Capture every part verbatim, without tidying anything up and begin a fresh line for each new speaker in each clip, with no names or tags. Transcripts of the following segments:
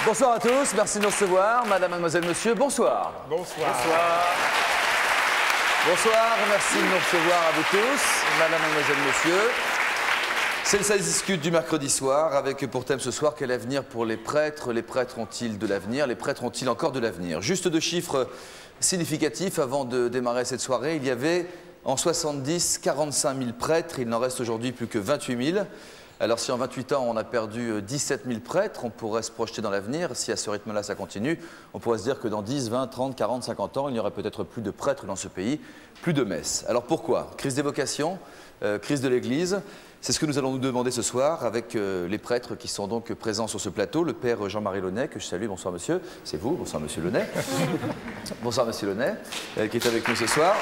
Bonsoir à tous, merci de nous recevoir. Madame, mademoiselle, monsieur, bonsoir.
Bonsoir.
Bonsoir. Bonsoir, merci de nous recevoir à vous tous. Madame, mademoiselle, monsieur. C'est le Ça discute du mercredi soir avec pour thème ce soir quel avenir pour les prêtres. Les prêtres ont-ils de l'avenir? Les prêtres ont-ils encore de l'avenir? Juste deux chiffres significatifs avant de démarrer cette soirée. Il y avait en soixante-dix quarante-cinq mille prêtres, il n'en reste aujourd'hui plus que vingt-huit mille. Alors si en vingt-huit ans on a perdu dix-sept mille prêtres, on pourrait se projeter dans l'avenir. Si à ce rythme-là ça continue, on pourrait se dire que dans dix, vingt, trente, quarante, cinquante ans, il n'y aurait peut-être plus de prêtres dans ce pays, plus de messes. Alors pourquoi? Crise des vocations, euh, crise de l'Église. C'est ce que nous allons nous demander ce soir avec euh, les prêtres qui sont donc présents sur ce plateau. Le père Jean-Marie Launay, que je salue. Bonsoir monsieur. C'est vous. Bonsoir monsieur Launay. Bonsoir monsieur Launay, euh, qui est avec nous ce soir.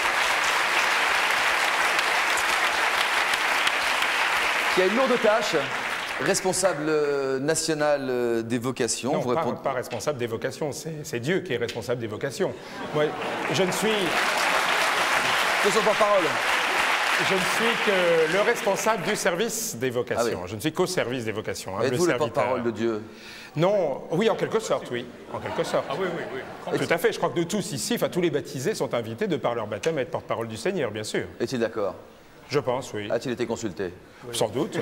Qui a une lourde tâche, responsable national des vocations.
Non,
vous
pas,
répondre...
pas responsable des vocations, c'est Dieu qui est responsable des vocations. Moi, je ne suis...
De son porte-parole.
Je ne suis que le responsable du service des vocations.
Ah oui.
Je ne suis qu'au service des vocations. Hein,
Êtes-vous le,
le
porte-parole de Dieu?
Non, oui, en quelque sorte, oui. En quelque sorte.
Ah oui, oui, oui.
Tout à fait. Je crois que de tous ici, enfin tous les baptisés sont invités de par leur baptême à être porte-parole du Seigneur, bien sûr.
Est-il d'accord?
Je pense, oui.
A-t-il été consulté?
Sans doute.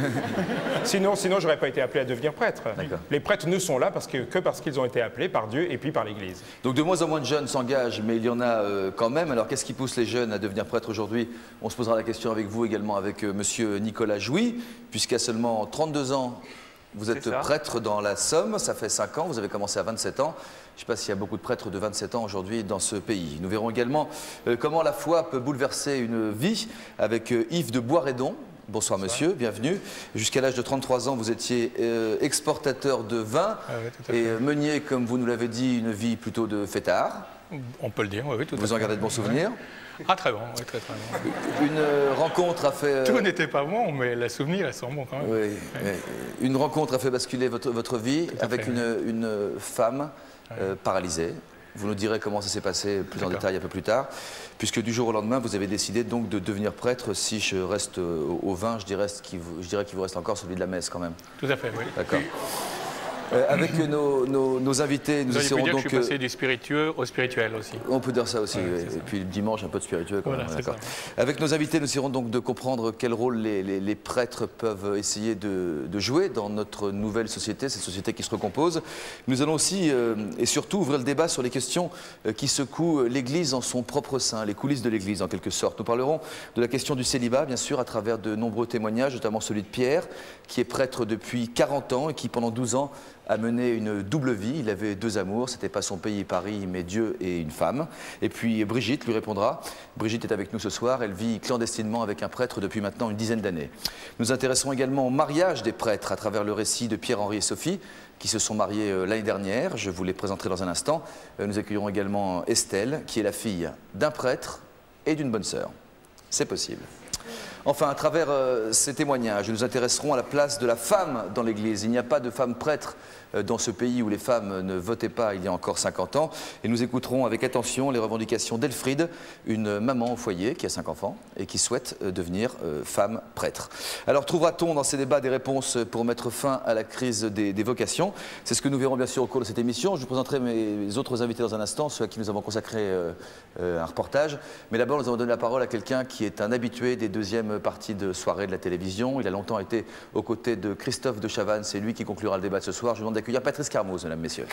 sinon, sinon je n'aurais pas été appelé à devenir prêtre. Les prêtres ne sont là parce que, que parce qu'ils ont été appelés par Dieu et puis par l'Église.
Donc de moins en moins de jeunes s'engagent, mais il y en a euh, quand même. Alors qu'est-ce qui pousse les jeunes à devenir prêtres aujourd'hui? On se posera la question avec vous également, avec euh, monsieur Nicolas Jouy, puisqu'à seulement trente-deux ans, vous êtes prêtre dans la Somme. Ça fait cinq ans, vous avez commencé à vingt-sept ans. Je ne sais pas s'il y a beaucoup de prêtres de vingt-sept ans aujourd'hui dans ce pays. Nous verrons également euh, comment la foi peut bouleverser une vie avec euh, Yves de Boisredon. Bonsoir, Bonsoir monsieur, bienvenue. Jusqu'à l'âge de trente-trois ans, vous étiez euh, exportateur de vin
ah oui,
et euh, meniez, comme vous nous l'avez dit, une vie plutôt de fêtard.
On peut le dire, oui, oui, tout à fait.
Vous en gardez de bons souvenirs?
Ah, très bon, oui, très très bon.
Une euh, rencontre a fait... Euh...
Tout n'était pas bon, mais les souvenirs, elles sont bons quand même.
Oui, oui. Une rencontre a fait basculer votre, votre vie avec fait, une, oui. une femme euh, oui. paralysée. Vous nous direz comment ça s'est passé plus en détail un peu plus tard, puisque du jour au lendemain, vous avez décidé donc de devenir prêtre. Si je reste au, au vin, je dirais qu'il vous, vous reste encore celui de la messe quand même.
Tout à fait, oui.
D'accord. Euh, avec nos, nos, nos invités, nous
Vous
essaierons
dire
donc...
Que je suis passé du spiritueux au spirituel aussi.
On peut dire ça aussi,
ouais,
oui.
Et
ça. Puis le dimanche, un peu de spiritueux quand
voilà,
même. Ça. Avec nos invités, nous essaierons donc de comprendre quel rôle les, les, les prêtres peuvent essayer de, de jouer dans notre nouvelle société, cette société qui se recompose. Nous allons aussi euh, et surtout ouvrir le débat sur les questions euh, qui secouent l'Église en son propre sein, les coulisses de l'Église en quelque sorte. Nous parlerons de la question du célibat, bien sûr, à travers de nombreux témoignages, notamment celui de Pierre, qui est prêtre depuis quarante ans et qui, pendant douze ans, a mené une double vie. Il avait deux amours, c'était pas son pays Paris, mais Dieu et une femme. Et puis Brigitte lui répondra. Brigitte est avec nous ce soir, elle vit clandestinement avec un prêtre depuis maintenant une dizaine d'années. Nous intéresserons également au mariage des prêtres à travers le récit de Pierre-Henri et Sophie, qui se sont mariés l'année dernière. Je vous les présenterai dans un instant. Nous accueillerons également Estelle, qui est la fille d'un prêtre et d'une bonne sœur. C'est possible. Enfin, à travers euh, ces témoignages, nous nous intéresserons à la place de la femme dans l'Église. Il n'y a pas de femme prêtre euh, dans ce pays où les femmes ne votaient pas il y a encore cinquante ans. Et nous écouterons avec attention les revendications d'Elfriede, une maman au foyer qui a cinq enfants et qui souhaite euh, devenir euh, femme prêtre. Alors, trouvera-t-on dans ces débats des réponses pour mettre fin à la crise des, des vocations? C'est ce que nous verrons bien sûr au cours de cette émission. Je vous présenterai mes autres invités dans un instant, ceux à qui nous avons consacré euh, euh, un reportage. Mais d'abord, nous allons donner la parole à quelqu'un qui est un habitué des deuxièmes partie de soirée de la télévision. Il a longtemps été aux côtés de Christophe de Chavannes. C'est lui qui conclura le débat de ce soir. Je vous demande d'accueillir Patrice Carmoz, mesdames, messieurs.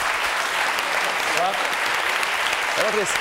Bonsoir. Patrice.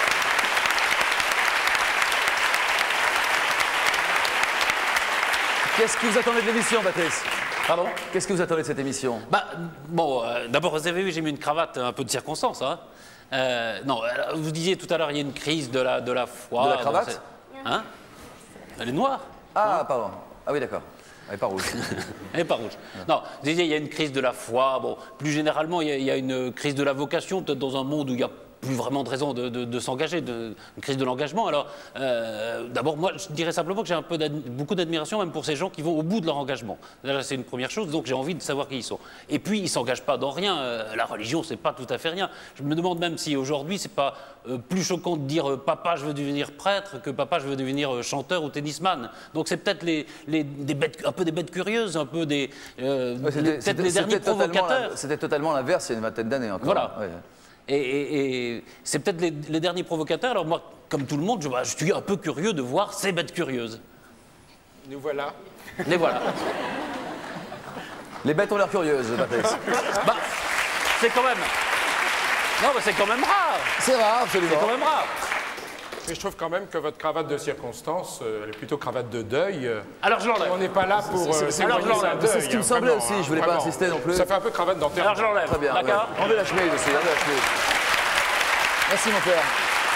Qu'est-ce que vous attendez de l'émission, Patrice?
Pardon?
Qu'est-ce que vous attendez de cette émission?
Bah, bon, euh, d'abord, vous avez vu, j'ai mis une cravate un peu de circonstance. Hein. Euh, non, vous disiez tout à l'heure, il y a une crise de la, de la foi.
De la cravate?
Hein? Elle est noire.
Ah, pardon. Ah oui, d'accord. Elle n'est pas rouge.
Elle n'est pas rouge. Non, vous disiez, il y a une crise de la foi. Bon, plus généralement, il y a, il y a une crise de la vocation, peut-être dans un monde où il y a plus vraiment de raison de, de, de s'engager, de, une crise de l'engagement. Alors, euh, d'abord, moi, je dirais simplement que j'ai un peu beaucoup d'admiration même pour ces gens qui vont au bout de leur engagement. Déjà, c'est une première chose, donc j'ai envie de savoir qui ils sont. Et puis, ils ne s'engagent pas dans rien. Euh, la religion, c'est pas tout à fait rien. Je me demande même si aujourd'hui, c'est pas euh, plus choquant de dire euh, papa, je veux devenir prêtre que papa, je veux devenir euh, chanteur ou tennisman. Donc, c'est peut-être les, les, des bêtes, un peu des bêtes curieuses, un peu des, euh,
ouais,
peut-être les derniers provocateurs.
C'était totalement l'inverse il y a une vingtaine d'années encore.
Voilà.
Ouais.
Et, et, et c'est peut-être les, les derniers provocateurs. Alors moi, comme tout le monde, je, bah, je suis un peu curieux de voir ces bêtes curieuses.
Nous voilà.
Les voilà.
Les bêtes ont l'air curieuses, Patrice.
Bah, c'est quand même... Non, mais c'est quand même rare.
C'est rare, absolument.
C'est quand même rare.
Mais je trouve quand même que votre cravate de circonstance, euh, elle est plutôt cravate de deuil. Euh,
Alors je l'enlève.
On n'est pas là pour euh,
alors,
témoigner d'un deuil.
C'est ce qui me
hein,
semblait
vraiment,
aussi,
hein,
je voulais pas
vraiment.
insister non plus.
Ça fait un peu cravate d'enterrement.
Alors je l'enlève.
Très bien.
D'accord.
Ouais. Enlevez la chemise aussi, enlevez la chemise. Merci mon père.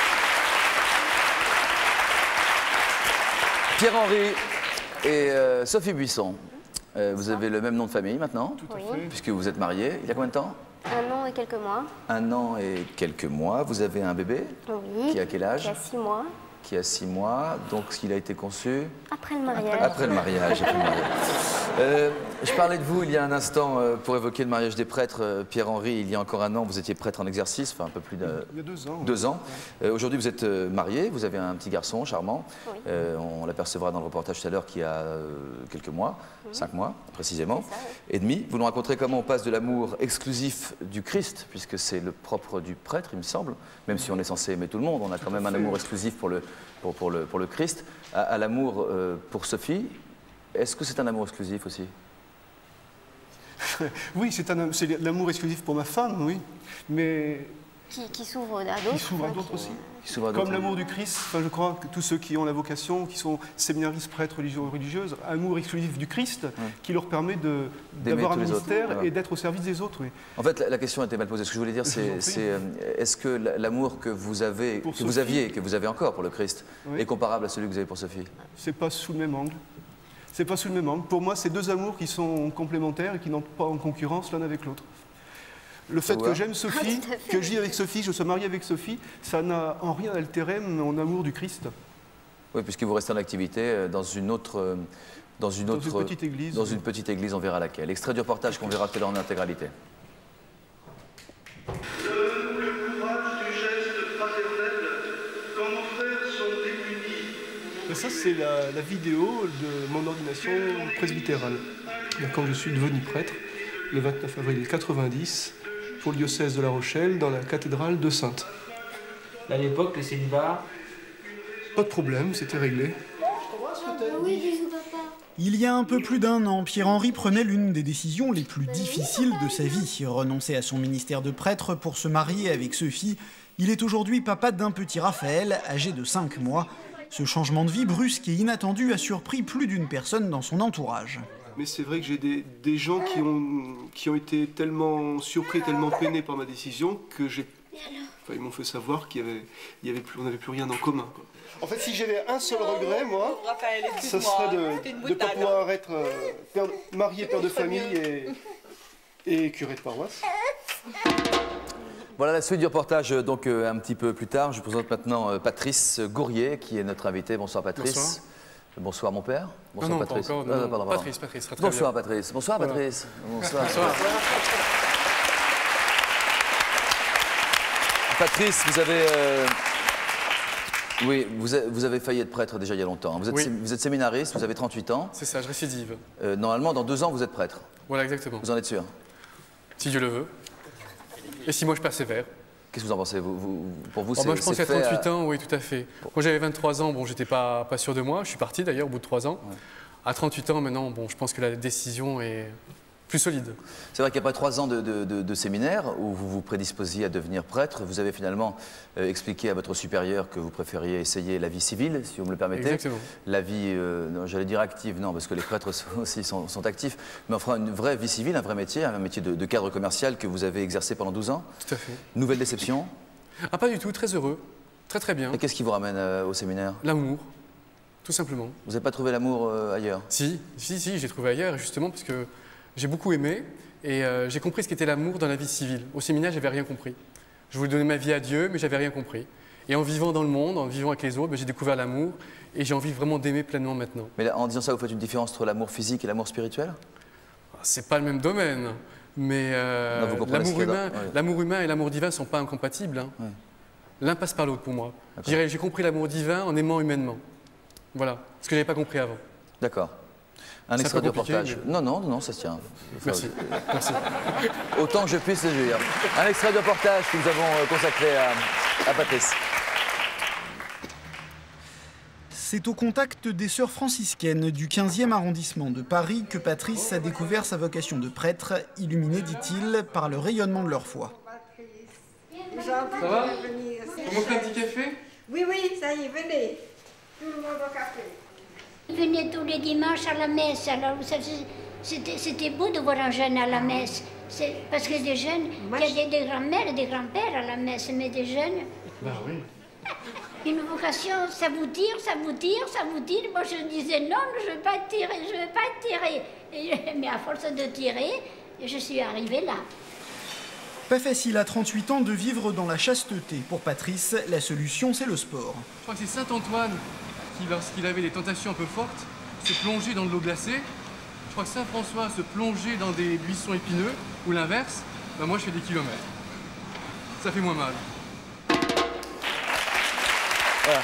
Pierre-Henri et euh, Sophie Buisson, euh, vous avez le même nom de famille maintenant,
Oui.
puisque vous êtes mariés. Il y a combien de temps?
Un an et quelques mois.
Un an et quelques mois. Vous avez un bébé
Oui.
qui a quel âge?
Qui a six mois.
Qui a six mois. Donc il a été conçu
Après le mariage.
après le mariage. Après le mariage. Euh, je parlais de vous il y a un instant euh, pour évoquer le mariage des prêtres. Euh, Pierre-Henri, il y a encore un an, vous étiez prêtre en exercice, enfin un peu plus de
Il y a deux ans.
deux ans. Euh, Aujourd'hui, vous êtes euh, marié, vous avez un petit garçon charmant.
Oui.
Euh, on l'apercevra dans le reportage tout à l'heure qui a euh, quelques mois,
Oui.
cinq mois précisément,
C'est ça, oui.
et demi. Vous nous raconterez comment on passe de l'amour exclusif du Christ, puisque c'est le propre du prêtre, il me semble, même si on est censé aimer tout le monde, on a quand même un amour exclusif pour le, pour, pour le, pour le Christ, à, à l'amour euh, pour Sophie. Est-ce que c'est un amour exclusif aussi?
Oui, c'est un- c'est l'amour exclusif pour ma femme, oui. Mais
Qui, qui s'ouvre à
il
d'autres.
s'ouvre à
enfin,
d'autres
qui-
aussi.
Qui s'ouvre à
Comme
d'autres?
l'amour du Christ, enfin, je crois que tous ceux qui ont la vocation, qui sont séminaristes, prêtres, religieux ou religieuses, amour exclusif du Christ, qui leur permet de-
D'aimer
d'avoir un
tous les autres,
ministère
voilà.
et d'être au service des autres, oui.
En fait, la, la question était mal posée. Ce que je voulais dire,
Je vous en
c'est,
prie.
c'est, euh, est-ce que la- l'amour que vous avez,
Pour
que vous
Sophie.
aviez, que vous avez encore pour le Christ,
Oui.
est comparable à celui que vous avez pour Sophie?
C'est pas sous le même angle. C'est pas sous le même angle. Pour moi, c'est deux amours qui sont complémentaires et qui n'entrent pas en concurrence l'un avec l'autre. Le fait
voit.
que j'aime Sophie,
Ah, tout à fait.
que je vis avec Sophie, je sois marié avec Sophie, ça n'a en rien altéré mon amour du Christ.
Oui, puisque vous restez en activité euh, dans une autre, euh, dans une
Dans
autre,
une petite église.
dans une petite église, on verra laquelle. Extrait du reportage qu'on verra tout à l'heure en intégralité.
Donne-nous le courage du geste fraternel quand nos frères sont démunis.
Et ça, c'est la, la vidéo de mon ordination presbytérale. Quand je suis devenu prêtre, le vingt-neuf avril quatre-vingt-dix, pour le diocèse de La Rochelle, dans la cathédrale de Saintes.
À l'époque, le célibat.
Pas de problème, c'était réglé.
Il y a un peu plus d'un an, Pierre-Henri prenait l'une des décisions les plus difficiles de sa vie. Renoncer à son ministère de prêtre pour se marier avec Sophie. Il est aujourd'hui papa d'un petit Raphaël, âgé de cinq mois. Ce changement de vie brusque et inattendu a surpris plus d'une personne dans son entourage.
Mais c'est vrai que j'ai des, des gens qui ont, qui ont été tellement surpris, tellement peinés par ma décision que j'ai... Enfin, ils m'ont fait savoir qu'il y avait, il y avait plus, on n'avait plus rien en commun, quoi. En fait, si j'avais un seul regret, moi,
Raphaël,
ce serait de ne pas pouvoir être euh, père, marié, père de famille et, et curé de paroisse.
Voilà la suite du reportage, donc euh, un petit peu plus tard. Je vous présente maintenant euh, Patrice Gourrier, qui est notre invité. Bonsoir Patrice.
Bonsoir.
Bonsoir mon père. Bonsoir
non, non,
Patrice.
pas encore. Non,
Ah,
non.
pardon, pardon.
Patrice, Patrice, très, très
Bonsoir
bien.
Patrice. Bonsoir
Voilà.
Patrice. Bonsoir.
Bonsoir.
Patrice, vous avez, euh, oui, vous avez, vous avez failli être prêtre déjà il y a longtemps. Vous êtes,
Oui.
sé- vous êtes séminariste, vous avez trente-huit ans.
C'est ça, je récidive.
Euh, normalement, dans deux ans, vous êtes prêtre.
Voilà, exactement.
Vous en êtes sûr?
Si Dieu le veut. Et si moi je persévère.
Qu'est-ce que vous en pensez vous, vous- Pour vous,
Oh,
c'est
bah, je pense
c'est
qu'à
fait
trente-huit
à-
ans, oui, tout à fait. Quand j'avais vingt-trois ans, bon, j'étais pas, pas sûr de moi. Je suis parti d'ailleurs au bout de trois ans. À trente-huit ans, maintenant, bon, je pense que la décision est plus solide.
C'est vrai qu'après trois ans de, de- de- de séminaire, où vous vous prédisposiez à devenir prêtre, vous avez finalement euh, expliqué à votre supérieur que vous préfériez essayer la vie civile, si vous me le permettez.
Exactement.
La vie, euh, non, j'allais dire active, non, parce que les prêtres sont- aussi sont, sont actifs, mais enfin une vraie vie civile, un vrai métier, un métier de, de cadre commercial que vous avez exercé pendant douze ans.
Tout à fait.
Nouvelle déception.
Ah, pas du tout, très heureux. Très, très bien.
Et qu'est-ce qui vous ramène euh, au séminaire?
L'amour, tout simplement.
Vous n'avez pas trouvé l'amour euh, ailleurs?
Si, si, si, j'ai trouvé ailleurs, justement, parce que j'ai beaucoup aimé et euh, j'ai compris ce qu'était l'amour dans la vie civile. Au séminaire, j'avais rien compris. Je voulais donner ma vie à Dieu, mais j'avais rien compris. Et en vivant dans le monde, en vivant avec les autres, ben, j'ai découvert l'amour et j'ai envie vraiment d'aimer pleinement maintenant.
Mais là, en disant ça, vous faites une différence entre l'amour physique et l'amour spirituel?
C'est pas le même domaine, mais euh, l'amour humain, ouais. l'amour humain et l'amour divin ne sont pas incompatibles. Hein. Ouais. L'un passe par l'autre pour moi. J'ai compris l'amour divin en aimant humainement. Voilà, ce que je n'avais pas compris avant.
D'accord. Un extrait de reportage. Mais... Non, non, non, ça se tient.
Merci. Merci.
Autant que je puisse le dire. Un extrait de reportage que nous avons consacré à, à Patrice.
C'est au contact des sœurs franciscaines du quinzième arrondissement de Paris que Patrice a découvert sa vocation de prêtre, illuminé, dit-il, par le rayonnement de leur foi.
Ça va? Vous m'offrez un petit café?
Oui, oui, ça y est, venez. Tout le monde au café.
Venez tous les dimanches à la messe. Alors, c'était beau de voir un jeune à la messe. Parce que des jeunes, il y a des, des grands-mères et des grands-pères à la messe, mais des jeunes...
Ben oui.
Une vocation, ça vous tire, ça vous tire, ça vous tire. Moi, je disais non, je ne veux pas tirer, je ne veux pas tirer. Et, mais à force de tirer, je suis arrivée là.
Pas facile à trente-huit ans de vivre dans la chasteté. Pour Patrice, la solution, c'est le sport.
Je crois que c'est saint Antoine qui, lorsqu'il avait des tentations un peu fortes, se plongeait dans de l'eau glacée. Je crois que saint François se plongeait dans des buissons épineux, ou l'inverse. Ben moi, je fais des kilomètres. Ça fait moins mal.
Voilà.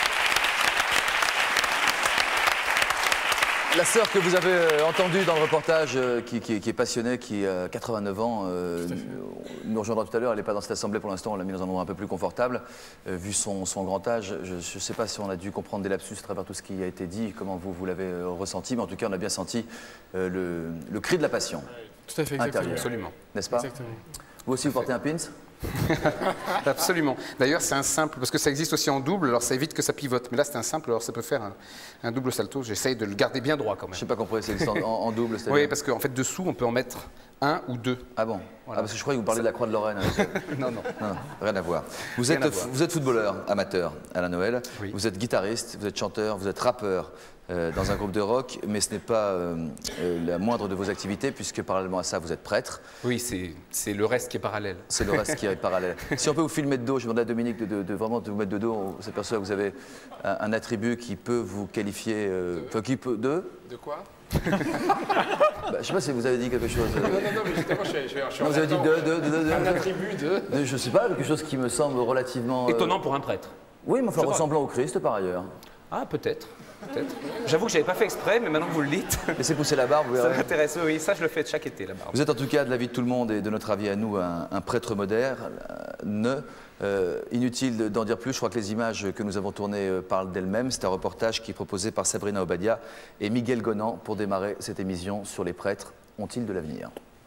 La sœur que vous avez entendue dans le reportage, euh, qui, qui, qui est passionnée, qui a quatre-vingt-neuf ans, euh, nous rejoindra tout à l'heure. Elle n'est pas dans cette assemblée pour l'instant, on l'a mis dans un endroit un peu plus confortable. Euh, vu son, son grand âge, je ne sais pas si on a dû comprendre des lapsus à travers tout ce qui a été dit, comment vous, vous l'avez euh, ressenti, mais en tout cas, on a bien senti euh, le, le cri de la passion.
Tout à fait, exactement.
Absolument.
N'est-ce pas?
Exactement.
Vous aussi, vous portez un pins?
Absolument. D'ailleurs, c'est un simple, parce que ça existe aussi en double, alors ça évite que ça pivote. Mais là, c'est un simple, alors ça peut faire un, un double salto. J'essaye de le garder bien droit quand même.
Je n'ai pas compris, c'est en, en double, c'est-à-dire?
Oui, parce qu'en fait, dessous, on peut en mettre un ou deux.
Ah bon? Voilà. Ah, parce que je croyais que vous parliez de la Croix de Lorraine.
non, non,
non. Rien à voir. Vous, rien êtes, à voir. Vous êtes footballeur amateur, Alain Noël. Oui. Vous êtes guitariste, vous êtes chanteur, vous êtes rappeur. Euh, dans un groupe de rock, mais ce n'est pas euh, euh, la moindre de vos activités, puisque parallèlement à ça, vous êtes prêtre.
Oui, c'est le reste qui est parallèle.
C'est le reste qui est parallèle. Si on peut vous filmer de dos, je demande à Dominique de, de, de vraiment de vous mettre de dos. On s'aperçoit que vous avez un, un attribut qui peut vous qualifier... Euh, enfin, qui peut... De
De quoi?
bah, je ne sais pas si vous avez dit quelque chose.
Non, non, non, mais justement, je suis, je suis, je suis
non, vous avez dit de, de, de, de...
Un attribut de...
de... Je ne sais pas, quelque chose qui me semble relativement... Euh...
Étonnant pour un prêtre.
Oui, mais enfin ressemblant au Christ, par ailleurs.
Ah, peut-être. Peut-être. J'avoue que je n'avais pas fait exprès, mais maintenant que vous le dites...
Laissez pousser la barbe, vous verrez.
Ça m'intéresse, oui. Ça, je le fais chaque été, la barbe.
Vous êtes en tout cas, de l'avis de tout le monde et de notre avis à nous, un, un prêtre moderne. Euh, inutile d'en dire plus, je crois que les images que nous avons tournées euh, parlent d'elles-mêmes. C'est un reportage qui est proposé par Sabrina Obadia et Miguel Gonan pour démarrer cette émission sur les prêtres. Ont-ils de l'avenir ?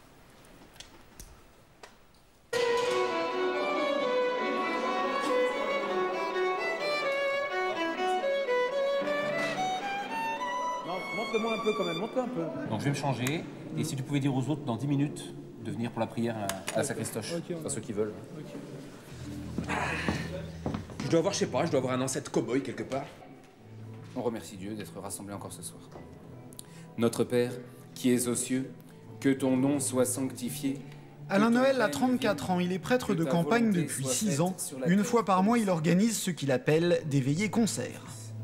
Montre-moi un peu quand même, montre-le un peu. Donc je vais me changer, et si tu pouvais dire aux autres dans dix minutes de venir pour la prière à, à la Sacristoche, okay, enfin ceux qui veulent. Okay. Je dois avoir, je sais pas, je dois avoir un ancêtre cow-boy quelque part. On remercie Dieu d'être rassemblés encore ce soir. Notre Père, qui es aux cieux, que ton nom soit sanctifié.
Alain Noël a trente-quatre ans, il est prêtre de campagne depuis six ans. Une fois par mois, il organise ce qu'il appelle des veillées concerts.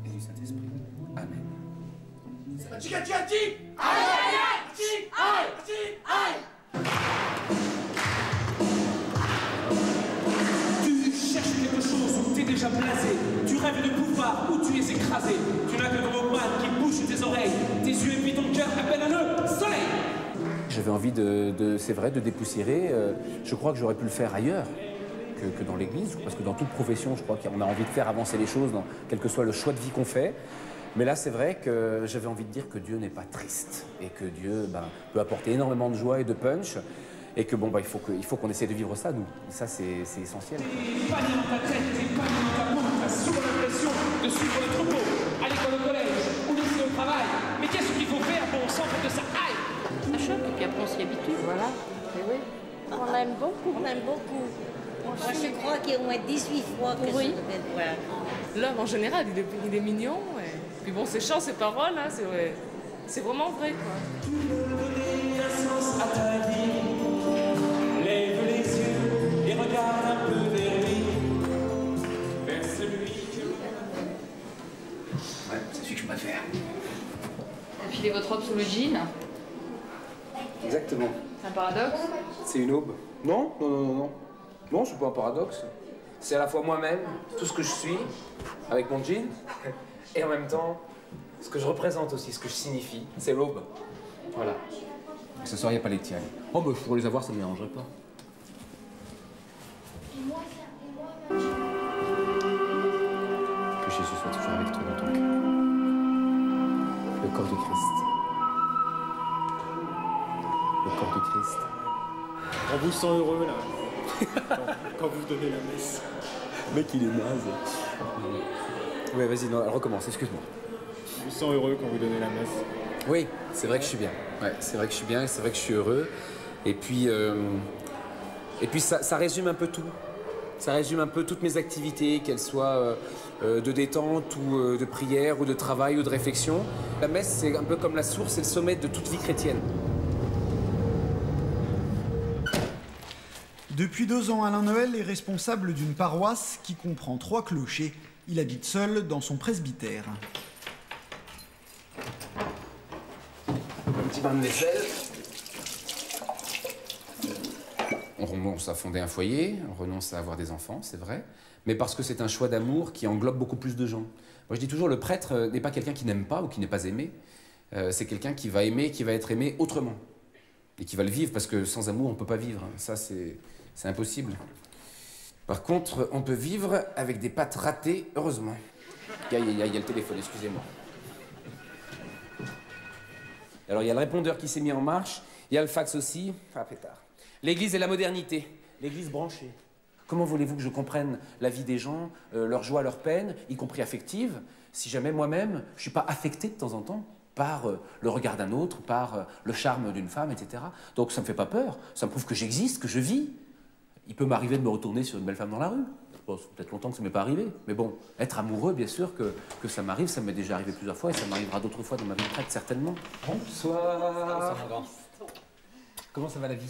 Tu cherches quelque chose où tu es déjà blasé, tu rêves de pouvoir où tu es écrasé, tu n'as que ton Walkman qui bouche tes oreilles, tes yeux et puis ton cœur appellent le soleil.
J'avais envie de, de c'est vrai, de dépoussiérer. Euh, je crois que j'aurais pu le faire ailleurs que, que dans l'église, parce que dans toute profession, je crois qu'on a envie de faire avancer les choses, dans, quel que soit le choix de vie qu'on fait. Mais là, c'est vrai que j'avais envie de dire que Dieu n'est pas triste et que Dieu ben, peut apporter énormément de joie et de punch et que bon, ben, il faut que, il faut qu'on essaie de vivre ça, nous. Et ça, c'est essentiel.
Pas dans ta tête, t'es pas dans ta peau, t'as souvent l'impression de suivre le troupeau à l'école, au collège ou ici au travail. Mais qu'est-ce qu'il faut faire pour sang pour que ça aille?
Ça choque et puis après on s'y habitue. Voilà. Et oui. On aime beaucoup. On aime beaucoup.
Moi, je crois qu'il y a au moins dix-huit fois que
oui.
je vais voir.
L'homme, en général, il est, il est mignon. Et... Puis bon, ses chants, ses paroles, hein, c'est vraiment vrai, quoi.
Tu veux donner un sens à ta vie. Lève les yeux et regarde un peu vers
robe sous le jean.
Exactement.
C'est un paradoxe?
C'est une aube. Non, non, non, non, non. Non, c'est pas un paradoxe. C'est à la fois moi-même, tout ce que je suis, avec mon jean, et en même temps, ce que je représente aussi, ce que je signifie, c'est l'aube. Voilà. Ce soir, il n'y a pas les tiens. Oh, bah, pour les avoir, ça ne me dérangerait pas. Que Jésus soit toujours avec toi dans ton cœur. Le corps du Christ. Le corps du Christ.
On vous sent heureux, là, quand, quand vous donnez la messe.
Le mec, il est naze. Ouais, vas-y, non, recommence, excuse-moi.
Je vous sens heureux quand vous donnez la messe.
Oui, c'est vrai que je suis bien. Ouais, c'est vrai que je suis bien, c'est vrai que je suis heureux. Et puis, euh, et puis ça, ça résume un peu tout. Ça résume un peu toutes mes activités, qu'elles soient euh, euh, de détente ou euh, de prière ou de travail ou de réflexion. La messe, c'est un peu comme la source et le sommet de toute vie chrétienne.
Depuis deux ans, Alain Noël est responsable d'une paroisse qui comprend trois clochers. Il habite seul dans son presbytère.
Un petit bain de vaisselle. On renonce à fonder un foyer, on renonce à avoir des enfants, c'est vrai, mais parce que c'est un choix d'amour qui englobe beaucoup plus de gens. Moi je dis toujours, le prêtre n'est pas quelqu'un qui n'aime pas ou qui n'est pas aimé, euh, c'est quelqu'un qui va aimer, qui va être aimé autrement, et qui va le vivre, parce que sans amour on ne peut pas vivre, ça c'est impossible. Par contre, on peut vivre avec des pattes ratées, heureusement. Il y a, il y a, il y a le téléphone, excusez-moi. Alors il y a le répondeur qui s'est mis en marche, il y a le fax aussi, ah pétard. L'église et la modernité, l'église branchée. Comment voulez-vous que je comprenne la vie des gens, euh, leur joie, leur peine, y compris affective, si jamais moi-même, je ne suis pas affecté de temps en temps par euh, le regard d'un autre, par euh, le charme d'une femme, et cetera. Donc ça ne me fait pas peur, ça me prouve que j'existe, que je vis. Il peut m'arriver de me retourner sur une belle femme dans la rue. Bon, ça fait peut-être longtemps que ça ne m'est pas arrivé, mais bon, être amoureux, bien sûr que, que ça m'arrive, ça m'est déjà arrivé plusieurs fois et ça m'arrivera d'autres fois dans ma vie de prêtre, certainement. Bonsoir. Comment ça va la vie?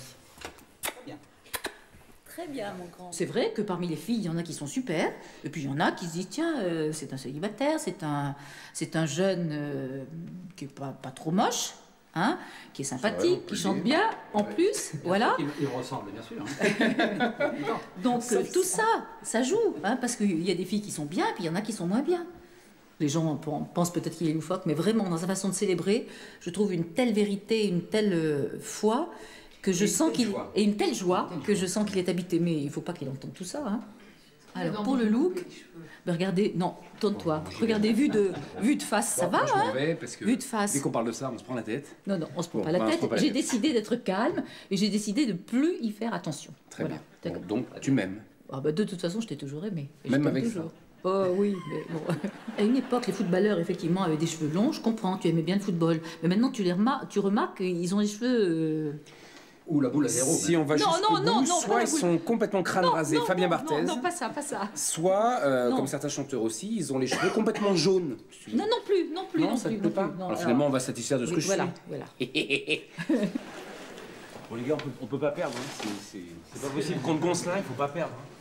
Très bien, mon grand.
C'est vrai que parmi les filles, il y en a qui sont super, et puis il y en a qui se disent, tiens, euh, c'est un célibataire, c'est un, c'est un jeune euh, qui n'est pas, pas trop moche, hein, qui est sympathique, vrai, qui chante bien, en plus, bien voilà.
Il, il me ressemble, bien sûr. Hein.
Donc euh, tout ça, ça joue, hein, parce qu'il y a des filles qui sont bien, et puis il y en a qui sont moins bien. Les gens pensent peut-être qu'il est loufoque, mais vraiment, dans sa façon de célébrer, je trouve une telle vérité, une telle euh, foi, que je sens qu'il et une telle joie que je sens qu'il est habité, mais il faut pas qu'il entende tout ça. Hein. Alors pour le look, ben regardez, non, tourne-toi, regardez vue de vue de face, ça
bon,
va, hein
vais parce que
vue de face.
Dès qu'on parle de ça, on se prend la tête.
Non, non, on se prend
bon,
pas la
ben,
tête.
J'ai
décidé d'être calme et j'ai décidé de plus y faire attention.
Très
voilà.
bien. Bon, donc tu m'aimes.
Ah ben, de toute façon, je t'ai toujours aimé.
Même avec
toujours.
ça.
Oh oui, mais bon. À une époque, les footballeurs, effectivement, avaient des cheveux longs, je comprends, tu aimais bien le football. Mais maintenant, tu, les remar tu remarques qu'ils ont les cheveux... Euh...
Ou la boule à zéro. Si on va
non,
jusqu'au
non,
bout,
non, non,
soit ils sont complètement crâne
non,
rasé,
non,
Fabien
non,
Barthez.
Non, non, pas ça, pas ça.
Soit, euh, comme certains chanteurs aussi, ils ont les cheveux complètement jaunes.
Non, non plus, non plus, non,
non ça
plus.
Ne plaît pas.
Non,
alors,
alors,
finalement, on va satisfaire de ce
oui,
que
voilà,
je suis.
Voilà.
Bon les gars, on peut, on peut pas perdre. Hein. C'est pas possible. Contre Goncelin, il faut pas perdre. Hein.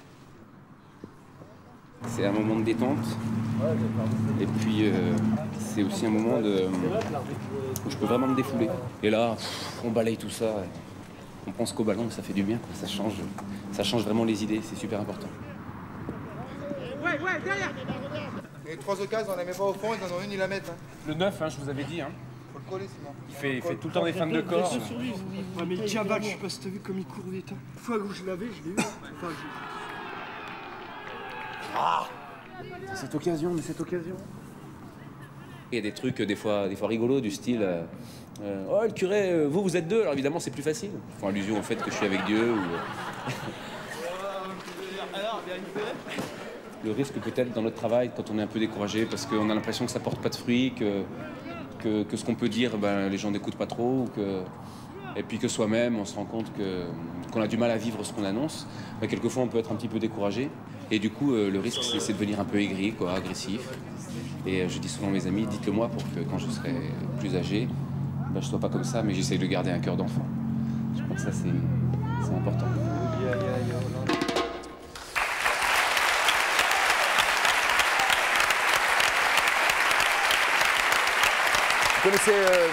C'est un moment de détente. Et puis, euh, c'est aussi un moment de, où je peux vraiment me défouler. Et là, pff, on balaye tout ça. On pense qu'au ballon, ça fait du bien. Quoi. Ça, change, ça change vraiment les idées. C'est super important.
Ouais, ouais, derrière. Les trois occasions, on les met pas au fond. Ils en ont une, ils la mettent. Hein.
Le neuf, hein, je vous avais dit. Hein.
Faut le coller sinon.
Il fait, il fait tout le temps des feintes de corps.
Ouais, mais Diabac, je sais pas si t'as vu comme il court vite. Hein. Une fois où je l'avais, je l'ai eu. Enfin, je...
Ah, cette occasion, mais cette occasion. Il y a des trucs des fois, des fois rigolos du style euh, euh, oh le curé, euh, vous vous êtes deux, alors évidemment c'est plus facile. Ils font allusion au fait que je suis avec Dieu. Ou... Le risque peut-être dans notre travail quand on est un peu découragé parce qu'on a l'impression que ça porte pas de fruits, que, que, que ce qu'on peut dire, ben, les gens n'écoutent pas trop, ou que... et puis que soi-même on se rend compte que, qu'on a du mal à vivre ce qu'on annonce. Ben, quelquefois on peut être un petit peu découragé. Et du coup, euh, le risque, c'est de devenir un peu aigri, quoi, agressif. Et euh, je dis souvent à mes amis, dites-le moi pour que quand je serai plus âgé, ben, je ne sois pas comme ça, mais j'essaye de garder un cœur d'enfant. Je crois que ça, c'est important.
connaissez euh,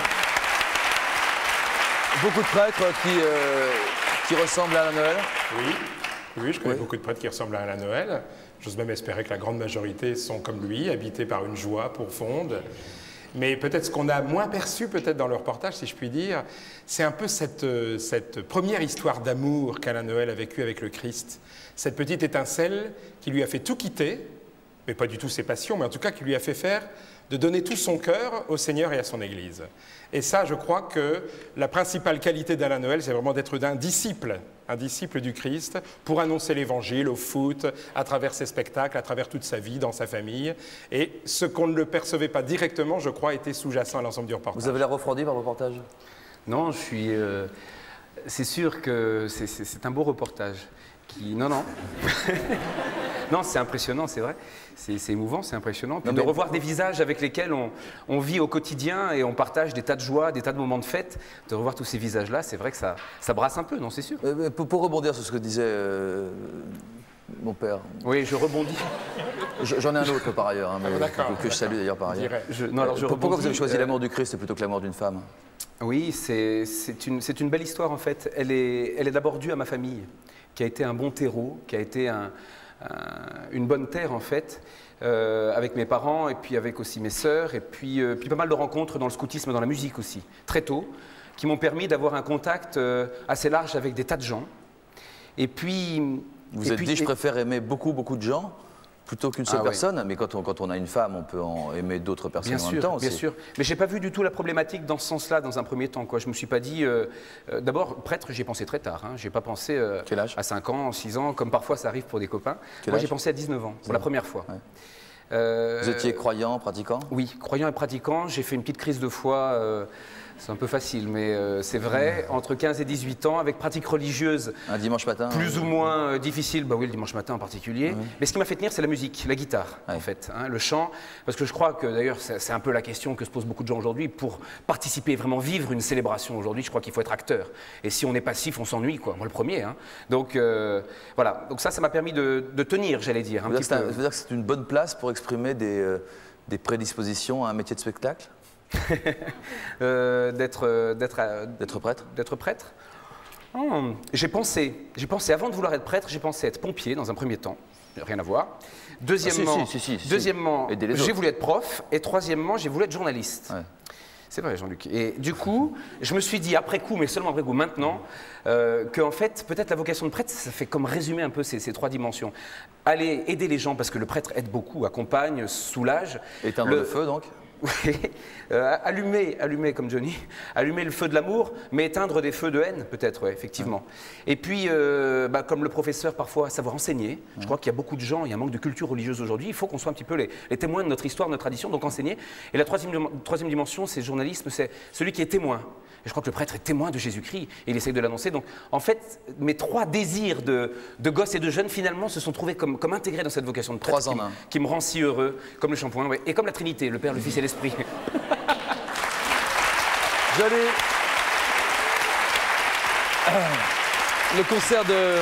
beaucoup de prêtres qui, euh, qui ressemblent à Alain Noël?
Oui, oui, je connais
Oui.
beaucoup de prêtres qui ressemblent à Alain Noël. J'ose même espérer que la grande majorité sont comme lui, habités par une joie profonde. Mais peut-être ce qu'on a moins perçu peut-être dans le reportage, si je puis dire, c'est un peu cette, cette première histoire d'amour qu'Alain Noël a vécue avec le Christ. Cette petite étincelle qui lui a fait tout quitter, mais pas du tout ses passions, mais en tout cas qui lui a fait faire de donner tout son cœur au Seigneur et à son Église. Et ça, je crois que la principale qualité d'Alain Noël, c'est vraiment d'être un disciple, un disciple du Christ, pour annoncer l'Évangile au foot, à travers ses spectacles, à travers toute sa vie, dans sa famille. Et ce qu'on ne le percevait pas directement, je crois, était sous-jacent à l'ensemble du reportage.
Vous avez l'air refroidi par le reportage?
Non, je suis... Euh, c'est sûr que c'est un beau reportage. Qui... Non, non. Non, c'est impressionnant, c'est vrai. C'est émouvant, c'est impressionnant. Puis non, de mais... revoir des visages avec lesquels on, on vit au quotidien et on partage des tas de joies, des tas de moments de fête. De revoir tous ces visages-là, c'est vrai que ça, ça brasse un peu, non, c'est sûr.
Euh, pour, pour rebondir sur ce que disait euh, mon père.
Oui, je rebondis.
J'en ai un autre par ailleurs, hein, mais,
ah,
que, que je salue d'ailleurs par ailleurs.
Je, non, alors je
Pourquoi
rebondis,
vous avez choisi
euh...
l'amour du Christ plutôt que l'amour d'une femme?
Oui, c'est une, une belle histoire en fait. Elle est, elle est d'abord due à ma famille, qui a été un bon terreau, qui a été un, un, une bonne terre en fait, euh, avec mes parents et puis avec aussi mes sœurs, et puis, euh, puis pas mal de rencontres dans le scoutisme, dans la musique aussi, très tôt, qui m'ont permis d'avoir un contact euh, assez large avec des tas de gens. Et puis...
Vous êtes dit, je préfère aimer beaucoup, beaucoup de gens plutôt qu'une seule ah, personne, oui. Mais quand on, quand on a une femme, on peut en aimer d'autres personnes
bien
en
sûr,
même temps aussi.
Bien sûr, mais je n'ai pas vu du tout la problématique dans ce sens-là, dans un premier temps. Quoi. Je ne me suis pas dit... Euh, euh, D'abord, prêtre, j'y ai pensé très tard. Hein. Je n'ai pas pensé euh,
Quel âge?
à cinq ans, six ans, comme parfois ça arrive pour des copains.
Quel
Moi, j'ai pensé à dix-neuf ans, pour la première fois.
Ouais.
Euh,
Vous étiez croyant, pratiquant?
Oui, croyant et pratiquant. J'ai fait une petite crise de foi... Euh, c'est un peu facile, mais euh, c'est vrai, entre quinze et dix-huit ans, avec pratique religieuse.
Un dimanche matin?
Plus
euh...
ou moins euh, difficile, bah oui, le dimanche matin en particulier. Oui. Mais ce qui m'a fait tenir, c'est la musique, la guitare, oui. en fait, hein, le chant. Parce que je crois que, d'ailleurs, c'est un peu la question que se posent beaucoup de gens aujourd'hui. Pour participer, vraiment vivre une célébration aujourd'hui, je crois qu'il faut être acteur. Et si on est passif, on s'ennuie, quoi. Moi, le premier. Hein. Donc, euh, voilà. Donc ça, ça m'a permis de, de tenir, j'allais dire. Un
vous
petit peu.
Ça veut dire que c'est une bonne place pour exprimer des, euh, des prédispositions à un métier de spectacle?
euh, d'être
d'être prêtre
d'être prêtre oh, j'ai pensé j'ai pensé avant de vouloir être prêtre, j'ai pensé être pompier dans un premier temps, rien à voir. Deuxièmement
ah, si, si, si, si,
deuxièmement j'ai voulu être prof, et troisièmement j'ai voulu être journaliste. Ouais. C'est vrai, Jean-Luc. Et du coup, je me suis dit après coup, mais seulement après coup, maintenant, euh, qu'en fait, peut-être la vocation de prêtre, ça fait comme résumer un peu ces, ces trois dimensions. Aller aider les gens, parce que le prêtre aide beaucoup, accompagne, soulage.
Éteindre le, le feu, donc?
Oui, euh, allumer, allumer comme Johnny, allumer le feu de l'amour, mais éteindre des feux de haine, peut-être, ouais, effectivement. Ouais. Et puis, euh, bah, comme le professeur, parfois, savoir enseigner. Ouais. Je crois qu'il y a beaucoup de gens, il y a un manque de culture religieuse aujourd'hui. Il faut qu'on soit un petit peu les, les témoins de notre histoire, de notre tradition, donc enseigner. Et la troisième, troisième dimension, c'est le journalisme, c'est celui qui est témoin. Et je crois que le prêtre est témoin de Jésus-Christ, et il essaye de l'annoncer. Donc, en fait, mes trois désirs de, de gosses et de jeunes, finalement, se sont trouvés comme, comme intégrés dans cette vocation de prêtre.
Trois en un.
Qui, qui me rend si heureux, comme le shampoing, ouais, et comme la Trinité, le Père, le Fils et l'Esprit.
J'allais... Le concert de...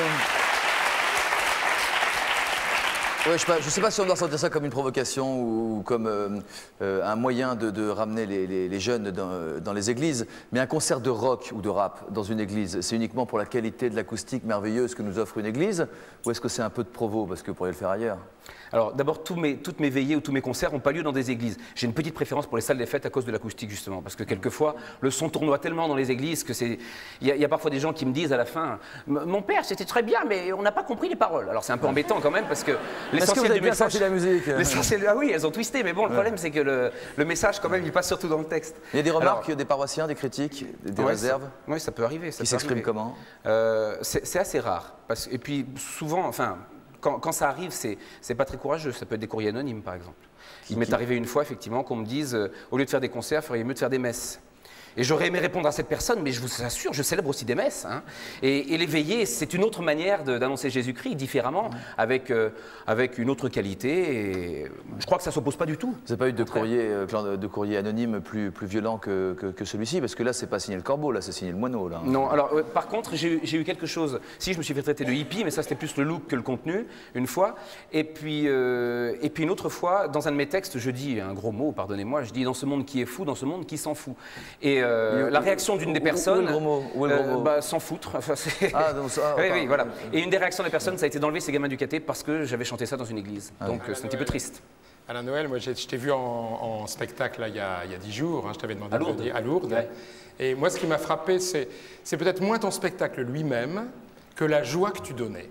Ouais, je ne sais pas si on doit sentir ça comme une provocation ou comme euh, euh, un moyen de, de ramener les, les, les jeunes dans, dans les églises, mais un concert de rock ou de rap dans une église, c'est uniquement pour la qualité de l'acoustique merveilleuse que nous offre une église, ou est-ce que c'est un peu de provo parce que vous pourriez le faire ailleurs?
Alors d'abord, mes, toutes mes veillées ou tous mes concerts n'ont pas lieu dans des églises. J'ai une petite préférence pour les salles des fêtes à cause de l'acoustique justement, parce que quelquefois le son tournoie tellement dans les églises que c'est... Il y, y a parfois des gens qui me disent à la fin « Mon père, c'était très bien, mais on n'a pas compris les paroles. » Alors c'est un peu embêtant quand même parce que l'essentiel du
bien message... la musique
Ah oui, elles ont twisté, mais bon, le ouais. problème c'est que le, le message quand même, il passe surtout dans le texte.
Il y a des remarques Alors, des paroissiens, des critiques, des, des
ouais,
réserves?
Oui, ça peut arriver.
Qui s'expriment comment?
euh, C'est assez rare. Parce, et puis souvent, enfin... Quand, quand ça arrive, c'est pas très courageux. Ça peut être des courriers anonymes, par exemple. Il m'est arrivé une fois, effectivement, qu'on me dise, euh, au lieu de faire des concerts, il ferait mieux de faire des messes. Et j'aurais aimé répondre à cette personne, mais je vous assure, je célèbre aussi des messes. Hein. Et, et les veillées, c'est une autre manière d'annoncer Jésus-Christ, différemment, avec, euh, avec une autre qualité. Et je crois que ça ne s'oppose pas du tout.
Vous n'avez pas eu de courrier, euh, de courrier anonyme plus, plus violent que, que, que celui-ci? Parce que là, c'est pas signé le corbeau, là, c'est signé le moineau. Là.
Non, alors euh, par contre, j'ai eu quelque chose. Si, je me suis fait traiter de hippie, mais ça, c'était plus le look que le contenu, une fois. Et puis, euh, et puis une autre fois, dans un de mes textes, je dis un gros mot, pardonnez-moi, je dis dans ce monde qui est fou, dans ce monde qui s'en fout. Et euh, la réaction d'une des personnes,
où est le gros mot, où est le gros mot
euh, bah, s'en foutre. Enfin, ah, donc, ah, oui, oui, voilà. Et une des réactions des personnes, ça a été d'enlever ces gamins du caté parce que j'avais chanté ça dans une église. Ah, donc c'est un petit peu triste.
Alain Noël, moi je t'ai vu en, en spectacle là, il, y a, il y a dix jours, hein, je t'avais demandé
à Lourdes.
de venir à Lourdes. Ouais. Et moi ce qui m'a frappé, c'est peut-être moins ton spectacle lui-même que la joie que tu donnais.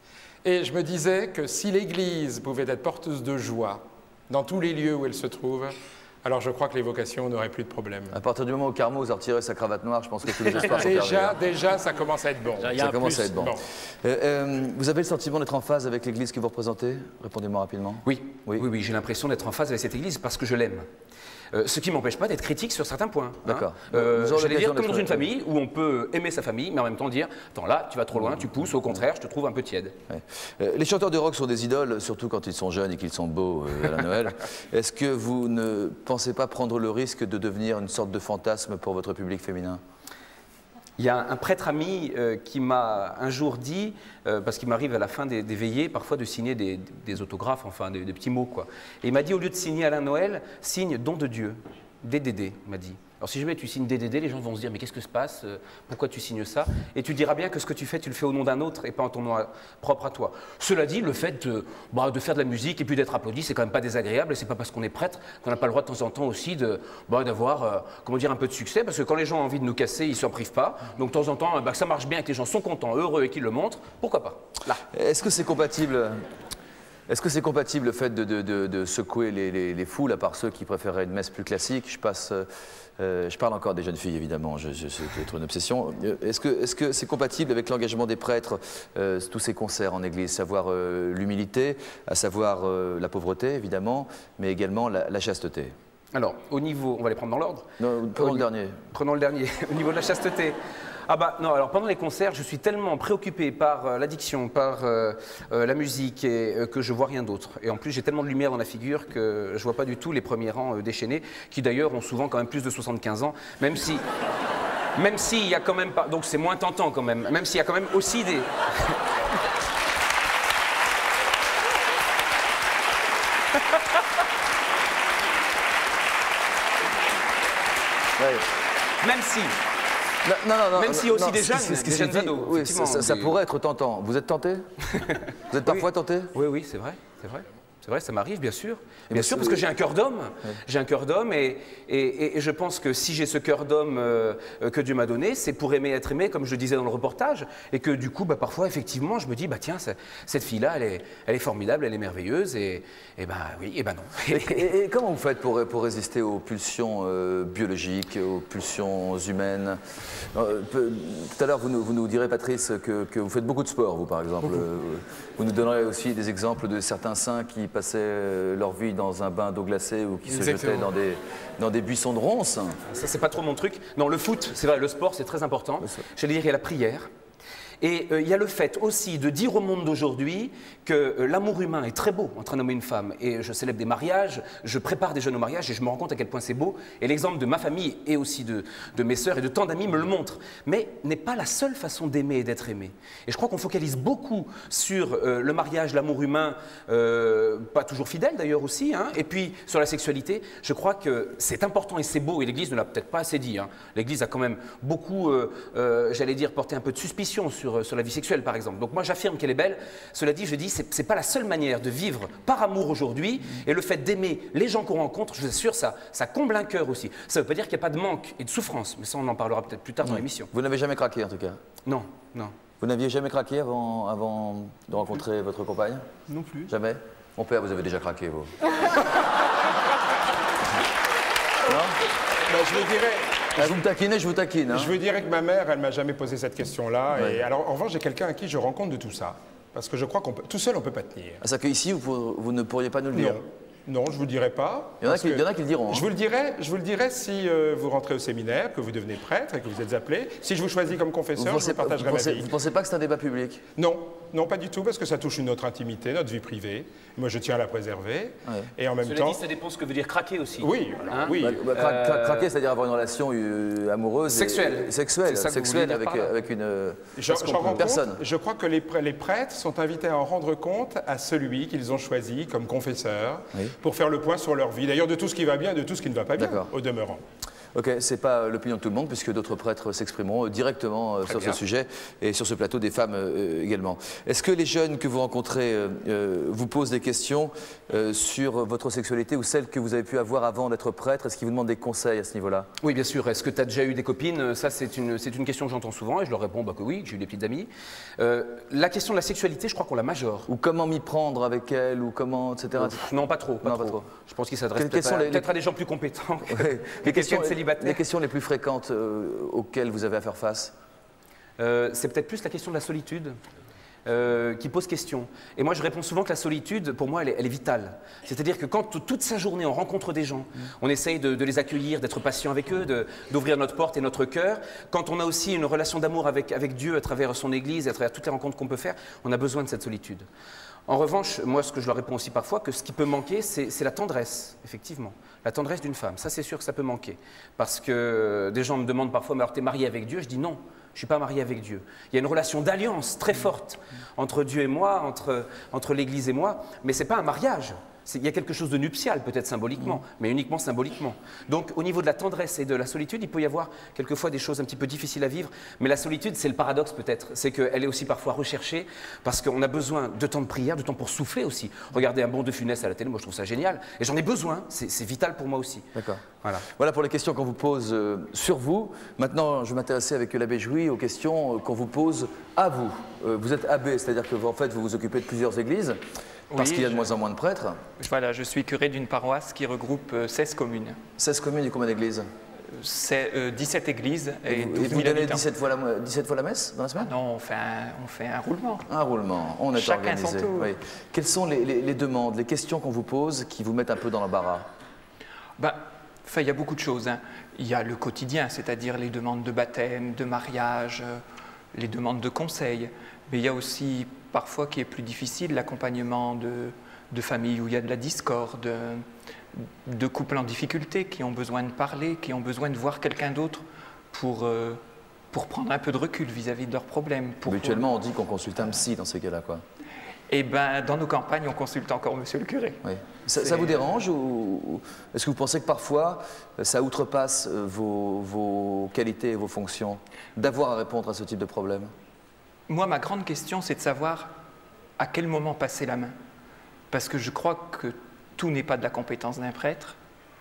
Et je me disais que si l'Église pouvait être porteuse de joie dans tous les lieux où elle se trouve, alors je crois que les vocations n'auraient plus de problème.
À partir du moment où Carmo a retiré sa cravate noire, je pense que tous les espoirs sont
déjà, déjà, ça commence à être bon.
Ça commence à être bon. bon. Euh, euh, vous avez le sentiment d'être en phase avec l'Église que vous représentez? Répondez-moi rapidement.
Oui, oui, oui, oui j'ai l'impression d'être en phase avec cette Église parce que je l'aime. Euh, ce qui ne m'empêche pas d'être critique sur certains points.
D'accord.
Hein. Euh, J'allais dire comme dans une famille où on peut aimer sa famille, mais en même temps dire « Attends, là, tu vas trop loin, tu pousses, au contraire, je te trouve un peu tiède.
Ouais. » euh, Les chanteurs de rock sont des idoles, surtout quand ils sont jeunes et qu'ils sont beaux euh, à la Noël. Est-ce que vous ne pensez pas prendre le risque de devenir une sorte de fantasme pour votre public féminin?
Il y a un prêtre ami euh, qui m'a un jour dit, euh, parce qu'il m'arrive à la fin des, des veillées, parfois de signer des, des autographes, enfin des, des petits mots, quoi. Et il m'a dit, au lieu de signer Alain Noël, signe Don de Dieu, D D D, il m'a dit. Alors si jamais tu signes D D D, les gens vont se dire, mais qu'est-ce que se passe? Pourquoi tu signes ça? Et tu diras bien que ce que tu fais, tu le fais au nom d'un autre et pas en ton nom propre à toi. Cela dit, le fait de, bah, de faire de la musique et puis d'être applaudi, c'est quand même pas désagréable, et c'est pas parce qu'on est prêtre qu'on n'a pas le droit de temps en temps aussi de, bah, d'avoir, euh, comment dire, un peu de succès, parce que quand les gens ont envie de nous casser, ils s'en privent pas. Donc de temps en temps, bah, ça marche bien, que les gens sont contents, heureux et qu'ils le montrent, pourquoi pas? Là.
Est-ce que c'est compatible? Est-ce que c'est compatible le fait de, de, de, de secouer les, les, les foules, à part ceux qui préféraient une messe plus classique? Je passe, euh, je parle encore des jeunes filles, évidemment, je, je, c'est peut-être une obsession. Est-ce que est-ce que c'est compatible avec l'engagement des prêtres, euh, tous ces concerts en église, savoir euh, l'humilité, à savoir euh, la pauvreté, évidemment, mais également la, la chasteté?
Alors, au niveau, on va les prendre dans l'ordre.
Prenons le dernier.
Prenons le dernier. Au niveau de la chasteté. Ah bah non, alors pendant les concerts, je suis tellement préoccupé par euh, l'addiction, par euh, euh, la musique, et euh, que je vois rien d'autre. Et en plus, j'ai tellement de lumière dans la figure que je vois pas du tout les premiers rangs euh, déchaînés, qui d'ailleurs ont souvent quand même plus de soixante-quinze ans, même si... Même s'il y a quand même pas... Donc c'est moins tentant quand même, même s'il y a quand même aussi des...
Ouais.
Même si...
Non, non, non,
Même s'il y a aussi
non,
des jeunes,
ce qui,
des jeunes ados.
Oui, ça, ça, ça pourrait être tentant. Vous êtes tenté? Vous êtes parfois
oui.
tenté?
Oui, oui, c'est vrai, c'est vrai. C'est vrai, ça m'arrive, bien sûr. Et bien sûr, parce que j'ai un cœur d'homme. Ouais. J'ai un cœur d'homme et, et, et je pense que si j'ai ce cœur d'homme euh, que Dieu m'a donné, c'est pour aimer être aimé, comme je le disais dans le reportage. Et que du coup, bah, parfois, effectivement, je me dis, bah, tiens, cette fille-là, elle est, elle est formidable, elle est merveilleuse. Et, et ben oui, et ben non.
Et, et, et comment vous faites pour, pour résister aux pulsions euh, biologiques, aux pulsions humaines? euh, Tout à l'heure, vous, vous nous direz, Patrice, que, que vous faites beaucoup de sport, vous, par exemple. Euh, vous nous donnerez aussi des exemples de certains saints qui passaient leur vie dans un bain d'eau glacée ou qui Exactement. se jetaient dans des, dans des buissons de ronces.
Ça, c'est pas trop mon truc. Non, le foot, c'est vrai, le sport, c'est très important. J'allais dire, il y a la prière. Et euh, il y a le fait aussi de dire au monde d'aujourd'hui que euh, l'amour humain est très beau entre un homme et une femme. Et je célèbre des mariages, je prépare des jeunes au mariage et je me rends compte à quel point c'est beau. Et l'exemple de ma famille et aussi de, de mes sœurs et de tant d'amis me le montre. Mais n'est pas la seule façon d'aimer et d'être aimé. Et je crois qu'on focalise beaucoup sur euh, le mariage, l'amour humain, euh, pas toujours fidèle d'ailleurs aussi, hein, et puis sur la sexualité. Je crois que c'est important et c'est beau, et l'Église ne l'a peut-être pas assez dit. Hein. L'Église a quand même beaucoup, euh, euh, j'allais dire, porté un peu de suspicion sur sur la vie sexuelle, par exemple. Donc moi, j'affirme qu'elle est belle. Cela dit, je dis, c'est c'est pas la seule manière de vivre par amour aujourd'hui. Et le fait d'aimer les gens qu'on rencontre, je vous assure, ça, ça comble un cœur aussi. Ça ne veut pas dire qu'il n'y a pas de manque et de souffrance, mais ça, on en parlera peut-être plus tard dans l'émission.
Vous n'avez jamais craqué, en tout cas?
Non, non.
Vous n'aviez jamais craqué avant, avant de rencontrer votre compagne?
Non plus.
Jamais? Mon père, vous avez déjà craqué, vous? Non?
Ben, je vous dirais...
Ah, vous me taquinez, je vous taquine. Hein.
Je vous dirais que ma mère, elle m'a jamais posé cette question-là.
Ouais.
Et alors, en revanche, j'ai quelqu'un à qui je rends compte de tout ça. Parce que je crois qu'on peut... Tout seul, on ne peut pas tenir.
Ah, ça qu'ici, vous, vous ne pourriez pas nous le dire?
Non. Non, je ne vous le dirai pas.
Il y en a qui, il y en a qui le diront. Hein.
Je vous le dirai, je vous le dirai si euh, vous rentrez au séminaire, que vous devenez prêtre et que vous êtes appelé. Si je vous choisis comme confesseur, je vous partagerai
vous pensez,
ma vie.
Vous ne pensez pas que c'est un débat public?
Non, non, pas du tout, parce que ça touche notre intimité, notre vie privée. Moi, je tiens à la préserver. Ouais. Et en même
Cela
temps...
dit, ça dépend ce que veut dire craquer aussi.
Oui, alors, hein oui.
Bah, bah, cra euh... Craquer, c'est-à-dire avoir une relation euh, amoureuse.
Sexuelle.
Et, sexuelle, sexuelle avec, avec une,
je,
une personne.
Compte, je crois que les, les prêtres sont invités à en rendre compte à celui qu'ils ont choisi comme confesseur, oui, pour faire le point sur leur vie. D'ailleurs, de tout ce qui va bien et de tout ce qui ne va pas bien, au demeurant.
Ok, ce n'est pas l'opinion de tout le monde, puisque d'autres prêtres s'exprimeront directement euh, sur bien. ce sujet, et sur ce plateau des femmes euh, également. Est-ce que les jeunes que vous rencontrez euh, vous posent des questions euh, sur votre sexualité ou celle que vous avez pu avoir avant d'être prêtre? Est-ce qu'ils vous demandent des conseils à ce niveau-là?
Oui, bien sûr. Est-ce que tu as déjà eu des copines? Ça, c'est une, c'est une question que j'entends souvent, et je leur réponds bah, que oui, que j'ai eu des petites amies. Euh, la question de la sexualité, je crois qu'on la majore.
Ou comment m'y prendre avec elle, ou comment, et cetera.
Ouf, non, pas trop. Pas, non trop. pas trop. Je pense qu'ils s'adressent peut-être
les...
peut à des gens plus compétents que
ouais.
les questions célibataires.
Les questions les plus fréquentes euh, auxquelles vous avez à faire face?
euh, C'est peut-être plus la question de la solitude euh, qui pose question. Et moi, je réponds souvent que la solitude, pour moi, elle est, elle est vitale. C'est-à-dire que quand toute sa journée, on rencontre des gens, mmh. on essaye de, de les accueillir, d'être patient avec eux, d'ouvrir notre porte et notre cœur. Quand on a aussi une relation d'amour avec, avec Dieu à travers son Église, à travers toutes les rencontres qu'on peut faire, on a besoin de cette solitude. En revanche, moi, ce que je leur réponds aussi parfois, que ce qui peut manquer, c'est la tendresse, effectivement. La tendresse d'une femme, ça c'est sûr que ça peut manquer. Parce que des gens me demandent parfois, mais alors t'es marié avec Dieu? Je dis non, je ne suis pas marié avec Dieu. Il y a une relation d'alliance très forte entre Dieu et moi, entre, entre l'Église et moi, mais ce n'est pas un mariage. Il y a quelque chose de nuptial, peut-être symboliquement, mmh. mais uniquement symboliquement. Donc, au niveau de la tendresse et de la solitude, il peut y avoir quelquefois des choses un petit peu difficiles à vivre. Mais la solitude, c'est le paradoxe peut-être. C'est qu'elle est aussi parfois recherchée parce qu'on a besoin de temps de prière, de temps pour souffler aussi. Regardez un bon de Funès à la télé, moi je trouve ça génial. Et j'en ai besoin, c'est vital pour moi aussi.
D'accord. Voilà. Voilà pour les questions qu'on vous pose euh, sur vous. Maintenant, je vais m'intéresser avec l'abbé Jouy aux questions euh, qu'on vous pose à vous. Euh, vous êtes abbé, c'est-à-dire que vous, en fait, vous vous occupez de plusieurs églises. Parce oui, qu'il y a de je... moins en moins de prêtres.
Voilà, je suis curé d'une paroisse qui regroupe seize communes.
seize communes et combien d'églises?
euh, dix-sept églises. Et,
et vous, et vous donnez dix-sept fois, la, dix-sept fois la messe dans la semaine?
Non, on fait, un, on fait un roulement.
Un roulement, on est
Chacun
organisé.
son tour.
Oui. Quelles sont les, les, les demandes, les questions qu'on vous pose qui vous mettent un peu dans l'embarras?
Ben, enfin, il y a beaucoup de choses. Hein. Il y a le quotidien, c'est-à-dire les demandes de baptême, de mariage, les demandes de conseils. Mais il y a aussi, parfois, qui est plus difficile, l'accompagnement de, de familles où il y a de la discorde, de, de couples en difficulté qui ont besoin de parler, qui ont besoin de voir quelqu'un d'autre pour, euh, pour prendre un peu de recul vis-à-vis de leurs problèmes. Pour,
Habituellement, on dit qu'on consulte un psy dans ces cas-là, quoi.
Eh bien, dans nos campagnes, on consulte encore monsieur le curé.
Oui. Ça, ça vous dérange ou est-ce que vous pensez que parfois, ça outrepasse vos, vos qualités et vos fonctions d'avoir à répondre à ce type de problème?
Moi, ma grande question, c'est de savoir à quel moment passer la main. Parce que je crois que tout n'est pas de la compétence d'un prêtre.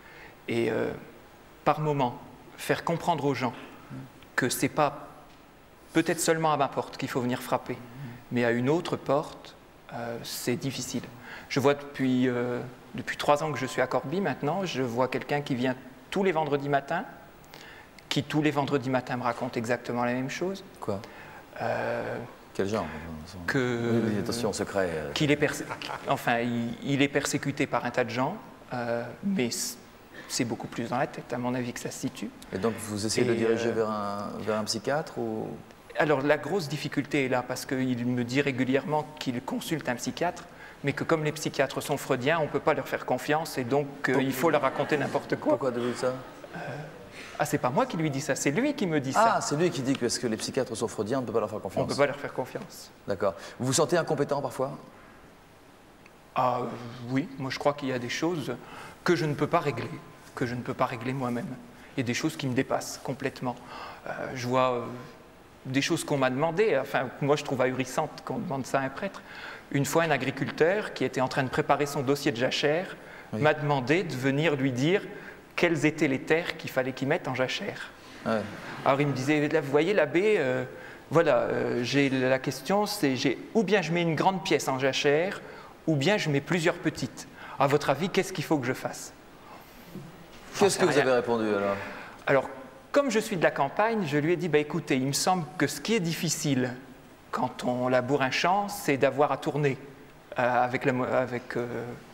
Et euh, par moment, faire comprendre aux gens que ce n'est pas peut-être seulement à ma porte qu'il faut venir frapper, mais à une autre porte, euh, c'est difficile. Je vois depuis, euh, depuis trois ans que je suis à Corbie maintenant, je vois quelqu'un qui vient tous les vendredis matins, qui tous les vendredis matins me raconte exactement la même chose.
Quoi?
Euh,
Quel genre?
que,
oui, attention, secret. Euh...
Qu'il est persé... Enfin, il, il est persécuté par un tas de gens, euh, mais c'est beaucoup plus dans la tête, à mon avis, que ça se situe.
Et donc, vous essayez Et de diriger euh... vers, un, vers un psychiatre ou...
Alors, la grosse difficulté est là, parce qu'il me dit régulièrement qu'il consulte un psychiatre, mais que comme les psychiatres sont freudiens, on ne peut pas leur faire confiance, et donc euh, il faut leur raconter n'importe quoi.
Pourquoi de ça
euh... Ah, c'est pas moi qui lui dis ça, c'est lui qui me dit ça.
Ah, c'est lui qui dit que parce que les psychiatres sont freudiens, on ne peut pas leur faire confiance.
On ne peut pas leur faire confiance.
D'accord. Vous vous sentez incompétent parfois?
Ah oui, moi je crois qu'il y a des choses que je ne peux pas régler, que je ne peux pas régler moi-même. Il y a des choses qui me dépassent complètement. Euh, je vois euh, des choses qu'on m'a demandées, enfin moi je trouve ahurissantes qu'on demande ça à un prêtre. Une fois, un agriculteur qui était en train de préparer son dossier de jachère oui. m'a demandé de venir lui dire quelles étaient les terres qu'il fallait qu'il mette en jachère. Ouais. Alors il me disait, là, vous voyez l'abbé, euh, voilà, euh, j'ai la question, c'est ou bien je mets une grande pièce en jachère, ou bien je mets plusieurs petites. À votre avis, qu'est-ce qu'il faut que je fasse?
Qu'est-ce que vous avez répondu alors?
Alors, comme je suis de la campagne, je lui ai dit, bah, écoutez, il me semble que ce qui est difficile quand on laboure un champ, c'est d'avoir à tourner euh, avec, la, avec euh,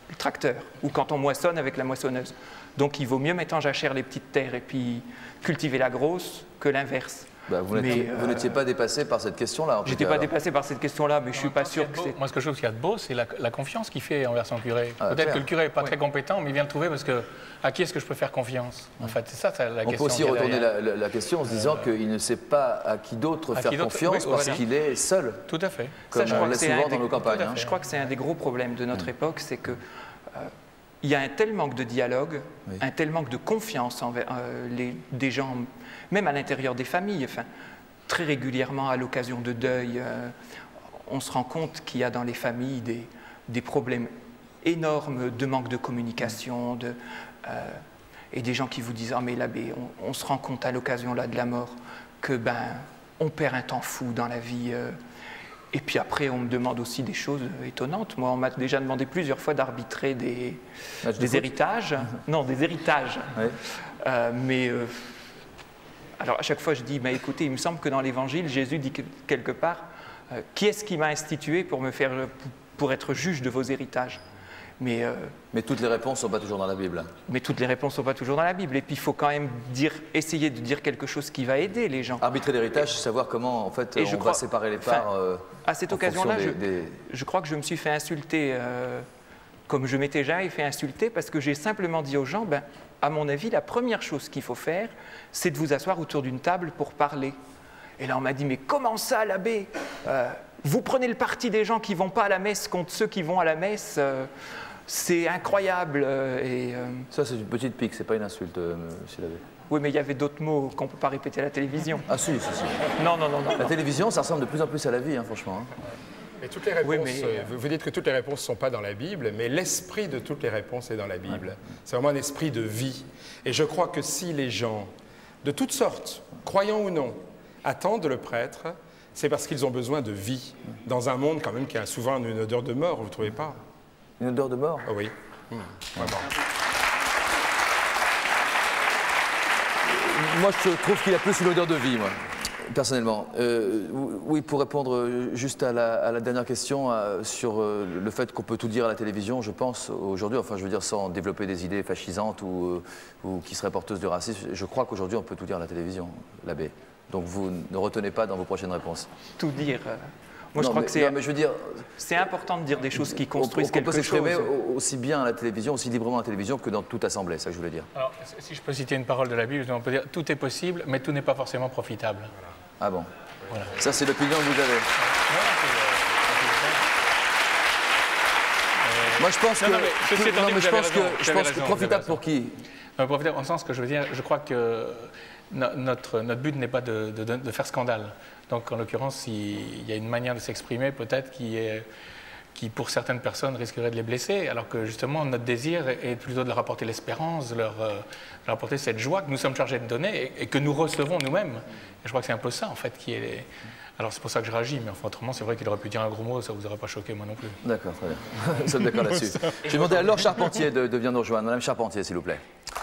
le tracteur, ou quand on moissonne avec la moissonneuse. Donc il vaut mieux mettre en jachère les petites terres et puis cultiver la grosse que l'inverse.
Bah, vous n'étiez euh, pas dépassé par cette question-là.
Je n'étais pas dépassé par cette question-là, mais je ne suis pas sûr que c'est...
Moi, ce que je trouve qu'il y a de beau, c'est la, la confiance qu'il fait envers son curé.
Ah,
Peut-être
clair.
que le curé n'est pas
oui.
très compétent, mais il vient le trouver parce que à qui est-ce que je peux faire confiance? En fait, c'est ça, ça la
On
question.
peut aussi retourner la, la, la question en se disant euh, qu'il ne sait pas à qui d'autre faire
qui
confiance
oui,
parce
voilà.
qu'il est seul.
Tout à fait.
Comme
ça, je
on
crois
l'a
que
souvent
un
dans
des...
nos campagnes. Hein.
Je crois que c'est un des gros problèmes de notre mmh. époque, c'est que euh, il y a un tel manque de dialogue, oui. un tel manque de confiance envers euh, les, des gens, même à l'intérieur des familles. Enfin, très régulièrement, à l'occasion de deuil, euh, on se rend compte qu'il y a dans les familles des, des problèmes énormes de manque de communication, de, euh, et des gens qui vous disent « Ah mais l'abbé, on, on se rend compte à l'occasion là de la mort que ben on perd un temps fou dans la vie. Euh, » Et puis après, on me demande aussi des choses étonnantes. Moi, on m'a déjà demandé plusieurs fois d'arbitrer des, des héritages. Non, des héritages. Oui. Euh, mais... Euh, Alors à chaque fois je dis, bah, écoutez, il me semble que dans l'Évangile, Jésus dit que, quelque part, euh, qui est-ce qui m'a institué pour, me faire, pour être juge de vos héritages? mais, euh,
mais toutes les réponses ne sont pas toujours dans la Bible.
Mais toutes les réponses ne sont pas toujours dans la Bible. Et puis il faut quand même dire, essayer de dire quelque chose qui va aider les gens.
Arbitrer l'héritage, c'est savoir comment en fait,
Et
on
je
va
crois,
séparer les parts.
Enfin,
euh,
à cette occasion-là,
des,
je,
des...
je crois que je me suis fait insulter, euh, comme je m'étais jamais fait insulter, parce que j'ai simplement dit aux gens, ben, à mon avis, la première chose qu'il faut faire, c'est de vous asseoir autour d'une table pour parler. Et là, on m'a dit, mais comment ça, l'abbé euh, Vous prenez le parti des gens qui ne vont pas à la messe contre ceux qui vont à la messe, euh, c'est incroyable. Euh, et, euh...
Ça, c'est une petite pique, c'est pas une insulte, euh, monsieur l'abbé.
Oui, mais il y avait d'autres mots qu'on ne peut pas répéter à la télévision.
Ah si, si, si.
Non, non, non, non.
La télévision, ça ressemble de plus en plus à la vie, hein, franchement. Hein.
Mais toutes les réponses,
oui, mais...
euh, vous dites que toutes les réponses ne sont pas dans la Bible, mais l'esprit de toutes les réponses est dans la Bible. Ouais. C'est vraiment un esprit de vie. Et je crois que si les gens, de toutes sortes, croyants ou non, attendent le prêtre, c'est parce qu'ils ont besoin de vie, dans un monde quand même qui a souvent une odeur de mort, vous ne trouvez pas?
Une odeur de mort?
Ah oui, mmh. Vraiment.
Moi, je trouve qu'il a plus une odeur de vie, moi. Personnellement, euh, oui, pour répondre juste à la, à la dernière question euh, sur euh, le fait qu'on peut tout dire à la télévision, je pense aujourd'hui, enfin je veux dire sans développer des idées fascisantes ou, euh, ou qui seraient porteuses de racisme, je crois qu'aujourd'hui on peut tout dire à la télévision, l'abbé. Donc vous ne retenez pas dans vos prochaines réponses.
Tout dire euh, Moi
non,
je crois
mais,
que c'est
non, mais je veux dire,
c'est important de dire des choses qui construisent
on, on
quelque chose.
On peut s'exprimer aussi bien à la télévision, aussi librement à la télévision que dans toute assemblée, c'est ça que je voulais dire.
Alors, si je peux citer une parole de la Bible, on peut dire tout est possible, mais tout n'est pas forcément profitable. Voilà.
Ah bon?
Voilà.
Ça, c'est l'opinion que vous avez. Moi, je pense que, non, mais, que, non, mais je pense que, je pense que profitable pour qui?
Non, profitable en sens que je veux dire, je crois que notre, notre but n'est pas de, de, de faire scandale. Donc, en l'occurrence, il y a une manière de s'exprimer peut-être qui est qui, pour certaines personnes, risquerait de les blesser, alors que justement, notre désir est plutôt de leur apporter l'espérance, de leur, euh, leur apporter cette joie que nous sommes chargés de donner et, et que nous recevons nous-mêmes. Et je crois que c'est un peu ça, en fait, qui est... Les... Alors, c'est pour ça que je réagis, mais enfin, autrement, c'est vrai qu'il aurait pu dire un gros mot, ça ne vous aurait pas choqué, moi non plus.
D'accord, très bien. Nous sommes d'accord là-dessus. Je vais demander à Laure Charpentier de, de venir nous rejoindre. Madame Charpentier, s'il vous plaît.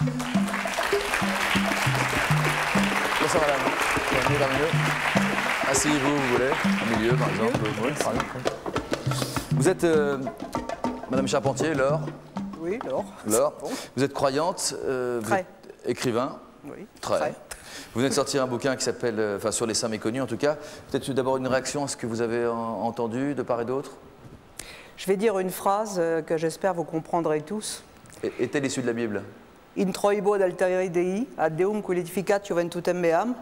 Bonsoir, madame. Bienvenue, bienvenue. Asseyez-vous, vous voulez, au milieu, par exemple. Oui, par exemple. Vous êtes, euh, Madame Charpentier, Laure?
Oui, Laure.
Laure. Bon. Vous êtes croyante, euh, vous êtes écrivain?
Oui.
Très.
Très.
Vous venez de sortir un bouquin qui s'appelle, euh, enfin sur les saints méconnus en tout cas. Peut-être d'abord une réaction à ce que vous avez en, entendu de part et d'autre?
Je vais dire une phrase euh, que j'espère vous comprendrez tous.
Est-elle issue de la Bible?
In troibo d'alteriori Dei, ad Deum qui edificatio ventutem meam.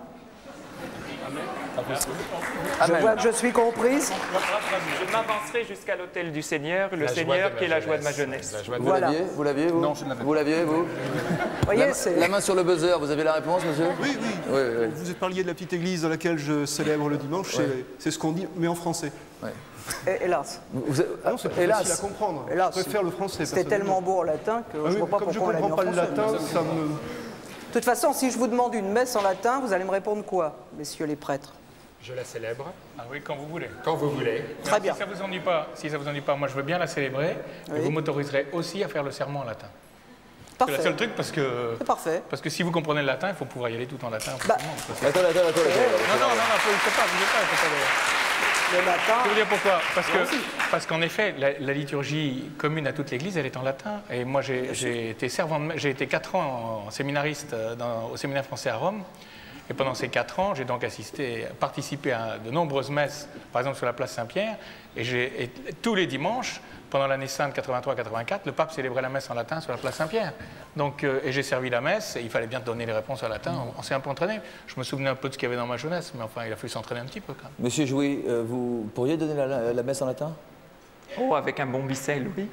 Je vois que je suis comprise.
Je m'avancerai jusqu'à l'autel du Seigneur, le la Seigneur qui est la joie de ma jeunesse.
Vous voilà. l'aviez, vous l'aviez, vous?
Non, je ne l'avais pas.
Vous l'aviez, vous?
Voyez,
la, la main sur le buzzer, vous avez la réponse, monsieur?
Oui, oui.
oui, oui.
Vous êtes parliez de la petite église dans laquelle je célèbre le dimanche, ouais. c'est ce qu'on dit, mais en français.
Ouais.
Et, hélas.
Vous êtes, ah non, c'est plus
hélas.
facile à comprendre.
Hélas.
Je préfère le français.
C'était tellement beau en latin que ah, je ne
oui,
vois pas
comme
pourquoi
je ne comprends pas le latin, ça me...
De toute façon, si je vous demande une messe en latin, vous allez me répondre quoi, messieurs les prêtres?
Je la célèbre. Ah oui, quand vous voulez. Quand vous voulez.
Très bien.
Si ça vous ennuie pas, si ça vous ennuie pas, moi je veux bien la célébrer, oui. mais vous m'autoriserez aussi à faire le serment en latin.
Parfait.
C'est le seul truc parce que.
C'est parfait.
Parce que si vous comprenez le latin, il faut pouvoir y aller tout en latin.
Bah.
Attends, attends, attends.
Non, non, non, non, il ne faut pas, vous ne pas, il faut pas.
le latin.
Je vais vous dire pourquoi. Parce que, parce qu'en effet, la, la liturgie commune à toute l'Église, elle est en latin. Et moi, j'ai été servant, j'ai été quatre ans en séminariste dans, au séminaire français à Rome. Et pendant ces quatre ans, j'ai donc assisté, participé à de nombreuses messes, par exemple sur la place Saint-Pierre. Et, et tous les dimanches, pendant l'année sainte quatre-vingt-trois quatre-vingt-quatre, le pape célébrait la messe en latin sur la place Saint-Pierre. Donc, euh, et j'ai servi la messe, et il fallait bien donner les réponses en latin. On, on s'est un peu entraîné. Je me souvenais un peu de ce qu'il y avait dans ma jeunesse, mais enfin, il a fallu s'entraîner un petit peu quand même.
Monsieur Jouy, euh, vous pourriez donner la, la, la messe en latin?
Oh, avec un bon bicelle, oui.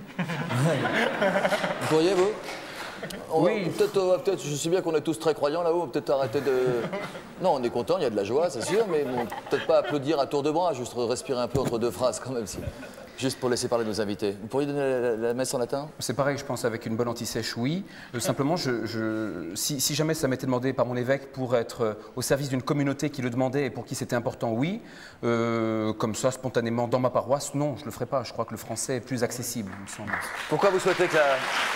Vous pourriez, vous? On oui. Peut-être, peut je sais bien qu'on est tous très croyants là-haut, peut-être arrêter de... Non, on est content, il y a de la joie, c'est sûr, mais bon, peut-être pas applaudir à tour de bras, juste respirer un peu entre deux phrases quand même, si... juste pour laisser parler nos invités. Vous pourriez donner la, la, la messe en latin?
C'est pareil, je pense, avec une bonne anti-sèche, oui. Euh, simplement, je, je, si, si jamais ça m'était demandé par mon évêque pour être euh, au service d'une communauté qui le demandait et pour qui c'était important, oui. Euh, comme ça, spontanément, dans ma paroisse, non, je ne le ferai pas. Je crois que le français est plus accessible, il me semble.
Pourquoi vous souhaitez que la...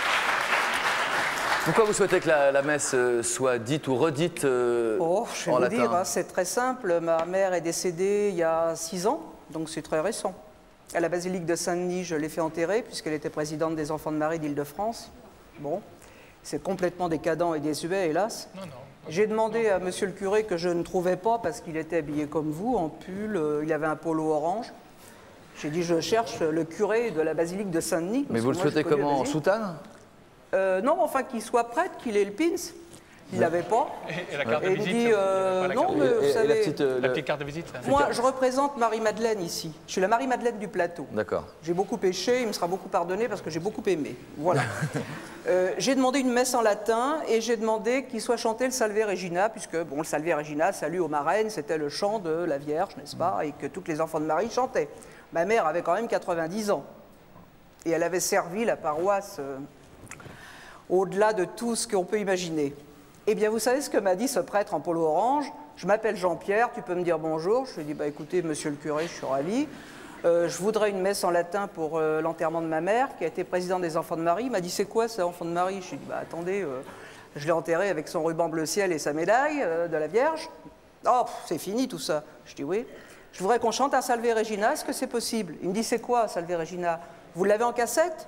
Pourquoi vous souhaitez que la, la messe soit dite ou redite euh,
oh, je vais
en
vous
latin?
dire, hein, c'est très simple. Ma mère est décédée il y a six ans, donc c'est très récent. À la basilique de Saint-Denis, je l'ai fait enterrer, puisqu'elle était présidente des Enfants de Marie d'Île-de-France. Bon, c'est complètement décadent et désuet, hélas. J'ai demandé à monsieur le curé que je ne trouvais pas, parce qu'il était habillé comme vous, en pull, euh, il avait un polo orange. J'ai dit, je cherche le curé de la basilique de Saint-Denis.
Mais vous le souhaitez comment, en soutane?
Euh, non, enfin qu'il soit prêtre, qu'il ait le pins. Il ne l'avait pas.
Et, et la carte
et
de
il
visite
dit, euh, non,
carte
mais
de...
vous
et,
savez...
Et la, petite, euh,
la petite carte de visite ça.
Moi, je représente Marie-Madeleine ici. Je suis la Marie-Madeleine du plateau.
D'accord.
J'ai beaucoup péché, il me sera beaucoup pardonné parce que j'ai beaucoup aimé. Voilà. euh, j'ai demandé une messe en latin et j'ai demandé qu'il soit chanté le Salve Regina, puisque, bon, le Salve Regina, salut aux marraines, c'était le chant de la Vierge, n'est-ce pas, et que tous les enfants de Marie chantaient. Ma mère avait quand même quatre-vingt-dix ans. Et elle avait servi la paroisse... Euh, au-delà de tout ce qu'on peut imaginer. Eh bien, vous savez ce que m'a dit ce prêtre en polo orange? Je m'appelle Jean-Pierre, tu peux me dire bonjour? Je lui ai dit, bah, écoutez, monsieur le curé, je suis ravi. Euh, je voudrais une messe en latin pour euh, l'enterrement de ma mère, qui a été présidente des Enfants de Marie. Il m'a dit, c'est quoi, ça, Enfants de Marie? Je lui ai dit, bah, attendez, euh, je l'ai enterré avec son ruban bleu ciel et sa médaille euh, de la Vierge. Oh, c'est fini tout ça. Je dis, oui. Je voudrais qu'on chante un Salve Regina, est-ce que c'est possible? Il me dit, c'est quoi, Salve Regina? Vous l'avez en cassette?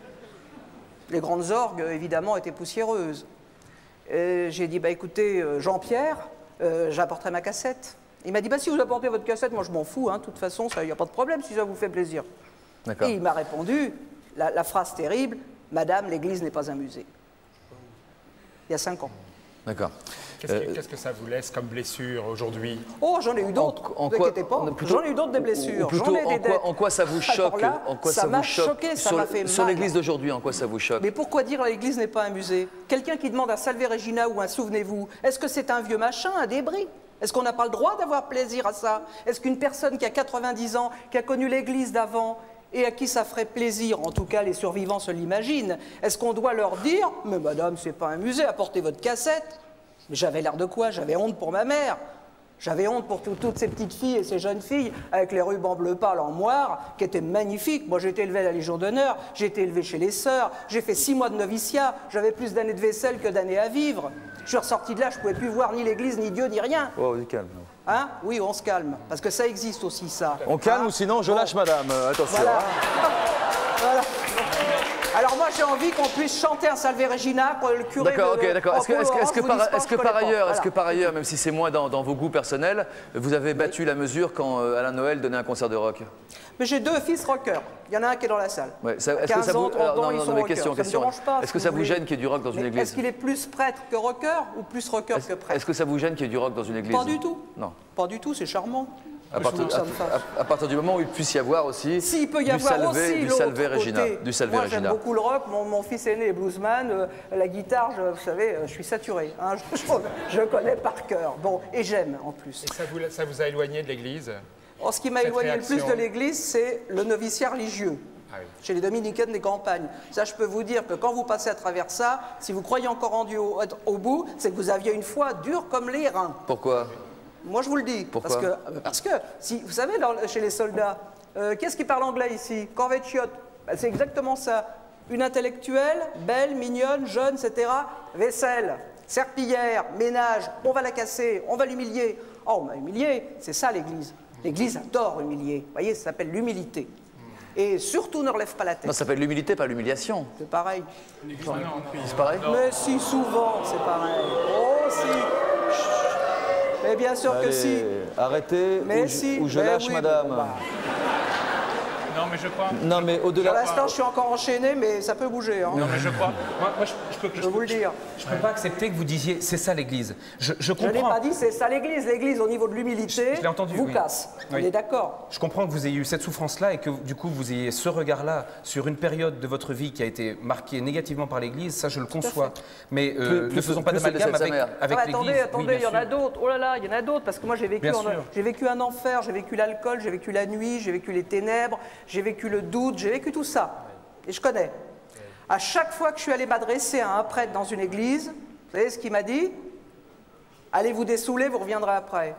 Les grandes orgues, évidemment, étaient poussiéreuses. J'ai dit, bah, écoutez, Jean-Pierre, euh, j'apporterai ma cassette. Il m'a dit, bah, si vous apportez votre cassette, moi je m'en fous, hein, de toute façon, il n'y a pas de problème si ça vous fait plaisir. Et il m'a répondu, la, la phrase terrible, Madame, l'Église n'est pas un musée. Il y a cinq ans.
D'accord.
Qu'est-ce euh, qu que ça vous laisse comme blessure aujourd'hui?
Oh, j'en ai eu d'autres, ne vous inquiétez pas. J'en ai eu d'autres des blessures.
Plutôt,
ai
en,
des
quoi, en quoi ça vous choque?
là,
en quoi
ça
ça
m'a
vous choque
choqué, ça m'a fait mal.
Sur l'église d'aujourd'hui, en quoi ça vous choque?
Mais pourquoi dire l'église n'est pas un musée? Quelqu'un qui demande un Salve Regina ou un Souvenez-vous, est-ce que c'est un vieux machin, un débris? Est-ce qu'on n'a pas le droit d'avoir plaisir à ça? Est-ce qu'une personne qui a quatre-vingt-dix ans, qui a connu l'église d'avant, et à qui ça ferait plaisir, en tout cas les survivants se l'imaginent, est-ce qu'on doit leur dire, mais madame, c'est pas un musée, apportez votre cassette? Mais j'avais l'air de quoi? J'avais honte pour ma mère. J'avais honte pour tout, toutes ces petites filles et ces jeunes filles avec les rubans bleu pâle en moire, qui étaient magnifiques. Moi, j'ai été élevée à la Légion d'honneur, j'ai été élevée chez les sœurs, j'ai fait six mois de noviciat, j'avais plus d'années de vaisselle que d'années à vivre. Je suis ressorti de là, je ne pouvais plus voir ni l'église, ni Dieu, ni rien.
Oh, on calme.
Hein? Oui, on se calme, parce que ça existe aussi, ça.
On calme hein? Ou sinon je lâche bon. Madame, euh, attention.
Voilà.
Hein.
Voilà. Alors moi j'ai envie qu'on puisse chanter un Salve Regina pour le curé.
D'accord, ok, d'accord. Est-ce que, est-ce que, est-ce que, par, est-ce que par ailleurs,
voilà.
est-ce que par ailleurs, même si c'est moins dans, dans vos goûts personnels, vous avez battu oui. la mesure quand euh, Alain Noël donnait un concert de rock?
Mais j'ai deux fils rockers. Il y en a un qui est dans la salle.
Ouais, ça, est-ce que ça vous... Alors, non, non, non, mais question, question. Est-ce que ça vous gêne qu'il y ait du rock dans une église?
Est-ce qu'il est plus prêtre que rocker ou plus rocker que prêtre?
Est-ce que ça vous gêne qu'il y ait du rock dans une église?
Pas du tout.
Non.
Pas du tout, c'est charmant.
À partir, à, à partir du moment où il puisse y avoir aussi
si, peut y
du
avoir
salvé,
aussi
du salve Regina, du salve
Moi,
Regina.
J'aime beaucoup le rock. Mon, mon fils aîné est bluesman. Euh, la guitare, je, vous savez, je suis saturé. Hein, je, je connais par cœur. Bon, et j'aime en plus.
Et ça vous, ça vous a éloigné de l'Église?
Oh, ce qui m'a éloigné réaction. le plus de l'Église, c'est le noviciat religieux. Ah oui. Chez les dominicaines des campagnes. Ça, je peux vous dire que quand vous passez à travers ça, si vous croyez encore en Dieu au, au bout, c'est que vous aviez une foi dure comme les reins.
Pourquoi?
Moi, je vous le dis.
Pourquoi?
Parce que, parce que si, vous savez, dans, chez les soldats, euh, qu'est-ce qui parle anglais ici? Corvette chiotte. Ben, c'est exactement ça. Une intellectuelle, belle, mignonne, jeune, et cetera. Vaisselle, serpillière, ménage, on va la casser, on va l'humilier. Oh, on m'a humilié, c'est ça l'Église. L'Église adore humilier. Vous voyez, ça s'appelle l'humilité. Et surtout, ne relève pas la tête.
Non, ça s'appelle l'humilité, pas l'humiliation.
C'est pareil.
C'est pareil?
Mais si, souvent, c'est pareil. Oh, si. Mais bien sûr
Allez,
que si.
Arrêtez,
mais
ou,
si.
je, ou je
mais
lâche,
oui,
madame.
Bon, bah.
Non, mais je crois.
Non, mais au-delà.
Pour l'instant, je suis encore enchaîné, mais ça peut bouger. Hein.
Non, mais je crois. Moi, moi je, je peux, je,
je peux vous le dire.
Je ne peux pas accepter que vous disiez c'est ça l'Église. Je, je comprends.
Je n'ai pas dit c'est ça l'Église. L'Église, au niveau de l'humilité, vous
oui.
casse.
Oui.
On est d'accord.
Je comprends que vous ayez eu cette souffrance-là et que du coup vous ayez ce regard-là sur une période de votre vie qui a été marquée négativement par l'Église. Ça, je le conçois. Mais euh,
plus, plus,
ne faisons pas d'amalgame avec, avec
ah,
l'Église.
Attendez, attendez,
oui,
il y en
sûr.
a d'autres. Oh là là, il y en a d'autres. Parce que moi, j'ai vécu, en, j'ai vécu un enfer, j'ai vécu l'alcool, j'ai vécu la nuit, j'ai vécu les ténèbres, j'ai vécu le doute, j'ai vécu tout ça. Et je connais. À chaque fois que je suis allé m'adresser à un prêtre dans une église, vous savez ce qu'il m'a dit? Allez vous dessouler, vous reviendrez après.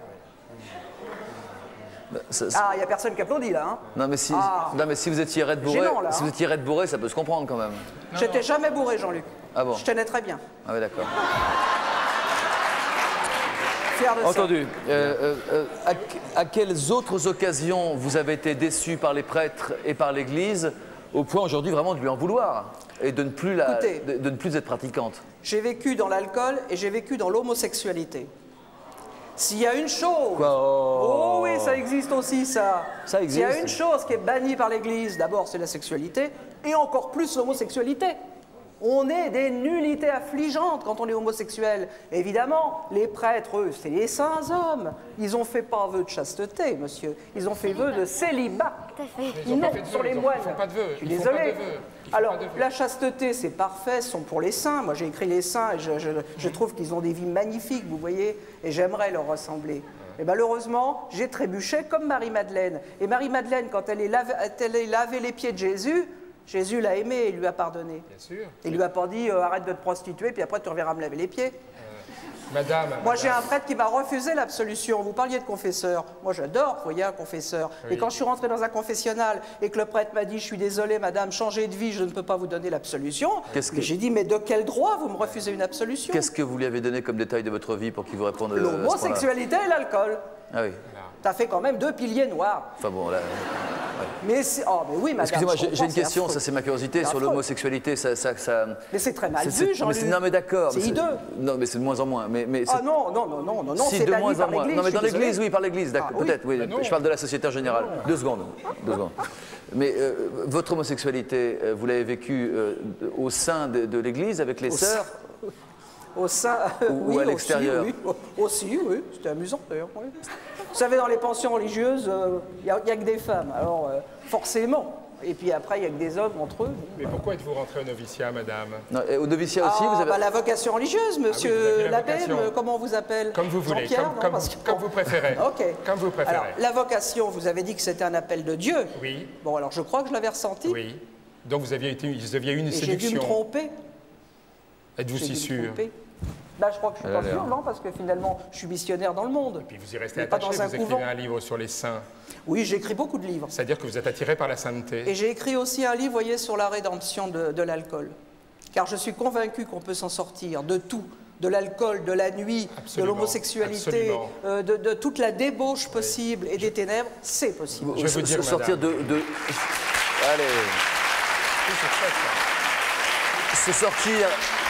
Bah, ça,
ah, il n'y a personne qui applaudit là. Hein.
Non, mais si,
ah.
non, mais si vous étiez raide bourré,
Gênant, là,
si vous
hein.
étiez raide bourré, ça peut se comprendre quand même.
J'étais jamais bourré, Jean-Luc.
Ah bon?
Je tenais très bien.
Ah oui, d'accord.
Fier de
Entendu.
ça.
Euh, euh, à, à quelles autres occasions vous avez été déçu par les prêtres et par l'Église, au point aujourd'hui vraiment de lui en vouloir et de ne plus, la,
Écoutez,
de, de ne plus être pratiquante?
J'ai vécu dans l'alcool et j'ai vécu dans l'homosexualité. S'il y a une chose...
Quoi, oh.
oh oui, ça existe aussi, ça.
Ça existe.
S'il y a une chose qui est bannie par l'Église, d'abord, c'est la sexualité, et encore plus l'homosexualité. On est des nullités affligeantes quand on est homosexuel. Évidemment, les prêtres, eux, c'est les saints hommes. Ils n'ont fait pas vœu de chasteté, monsieur. Ils ont fait vœu de célibat.
Ils
non,
pas fait
sur
vœux,
les
ils
moines.
Ils font pas de vœux.
Je suis
Ils
désolé.
Font pas de vœux.
Alors, la chasteté, c'est parfait, ce sont pour les saints. Moi, j'ai écrit les saints et je, je, je trouve qu'ils ont des vies magnifiques, vous voyez, et j'aimerais leur ressembler. Et malheureusement, j'ai trébuché comme Marie-Madeleine. Et Marie-Madeleine, quand elle est, lavé, elle est lavé les pieds de Jésus, Jésus l'a aimé et lui a pardonné.
Bien sûr.
Il lui a pas dit euh, arrête de te prostituer, puis après tu reviendras me laver les pieds.
Euh, madame.
Moi, j'ai
madame.
un prêtre qui m'a refusé l'absolution. Vous parliez de confesseur. Moi, j'adore, vous voyez, un confesseur.
Oui.
Et quand je suis rentré dans un confessionnal et que le prêtre m'a dit je suis désolé, madame, changez de vie, je ne peux pas vous donner l'absolution. Que... J'ai dit mais de quel droit vous me refusez une absolution?
Qu'est-ce que vous lui avez donné comme détail de votre vie pour qu'il vous réponde?
L'homosexualité et l'alcool.
Ah oui.
Ça fait quand même deux piliers noirs.
Enfin bon, là... Ouais.
Mais, oh, mais oui, madame.
Excusez-moi, j'ai une question, ça c'est ma curiosité, sur l'homosexualité, ça, ça, ça...
Mais c'est très mal vu, Jean-Luc.
Non mais d'accord.
C'est hideux.
Non mais c'est de moins en moins. Mais, mais
ah non, non, non, non, non, non,
si,
c'est
de moins en moins. Non mais dans l'église, oui, par l'église,
ah,
peut-être, oui.
oui.
Je parle de la société en général. Deux secondes, deux secondes. Mais euh, votre homosexualité, euh, vous l'avez vécue euh, au sein de, de l'église, avec les
au
sœurs
sein, Au sein,
ou,
oui,
ou à l'extérieur?
Aussi, oui, aussi, oui. C'était amusant d'ailleurs. Oui. Vous savez, dans les pensions religieuses, il euh, n'y a, a que des femmes, alors euh, forcément. Et puis après, il n'y a que des hommes entre eux.
Mais pourquoi êtes-vous rentré au noviciat, madame?
Non, et au noviciat aussi,
ah,
vous avez...
bah, la vocation religieuse, monsieur
ah oui,
l'abbé,
vocation.
comment on vous appelle?
Comme vous voulez,
Jean-Pierre,
comme,
non,
comme,
que...
comme vous préférez.
Ok.
Comme vous préférez.
Alors, la vocation, vous avez dit que c'était un appel de Dieu.
Oui.
Bon, alors je crois que je l'avais ressenti.
Oui. Donc vous aviez, été, vous aviez eu une
et
séduction.
J'ai dû me tromper.
Êtes-vous si sûr?
Bah, je crois que je ne suis pas sûr, non, parce que finalement, je suis missionnaire dans le monde.
Et puis vous y restez
attaché,
pas dans un vous
couvent.
écrivez un livre sur les saints.
Oui, j'écris beaucoup de livres.
C'est-à-dire que vous êtes attiré par la sainteté.
Et j'ai écrit aussi un livre, voyez, sur la rédemption de, de l'alcool. Car je suis convaincu qu'on peut s'en sortir de tout. De l'alcool, de la nuit,
absolument,
de l'homosexualité, euh, de, de toute la débauche possible oui. et des ténèbres, c'est possible.
Je vais vous dire,
sortir de, de... Allez. Se sortir...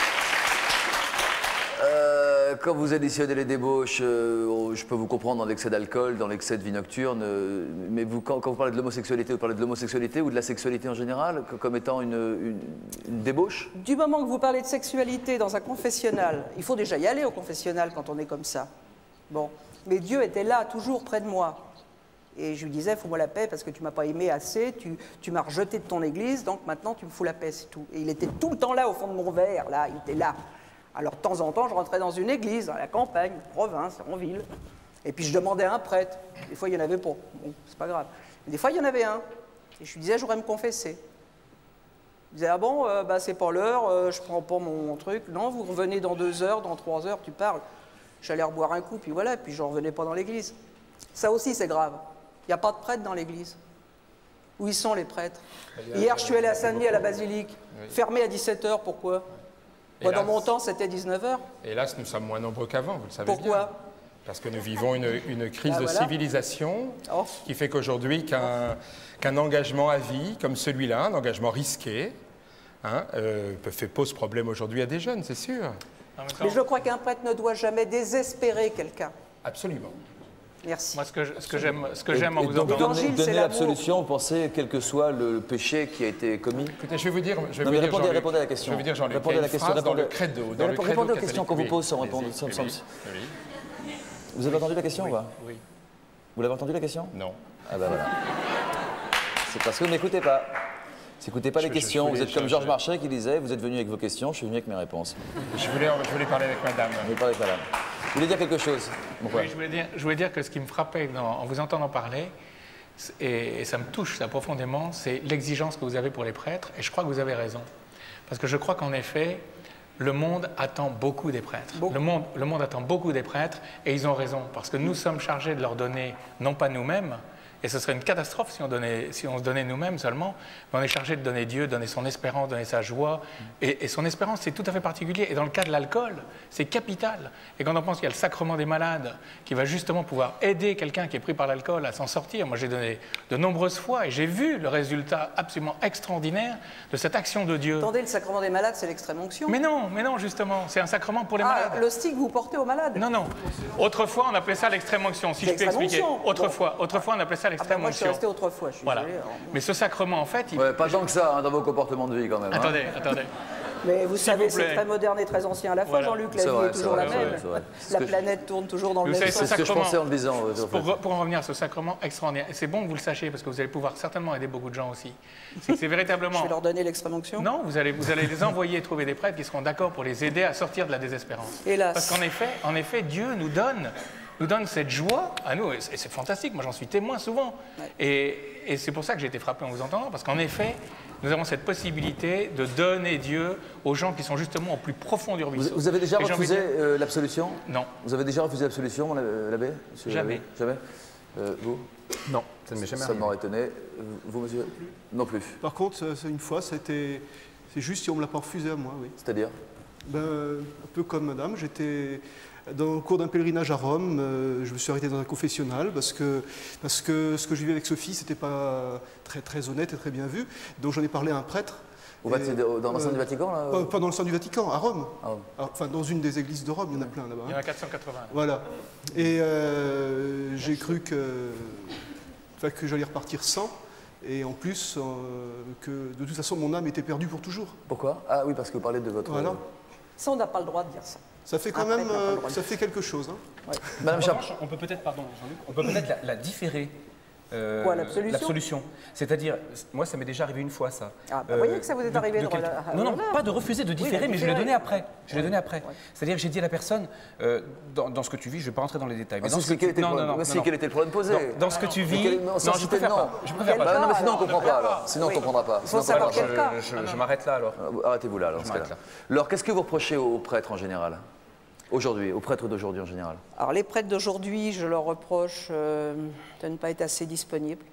Euh, quand vous additionnez les débauches, euh, je peux vous comprendre dans l'excès d'alcool, dans l'excès de vie nocturne, euh, mais vous, quand, quand vous parlez de l'homosexualité, vous parlez de l'homosexualité ou de la sexualité en général, comme étant une, une, une débauche?
Du moment que vous parlez de sexualité dans un confessionnal, il faut déjà y aller au confessionnal quand on est comme ça. Bon, mais Dieu était là, toujours près de moi. Et je lui disais, fous-moi la paix parce que tu m'as pas aimé assez, tu, tu m'as rejeté de ton église, donc maintenant tu me fous la paix, c'est tout. Et il était tout le temps là au fond de mon verre, là, il était là. Alors de temps en temps, je rentrais dans une église, à la campagne, province, en ville, et puis je demandais à un prêtre. Des fois, il n'y en avait pas. Bon, c'est pas grave. Mais des fois, il y en avait un. Et je lui disais, je voudrais me confesser. Il disait, ah bon, euh, bah, c'est pas l'heure, euh, je prends pas mon truc. Non, vous revenez dans deux heures, dans trois heures, tu parles. J'allais reboire un coup, puis voilà, puis je ne revenais pas dans l'église. Ça aussi, c'est grave. Il n'y a pas de prêtre dans l'église. Où ils sont, les prêtres? Hier, je suis allé à Saint-Denis, à la basilique. Oui. Fermé à dix-sept heures, pourquoi? Moi, dans mon temps, c'était dix-neuf heures.
Hélas, nous sommes moins nombreux qu'avant, vous le savez
Pourquoi?
bien. Parce que nous vivons une, une crise
Ah,
de
voilà.
civilisation
Oh.
qui fait qu'aujourd'hui, qu'un qu'un engagement à vie comme celui-là, un engagement risqué, hein, euh, peut- fait, pose problème aujourd'hui à des jeunes, c'est sûr.
Mais je crois qu'un prêtre ne doit jamais désespérer quelqu'un.
Absolument.
Merci.
Moi, ce que je- ce que j'aime ce que
Et-
j'aime en
et
vous
donc,
entendant...
donner,
L'évangile, c'est
donner
l'amour.
l'absolution, vous pensez, quel que soit le péché qui a été commis?
Écoutez, je vais vous dire, je vais
Non,
vous
mais
dire,
répondez,
Jean-Luc,
répondez à la question.
Je vais vous dire, Jean-Luc,
Répondez
il y a
à la
une
question.
phrase dans le
répondez-
credo,
Mais
dans le
répondez
credo
aux questions
catholique.
qu'on vous
Oui,
pose sans
allez-y,
répondre. sans- sans-
allez-y. Oui.
Vous avez entendu la question ou pas?
Oui.
Vous l'avez entendu la question?
Non.
Ah ben voilà. C'est parce que vous n'écoutez pas. Vous n'écoutez pas
Je-
les
je-
questions.
je voulais-
Vous êtes comme
je-
Georges
je-
Marchais qui disait, vous êtes venu avec vos questions, je suis venu avec mes réponses.
Je voulais, je voulais parler avec madame.
Vous voulez parler avec madame. Vous voulez dire quelque chose? Pourquoi?
Oui, je voulais dire, je voulais dire que ce qui me frappait dans- en vous entendant parler, c'est- et, et ça me touche ça profondément, c'est l'exigence que vous avez pour les prêtres, et je crois que vous avez raison. Parce que je crois qu'en effet, le monde attend beaucoup des prêtres. Le monde, le monde attend beaucoup des prêtres, et ils ont raison, parce que nous sommes chargés de leur donner, non pas nous-mêmes, et ce serait une catastrophe si on, donnait, si on se donnait nous-mêmes seulement, mais on est chargé de donner Dieu, donner son espérance, donner sa joie. Et, et son espérance, c'est tout à fait particulier. Et dans le cas de l'alcool, c'est capital. Et quand on pense qu'il y a le sacrement des malades, qui va justement pouvoir aider quelqu'un qui est pris par l'alcool à s'en sortir. Moi, j'ai donné de nombreuses fois, et j'ai vu le résultat absolument extraordinaire de cette action de Dieu.
Attendez, le sacrement des malades, c'est l'extrême onction.
Mais non, mais non, justement, c'est un sacrement pour les
Ah,
malades.
l'hostie que vous portez aux malades.
Non, non. Autrefois, on appelait ça l'extrême onction, si je peux
L'extrême
expliquer.
onction.
Autrefois, autrefois, on appelait ça
Ah ben,
l'extrême
moi, je suis
onction.
resté autrefois, je suis
Voilà.
désolé. alors.
Mais ce sacrement, en fait, il...
Ouais, pas tant que ça hein, dans vos comportements de vie quand même. hein.
Attendez, attendez.
Mais vous
S'il
savez,
vous
c'est
plaît.
très moderne et très ancien à la fois,
Voilà.
Jean-Luc. La
C'est
vie
vrai,
est
c'est
toujours
vrai,
la
c'est
même.
vrai, c'est vrai.
La
Ce que-
planète tourne toujours dans le
Vous
même
savez,
sens.
ce
C'est ce que je
sacrement-
pensais en le disant. ouais, en fait.
Pour, pour en revenir à ce sacrement extraordinaire, et c'est bon que vous le sachiez parce que vous allez pouvoir certainement aider beaucoup de gens aussi. C'est que c'est véritablement.
Je vais leur donner l'extrême onction.
Non, vous allez, vous allez les envoyer trouver des prêtres qui seront d'accord pour les aider à sortir de la désespérance.
Hélas.
Parce qu'en effet, en effet, Dieu nous donne, nous donne cette joie à nous, et c'est et c'est fantastique. Moi, j'en suis témoin souvent. Et, et c'est pour ça que j'ai été frappé en vous entendant, parce qu'en effet, nous avons cette possibilité de donner Dieu aux gens qui sont justement au plus profond du ruisseau.
Vous, vous avez déjà
Et j'ai envie de
refusé
dire-
euh, l'absolution?
Non.
Vous avez déjà refusé l'absolution, mon- l'abbé monsieur
Jamais.
l'abbé Jamais. Euh, vous?
Non, ça ne m'est jamais
Ça
arrivé.
m'aurait étonné. Euh, Vous, monsieur? Non plus.
Par contre, ça, c'est une fois, c'était, c'est juste si on me l'a pas refusé à moi, oui.
C'est-à-dire?
Ben, un peu comme madame, j'étais dans le cours d'un pèlerinage à Rome, euh, je me suis arrêté dans un confessionnal parce que, parce que ce que je vivais avec Sophie, c'était pas très, très honnête et très bien vu. Donc j'en ai parlé à un prêtre.
Au Vati-
Et,
dans l'enceinte
euh,
du Vatican, là
pas, pas dans le sein du Vatican, à Rome.
Ah ouais.
Ah, Enfin, dans une des églises de Rome, il y en a plein là-bas.
Il y en a quatre cent quatre-vingts.
Voilà. Et euh, j'ai cru que, enfin, que j'allais repartir sans. Et en plus, euh, que de toute façon, mon âme était perdue pour toujours.
Pourquoi? Ah oui, parce que vous parlez de votre...
Voilà.
Ça, on n'a pas le droit de dire ça.
Ça fait quand
Un
même,
prêtre n'a pas le
euh,
droit de
ça
dire
fait quelque chose. Hein.
Madame
En
Chap.
revanche, on peut peut-être, pardon, Jean-Luc, on peut peut-être la, la différer. euh,
Quoi, l'absolution
L'absolution. C'est-à-dire, moi, ça m'est déjà arrivé une fois, ça.
Ah, bah, voyez que ça vous est
de-
arrivé
de
de
quelqu'un-
rela-
Non, non,
voilà.
pas de refuser de
Oui,
différer,
la
mais je l'ai
différer.
donné après. Je l'ai
Ouais.
donné après.
Ouais.
C'est-à-dire que j'ai dit à la personne, euh, dans, dans ce que tu vis, je ne vais pas rentrer dans les détails.
Ah,
dans
si,
ce
quel
que tu-
était le
non,
problème-
non, non,
mais si,
non.
quel était le problème posé?
Dans, dans ce que tu
Mais
vis,
quel-
non,
sans
je
citer de
préfère
nom.
pas. Je préfère
Bah,
pas.
non, mais sinon on ne comprend
non,
pas
non,
alors. Sinon on
oui.
ne comprendra pas.
Il faut
Sinon, on
savoir
comprendra
quel
pas.
cas.
Je, je- je m'arrête là alors.
Euh, Arrêtez-vous là alors.
Je
dans ce cas-là.
m'arrête
Alors qu'est-ce que vous reprochez aux prêtres en général? Aujourd'hui, aux prêtres d'aujourd'hui en général?
Alors, les prêtres d'aujourd'hui, je leur reproche euh, de ne pas être assez disponibles,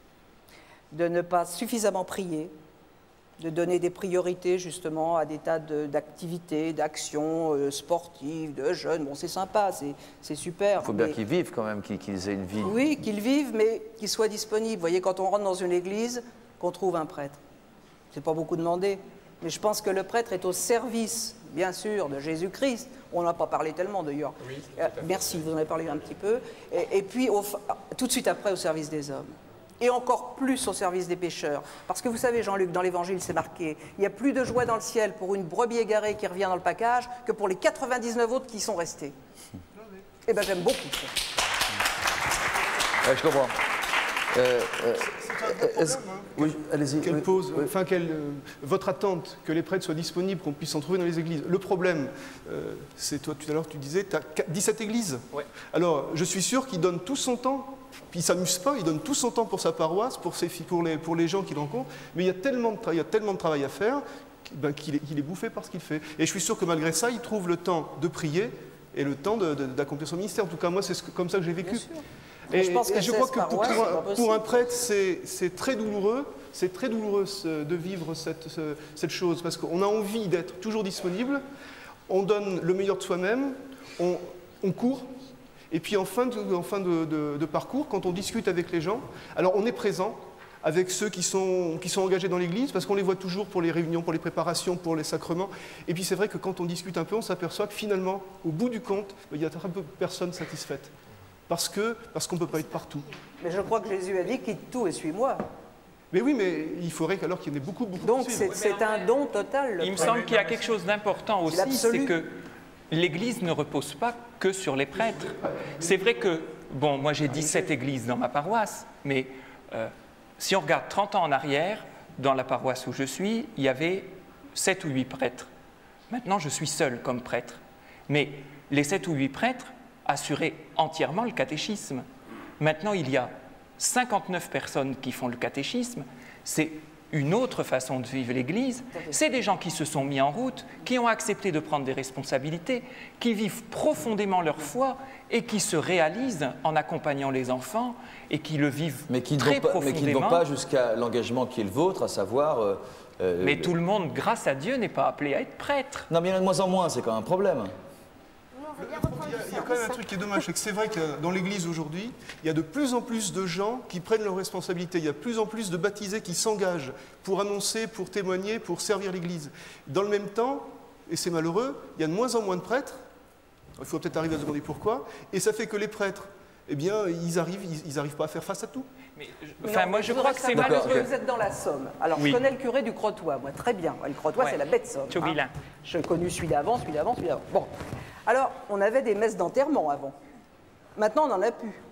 de ne pas suffisamment prier, de donner des priorités justement à des tas de- d'activités, d'actions euh, sportives, de jeunes. Bon, c'est sympa, c'est c'est super.
Il faut bien
mais-
qu'ils vivent quand même, qu'ils qu'ils aient une vie.
Oui, qu'ils vivent, mais qu'ils soient disponibles. Vous voyez, quand on rentre dans une église, qu'on trouve un prêtre. C'est pas beaucoup demandé. Mais je pense que le prêtre est au service, bien sûr, de Jésus-Christ. On n'en a pas parlé tellement d'ailleurs. Euh, merci, vous en avez parlé un petit peu. Et, et puis, au- tout de suite après, au service des hommes. Et encore plus au service des pécheurs. Parce que vous savez, Jean-Luc, dans l'Évangile, c'est marqué, il y a plus de joie dans le ciel pour une brebis égarée qui revient dans le package que pour les quatre-vingt-dix-neuf autres qui sont restés. Eh bien, j'aime beaucoup ça.
Ouais, je comprends. Euh, euh, est-ce- oui, allez-y.
Qu'elle
oui,
pose,
oui.
enfin, quelle, euh, votre attente que les prêtres soient disponibles, qu'on puisse en trouver dans les églises. Le problème, euh, c'est toi tout à l'heure tu disais, tu as dix-sept églises.
Ouais.
Alors, je suis sûr qu'il donne tout son temps, puis il ne s'amuse pas, il donne tout son temps pour sa paroisse, pour, ses, filles, pour, les, pour les gens qu'il rencontre, mais il y a tellement de, tra- il y a tellement de travail à faire ben, qu'il est, qu'il est bouffé par ce qu'il fait. Et je suis sûr que malgré ça, il trouve le temps de prier et le temps de- de- d'accomplir son ministère. En tout cas, moi, c'est ce que- comme ça que j'ai vécu. Et,
Je pense
et
que
je
seize
crois que pour,
paroisses,
pour
c'est pas
un,
possible.
pour un prêtre, c'est c'est très douloureux, c'est très douloureux ce- de vivre cette, ce- cette chose, parce qu'on a envie d'être toujours disponible, on donne le meilleur de soi-même, on, on court, Et puis en fin de, en fin de, de, de parcours, quand on discute avec les gens, alors on est présent avec ceux qui sont, qui sont engagés dans l'Église, parce qu'on les voit toujours pour les réunions, pour les préparations, pour les sacrements. Et puis c'est vrai que quand on discute un peu, on s'aperçoit que finalement, au bout du compte, il y a très peu de personnes satisfaites. Parce que parce qu'on ne peut pas être partout.
Mais je crois que Jésus a dit « quitte tout et suis-moi ».
Mais oui, mais il faudrait qu'alors qu'il y en ait beaucoup, beaucoup
Donc c'est un don total.
Il me semble qu'il y a quelque chose d'important aussi, c'est que l'Église ne repose pas que sur les prêtres. C'est vrai que, bon, moi j'ai dix-sept églises dans ma paroisse, mais euh, si on regarde trente ans en arrière, dans la paroisse où je suis, il y avait sept ou huit prêtres. Maintenant, je suis seul comme prêtre. Mais les sept ou huit prêtres assuraient entièrement le catéchisme. Maintenant, il y a cinquante-neuf personnes qui font le catéchisme. C'est une autre façon de vivre l'Église. C'est des gens qui se sont mis en route, qui ont accepté de prendre des responsabilités, qui vivent profondément leur foi et qui se réalisent en accompagnant les enfants et qui le vivent
mais qui
très
ne pas,
profondément.
Mais qui ne vont pas jusqu'à l'engagement qui est le vôtre, à savoir... Euh, euh,
mais tout le monde, grâce à Dieu, n'est pas appelé à être prêtre.
Non, mais il y en a de moins en moins, c'est quand même un problème.
Il y, a, il y a quand même un truc qui est dommage, c'est que c'est vrai que dans l'Église aujourd'hui, il y a de plus en plus de gens qui prennent leurs responsabilités, il y a de plus en plus de baptisés qui s'engagent pour annoncer, pour témoigner, pour servir l'Église. Dans le même temps, et c'est malheureux, il y a de moins en moins de prêtres, il faut peut-être arriver à se demander pourquoi, et ça fait que les prêtres, eh bien, ils arrivent, ils n'arrivent pas à faire face à tout.
Mais, enfin,
non,
moi, je crois que c'est malheureux.
Parce que vous êtes dans la Somme. Alors, oui. Je connais le curé du Crotoy, moi, très bien. Le Crotoy, ouais. C'est la bête Somme. Hein. Je connu celui d'avant, celui d'avant, celui d'avant. Bon. Alors, on avait des messes d'enterrement avant. Maintenant, on n'en a plus.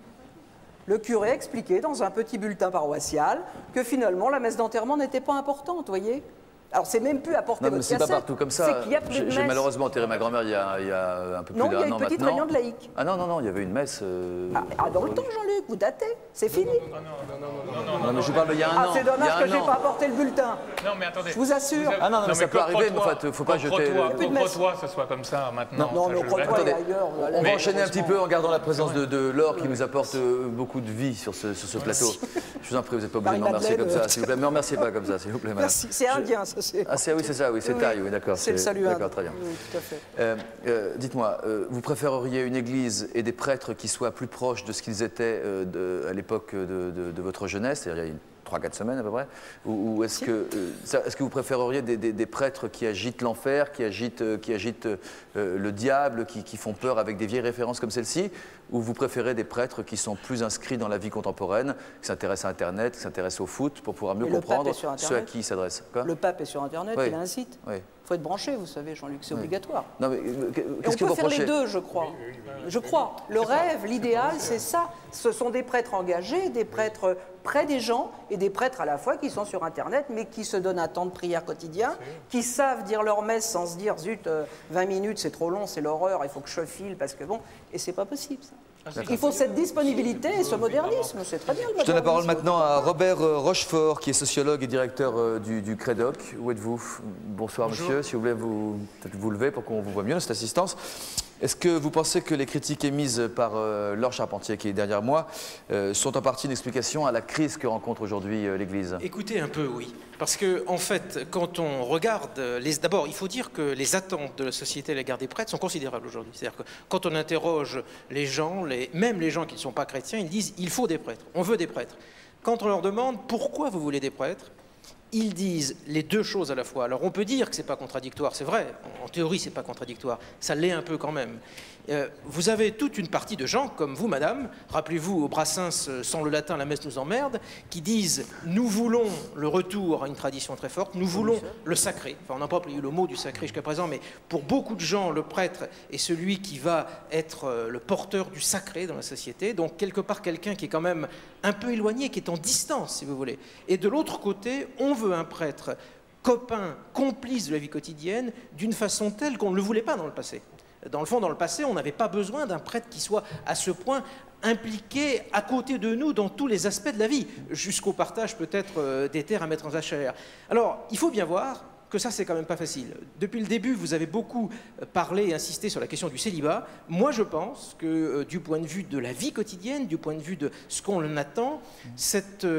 Le curé expliquait dans un petit bulletin paroissial que finalement, la messe d'enterrement n'était pas importante, vous voyez. Alors, c'est même plus apporter
non, mais
votre
c'est
cassette.
pas partout comme ça. J'ai malheureusement enterré ma grand-mère il, il y a un peu plus d'un an maintenant.
Non, il y a une petite réunion de laïcs.
Ah non, non, non, il y avait une messe... Euh...
Ah, ah, dans le temps, Jean-Luc, vous datez, c'est fini.
Non, non, non, non, non, non,
non, mais je vous parle il y a un
ah,
an.
Ah, c'est dommage que je n'ai pas apporté le bulletin.
Non, mais attendez.
Je vous assure.
Ah non, non, mais ça peut arriver, mais en fait, il ne faut pas jeter...
Au Crotoy, ça soit comme ça maintenant.
Non, mais au Crotoy et ailleurs.
On va enchaîner un petit peu en gardant la présence de Laure qui nous apporte beaucoup de vie sur ce plateau. Je vous en prie, vous n'êtes pas obligé de me remercier comme ça, s'il vous plaît. Ne me remerciez pas comme ça, s'il vous plaît, madame.
Merci, c'est indien, ça c'est.
Ah, oui, c'est ça, oui, c'est taille, oui, d'accord.
C'est le salut indien.
D'accord, très bien.
Oui, tout à fait.
Euh, euh, Dites-moi, euh, vous préféreriez une église et des prêtres qui soient plus proches de ce qu'ils étaient euh, de, à l'époque de, de, de votre jeunesse, c'est-à-dire il y a trois quatre semaines à peu près, ou, ou est-ce si. que, euh, est-ce que vous préféreriez des, des, des prêtres qui agitent l'enfer, qui agitent, euh, qui agitent euh, le diable, qui, qui font peur avec des vieilles références comme celle-ci, ou vous préférez des prêtres qui sont plus inscrits dans la vie contemporaine, qui s'intéressent à Internet, qui s'intéressent au foot, pour pouvoir mieux
et
comprendre ceux à qui ils s'adressent?
Le pape est sur Internet,
oui.
il a un site.
Oui.
Il faut être branché, vous savez, Jean-Luc, c'est oui. obligatoire.
Non, mais,
on peut faire les deux, je crois. Je crois. Le rêve, l'idéal, c'est ça. Ce sont des prêtres engagés, des prêtres près des gens, et des prêtres à la fois qui sont sur Internet, mais qui se donnent un temps de prière quotidien, qui savent dire leur messe sans se dire, zut, vingt minutes, c'est trop long, c'est l'horreur, il faut que je file, parce que bon, et c'est pas possible, ça. Il faut cette disponibilité et ce modernisme, c'est très bien.
Je donne la parole maintenant à Robert Rochefort, qui est sociologue et directeur du, du Crédoc. Où êtes-vous? Bonsoir, Bonjour. Monsieur, si vous voulez vous, vous lever pour qu'on vous voit mieux, cette assistance. Est-ce que vous pensez que les critiques émises par euh, Laure Charpentier, qui est derrière moi, euh, sont en partie une explication à la crise que rencontre aujourd'hui euh, l'Église?
Écoutez un peu, oui. Parce que, en fait, quand on regarde... Les... D'abord, il faut dire que les attentes de la société à l'égard des prêtres sont considérables aujourd'hui. C'est-à-dire que quand on interroge les gens, les... même les gens qui ne sont pas chrétiens, ils disent « il faut des prêtres, on veut des prêtres ». Quand on leur demande « pourquoi vous voulez des prêtres ?», ils disent les deux choses à la fois. Alors on peut dire que ce n'est pas contradictoire, c'est vrai, en théorie ce n'est pas contradictoire, ça l'est un peu quand même. Euh, vous avez toute une partie de gens, comme vous madame, rappelez-vous au Brassens, sans le latin la messe nous emmerde, qui disent nous voulons le retour à une tradition très forte, nous voulons le sacré. Enfin on n'a pas employé le mot du sacré jusqu'à présent, mais pour beaucoup de gens le prêtre est celui qui va être le porteur du sacré dans la société, donc quelque part quelqu'un qui est quand même un peu éloigné, qui est en distance si vous voulez. Et de l'autre côté, on veut un prêtre copain, complice de la vie quotidienne, d'une façon telle qu'on ne le voulait pas dans le passé. Dans le fond, dans le passé, on n'avait pas besoin d'un prêtre qui soit à ce point impliqué à côté de nous dans tous les aspects de la vie, jusqu'au partage peut-être des terres à mettre en jachère. Alors, il faut bien voir que ça, c'est quand même pas facile. Depuis le début, vous avez beaucoup parlé et insisté sur la question du célibat. Moi, je pense que euh, du point de vue de la vie quotidienne, du point de vue de ce qu'on en attend, cette... Euh,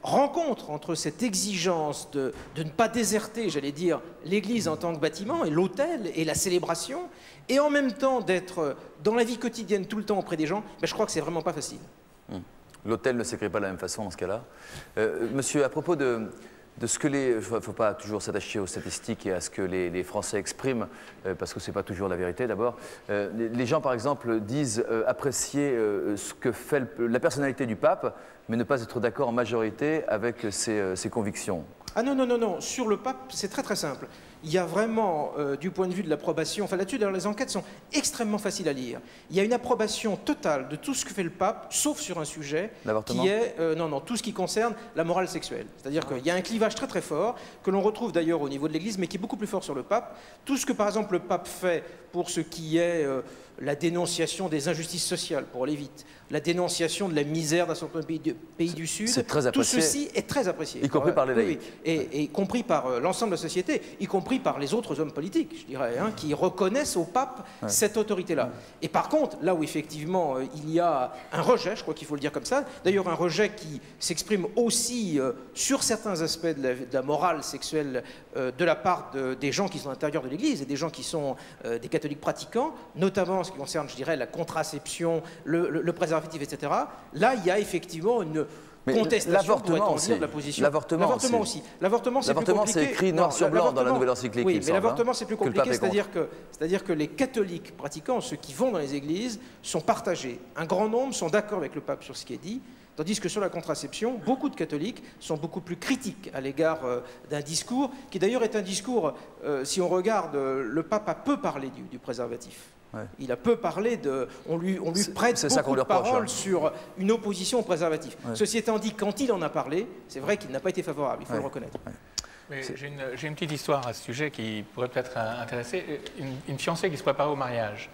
rencontre entre cette exigence de, de ne pas déserter, j'allais dire, l'Église en tant que bâtiment et l'autel et la célébration, et en même temps d'être dans la vie quotidienne tout le temps auprès des gens, ben, je crois que c'est vraiment pas facile.
Hum. L'autel ne s'écrit pas de la même façon dans ce cas-là. Euh, monsieur, à propos de, de ce que les... Il ne faut pas toujours s'attacher aux statistiques et à ce que les, les Français expriment, euh, parce que ce n'est pas toujours la vérité d'abord. Euh, les, les gens, par exemple, disent euh, apprécier euh, ce que fait le, la personnalité du pape, mais ne pas être d'accord en majorité avec ses, euh, ses convictions.
Ah non, non, non, non. Sur le pape, c'est très très simple. Il y a vraiment, euh, du point de vue de l'approbation, enfin là-dessus, les enquêtes sont extrêmement faciles à lire. Il y a une approbation totale de tout ce que fait le pape, sauf sur un sujet qui est, euh, non, non, tout ce qui concerne la morale sexuelle. C'est-à-dire qu'il y a un clivage très très fort, que l'on retrouve d'ailleurs au niveau de l'Église, mais qui est beaucoup plus fort sur le pape. Tout ce que par exemple le pape fait pour ce qui est euh, la dénonciation des injustices sociales, pour aller vite, la dénonciation de la misère d'un certain pays, de, pays du Sud,
c'est très apprécié.
Tout ceci est très apprécié.
Y compris par les laïcs.
Oui, oui. Et, et compris par euh, l'ensemble de la société, y compris par les autres hommes politiques, je dirais, hein, qui reconnaissent au pape ouais. cette autorité-là. Et par contre, là où effectivement euh, il y a un rejet, je crois qu'il faut le dire comme ça, d'ailleurs un rejet qui s'exprime aussi euh, sur certains aspects de la, de la morale sexuelle euh, de la part de, des gens qui sont à l'intérieur de l'Église et des gens qui sont euh, des catholiques pratiquants, notamment en ce qui concerne, je dirais, la contraception, le, le, le préservatif, et cetera. Là, il y a effectivement une contestation, pourrait-on dire, de la position.
L'avortement aussi.
aussi. L'avortement, c'est plus compliqué.
c'est écrit noir non, sur blanc dans la nouvelle encyclique.
Oui, mais
semble,
l'avortement, c'est plus compliqué. C'est-à-dire
que,
que, c'est-à-dire que les catholiques pratiquants, ceux qui vont dans les églises, sont partagés. Un grand nombre sont d'accord avec le pape sur ce qui est dit, tandis que sur la contraception, beaucoup de catholiques sont beaucoup plus critiques à l'égard euh, d'un discours, qui d'ailleurs est un discours, euh, si on regarde, euh, le pape a peu parlé du, du préservatif. Ouais. Il a peu parlé de... On lui, on lui prête beaucoup ça de paroles hein. sur une opposition au préservatif. Ouais. Ceci étant dit, quand il en a parlé, c'est vrai qu'il n'a pas été favorable, il faut ouais. le reconnaître.
Ouais. J'ai une, une petite histoire à ce sujet qui pourrait peut-être intéresser. Une, une fiancée qui se préparait au mariage.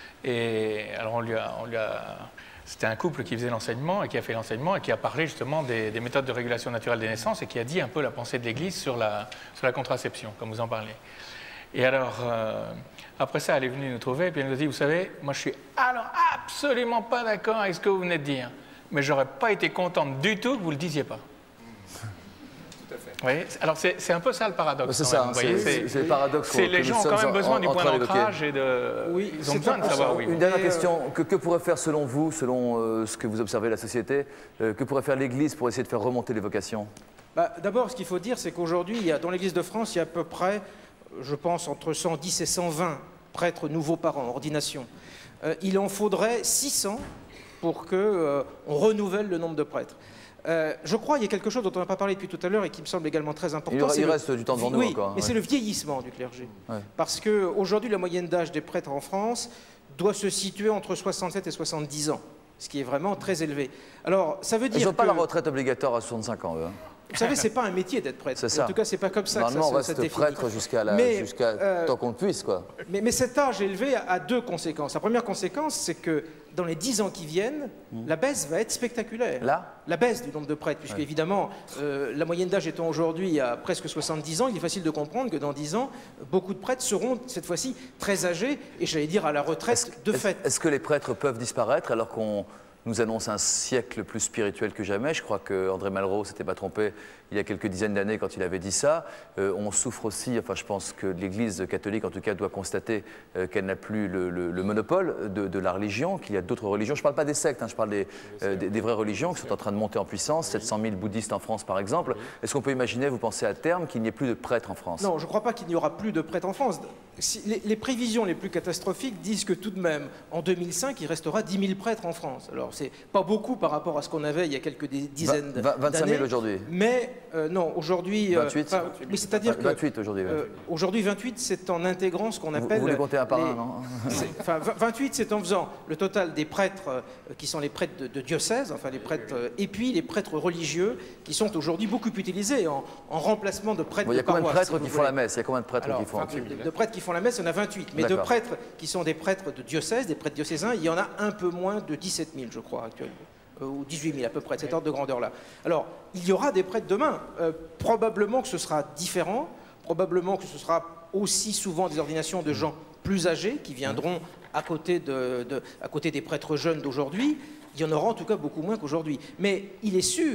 Et alors on lui a... On lui a C'était un couple qui faisait l'enseignement et qui a fait l'enseignement et qui a parlé justement des, des méthodes de régulation naturelle des naissances et qui a dit un peu la pensée de l'Église sur la, sur la contraception, comme vous en parlez. Et alors, euh, après ça, elle est venue nous trouver et puis elle nous a dit, vous savez, moi je suis alors absolument pas d'accord avec ce que vous venez de dire, mais j'aurais pas été contente du tout que vous le disiez pas. Tout à fait. Vous voyez, alors c'est un peu ça le paradoxe.
C'est ça, c'est le paradoxe.
Les gens ont quand même besoin en, du point d'ancrage et de...
Oui,
ils ont besoin de savoir oui.
Une dernière euh... question, que, que pourrait faire selon vous, selon euh, ce que vous observez de la société, euh, que pourrait faire l'Église pour essayer de faire remonter les vocations?
Bah, d'abord, ce qu'il faut dire, c'est qu'aujourd'hui, dans l'Église de France, il y a à peu près, je pense, entre cent dix et cent vingt prêtres nouveaux par an, ordination. Euh, il en faudrait six cents pour qu'on euh, renouvelle le nombre de prêtres. Euh, je crois qu'il y a quelque chose dont on n'a pas parlé depuis tout à l'heure et qui me semble également très important.
Il, il
le...
reste du temps devant nous
oui,
encore.
Mais
ouais.
c'est le vieillissement du clergé.
Ouais.
Parce qu'aujourd'hui, la moyenne d'âge des prêtres en France doit se situer entre soixante-sept et soixante-dix ans, ce qui est vraiment très élevé. Alors, ça veut dire
Ils n'ont
que...
pas la retraite obligatoire à soixante-cinq ans, eux.
Vous savez, c'est pas un métier d'être prêtre.
Ça.
En tout cas, c'est pas comme ça
Normalement,
que ça se,
on reste prêtre jusqu'à jusqu'à euh, tant qu'on puisse, quoi.
Mais, mais cet âge élevé a, a deux conséquences. La première conséquence, c'est que dans les dix ans qui viennent, mmh. la baisse va être spectaculaire.
Là
La baisse du nombre de prêtres, puisque ouais. évidemment, euh, la moyenne d'âge étant aujourd'hui à presque soixante-dix ans, il est facile de comprendre que dans dix ans, beaucoup de prêtres seront cette fois-ci très âgés, et j'allais dire à la retraite
est-ce,
de fait.
Est-ce que les prêtres peuvent disparaître alors qu'on nous annonce un siècle plus spirituel que jamais? Je crois qu'André Malraux ne s'était pas trompé il y a quelques dizaines d'années quand il avait dit ça. Euh, on souffre aussi, enfin je pense que l'Église catholique en tout cas doit constater euh, qu'elle n'a plus le, le, le monopole de, de la religion, qu'il y a d'autres religions. Je ne parle pas des sectes, hein, je parle des, euh, des, des vraies religions qui sont en train de monter en puissance, sept cent mille bouddhistes en France par exemple. Est-ce qu'on peut imaginer, vous pensez à terme, qu'il n'y ait plus de prêtres en France?
Non, je ne crois pas qu'il n'y aura plus de prêtres en France. Si, les, les prévisions les plus catastrophiques disent que tout de même, en deux mille cinq, il restera dix mille prêtres en France. Alors c'est pas beaucoup par rapport à ce qu'on avait il y a quelques dizaines d'années.
vingt-cinq mille aujourd'hui.
Mais euh, non, aujourd'hui...
vingt-huit
euh, mais c'est-à-dire que...
vingt-huit aujourd'hui.
Euh, aujourd'hui, vingt-huit, c'est en intégrant ce qu'on appelle...
Vous, vous les comptez un par
les,
un, non?
Enfin, vingt-huit, c'est en faisant le total des prêtres euh, qui sont les prêtres de, de diocèse, enfin les prêtres... Euh, et puis les prêtres religieux qui sont aujourd'hui beaucoup utilisés en, en remplacement de prêtres
bon,
de paroisse.
Il y a combien de prêtres
si
qui font la messe? Il y a combien de prêtres
Alors,
qui font
enfin, de, de prêtres qui font la messe, il y en a vingt-huit. Mais de prêtres qui sont des prêtres de diocèse, des prêtres diocésains, il y en a un peu moins de dix-sept mille, je crois, actuellement. Ou dix-huit mille à peu près, de cet ordre de grandeur-là. Alors, il y aura des prêtres demain. Euh, probablement que ce sera différent, probablement que ce sera aussi souvent des ordinations de gens plus âgés qui viendront à côté, de, de, à côté des prêtres jeunes d'aujourd'hui. Il y en aura en tout cas beaucoup moins qu'aujourd'hui. Mais il est sûr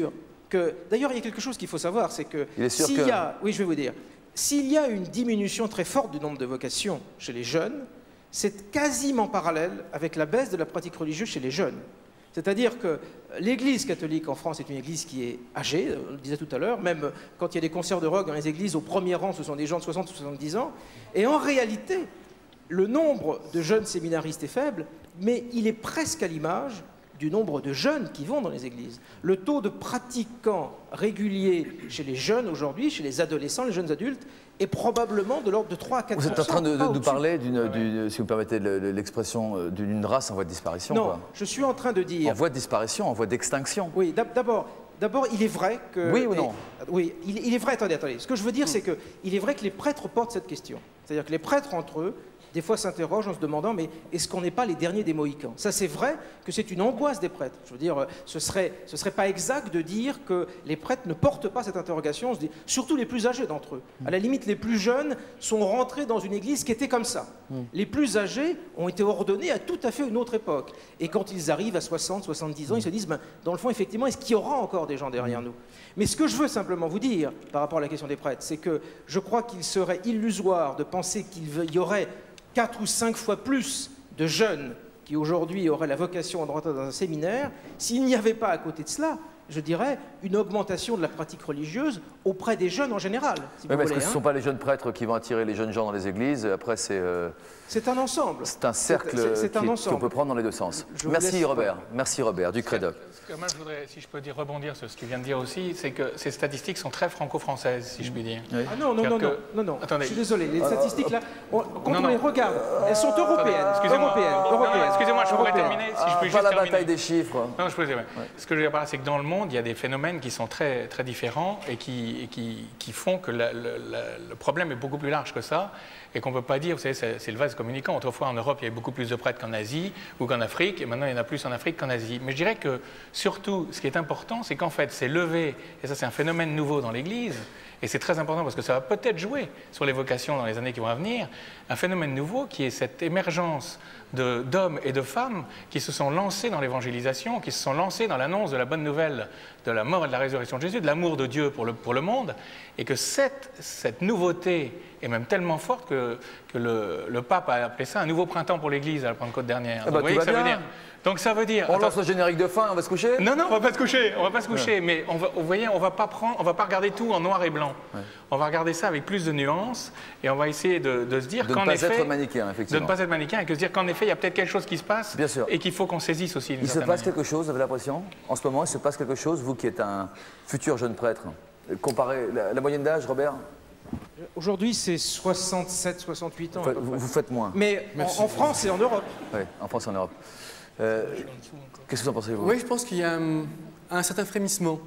que... D'ailleurs, il y a quelque chose qu'il faut savoir, c'est que s'il
que...
y a... Oui, je vais vous dire. S'il y a une diminution très forte du nombre de vocations chez les jeunes, c'est quasiment parallèle avec la baisse de la pratique religieuse chez les jeunes. C'est-à-dire que l'Église catholique en France est une Église qui est âgée, on le disait tout à l'heure, même quand il y a des concerts de rock dans les églises, au premier rang, ce sont des gens de soixante ou soixante-dix ans. Et en réalité, le nombre de jeunes séminaristes est faible, mais il est presque à l'image du nombre de jeunes qui vont dans les églises. Le taux de pratiquants réguliers chez les jeunes aujourd'hui, chez les adolescents, les jeunes adultes, est probablement de l'ordre de trois à quatre pour cent.
Vous êtes en train de, de nous parler, d'une, si vous permettez l'expression, d'une race en voie de disparition.
Non,
quoi.
Je suis en train de dire...
En voie de disparition, en voie d'extinction.
Oui, d'abord... D'abord, il est vrai que...
Oui ou non?
et, Oui, il, il est vrai, attendez, attendez. Ce que je veux dire, mm. c'est qu'il est vrai que les prêtres portent cette question. C'est-à-dire que les prêtres, entre eux, des fois s'interrogent en se demandant, mais est-ce qu'on n'est pas les derniers des Mohicans? Ça, c'est vrai que c'est une angoisse des prêtres. Je veux dire, ce serait, ce serait pas exact de dire que les prêtres ne portent pas cette interrogation, on se dit, surtout les plus âgés d'entre eux. À la limite, les plus jeunes sont rentrés dans une église qui était comme ça. Mm. Les plus âgés ont été ordonnés à tout à fait une autre époque. Et quand ils arrivent à soixante, soixante-dix ans, ils se disent, ben, dans le fond, effectivement, est-ce qu'il y aura encore des gens derrière nous? Mais ce que je veux simplement vous dire, par rapport à la question des prêtres, c'est que je crois qu'il serait illusoire de penser qu'il y aurait quatre ou cinq fois plus de jeunes qui aujourd'hui auraient la vocation de rentrer dans un séminaire, s'il n'y avait pas à côté de cela, je dirais, une augmentation de la pratique religieuse auprès des jeunes en général. Si
oui, mais est-ce que
hein.
ce ne sont pas les jeunes prêtres qui vont attirer les jeunes gens dans les églises? Après, c'est... Euh...
C'est un ensemble.
C'est un cercle qu'on peut prendre dans les deux sens. Je Merci Robert. Pas. Merci Robert, du Crédoc.
Ce que moi je voudrais, si je peux dire, rebondir sur ce que tu viens de dire aussi, c'est que ces statistiques sont très franco-françaises, si je puis dire.
Oui. Ah non, non, non,
que...
non, non, non.
Attendez.
Je suis désolé, les statistiques là, on, quand
non,
on
non.
les regarde, elles sont européennes.
Excusez-moi,
européennes,
excusez-moi, je pourrais terminer. Si
ah,
je peux
pas
juste
la
terminer.
bataille des chiffres.
Non, je peux dire, ouais. Ouais. Ce que je veux dire par là, c'est que dans le monde, il y a des phénomènes qui sont très, très différents et qui, et qui, qui font que la, la, la, le problème est beaucoup plus large que ça et qu'on ne peut pas dire, vous savez, c'est le vase communicant. Autrefois, en Europe, il y avait beaucoup plus de prêtres qu'en Asie ou qu'en Afrique, et maintenant, il y en a plus en Afrique qu'en Asie. Mais je dirais que, surtout, ce qui est important, c'est qu'en fait, c'est levé, et ça, c'est un phénomène nouveau dans l'Église, et c'est très important parce que ça va peut-être jouer sur les vocations dans les années qui vont venir, un phénomène nouveau qui est cette émergence d'hommes et de femmes qui se sont lancés dans l'évangélisation, qui se sont lancés dans l'annonce de la bonne nouvelle de la mort et de la résurrection de Jésus, de l'amour de Dieu pour le, pour le monde, et que cette, cette nouveauté est même tellement forte que, que le, le pape a appelé ça un nouveau printemps pour l'Église à la Pentecôte dernière.
Ah bah,
vous voyez
va
que ça
bien.
veut dire Donc ça veut dire...
On
attends,
lance le générique de fin, on va se coucher?
Non, non, on va pas se coucher, on va pas se coucher, ouais. mais on va, vous voyez, on va pas prendre, on va pas regarder tout en noir et blanc. Ouais. On va regarder ça avec plus de nuances et on va essayer de, de se dire qu'en effet...
De ne pas être manichéen, effectivement.
De ne pas être manichéen et que se dire qu'en effet, il y a peut-être quelque chose qui se passe
Bien sûr.
et qu'il faut qu'on saisisse aussi.
Il se passe manière. quelque chose, vous avez l'impression? En ce moment, il se passe quelque chose, vous qui êtes un futur jeune prêtre. Comparez la, la moyenne d'âge, Robert?
Aujourd'hui, c'est soixante-sept, soixante-huit ans.
Vous, vous faites moins.
Mais en, en France et en Europe.
Oui, en France et en Europe. Euh, Qu'est-ce que vous en pensez, vous?
Oui, je pense qu'il y a un, un certain frémissement.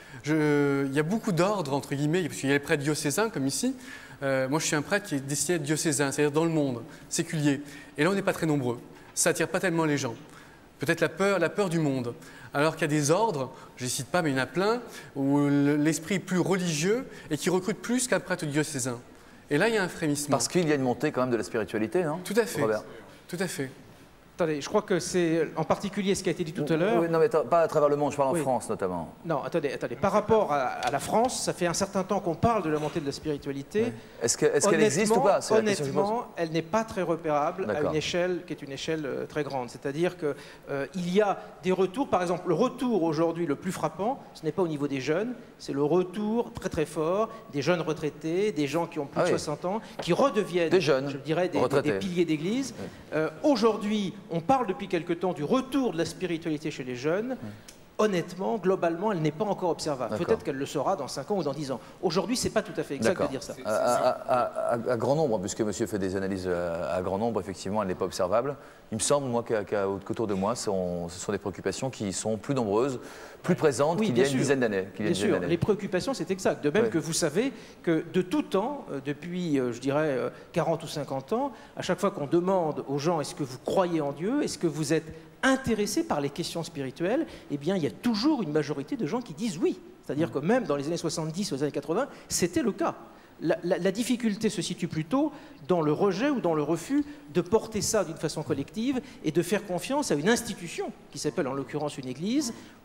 Je, il y a beaucoup d'ordres, entre guillemets, parce qu'il y a les prêtres diocésains, comme ici. Euh, moi, je suis un prêtre qui est destiné à être diocésain, c'est-à-dire dans le monde, séculier. Et là, on n'est pas très nombreux. Ça attire pas tellement les gens. Peut-être la peur, la peur du monde. Alors qu'il y a des ordres, je ne les cite pas, mais il y en a plein, où l'esprit est plus religieux et qui recrute plus qu'un prêtre diocésain. Et là, il y a un frémissement.
Parce qu'il y a une montée quand même de la spiritualité, non?
Tout à fait.
Robert.
Tout à fait.
Attendez, je crois que c'est en particulier ce qui a été dit tout à l'heure.
Oui, non, mais pas à travers le monde, je parle
oui.
en France notamment.
Non, attendez, attendez. Par rapport à, à la France, ça fait un certain temps qu'on parle de la montée de la spiritualité. Oui.
Est-ce qu'elle est qu'elle existe ou pas?
Honnêtement, elle n'est pas très repérable à une échelle qui est une échelle euh, très grande. C'est-à-dire qu'il euh, y a des retours, par exemple, le retour aujourd'hui le plus frappant, ce n'est pas au niveau des jeunes, c'est le retour très très fort des jeunes retraités, des gens qui ont plus ah de oui. soixante ans, qui redeviennent,
des jeunes,
je dirais, des, des, des piliers d'église. Oui. Euh, aujourd'hui, on parle depuis quelque temps du retour de la spiritualité chez les jeunes. Oui. Honnêtement, globalement, elle n'est pas encore observable. Peut-être qu'elle le sera dans cinq ans ou dans dix ans. Aujourd'hui, ce n'est pas tout à fait exact de dire ça.
À, à, à, à, à grand nombre, puisque monsieur fait des analyses à, à grand nombre, effectivement, elle n'est pas observable. Il me semble, moi, qu'autour de moi, sont, ce sont des préoccupations qui sont plus nombreuses, plus présentes oui, qu'il y a une dizaine d'années.
Bien sûr, les préoccupations, c'est exact. De même oui. que vous savez que de tout temps, depuis, je dirais, quarante ou cinquante ans, à chaque fois qu'on demande aux gens, est-ce que vous croyez en Dieu, est-ce que vous êtes intéressés par les questions spirituelles, eh bien, il y a toujours une majorité de gens qui disent oui. C'est-à-dire que même dans les années soixante-dix, aux années quatre-vingts, c'était le cas. La, la, la difficulté se situe plutôt dans le rejet ou dans le refus de porter ça d'une façon collective et de faire confiance à une institution, qui s'appelle en l'occurrence une église,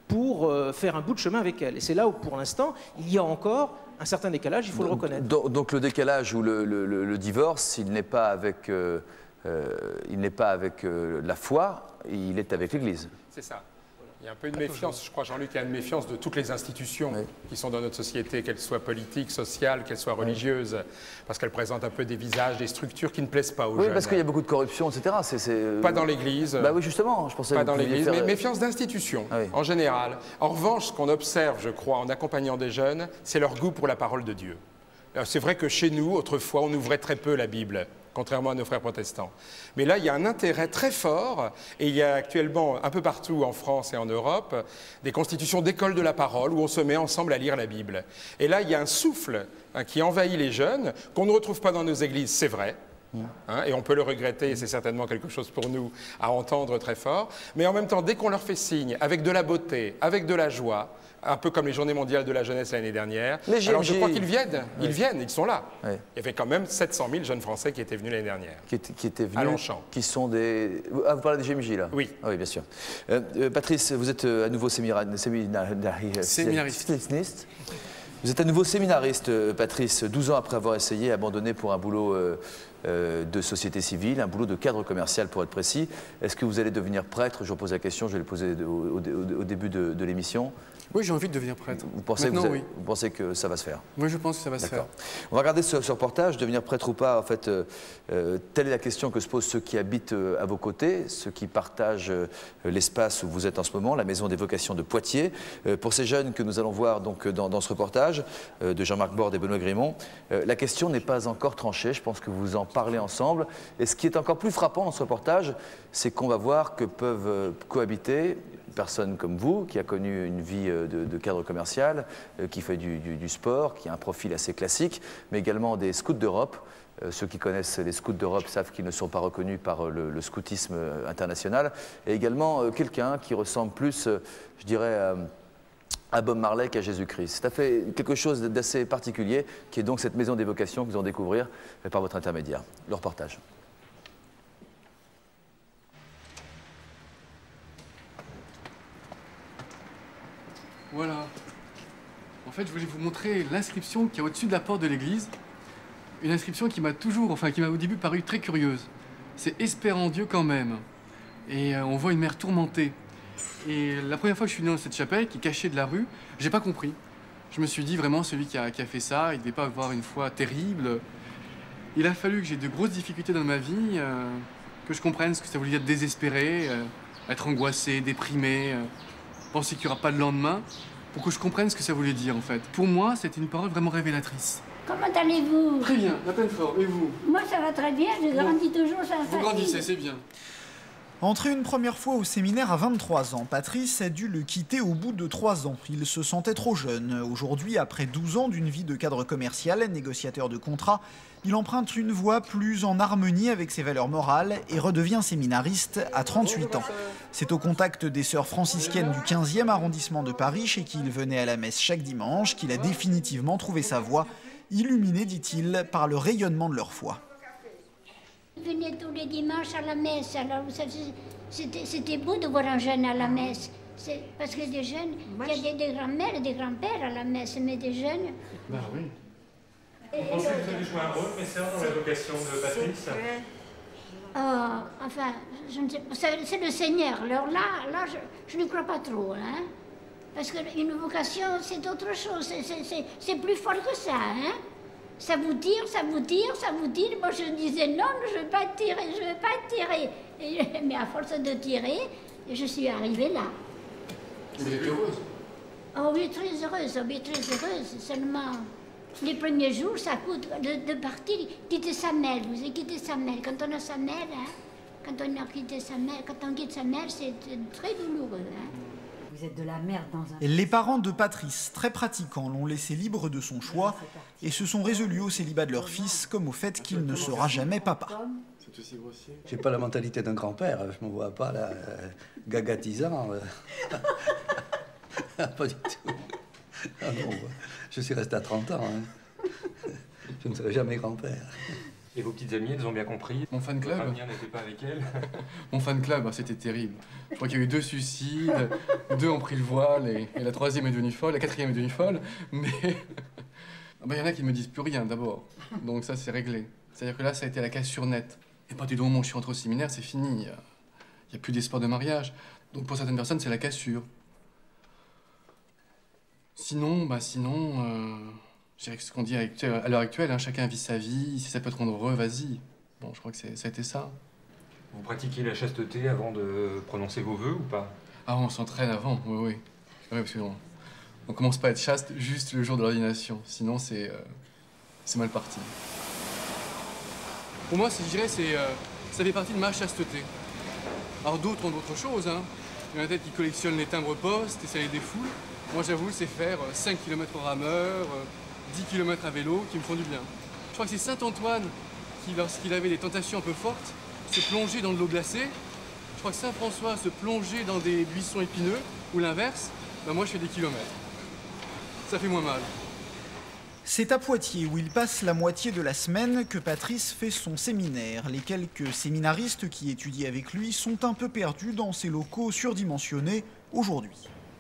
pour euh, faire un bout de chemin avec elle. Et c'est là où, pour l'instant, il y a encore un certain décalage, il faut
donc,
le reconnaître.
Donc, donc le décalage ou le, le, le, le divorce, il n'est pas avec, euh, euh, il n'est pas avec euh, la foi, il est avec l'Église.
C'est ça. Il y a un peu une méfiance, je crois, Jean-Luc, il y a une méfiance de toutes les institutions oui. qui sont dans notre société, qu'elles soient politiques, sociales, qu'elles soient religieuses, parce qu'elles présentent un peu des visages, des structures qui ne plaisent pas aux
oui,
jeunes.
Oui, parce qu'il y a beaucoup de corruption, et cetera. C'est, c'est...
Pas dans l'Église.
Bah oui, justement, je pensais.
Pas dans l'Église,
faire...
mais méfiance d'institutions, oui. en général. En revanche, ce qu'on observe, je crois, en accompagnant des jeunes, c'est leur goût pour la parole de Dieu. Alors, c'est vrai que chez nous, autrefois, on ouvrait très peu la Bible, contrairement à nos frères protestants. Mais là, il y a un intérêt très fort, et il y a actuellement, un peu partout en France et en Europe, des constitutions d'écoles de la parole où on se met ensemble à lire la Bible. Et là, il y a un souffle hein, qui envahit les jeunes, qu'on ne retrouve pas dans nos églises, c'est vrai. Hein, et on peut le regretter, et c'est certainement quelque chose pour nous à entendre très fort. Mais en même temps, dès qu'on leur fait signe, avec de la beauté, avec de la joie, un peu comme les Journées mondiales de la jeunesse l'année dernière. Les Alors je crois qu'ils viennent, ils oui. viennent, ils sont là. Oui. Il y avait quand même sept cent mille jeunes Français qui étaient venus l'année dernière.
Qui, étaient, qui étaient venus,
à Longchamp.
Qui sont des... Ah, vous parlez des G M J là?
Oui.
Ah, oui, bien sûr. Euh, euh, Patrice, vous êtes euh, à nouveau séminariste. Séminariste. Vous êtes à nouveau séminariste, Patrice, douze ans après avoir essayé abandonné pour un boulot euh, euh, de société civile, un boulot de cadre commercial pour être précis. Est-ce que vous allez devenir prêtre? Je vous pose la question, je vais le poser au, au, au début de, de l'émission.
Oui, j'ai envie de devenir prêtre.
Vous pensez,
Maintenant,
que, vous,
oui.
vous pensez que ça va se faire?
Oui, je pense que ça va se faire.
On va regarder ce, ce reportage, devenir prêtre ou pas. En fait, euh, euh, telle est la question que se posent ceux qui habitent euh, à vos côtés, ceux qui partagent euh, l'espace où vous êtes en ce moment, la Maison des Vocations de Poitiers. Euh, pour ces jeunes que nous allons voir donc, dans, dans ce reportage euh, de Jean-Marc Borde et Benoît Grimond, euh, la question n'est pas encore tranchée. Je pense que vous en parlez ensemble. Et ce qui est encore plus frappant dans ce reportage, c'est qu'on va voir que peuvent euh, cohabiter personne comme vous, qui a connu une vie de, de cadre commercial, euh, qui fait du, du, du sport, qui a un profil assez classique, mais également des scouts d'Europe. Euh, ceux qui connaissent les scouts d'Europe savent qu'ils ne sont pas reconnus par le, le scoutisme international. Et également euh, quelqu'un qui ressemble plus, euh, je dirais, à, à Bob Marley qu'à Jésus-Christ. C'est à fait quelque chose d'assez particulier, qui est donc cette maison des vocations que vous allez découvrir par votre intermédiaire. Le reportage.
Voilà. En fait, je voulais vous montrer l'inscription qui est au-dessus de la porte de l'église. Une inscription qui m'a toujours, enfin qui m'a au début paru très curieuse. C'est « Espère en Dieu quand même ». Et euh, on voit une mère tourmentée. Et la première fois que je suis venu dans cette chapelle, qui est cachée de la rue, j'ai pas compris. Je me suis dit vraiment, celui qui a, qui a fait ça, il devait pas avoir une foi terrible. Il a fallu que j'ai de grosses difficultés dans ma vie, euh, que je comprenne ce que ça voulait dire désespérer, euh, être angoissé, déprimé, euh, penser qu'il n'y aura pas de lendemain, pour que je comprenne ce que ça voulait dire en fait. Pour moi, c'était une parole vraiment révélatrice.
Comment allez-vous?
Très bien, la pleine forme. Et vous?
Moi, ça va très bien, je grandis toujours, ça
Vous grandissez, c'est bien.
Entré une première fois au séminaire à vingt-trois ans, Patrice a dû le quitter au bout de trois ans. Il se sentait trop jeune. Aujourd'hui, après douze ans d'une vie de cadre commercial, négociateur de contrats, il emprunte une voie plus en harmonie avec ses valeurs morales et redevient séminariste à trente-huit ans. C'est au contact des sœurs franciscaines du quinzième arrondissement de Paris, chez qui il venait à la messe chaque dimanche, qu'il a définitivement trouvé sa voie, illuminée, dit-il, par le rayonnement de leur foi.
Je venais tous les dimanches à la messe, alors c'était beau de voir un jeune à la messe. Parce que des jeunes, il y a des, des grands-mères et des grands-pères à la messe, mais des jeunes...
Ben oui.
Vous pensez que vous avez joué un rôle, mes sœurs, dans la vocation de Patrice?
Oh, enfin, je ne sais pas, c'est le Seigneur. Alors là, là je ne crois pas trop, hein. Parce qu'une vocation, c'est autre chose, c'est plus fort que ça, hein. Ça vous tire, ça vous tire, ça vous tire. Moi, je disais non, je ne veux pas tirer, je ne veux pas tirer. Et, mais à force de tirer, je suis arrivée là.
Vous êtes heureuse?
Oh oui, très heureuse, oh oui, très heureuse. Seulement, les premiers jours, ça coûte de, de partir, quitter sa mère. Vous avez quitté sa mère. Quand on a sa mère, hein, quand on a quitté sa mère, quand on quitte sa mère, c'est très douloureux. Hein.
Vous êtes de la merde dans un...
Les parents de Patrice, très pratiquants, l'ont laissé libre de son choix et se sont résolus au célibat de leur fils comme au fait qu'il ne sera jamais papa.
J'ai pas la mentalité d'un grand-père, je me vois pas là, euh, gagatisant. Euh. Pas du tout. Ah non, je suis resté à trente ans. Hein. Je ne serai jamais grand-père.
Et vos petites amies, elles ont bien compris?
Mon fan club?
Votre avenir n'était pas avec elles?
Mon fan club, c'était terrible. Je crois qu'il y a eu deux suicides, Deux ont pris le voile et, et la troisième est devenue folle, la quatrième est devenue folle, mais il ben, y en a qui ne me disent plus rien d'abord. Donc ça, c'est réglé. C'est-à-dire que là, ça a été la cassure nette. Et à partir du moment où je suis rentré au séminaire, c'est fini. Il n'y a plus d'espoir de mariage. Donc pour certaines personnes, c'est la cassure. Sinon, bah sinon, euh, je dirais que ce qu'on dit à l'heure actuelle, hein, chacun vit sa vie, si ça peut te rendre heureux, vas-y. Bon, je crois que ça a été ça.
Vous pratiquez la chasteté avant de prononcer vos vœux ou pas?
Ah, on s'entraîne avant, oui, oui. Oui, parce qu'on on commence pas à être chaste juste le jour de l'ordination, sinon c'est euh, c'est mal parti. Pour moi, je dirais, c'est euh, ça fait partie de ma chasteté. Alors d'autres ont d'autres choses, hein. Il y en a peut-être qui collectionnent les timbres-poste et ça les défoule. Moi, j'avoue, c'est faire cinq kilomètres au rameur, dix kilomètres à vélo, qui me font du bien. Je crois que c'est saint Antoine qui, lorsqu'il avait des tentations un peu fortes, se plongeait dans de l'eau glacée. Je crois que saint François se plongeait dans des buissons épineux, ou l'inverse. Ben moi, je fais des kilomètres. Ça fait moins mal.
C'est à Poitiers, où il passe la moitié de la semaine, que Patrice fait son séminaire. Les quelques séminaristes qui étudient avec lui sont un peu perdus dans ces locaux surdimensionnés aujourd'hui.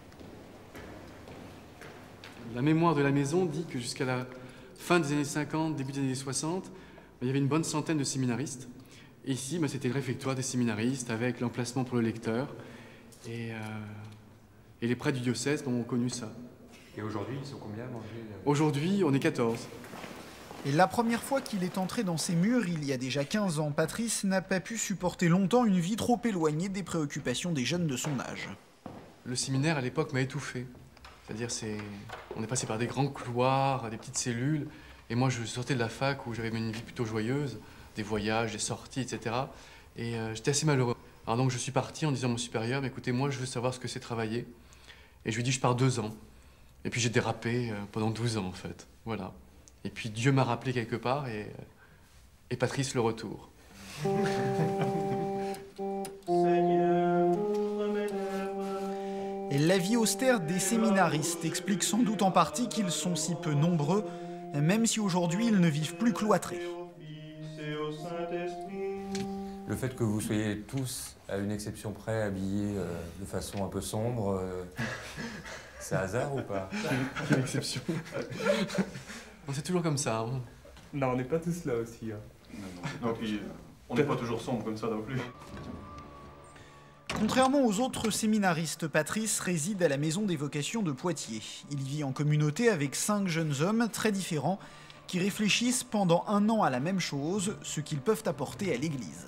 La mémoire de la maison dit que jusqu'à la fin des années cinquante, début des années soixante, il y avait une bonne centaine de séminaristes. Et ici, ben, c'était le réfectoire des séminaristes avec l'emplacement pour le lecteur. Et, euh, et les prêtres du diocèse ont connu ça.
Et aujourd'hui, ils sont combien à manger?
Aujourd'hui, on est quatorze.
Et la première fois qu'il est entré dans ces murs, il y a déjà quinze ans, Patrice n'a pas pu supporter longtemps une vie trop éloignée des préoccupations des jeunes de son âge.
Le séminaire, à l'époque, m'a étouffé. C'est-à-dire, c'est... on est passé par des grands couloirs, des petites cellules. Et moi, je sortais de la fac où j'avais une vie plutôt joyeuse, des voyages, des sorties, et cetera. Et euh, j'étais assez malheureux. Alors donc, je suis parti en disant à mon supérieur, mais écoutez, moi, je veux savoir ce que c'est travailler. Et je lui ai dit, je pars deux ans. Et puis j'ai dérapé euh, pendant douze ans, en fait. Voilà. Et puis Dieu m'a rappelé quelque part, et, et Patrice, le retour.
Et la vie austère des séminaristes explique sans doute en partie qu'ils sont si peu nombreux, même si aujourd'hui ils ne vivent plus cloîtrés.
Le fait que vous soyez tous, à une exception près, habillés euh, de façon un peu sombre, euh, c'est hasard ou pas?
Quelle exception. C'est toujours comme ça. Hein.
Non, on n'est pas tous là aussi. Hein.
Non, non. Non, puis on n'est pas toujours sombre comme ça non plus.
Contrairement aux autres séminaristes, Patrice réside à la Maison des Vocations de Poitiers. Il vit en communauté avec cinq jeunes hommes très différents qui réfléchissent pendant un an à la même chose, ce qu'ils peuvent apporter à l'Église.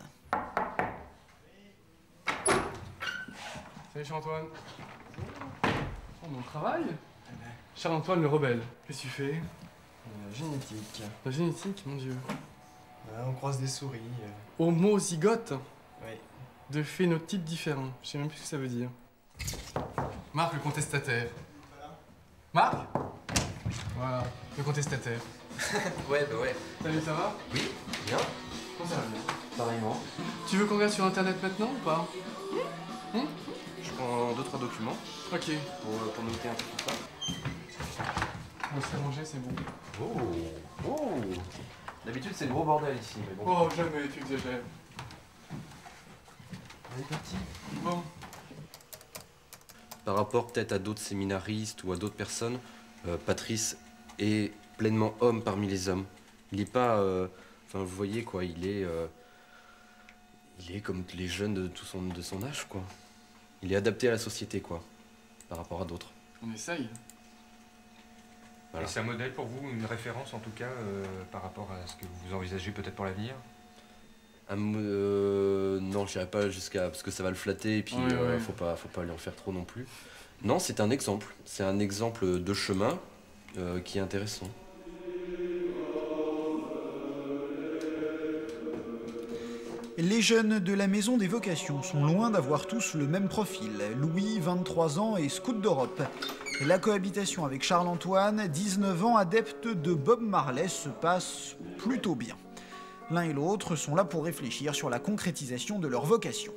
Salut Charles-Antoine. Oh, mon travail. Charles-Antoine le rebelle. Qu'est-ce que tu fais?
La génétique.
La génétique, mon Dieu.
Ouais, on croise des souris.
Homozygote.
Oui.
De phénotypes différents. Je sais même plus ce que ça veut dire. Marc, le contestataire. Marc? Voilà, le contestataire.
Ouais, bah ouais.
Salut, ça va?
Oui, bien.
Comment ça va bien?
Pareillement.
Tu veux qu'on regarde sur internet maintenant ou pas? hmm hmm
Je prends deux trois documents.
Ok.
Pour, pour noter un peu tout ça.
On se fait manger, c'est bon.
Oh, oh. D'habitude, c'est le gros bordel ici. Mais bon.
Oh, jamais, tu exagères.
On est parti.
Bon.
Par rapport peut-être à d'autres séminaristes ou à d'autres personnes, euh, Patrice est pleinement homme parmi les hommes. Il n'est pas... Euh, enfin, vous voyez, quoi, il est... Euh, il est comme les jeunes de, tout son, de son âge, quoi. Il est adapté à la société, quoi, par rapport à d'autres.
On essaye.
Voilà. Et c'est un modèle pour vous, une référence en tout cas, euh, par rapport à ce que vous envisagez peut-être pour l'avenir?
euh, Non, je n'irai pas jusqu'à... parce que ça va le flatter et puis il
ouais,
euh,
ouais.
faut pas, faut pas lui en faire trop non plus. Non, c'est un exemple. C'est un exemple de chemin euh, qui est intéressant.
Les jeunes de la Maison des Vocations sont loin d'avoir tous le même profil. Louis, vingt-trois ans, est scout d'Europe. La cohabitation avec Charles-Antoine, dix-neuf ans, adepte de Bob Marley, se passe plutôt bien. L'un et l'autre sont là pour réfléchir sur la concrétisation de leur vocation.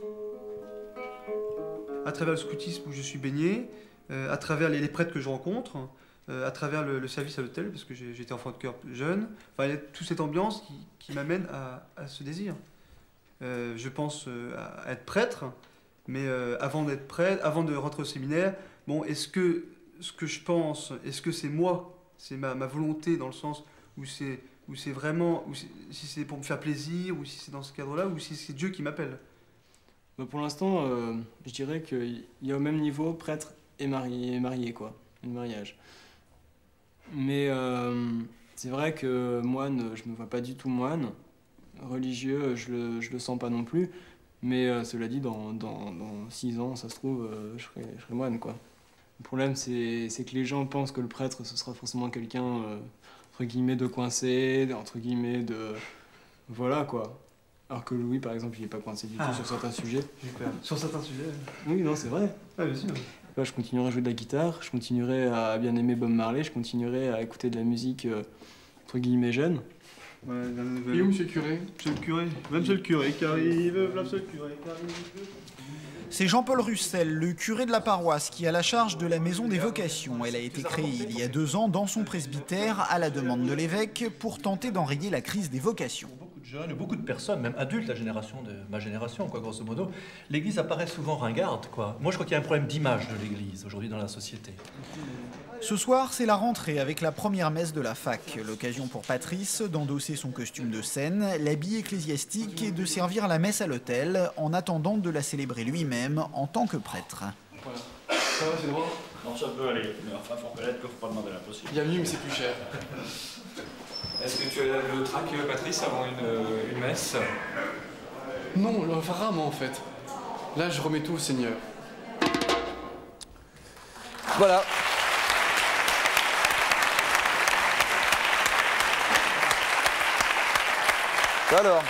À travers le scoutisme où je suis baigné, euh, à travers les, les prêtres que je rencontre, euh, à travers le, le service à l'hôtel, parce que j'étais enfant de cœur jeune, enfin, il y a toute cette ambiance qui, qui m'amène à, à ce désir. Euh, je pense euh, à être prêtre, Mais euh, avant d'être prêtre, avant de rentrer au séminaire, bon, est-ce que ce que je pense, est-ce que c'est moi, c'est ma, ma volonté dans le sens où c'est où c'est vraiment, où si c'est pour me faire plaisir, ou si c'est dans ce cadre-là, ou si c'est Dieu qui m'appelle?
Bah pour l'instant, euh, je dirais qu'il y a au même niveau prêtre et marié, et marié quoi, le mariage. Mais euh, c'est vrai que moine, je me vois pas du tout moine. Religieux, je le, je le sens pas non plus. Mais euh, cela dit, dans, dans, dans six ans, ça se trouve, euh, je, serai, je serai moine quoi. Le problème, c'est que les gens pensent que le prêtre, ce sera forcément quelqu'un, euh, entre guillemets, de coincé, entre guillemets, de... Voilà, quoi. Alors que Louis, par exemple, il n'est pas coincé du ah. tout sur certains sujets.
Sur certains sujets?
Oui, non, c'est vrai.
Ah, bien sûr.
Là, je continuerai à jouer de la guitare, je continuerai à bien aimer Bob Marley, je continuerai à écouter de la musique, euh, entre guillemets, jeune.
Ouais,
et où, monsieur le curé?
Monsieur le curé. Même monsieur le curé qui arrive, même monsieur le curé qui arrive.
C'est Jean-Paul Russel, le curé de la paroisse, qui a la charge de la Maison des Vocations. Elle a été créée il y a deux ans dans son presbytère, à la demande de l'évêque, pour tenter d'enrayer la crise des vocations.
Beaucoup de jeunes, beaucoup de personnes, même adultes, la génération de ma génération, quoi, grosso modo, l'Église apparaît souvent ringarde, quoi. Moi, je crois qu'il y a un problème d'image de l'Église aujourd'hui dans la société.
Ce soir, c'est la rentrée avec la première messe de la fac. L'occasion pour Patrice d'endosser son costume de scène, l'habit ecclésiastique et de servir la messe à l'autel en attendant de la célébrer lui-même en tant que prêtre.
Voilà. Ça va, c'est droit?
Non, ça peut aller, mais enfin, il faut reconnaître qu'il ne faut pas demander l'impossible.
Il y a mieux, mais c'est plus cher.
Est-ce que tu as le trac, Patrice, avant une, une messe?
Non, enfin, rarement en fait. Là, je remets tout au Seigneur.
Voilà. Alors,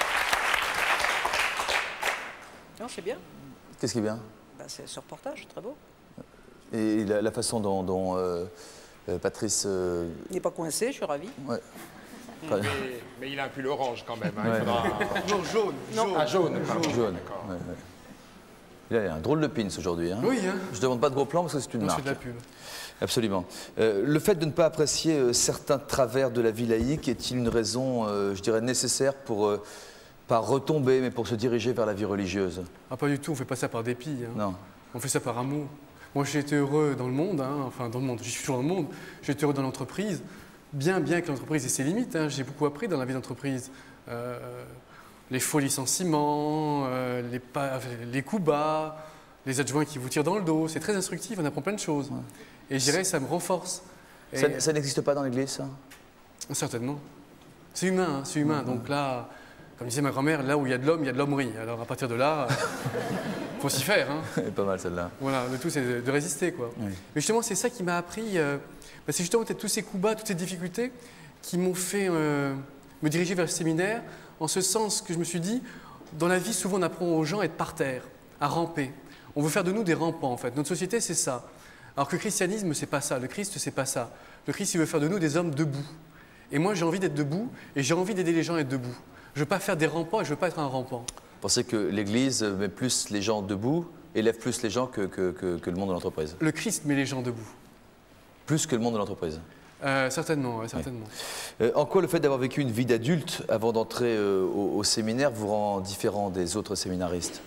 non, c'est bien.
Qu'est-ce qui est bien?
Bah, c'est ce reportage, très beau.
Et la, la façon dont, dont euh, Patrice... Euh...
Il n'est pas coincé, je suis ravi.
Ouais.
Mais, mais il a un pull orange quand même. Hein,
ouais.
il faudra...
Non, jaune.
Non. Ah, jaune.
Jaune. jaune. Ouais, ouais. Il a un drôle de pins aujourd'hui. Hein.
Oui. Hein.
Je ne demande pas de gros plans parce que c'est une
non,
marque.
C'est de la pub.
Absolument. Euh, le fait de ne pas apprécier euh, certains travers de la vie laïque est-il une raison, euh, je dirais, nécessaire pour, euh, pas retomber, mais pour se diriger vers la vie religieuse?
Ah, pas du tout, on ne fait pas ça par dépit. Hein.
Non.
On fait ça par amour. Moi, j'ai été heureux dans le monde, hein, enfin dans le monde, je suis toujours dans le monde, j'ai été heureux dans l'entreprise, bien, bien que l'entreprise ait ses limites, hein, j'ai beaucoup appris dans la vie d'entreprise. Euh, les faux licenciements, euh, les, pas, les coups bas, les adjoints qui vous tirent dans le dos, c'est très instructif, on apprend plein de choses. Ouais. Et je dirais, ça me renforce.
Ça, et... ça n'existe pas dans l'Église, ça?
Certainement. C'est humain, hein, c'est humain. Mmh. Donc là, comme disait ma grand-mère, là où il y a de l'homme, il y a de l'hommerie. Alors à partir de là, il faut s'y faire. Hein.
Pas mal celle-là.
Voilà, le tout c'est de, de résister, quoi. Oui. Mais justement, c'est ça qui m'a appris. Euh, bah, c'est justement peut-être tous ces coups bas, toutes ces difficultés qui m'ont fait euh, me diriger vers le séminaire, en ce sens que je me suis dit, dans la vie, souvent on apprend aux gens à être par terre, à ramper. On veut faire de nous des rampants, en fait. Notre société, c'est ça. Alors que le christianisme, c'est pas ça. Le Christ, c'est pas ça. Le Christ, il veut faire de nous des hommes debout. Et moi, j'ai envie d'être debout et j'ai envie d'aider les gens à être debout. Je veux pas faire des rampants et je veux pas être un rampant.
Vous pensez que l'Église met plus les gens debout, élève plus les gens que, que, que, que le monde de l'entreprise?
Le Christ met les gens debout.
Plus que le monde de l'entreprise?
euh, Certainement, ouais, certainement.
Oui. Euh, en quoi le fait d'avoir vécu une vie d'adulte avant d'entrer euh, au, au séminaire vous rend différent des autres séminaristes?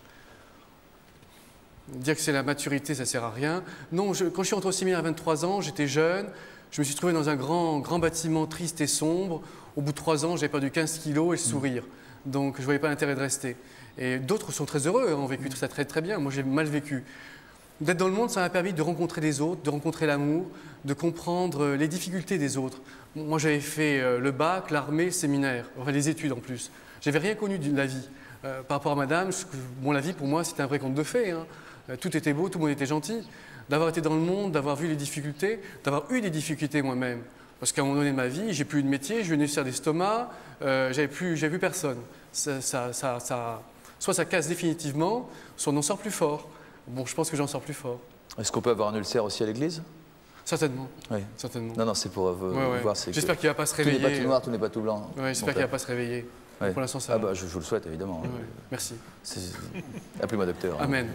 Dire que c'est la maturité, ça ne sert à rien. Non, je, quand je suis entré au séminaire à vingt-trois ans, j'étais jeune. Je me suis trouvé dans un grand, grand bâtiment triste et sombre. Au bout de trois ans, j'avais perdu quinze kilos et le sourire. Donc, je ne voyais pas l'intérêt de rester. Et d'autres sont très heureux, ont vécu ça très, très bien. Moi, j'ai mal vécu. D'être dans le monde, ça m'a permis de rencontrer les autres, de rencontrer l'amour, de comprendre les difficultés des autres. Moi, j'avais fait le bac, l'armée, le séminaire, enfin les études en plus. Je n'avais rien connu de la vie. Euh, par rapport à madame, bon, la vie, pour moi, c'était un vrai conte de fées. Hein. Tout était beau, tout le monde était gentil. D'avoir été dans le monde, d'avoir vu les difficultés, d'avoir eu des difficultés moi-même. Parce qu'à un moment donné de ma vie, j'ai plus eu de métier, j'ai eu une ulcère d'estomac, euh, j'avais plus, j'avais plus personne. Ça, ça, ça, ça, soit ça casse définitivement, soit on en sort plus fort. Bon, je pense que j'en sors plus fort.
Est-ce qu'on peut avoir un ulcère aussi à l'église?
Certainement.
Oui.
Certainement.
Non, non, c'est pour euh,
ouais, ouais.
voir.
J'espère qu'il ne va pas se réveiller.
Tout n'est pas tout noir, tout n'est pas tout blanc.
Ouais, j'espère qu'il ne va pas se réveiller.
Ouais.
Pour l'instant, ça
ah bah, je, je vous le souhaite, évidemment.
Ouais, ouais. Merci.
Appelez-moi docteur.
Amen.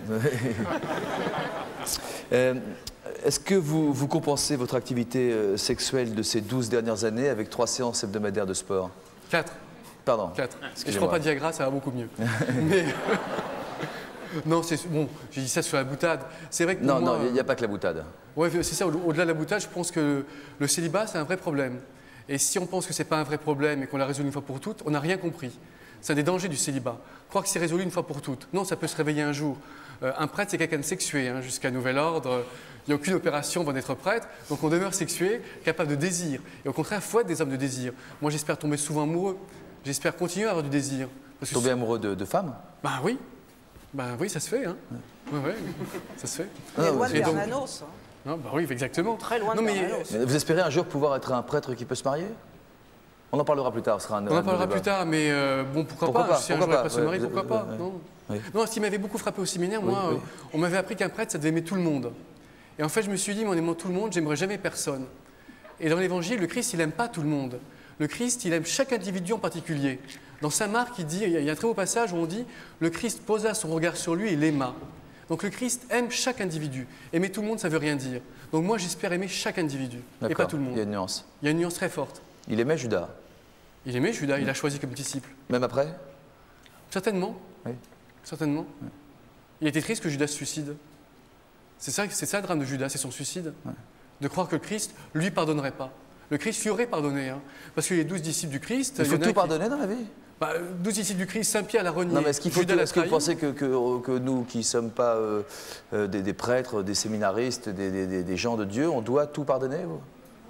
euh, Est-ce que vous, vous compensez votre activité euh, sexuelle de ces douze dernières années avec trois séances hebdomadaires de sport?
Quatre.
Pardon.
Quatre. Si je ne prends pas de Viagra, ça va beaucoup mieux. Mais... Non, c'est bon, j'ai dit ça sur la boutade. C'est vrai que pour
Non,
moi,
non, il n'y a pas que la boutade.
Oui, c'est ça, au-delà de la boutade, je pense que le célibat, c'est un vrai problème. Et si on pense que ce n'est pas un vrai problème et qu'on l'a résolu une fois pour toutes, on n'a rien compris. C'est un des dangers du célibat. Croire que c'est résolu une fois pour toutes. Non, ça peut se réveiller un jour. Euh, un prêtre, c'est quelqu'un de sexué, hein, jusqu'à nouvel ordre. Il n'y a aucune opération avant d'être prêtre, donc on demeure sexué, capable de désir. Et au contraire, il faut être des hommes de désir. Moi, j'espère tomber souvent amoureux. J'espère continuer à avoir du désir.
Parce que tomber amoureux de, de femmes?
Ben oui. Ben oui, ça se fait. Hein. Ouais. Ouais, ouais, ça se fait.
On est loin de Bernanos.
Non, bah oui, exactement.
Très loin
non,
de
mais...
Bernanos.
Vous espérez un jour pouvoir être un prêtre qui peut se marier? On en parlera plus tard. Ce sera un,
On en
un
parlera
débat.
plus tard, mais euh, bon, pourquoi,
pourquoi
pas,
pas
Je sais un
pourquoi
jour
pas
pas se marier,
ouais,
pourquoi
ouais,
pas
ouais,
non.
Oui.
non, ce qui m'avait beaucoup frappé au séminaire, moi,
oui, oui.
Euh, on m'avait appris qu'un prêtre, ça devait aimer tout le monde. Et en fait, je me suis dit, mais en aimant tout le monde, j'aimerais jamais personne. Et dans l'Évangile, le Christ, il n'aime pas tout le monde. Le Christ, il aime chaque individu en particulier. Dans Saint Marc, il dit, il y a un très beau passage où on dit, le Christ posa son regard sur lui et l'aima. Donc le Christ aime chaque individu. Aimer tout le monde, ça ne veut rien dire. Donc moi, j'espère aimer chaque individu, et pas tout le monde.
Il y a une nuance.
Il y a une nuance très forte.
Il aimait Judas.
Il aimait Judas, il a choisi comme disciple.
Même après?
Certainement.
Oui.
Certainement. Oui. Il était triste que Judas se suicide. C'est ça, c'est ça le drame de Judas, c'est son suicide.
Ouais.
De croire que le Christ lui pardonnerait pas. Le Christ lui aurait pardonné. Hein. Parce qu'il y a douze disciples du Christ.
Il faut
il y en a
tout
qui...
pardonner dans la vie?
Bah, douze disciples du Christ, Saint-Pierre l'a renié.
Non, mais est-ce qu'il faut
Judas
tout,
l'a
est-ce que vous
trahi.
pensez que, que, que nous, qui ne sommes pas euh, euh, des, des prêtres, des séminaristes, des, des, des gens de Dieu, on doit tout pardonner? Vous?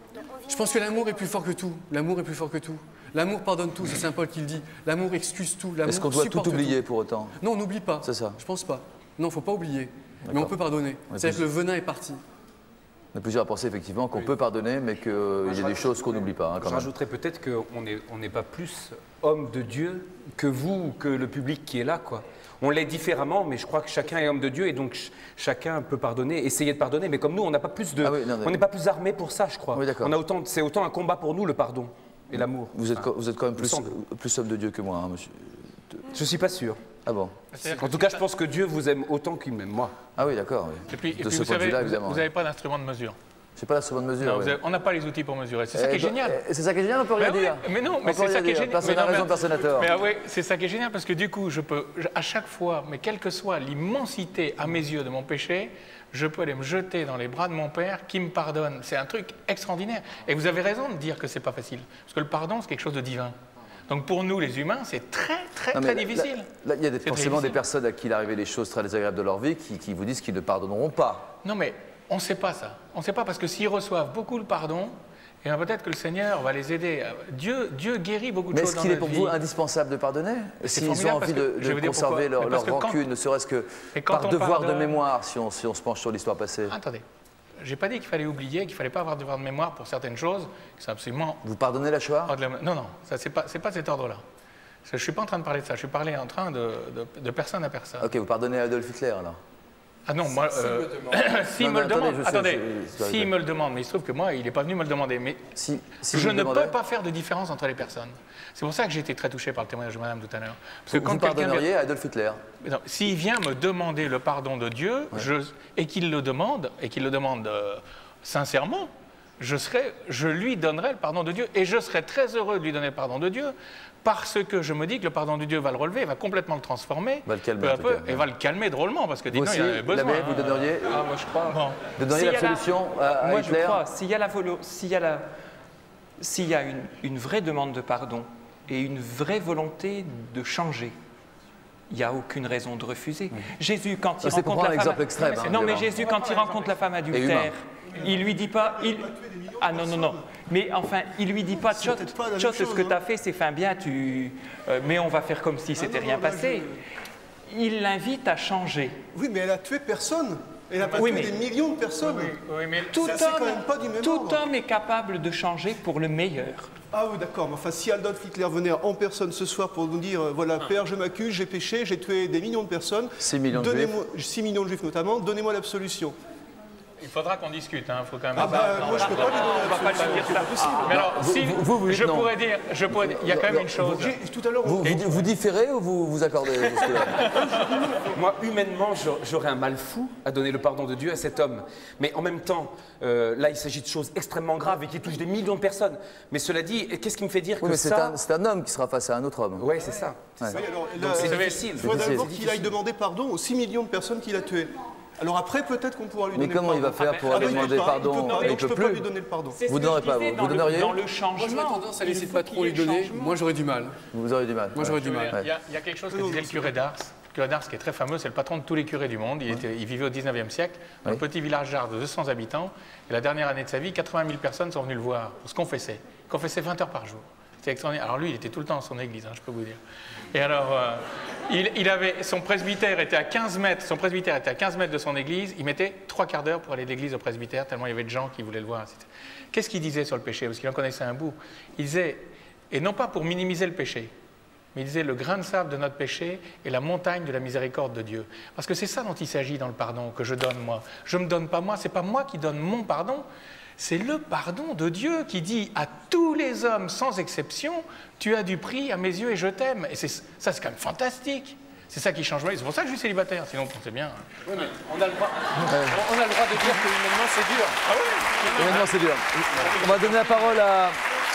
Je pense que l'amour est plus fort que tout. L'amour est plus fort que tout. L'amour pardonne tout, c'est Saint Paul qui le dit. L'amour excuse tout.
Est-ce qu'on doit tout oublier pour autant?
Non, on n'oublie pas.
C'est ça.
Je pense pas. Non, il ne faut pas oublier. Mais on peut pardonner. C'est-à-dire que le venin est parti.
On a plusieurs à penser effectivement qu'on oui. peut pardonner, mais qu'il euh, y a des choses qu'on n'oublie pas. Hein,
je rajouterais peut-être qu'on n'est on n'est pas plus homme de Dieu que vous ou que le public qui est là, quoi. On l'est différemment, mais je crois que chacun est homme de Dieu et donc ch chacun peut pardonner, essayer de pardonner. Mais comme nous, on n'a pas plus de, ah oui, non, on n'est pas plus armé pour ça, je crois. Oui, on a autant, c'est autant un combat pour nous le pardon et l'amour.
Vous êtes, enfin, vous êtes quand même plus, plus homme de Dieu que moi, hein, monsieur.
Je suis pas sûr.
Ah bon?
En tout cas, je pense que Dieu vous aime autant qu'il m'aime moi.
Ah oui, d'accord. Oui.
Et puis, et puis vous savez, vous n'avez pas d'instrument de mesure.
C'est pas l'instrument de mesure.
Non,
oui.
avez, on n'a pas les outils pour mesurer. C'est ça
eh,
qui est génial.
C'est ça qui est génial, on peut rien
mais
dire.
Oui, mais non, mais c'est ça qui est génial.
Personne n'a raison, personne n'a tort.
Mais ah, oui, c'est ça qui est génial parce que du coup, je peux, à chaque fois, mais quelle que soit l'immensité à mes yeux de mon péché, je peux aller me jeter dans les bras de mon Père qui me pardonne. C'est un truc extraordinaire. Et vous avez raison de dire que c'est pas facile, parce que le pardon, c'est quelque chose de divin. Donc pour nous, les humains, c'est très, très, non, très là, difficile.
Là, là, il y a des, forcément des personnes à qui il arrive des choses très désagréables de leur vie qui, qui vous disent qu'ils ne pardonneront pas.
Non, mais on ne sait pas ça. On ne sait pas parce que s'ils reçoivent beaucoup le pardon, et peut-être que le Seigneur va les aider. Dieu, Dieu guérit beaucoup de
mais
choses dans la vie.
Mais est-ce qu'il est pour vous indispensable de pardonner? S'ils ont envie de, de conserver leur, leur rancune, quand, ne serait-ce que par devoir pardonne... de mémoire, si on, si on se penche sur l'histoire passée.
Attendez. Je n'ai pas dit qu'il fallait oublier, qu'il ne fallait pas avoir de devoir de mémoire pour certaines choses. C'est absolument...
Vous pardonnez la Shoah?
Non, non, ce n'est pas, pas cet ordre-là. Je ne suis pas en train de parler de ça, je suis parlé en train de, de, de personne à personne.
Ok, vous pardonnez Adolf Hitler, alors?
Ah non, moi, euh, s'il me le demande, attendez, s'il me le demande, mais il se trouve que moi, il n'est pas venu me le demander, mais
si, si
je ne peux pas faire de différence entre les personnes. C'est pour ça que j'ai été très touché par le témoignage de madame tout à l'heure.
Vous, vous pardonneriez à Adolf Hitler?
S'il vient me demander le pardon de Dieu, ouais. je, et qu'il le demande, et qu'il le demande euh, sincèrement, je, serai, je lui donnerai le pardon de Dieu, et je serai très heureux de lui donner le pardon de Dieu, parce que je me dis que le pardon de Dieu va le relever, va complètement le transformer,
va le calmer,
peu à peu, et va le calmer drôlement, parce que dites-nous, il y en avait besoin.
Hein. Vous donneriez,
ah, moi, je crois. Bon.
Vous donneriez
si
la solution
la,
à, à
moi,
Hitler?
Je crois, s'il y a, la, s'il y a, la, s'il y a une, une vraie demande de pardon et une vraie volonté de changer, il n'y a aucune raison de refuser. Mmh. Jésus, quand il
ça,
rencontre la femme...
Extrême,
non, mais,
hein,
non, mais Jésus, quand il rencontre la femme adultère, il lui dit pas... Il... Ah non, non, non. Mais enfin, il lui dit pas, Tchot, ce que tu as fait, c'est fin bien, tu... Euh, mais on va faire comme si c'était ah rien passé. Je... Il l'invite à changer.
Oui, mais elle a tué personne. Elle a pas
oui,
tué
mais...
des millions de personnes.
Oui, oui, mais...
Tout,
ça,
homme,
quand même pas du même
tout
ordre.
homme est capable de changer pour le meilleur.
Ah oui, d'accord. Mais enfin, si Adolf Hitler venait en personne ce soir pour nous dire, euh, voilà, Père, je m'accuse, j'ai péché, j'ai tué des millions de personnes.
six millions de juifs.
six millions de juifs notamment, donnez-moi l'absolution.
Il faudra qu'on discute, il hein. faut quand même...
Ah bah, moi je peux pas lui donner
on va pas le dire ça. Ah, mais alors,
vous,
si,
vous, vous, vous,
je
non.
pourrais dire, je pourrais dire, il y a quand même une chose...
Tout à l'heure,
vous, vous, vous différez ou vous vous accordez?
Moi, humainement, j'aurais un mal fou à donner le pardon de Dieu à cet homme. Mais en même temps, euh, là, il s'agit de choses extrêmement graves et qui touchent des millions de personnes. Mais cela dit, qu'est-ce qui me fait dire
oui,
que
mais
ça...
c'est un, un homme qui sera face à un autre homme.
Oui, c'est ça.
Ouais.
Oui, alors,
donc c'est difficile.
Il faut d'abord qu'il aille demander pardon aux six millions de personnes qu'il a tuées. Alors après, peut-être qu'on pourra lui
mais
donner
comment
le pardon.
il va faire pour
ah,
aller
bah,
demander pardon?
Il peut pas,
il
donc je
peut
peux
plus.
pas lui donner le pardon.
Vous donneriez pas, vous, vous donneriez?
Dans le changement,
moi j'aurais tendance à laisser pas trop lui donner. Moi j'aurais du mal.
Vous aurez du mal.
Moi j'aurais du mal.
Il y, a, il y a quelque chose que disait le curé d'Ars. Le curé d'Ars qui est très fameux, c'est le patron de tous les curés du monde. Il, était, il vivait au dix-neuvième siècle, dans oui. un petit village d'Ars de deux cents habitants. Et la dernière année de sa vie, quatre-vingt mille personnes sont venues le voir pour se confesser. Il confessait vingt heures par jour. C'était extraordinaire. Alors lui, il était tout le temps dans son église, hein, je peux vous dire. Et alors, euh, il, il avait, son presbytère était à quinze mètres, son presbytère était à quinze mètres de son église. Il mettait trois quarts d'heure pour aller de l'église au presbytère, tellement il y avait de gens qui voulaient le voir. Qu'est-ce qu'il disait sur le péché? Parce qu'il en connaissait un bout. Il disait, et non pas pour minimiser le péché, mais il disait le grain de sable de notre péché est la montagne de la miséricorde de Dieu. Parce que c'est ça dont il s'agit dans le pardon que je donne moi. Je ne me donne pas moi, c'est pas moi qui donne mon pardon, c'est le pardon de Dieu qui dit à tous les hommes sans exception, tu as du prix à mes yeux et je t'aime. Et ça, c'est quand même fantastique. C'est ça qui change ma vie. C'est pour ça que je suis célibataire, sinon on pensait bien.
Oui, mais on a le droit, on a le droit de dire que humainement c'est dur.
Ah oui,
humainement c'est dur. On va donner la parole à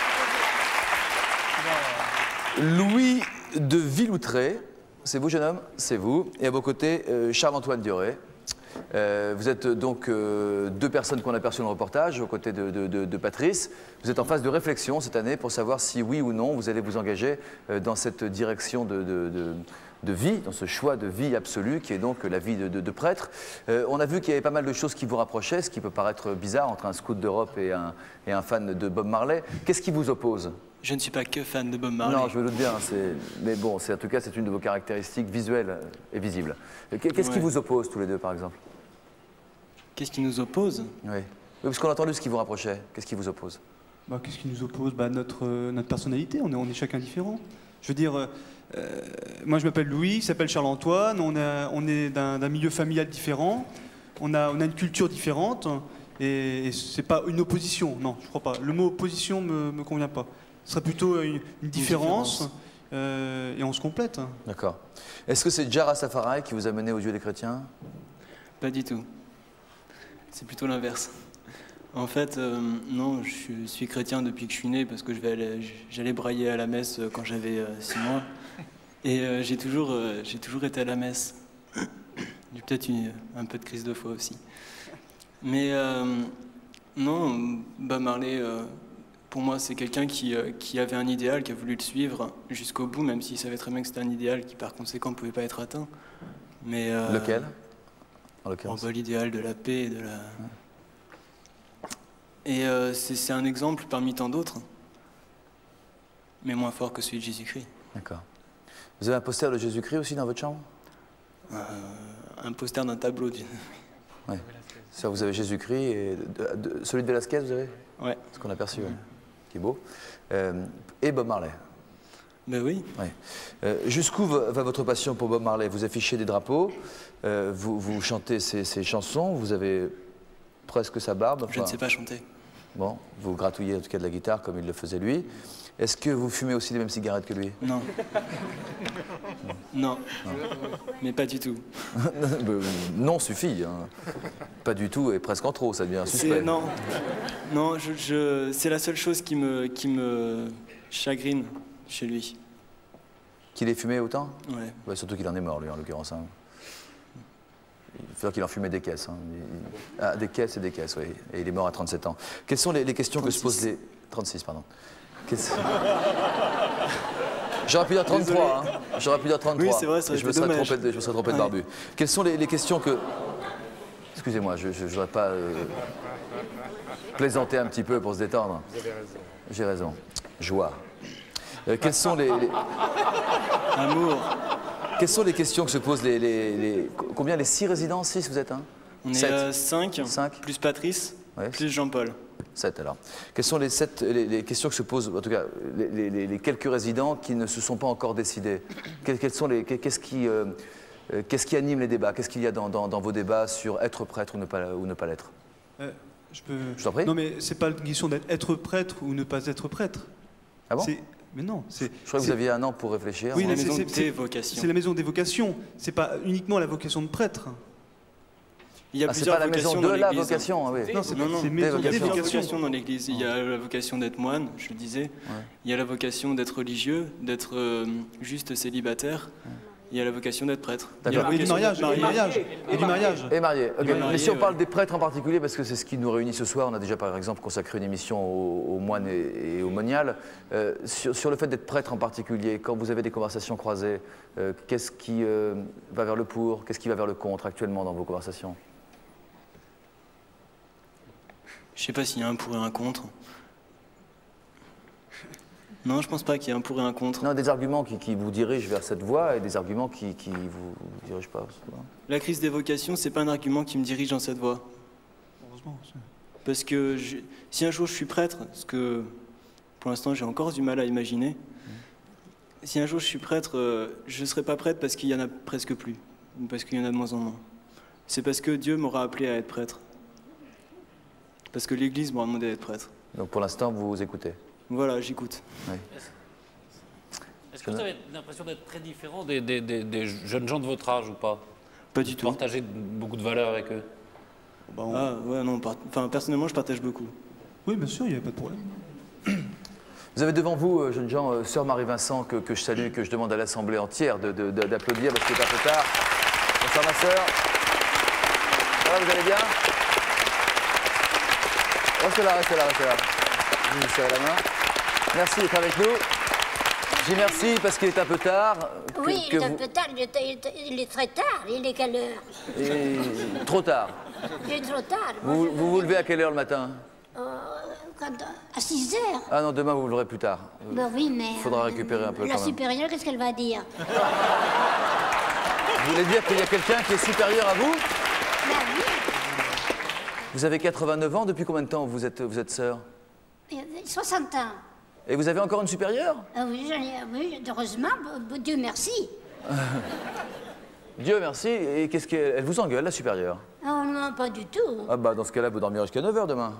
Louis de Villoutré. C'est vous, jeune homme? C'est vous. Et à vos côtés, euh, Charles-Antoine Dioré. Euh, vous êtes donc euh, deux personnes qu'on a aperçues dans le reportage, aux côtés de, de, de, de Patrice. Vous êtes en phase de réflexion cette année pour savoir si oui ou non vous allez vous engager euh, dans cette direction de, de, de, de vie, dans ce choix de vie absolu qui est donc la vie de, de, de prêtre. Euh, on a vu qu'il y avait pas mal de choses qui vous rapprochaient, ce qui peut paraître bizarre entre un scout d'Europe et un, et un fan de Bob Marley. Qu'est-ce qui vous oppose?
Je ne suis pas que fan de Bob Marley.
Non, je me doute bien, mais bon, en tout cas, c'est une de vos caractéristiques visuelles et visibles. Qu'est-ce
ouais.
qui vous oppose tous les deux, par exemple?
Qu'est-ce qui nous oppose?
Oui. oui, parce qu'on a entendu ce qui vous rapprochait. Qu'est-ce qui vous oppose?
bah, Qu'est-ce qui nous oppose? bah, notre, euh, notre personnalité, on est, on est chacun différent. Je veux dire, euh, moi je m'appelle Louis, il s'appelle Charles-Antoine, on, on est d'un milieu familial différent, on a, on a une culture différente, et, et c'est pas une opposition, non, je crois pas. Le mot opposition me, me convient pas. Ce serait plutôt une, une différence, une différence. Euh, et on se complète.
D'accord. Est-ce que c'est Jah Rastafari qui vous a mené aux yeux des chrétiens?
Pas du tout. C'est plutôt l'inverse. En fait, euh, non, je suis chrétien depuis que je suis né parce que j'allais brailler à la messe quand j'avais euh, six mois. Et euh, j'ai toujours, euh, j'ai toujours été à la messe. J'ai peut-être eu un peu de crise de foi aussi. Mais euh, non, Bob Marley, euh, pour moi, c'est quelqu'un qui, euh, qui avait un idéal, qui a voulu le suivre jusqu'au bout, même s'il savait très bien que c'était un idéal qui, par conséquent, ne pouvait pas être atteint. Mais, euh,
lequel?
Oh, bah, l'idéal de la paix et de la... Ouais. Et euh, c'est un exemple parmi tant d'autres, mais moins fort que celui de Jésus-Christ.
D'accord. Vous avez un poster de Jésus-Christ aussi dans votre chambre?
euh, Un poster d'un tableau. Du...
Ouais. Ça, vous avez Jésus-Christ et de, de, celui de Velasquez, vous avez?
Ouais.
Ce qu'on a aperçu, ouais. Qui est beau. Euh, et Bob Marley.
Ben oui.
Ouais. Euh, Jusqu'où va, va votre passion pour Bob Marley? Vous affichez des drapeaux, euh, vous, vous chantez ses, ses chansons, vous avez presque sa barbe. Enfin,
je ne sais pas chanter.
Bon, vous gratouillez en tout cas de la guitare comme il le faisait lui. Est-ce que vous fumez aussi les mêmes cigarettes que lui?
Non. non. non. Mais pas du tout.
Non suffit. Hein. Pas du tout et presque en trop, ça devient suspect.
Non, non je, je, c'est la seule chose qui me, qui me chagrine chez lui.
Qu'il ait fumé autant?
Ouais.
Ouais, surtout qu'il en est mort, lui, en l'occurrence. Hein. Il faut dire qu'il en fumait des caisses. Hein. Il... Ah, des caisses et des caisses, oui. Et il est mort à trente-sept ans. Quelles sont les, les questions trente-six. Que se posent les... trente-six, pardon. J'aurais pu dire trente-trois. Hein. J'aurais pu dire trente-trois.
Oui, c'est vrai, ça
je me serais trompé de, je me serais trompé de barbu. Ouais. Quelles sont les, les questions que... Excusez-moi, je ne voudrais pas euh, plaisanter un petit peu pour se détendre.
Vous avez raison.
J'ai raison. Joie. Euh, quelles sont les... les...
Amour.
Quelles sont les questions que se posent les... les, les... Combien? Les six résidents? Six, vous êtes un?
On est euh, cinq, cinq, plus Patrice, ouais. Plus Jean-Paul.
Sept, alors. Quelles sont les, sept, les, les questions que se posent, en tout cas, les, les, les quelques résidents qui ne se sont pas encore décidés? Quelles, quelles sont les... Qu'est-ce qui, euh, qu'est-ce qui anime les débats? Qu'est-ce qu'il y a dans, dans, dans vos débats sur être prêtre ou ne pas, ou ne pas l'être?
Euh, je peux...
Je t'en prie.
Non, mais c'est pas une question d'être prêtre ou ne pas être prêtre.
Ah bon?
Mais non, c'est...
Je crois que vous aviez un an pour réfléchir.
Oui,
la maison
c'est
des vocations.
C'est la maison des vocations. C'est pas uniquement la vocation de prêtre.
Il y a
ah,
plusieurs
pas la
vocations
maison de
dans
la
l'église.
vocation, oui.
Non, c'est
non, non.
maison
Il y a
des
plusieurs
vocations.
vocations dans l'église. Il y a la vocation d'être moine, je le disais. Ouais. Il y a la vocation d'être religieux, d'être euh, juste célibataire. Ouais. Il y a la vocation d'être prêtre.
D'accord. Et du mariage, et du mariage. Et du mariage.
Et marié. Okay.
marié,
mais si on parle
ouais.
des prêtres en particulier, parce que c'est ce qui nous réunit ce soir, on a déjà par exemple consacré une émission aux, aux moines et, et aux moniales. Euh, sur, sur le fait d'être prêtre en particulier, quand vous avez des conversations croisées, euh, qu'est-ce qui euh, va vers le pour, qu'est-ce qui va vers le contre actuellement dans vos conversations?
Je sais pas s'il y a un pour et un contre. Non, je pense pas qu'il y ait un pour et un contre.
Non, des arguments qui, qui vous dirigent vers cette voie et des arguments qui, qui vous, vous dirigent pas.
La crise des vocations, c'est pas un argument qui me dirige dans cette voie.
Heureusement.
Parce que je, si un jour je suis prêtre, ce que pour l'instant j'ai encore du mal à imaginer, mmh. si un jour je suis prêtre, euh, je ne serai pas prêtre parce qu'il y en a presque plus, ou parce qu'il y en a de moins en moins. C'est parce que Dieu m'aura appelé à être prêtre. Parce que l'Église m'aura demandé d'être prêtre.
Donc pour l'instant, vous écoutez?
Voilà, j'écoute.
Oui.
Est-ce que vous avez l'impression d'être très différent des, des, des, des jeunes gens de votre âge ou pas?
Pas du tout.
Partagez beaucoup de valeurs avec eux?
Bah, on... Ah ouais, non, par... enfin, personnellement, je partage beaucoup.
Oui, bien sûr, il n'y a pas de problème.
Vous avez devant vous, jeunes gens, euh, sœur Marie-Vincent, que, que je salue, que je demande à l'Assemblée entière d'applaudir de, de, d'applaudir parce qu'il est un peu tard. Bonsoir ma sœur. Ça va, vous allez bien? Restez là, restez là, restez là. Je vous serre la main. Merci d'être avec nous. Je dis merci parce qu'il est un peu tard. Que,
oui,
que
il est
vous...
un peu tard, il est, il est- il est très tard. Il est quelle heure?
Et... Trop tard.
Il est trop tard.
Vous, vous vous levez à quelle heure le matin?
Euh, quand- à six heures.
Ah non, demain vous vous leverez plus tard.
Ben oui, mais...
Il faudra récupérer un peu
La
quand même.
supérieure, qu'est-ce qu'elle va dire?
Vous voulez dire qu'il y a quelqu'un qui est supérieur à vous?
Ben oui.
Vous avez quatre-vingt-neuf ans, depuis combien de temps vous êtes, vous êtes sœur?
Euh, soixante ans.
Et vous avez encore une supérieure?
Ah oui, j'en ai- oui, heureusement, b- b- Dieu merci.
Dieu merci, et qu'est-ce qu'elle elle vous engueule, la supérieure?
Oh non, pas du tout.
Ah bah dans ce cas-là, vous dormirez jusqu'à neuf heures demain.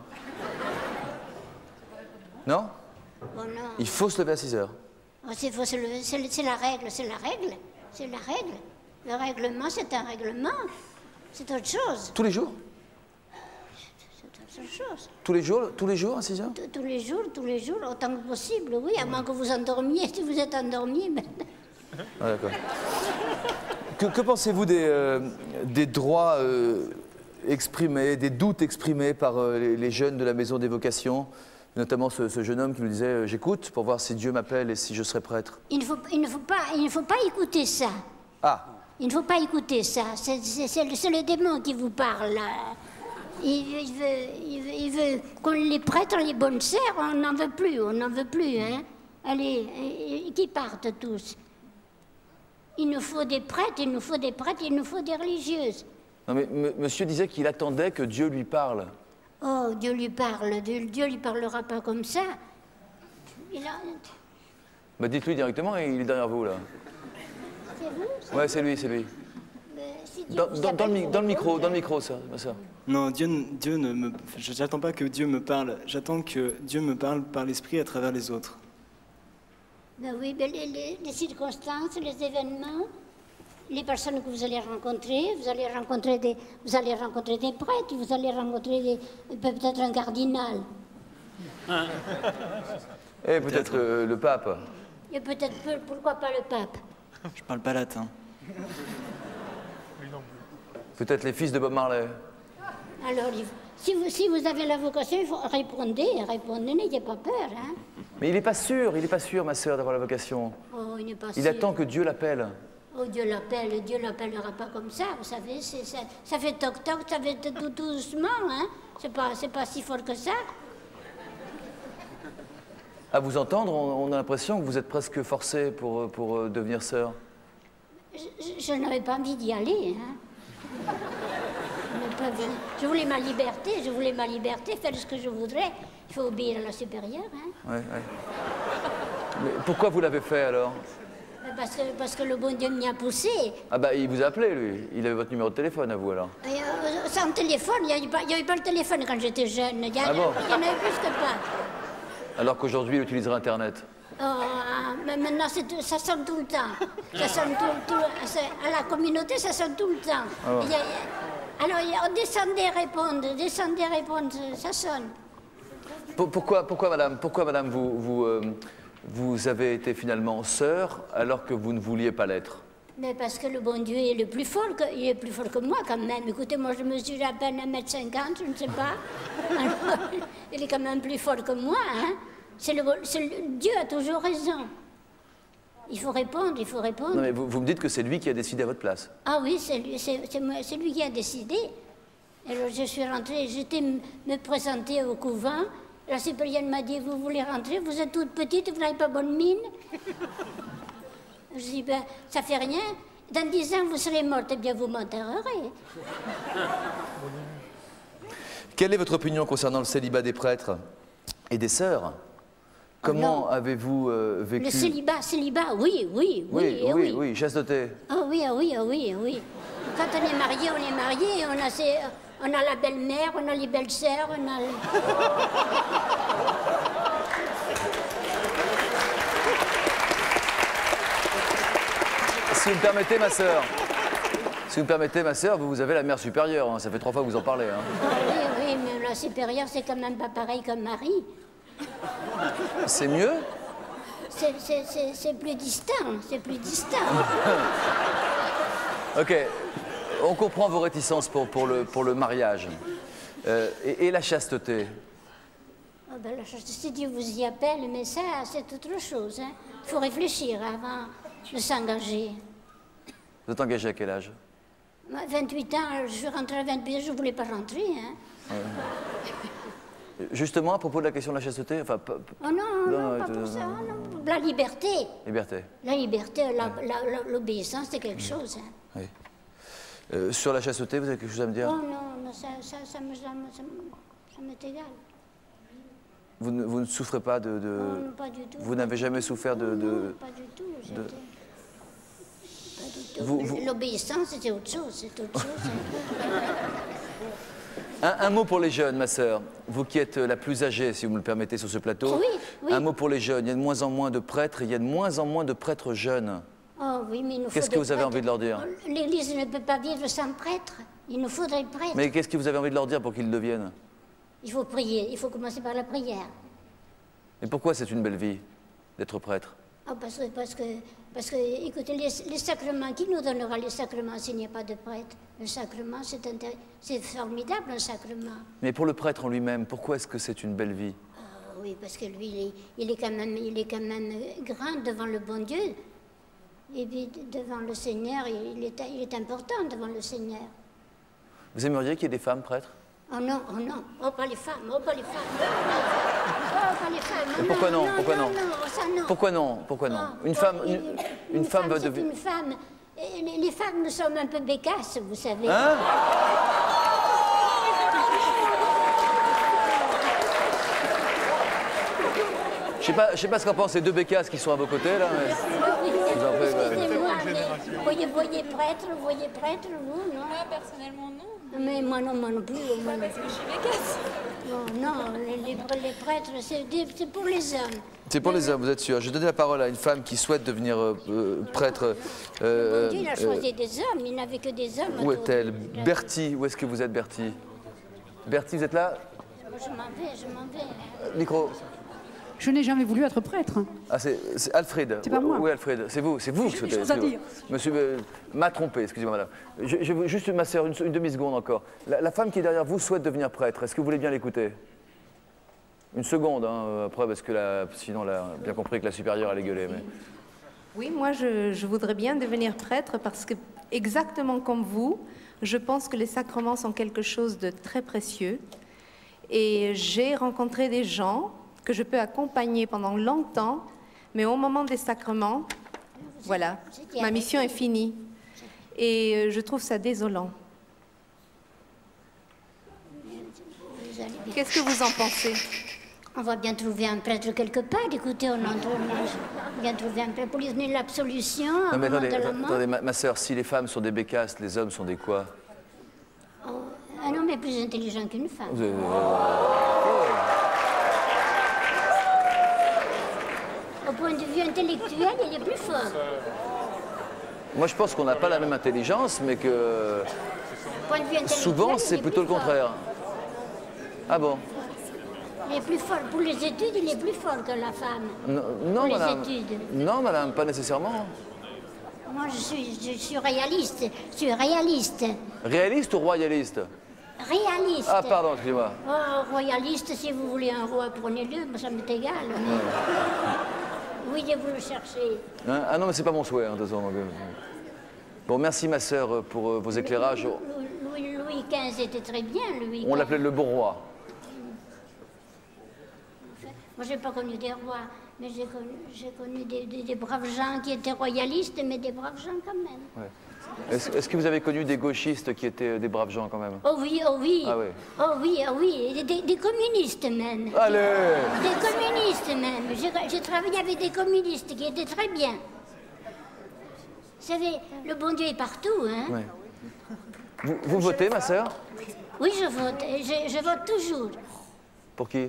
Non?
Oh non.
Il faut se lever à six heures.
Oh, c'est faut se lever, c'est c'est la règle, c'est la règle, c'est la règle. Le règlement, c'est un règlement. C'est autre chose.
Tous les jours?
C'est autre chose.
Tous les jours, tous les jours à six heures?
Tous- Tous les jours, tous les jours, autant que possible, oui, à moins que vous endormiez. Si vous êtes endormi, ben...
Ah d'accord. Que, que pensez-vous des, euh, des droits euh, exprimés, des doutes exprimés par euh, les, les jeunes de la Maison des Vocations, notamment ce, ce jeune homme qui nous disait euh, « J'écoute pour voir si Dieu m'appelle et si je serai prêtre ».
Il ne faut, il ne faut pas, il ne faut pas écouter ça.
Ah,
Il ne faut pas écouter ça. C'est c'est- c'est le, c'est le démon qui vous parle. là. Il, il veut, il veut, il veut qu'on les prêtres, les bonnes sœurs, on n'en veut plus, on n'en veut plus, hein. Allez, et- et qu'ils partent tous. Il nous faut des prêtres, il nous faut des prêtres, il nous faut des religieuses.
non mais m- monsieur disait qu'il attendait que Dieu lui parle.
Oh, Dieu lui parle, Dieu, Dieu lui parlera pas comme ça. Il a...
Bah dites-lui directement, il est derrière vous là.
C'est vous ça
Ouais, c'est lui, c'est lui.
Mais si Dieu
Dans,
vous
dans- dans le, mi-
appelle,
dans le
vous
micro,
répondez.
dans le micro, ça, ma soeur.
Non, Dieu, n- Dieu ne me... je- J'attends pas que Dieu me parle. J'attends que Dieu me parle par l'esprit à travers les autres.
Ben oui, ben les, les- les circonstances, les événements, les personnes que vous allez rencontrer, vous allez rencontrer des, vous allez rencontrer des prêtres, vous allez rencontrer des- peut-être un cardinal,
Et peut-être euh, le pape.
et peut-être peu- pourquoi pas le pape.
Je parle pas latin.
Peut-être les fils de Bob Marley.
Alors, il- si vous, si vous avez la vocation, il faut répondre, répondez, n'ayez pas peur, hein.
Mais il n'est pas sûr, il n'est pas sûr, ma sœur, d'avoir la vocation.
Oh, il n'est pas
Il
sûr.
attend que Dieu l'appelle.
Oh, Dieu l'appelle, Dieu l'appellera pas comme ça, vous savez, c'est- ça, ça fait toc-toc, ça fait tout tout doucement, hein. C'est pas, c'est pas si fort que ça.
À vous entendre, on, on a l'impression que vous êtes presque forcé pour, euh, pour euh, devenir sœur.
Je, je- je n'avais pas envie d'y aller, hein. Je n'avais pas envie. Je voulais ma liberté, je voulais ma liberté, faire ce que je voudrais. Il faut obéir à la supérieure, hein.
Ouais, ouais. Mais pourquoi vous l'avez fait alors?
Parce que, parce que le bon Dieu m'y a poussé.
Ah bah il vous a appelé lui, il avait votre numéro de téléphone à vous alors.
Et, euh, sans téléphone, il n'y avait, avait pas le téléphone quand j'étais jeune. Il y,
Ah bon?
y en avait plus que pas.
Alors qu'aujourd'hui il utiliserait Internet.
Oh, mais maintenant tout, ça sonne tout le temps. Ça sonne tout, tout, à la communauté, ça sonne tout le temps.
Ah bon.
Il y a, alors on descendait répondre, descendait répondre, ça sonne.
Pourquoi, pourquoi madame, pourquoi, madame vous, vous, euh, vous avez été finalement sœur alors que vous ne vouliez pas l'être?
Mais parce que le bon Dieu est le plus fort que, il est plus fort que moi quand même. Écoutez, moi je mesure à peine un mètre cinquante, je ne sais pas. Alors, il est quand même plus fort que moi, hein. C'est le, le, Dieu a toujours raison. Il faut répondre, il faut répondre.
Non, mais vous, vous me dites que c'est lui qui a décidé à votre place.
Ah oui, c'est lui, c'est lui qui a décidé. Alors je suis rentrée, j'étais me présenter au couvent. La supérieure m'a dit, vous voulez rentrer, vous êtes toute petite, vous n'avez pas bonne mine. Je dis, ben, ça fait rien. Dans dix ans, vous serez morte, eh bien, vous m'enterrerez.
Quelle est votre opinion concernant le célibat des prêtres et des sœurs? Comment
oh
avez-vous euh, vécu?
Le célibat, célibat, oui, oui, oui.
Oui, oui,
oui,
oui, chasteté.
Ah oh, oui, ah oh, oui, ah oh, oui, oui. Quand on est marié, on est marié, on a, ses, on a la belle-mère, on a les belles-sœurs, on a...
Si vous me permettez, ma sœur, si vous me permettez, ma sœur, vous, vous avez la mère supérieure, hein. Ça fait trois fois que vous en parlez. Hein.
Ah, oui, oui, mais la supérieure, c'est quand même pas pareil comme Marie.
C'est mieux?
C'est plus distinct, c'est plus distinct.
Ok, on comprend vos réticences pour, pour, le, pour le mariage. Euh, et, et la chasteté?
Oh ben, la chasteté, si Dieu vous y appelle, mais ça, c'est autre chose. Il hein. faut réfléchir avant de s'engager.
Vous êtes engagé à quel âge?
vingt-huit ans, je suis rentrée à vingt-huit ans, je ne voulais pas rentrer. Hein.
Ouais. Justement, à propos de la question de la chasteté, enfin...
Oh non, non, non pas pour ça, non. La liberté.
Liberté.
La liberté, l'obéissance, c'est quelque chose. Hein.
Oui. Euh, sur la chasteté, vous avez quelque chose à me dire?
Oh non, non ça, ça, ça me, ça me, ça m'est égal.
Vous ne, vous ne souffrez pas de... de...
Non, pas du tout.
Vous n'avez jamais souffert de... de...
Non, pas du tout. De... L'obéissance, c'était autre chose, c'est autre chose.
un, un mot pour les jeunes, ma sœur. Vous qui êtes la plus âgée, si vous me le permettez, sur ce plateau.
Oui, oui.
Un mot pour les jeunes. Il y a de moins en moins de prêtres, il y a de moins en moins de prêtres jeunes.
Oh oui, mais il nous faut
Qu'est-ce que vous avez
prêtres.
envie de leur dire?
L'Église ne peut pas vivre sans prêtres. Il nous faudrait prêtres.
Mais qu'est-ce que vous avez envie de leur dire pour qu'ils le deviennent?
Il faut prier, il faut commencer par la prière.
Et pourquoi c'est une belle vie d'être prêtre?
Oh, parce que, parce que, parce que écoutez, les, les sacrements, qui nous donnera les sacrements s'il n'y a pas de prêtre? Le sacrement, c'est formidable, un sacrement.
Mais pour le prêtre en lui-même, pourquoi est-ce que c'est une belle vie?
Oh, oui, parce que lui, il est, il, est quand même, il est quand même grand devant le bon Dieu. Et puis, devant le Seigneur, il est, il est important devant le Seigneur.
Vous aimeriez qu'il y ait des femmes prêtres?
Oh non, oh non, oh pas les femmes, oh pas les femmes. Oh pas les femmes.
Mais pourquoi non,
non
Pourquoi non,
non, non, ça, non.
Pourquoi non Pourquoi non
Oh,
Une
oh,
femme, une,
une,
une
une
femme
femme,
va
c'est
devenir...
une femme. Et les, les femmes, nous sommes un peu bécasses, vous savez.
Hein? Je sais pas, je sais pas ce qu'en pensent ces deux bécasses qui sont à vos côtés là. Mais... Vous en faites, ouais.
Excusez-moi, mais vous voyez, voyez prêtre, vous voyez prêtre, vous, non?
Moi, personnellement, non.
Mais moi non, moi non plus. Moi non
parce
plus.
que je suis bécasse.
Non, non, les, les, les prêtres, c'est pour les hommes.
C'est pour les hommes, vous êtes sûr. Je vais donner la parole à une femme qui souhaite devenir euh, euh, prêtre.
Euh, bon Dieu, il a choisi euh, des hommes, il n'avait que des hommes.
Où est-elle? Bertie, où est-ce que vous êtes, Bertie? Bertie, vous êtes là?
Je m'en vais, je m'en vais.
Euh, micro.
Je n'ai jamais voulu être prêtre.
Ah, c'est Alfred.
C'est pas moi.
Oui, Alfred, c'est vous, c'est vous.
J'ai des choses à dire.
Monsieur euh, m'a trompé, excusez-moi, madame. Je, je, juste ma sœur, une, une demi-seconde encore. La, la femme qui est derrière vous souhaite devenir prêtre. Est-ce que vous voulez bien l'écouter? Une seconde, hein, après, parce que la, sinon, elle a bien compris que la supérieure allait gueuler. Mais...
Oui, moi, je, je voudrais bien devenir prêtre parce que, exactement comme vous, je pense que les sacrements sont quelque chose de très précieux. Et j'ai rencontré des gens que je peux accompagner pendant longtemps, mais au moment des sacrements, voilà, ma mission est finie. Et je trouve ça désolant. Qu'est-ce que vous en pensez?
On va bien trouver un prêtre quelque part. Écoutez, on, entre, on va bien trouver un prêtre pour lui donner l'absolution.
Non, mais attendez, attendez ma, ma soeur, si les femmes sont des bécasses, les hommes sont des quoi?
Oh, un homme est plus intelligent qu'une femme.
Vous avez...
Au point de vue intellectuel, il est plus fort.
Moi, je pense qu'on n'a pas la même intelligence, mais que
Point de vue intellectuel,
souvent, c'est
il est
plutôt le
plus fort.
contraire. Ah bon?
Il est plus fort. Pour les études, il est plus fort que la femme.
Non, non
Pour les
madame.
études.
Non, madame, pas nécessairement.
Moi, je suis, je suis réaliste. Je suis réaliste.
Réaliste ou royaliste?
Réaliste.
Ah, pardon, excusez-moi.
Oh, royaliste, si vous voulez un roi, prenez-le, moi, ça m'est égal. Mais... Oui, vous le cherchez.
Hein? Ah non, mais c'est pas mon souhait, hein, de toute façon. Bon, merci ma sœur pour euh, vos éclairages.
Louis, Louis, Louis quinze était très bien, Louis.
On l'appelait le bon roi.
Moi, j'ai pas connu des rois, mais j'ai connu, j'ai connu des, des, des braves gens qui étaient royalistes, mais des braves gens quand même.
Ouais. Est-ce, est-ce que vous avez connu des gauchistes qui étaient des braves gens quand même?
Oh oui, oh oui.
Ah oui.
Oh oui, oh oui. Des, des communistes même.
Allez.
Des, des communistes même. J'ai, j'ai travaillé avec des communistes qui étaient très bien. Vous savez, le bon Dieu est partout, hein.
Ouais. Vous, vous votez, ma sœur?
Oui, je vote. Je, je vote toujours.
Pour qui?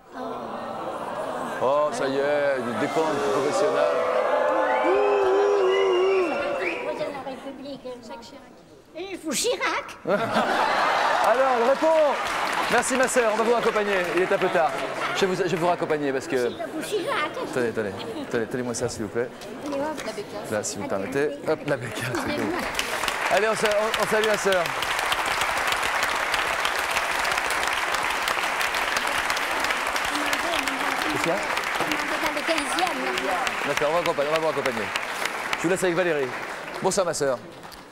Oh, ça y est, du décompte professionnel.
Président de la République, Jacques Chirac. Il faut Chirac.
Alors, elle répond. Merci, ma sœur, on va vous raccompagner. Il est un peu tard. Je vais vous, je vais vous raccompagner parce que... Attendez, attendez. Attendez, tenez-moi ça, s'il vous plaît. Là, si vous permettez. Hop, la bécasse. Allez, on, on, on salue la sœur. Qu'est-ce qu'il y a?
Dans le quinzième.
D'accord, on va, accompagner, on va vous accompagner. Je vous laisse avec Valérie. Bonsoir, ma sœur.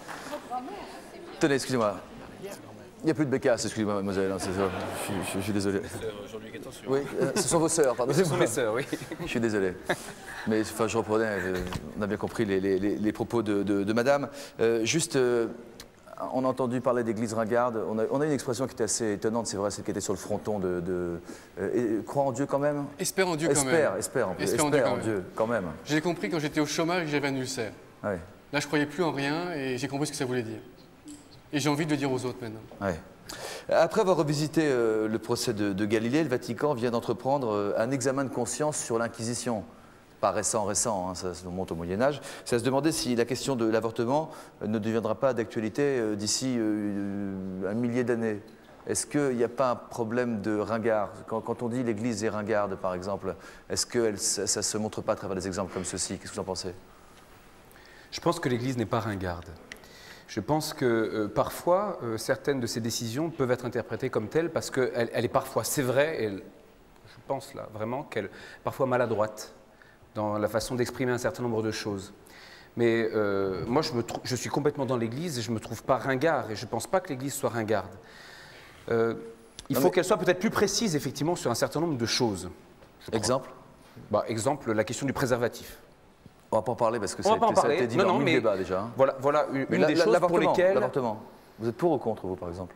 Tenez, excusez-moi. Il n'y a plus de bécasse, excusez-moi, mademoiselle. Hein, c'est ça. Je, je, je suis désolé. Oui, euh, ce sont vos sœurs, pardon.
Ce sont mes sœurs, oui.
Je suis désolé. Mais enfin, je reprenais, je, on a bien compris les, les, les, les propos de, de, de madame. Euh, juste, euh, on a entendu parler d'église ringarde. On a, on a une expression qui était assez étonnante, c'est vrai, celle qui était sur le fronton de. de euh, croire en Dieu quand même?
Espère en Dieu quand
espère,
même.
Espère, en,
espère,
espère
en
en Dieu quand même.
J'ai compris quand j'étais au chômage que j'avais un ulcère.
Ouais.
Là, je croyais plus en rien et j'ai compris ce que ça voulait dire. Et j'ai envie de le dire aux autres maintenant.
Ouais. Après avoir revisité euh, le procès de, de Galilée, le Vatican vient d'entreprendre euh, un examen de conscience sur l'Inquisition. Pas récent, récent, hein, ça, ça remonte au Moyen-Âge. C'est à se demander si la question de l'avortement euh, ne deviendra pas d'actualité euh, d'ici euh, un millier d'années. Est-ce qu'il n'y a pas un problème de ringard? Quand, quand on dit l'Église est ringarde, par exemple, est-ce que ça ne se montre pas à travers des exemples comme ceux-ci? Qu'est-ce que vous en pensez?
Je pense que l'Église n'est pas ringarde. Je pense que euh, parfois, euh, certaines de ces décisions peuvent être interprétées comme telles parce qu'elle elle est parfois, c'est vrai, elle, je pense là vraiment qu'elle est parfois maladroite dans la façon d'exprimer un certain nombre de choses. Mais euh, moi, je, me je suis complètement dans l'Église et je ne me trouve pas ringard et je ne pense pas que l'Église soit ringarde. Euh, il non faut mais... qu'elle soit peut-être plus précise, effectivement, sur un certain nombre de choses.
Exemple
bah, Exemple, la question du préservatif.
On ne va pas en parler parce que ça a, été, ça a été dit non, dans non, mille débats déjà. Hein.
Voilà, voilà une,
mais
une
la,
des
la,
choses pour lesquelles...
L'avortement, vous êtes pour ou contre, vous, par exemple?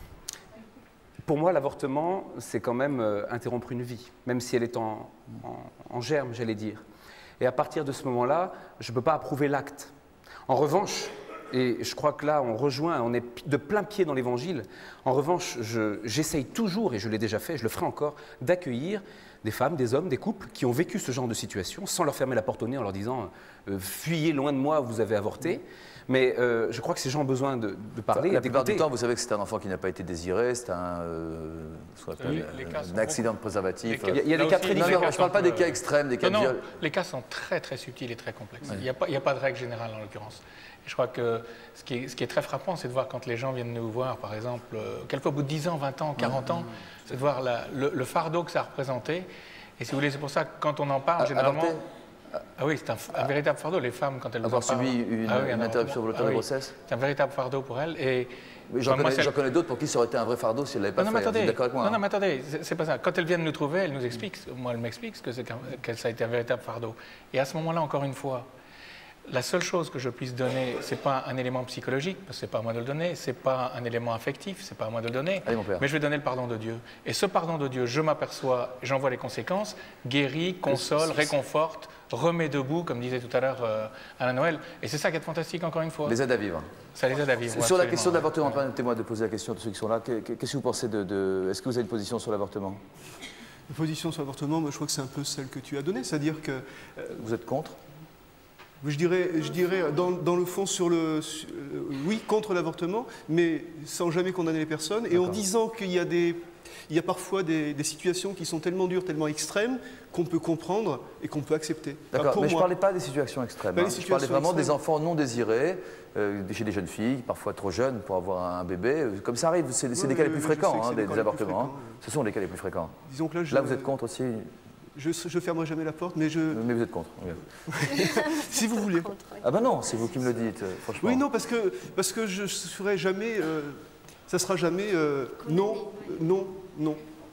Pour moi, l'avortement, c'est quand même euh, interrompre une vie, même si elle est en, en, en germe, j'allais dire. Et à partir de ce moment-là, je ne peux pas approuver l'acte. En revanche, et je crois que là, on rejoint, on est de plein pied dans l'Évangile, en revanche, j'essaye toujours, et je l'ai déjà fait, je le ferai encore, d'accueillir des femmes, des hommes, des couples qui ont vécu ce genre de situation sans leur fermer la porte au nez en leur disant euh, « fuyez loin de moi, vous avez avorté ». Mais euh, je crois que ces gens ont besoin de, de parler.
Enfin, la plupart du temps, vous savez que c'est un enfant qui n'a pas été désiré, c'est un, euh, oui, un accident de préservatif.
Il y a, il y a des cas très différents.
Non, non, je ne parle pas des cas extrêmes, des cas
non,
de
non, les cas sont très très subtils et très complexes. Oui. Il n'y a, a pas de règle générale en l'occurrence. Je crois que ce qui est, ce qui est très frappant, c'est de voir quand les gens viennent nous voir, par exemple, euh, quelquefois au bout de dix ans, vingt ans, quarante ans, c'est de voir la, le, le fardeau que ça a représenté. Et si vous voulez, c'est pour ça que quand on en parle,
à,
généralement...
Avorter.
Ah oui, c'est un, un véritable fardeau, les femmes, quand elles
avoir
nous en parlent.
Avoir subi une,
ah oui,
une interruption volontaire ah oui. de grossesse.
C'est un véritable fardeau pour elles. Et
J'en connais, connais d'autres pour qui ça aurait été un vrai fardeau si elle ne l'avait pas
non, non,
fait. Vous êtes d'accord avec moi?
Non, non, mais attendez, c'est pas ça. Quand elles viennent nous trouver, elles nous expliquent, moi, elles m'expliquent que, que ça a été un véritable fardeau. Et à ce moment-là, encore une fois, la seule chose que je puisse donner, ce n'est pas un élément psychologique, parce que ce n'est pas à moi de le donner, ce n'est pas un élément affectif, ce n'est pas à moi de le donner,
Allez, mon père.
mais je vais donner le pardon de Dieu. Et ce pardon de Dieu, je m'aperçois, j'en vois les conséquences, guérit, console, réconforte, remet debout, comme disait tout à l'heure euh, Alain Noël. Et c'est ça qui est fantastique, encore une fois.
Les aide à vivre.
Ça les aide à vivre.
Sur la question de l'avortement, permettez-moi de poser la question à tous ceux qui sont là. Qu'est-ce que vous pensez de... de... Est-ce que vous avez une position sur l'avortement?
La position sur l'avortement, moi, je crois que c'est un peu celle que tu as donnée, c'est-à-dire que... Euh,
vous êtes contre?
Je dirais, je dirais dans, dans le fond, sur le, sur, euh, oui, contre l'avortement, mais sans jamais condamner les personnes, et en disant qu'il y a, des, il y a parfois des, des situations qui sont tellement dures, tellement extrêmes, qu'on peut comprendre et qu'on peut accepter.
D'accord,
enfin,
mais
moi,
je ne parlais pas des situations extrêmes.
Pas
Hein.
les
Je
situations
parlais vraiment
extrêmes.
des enfants non désirés, euh, chez des jeunes filles, parfois trop jeunes pour avoir un bébé. Comme ça arrive, c'est
Ouais,
des cas les
ouais,
plus
je
fréquents,
sais que
hein,
c'est
des,
les cas
des
les plus
avortements.
fréquents,
Hein. Ce sont les cas les plus fréquents.
Disons que là, je,
là, vous êtes contre aussi?
Je ne fermerai jamais la porte, mais je...
Mais vous êtes contre, oui.
Si vous voulez.
Ah ben non, c'est vous qui me le dites, franchement.
Oui, non, parce que, parce que je ne ferai jamais... Euh, ça sera jamais euh, non, non, non.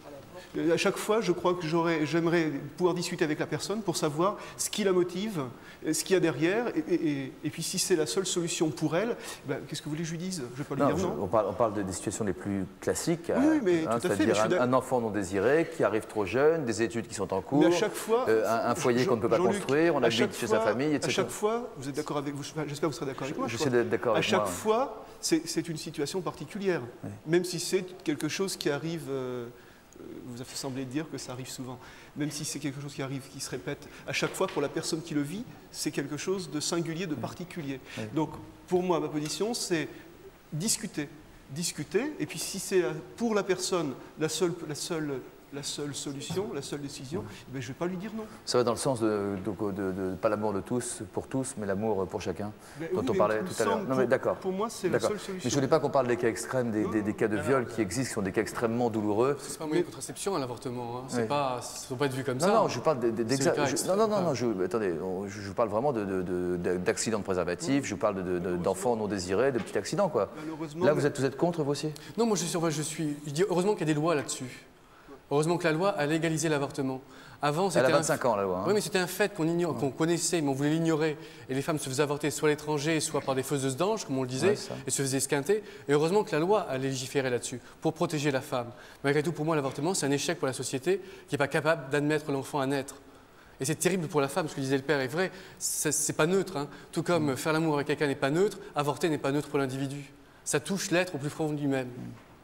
À chaque fois, je crois que j'aimerais pouvoir discuter avec la personne pour savoir ce qui la motive, ce qu'il y a derrière, et, et, et puis si c'est la seule solution pour elle, ben, qu'est-ce que vous voulez que je lui dise? Je ne vais pas
non,
lui dire non.
Je, on, parle, on parle de, des situations les plus classiques,
oui, oui, mais
hein,
tout à fait, mais
c'est-à-dire un, un enfant non désiré qui arrive trop jeune, des études qui sont en cours,
mais à chaque fois,
euh, un, un foyer qu'on ne peut pas construire, on habite chez sa famille, et cetera.
À chaque fois, vous êtes d'accord avec vous, j'espère que vous serez d'accord avec moi.
Je sais d'être d'accord avec
moi. À
moi.
chaque fois, c'est une situation particulière, oui. Même si c'est quelque chose qui arrive... Euh, vous a fait sembler dire que ça arrive souvent. Même si c'est quelque chose qui arrive, qui se répète, à chaque fois, pour la personne qui le vit, c'est quelque chose de singulier, de particulier. Oui. Donc, pour moi, ma position, c'est discuter. Discuter, et puis si c'est pour la personne la seule, la seule, la seule solution, la seule décision, oui. Ben, je ne vais pas lui dire non.
Ça va dans le sens de, de, de, de pas l'amour de tous, pour tous, mais l'amour pour chacun,
mais
dont
oui,
on parlait tout à l'heure. Non mais d'accord.
Pour moi, c'est la seule solution.
Mais je ne voulais pas qu'on parle des cas extrêmes, des, des, des cas de viol qui existent, qui sont des cas extrêmement douloureux.
C'est pas un moyen de contraception, l'avortement. Hein. C'est
oui.
pas, ça ne doit pas être vu comme
non,
ça.
Non, je parle d'exacts. Non, non, non,
ah.
non, je, attendez, je, je parle vraiment d'accidents de, de, de préservatifs, oui. Je parle d'enfants de, de, non désirés, de petits accidents, quoi. Là, vous êtes, vous êtes contre, vous aussi?
Non, moi je suis, je suis, je dis heureusement qu'il y a des lois là-dessus. Heureusement que la loi a légalisé l'avortement. Avant,
elle a vingt-cinq ans, la loi. Hein.
Oui, mais c'était un fait qu'on ouais. qu'on connaissait, mais on voulait l'ignorer. Et les femmes se faisaient avorter soit à l'étranger, soit par des faiseuses d'anges, comme on le disait, ouais, et se faisaient esquinter. Et heureusement que la loi a légiféré là-dessus, pour protéger la femme. Malgré tout, pour moi, l'avortement, c'est un échec pour la société qui n'est pas capable d'admettre l'enfant à naître. Et c'est terrible pour la femme, ce que disait le père est vrai, c'est pas neutre. Hein. Tout comme mm. faire l'amour avec quelqu'un n'est pas neutre, avorter n'est pas neutre pour l'individu. Ça touche l'être au plus profond du même.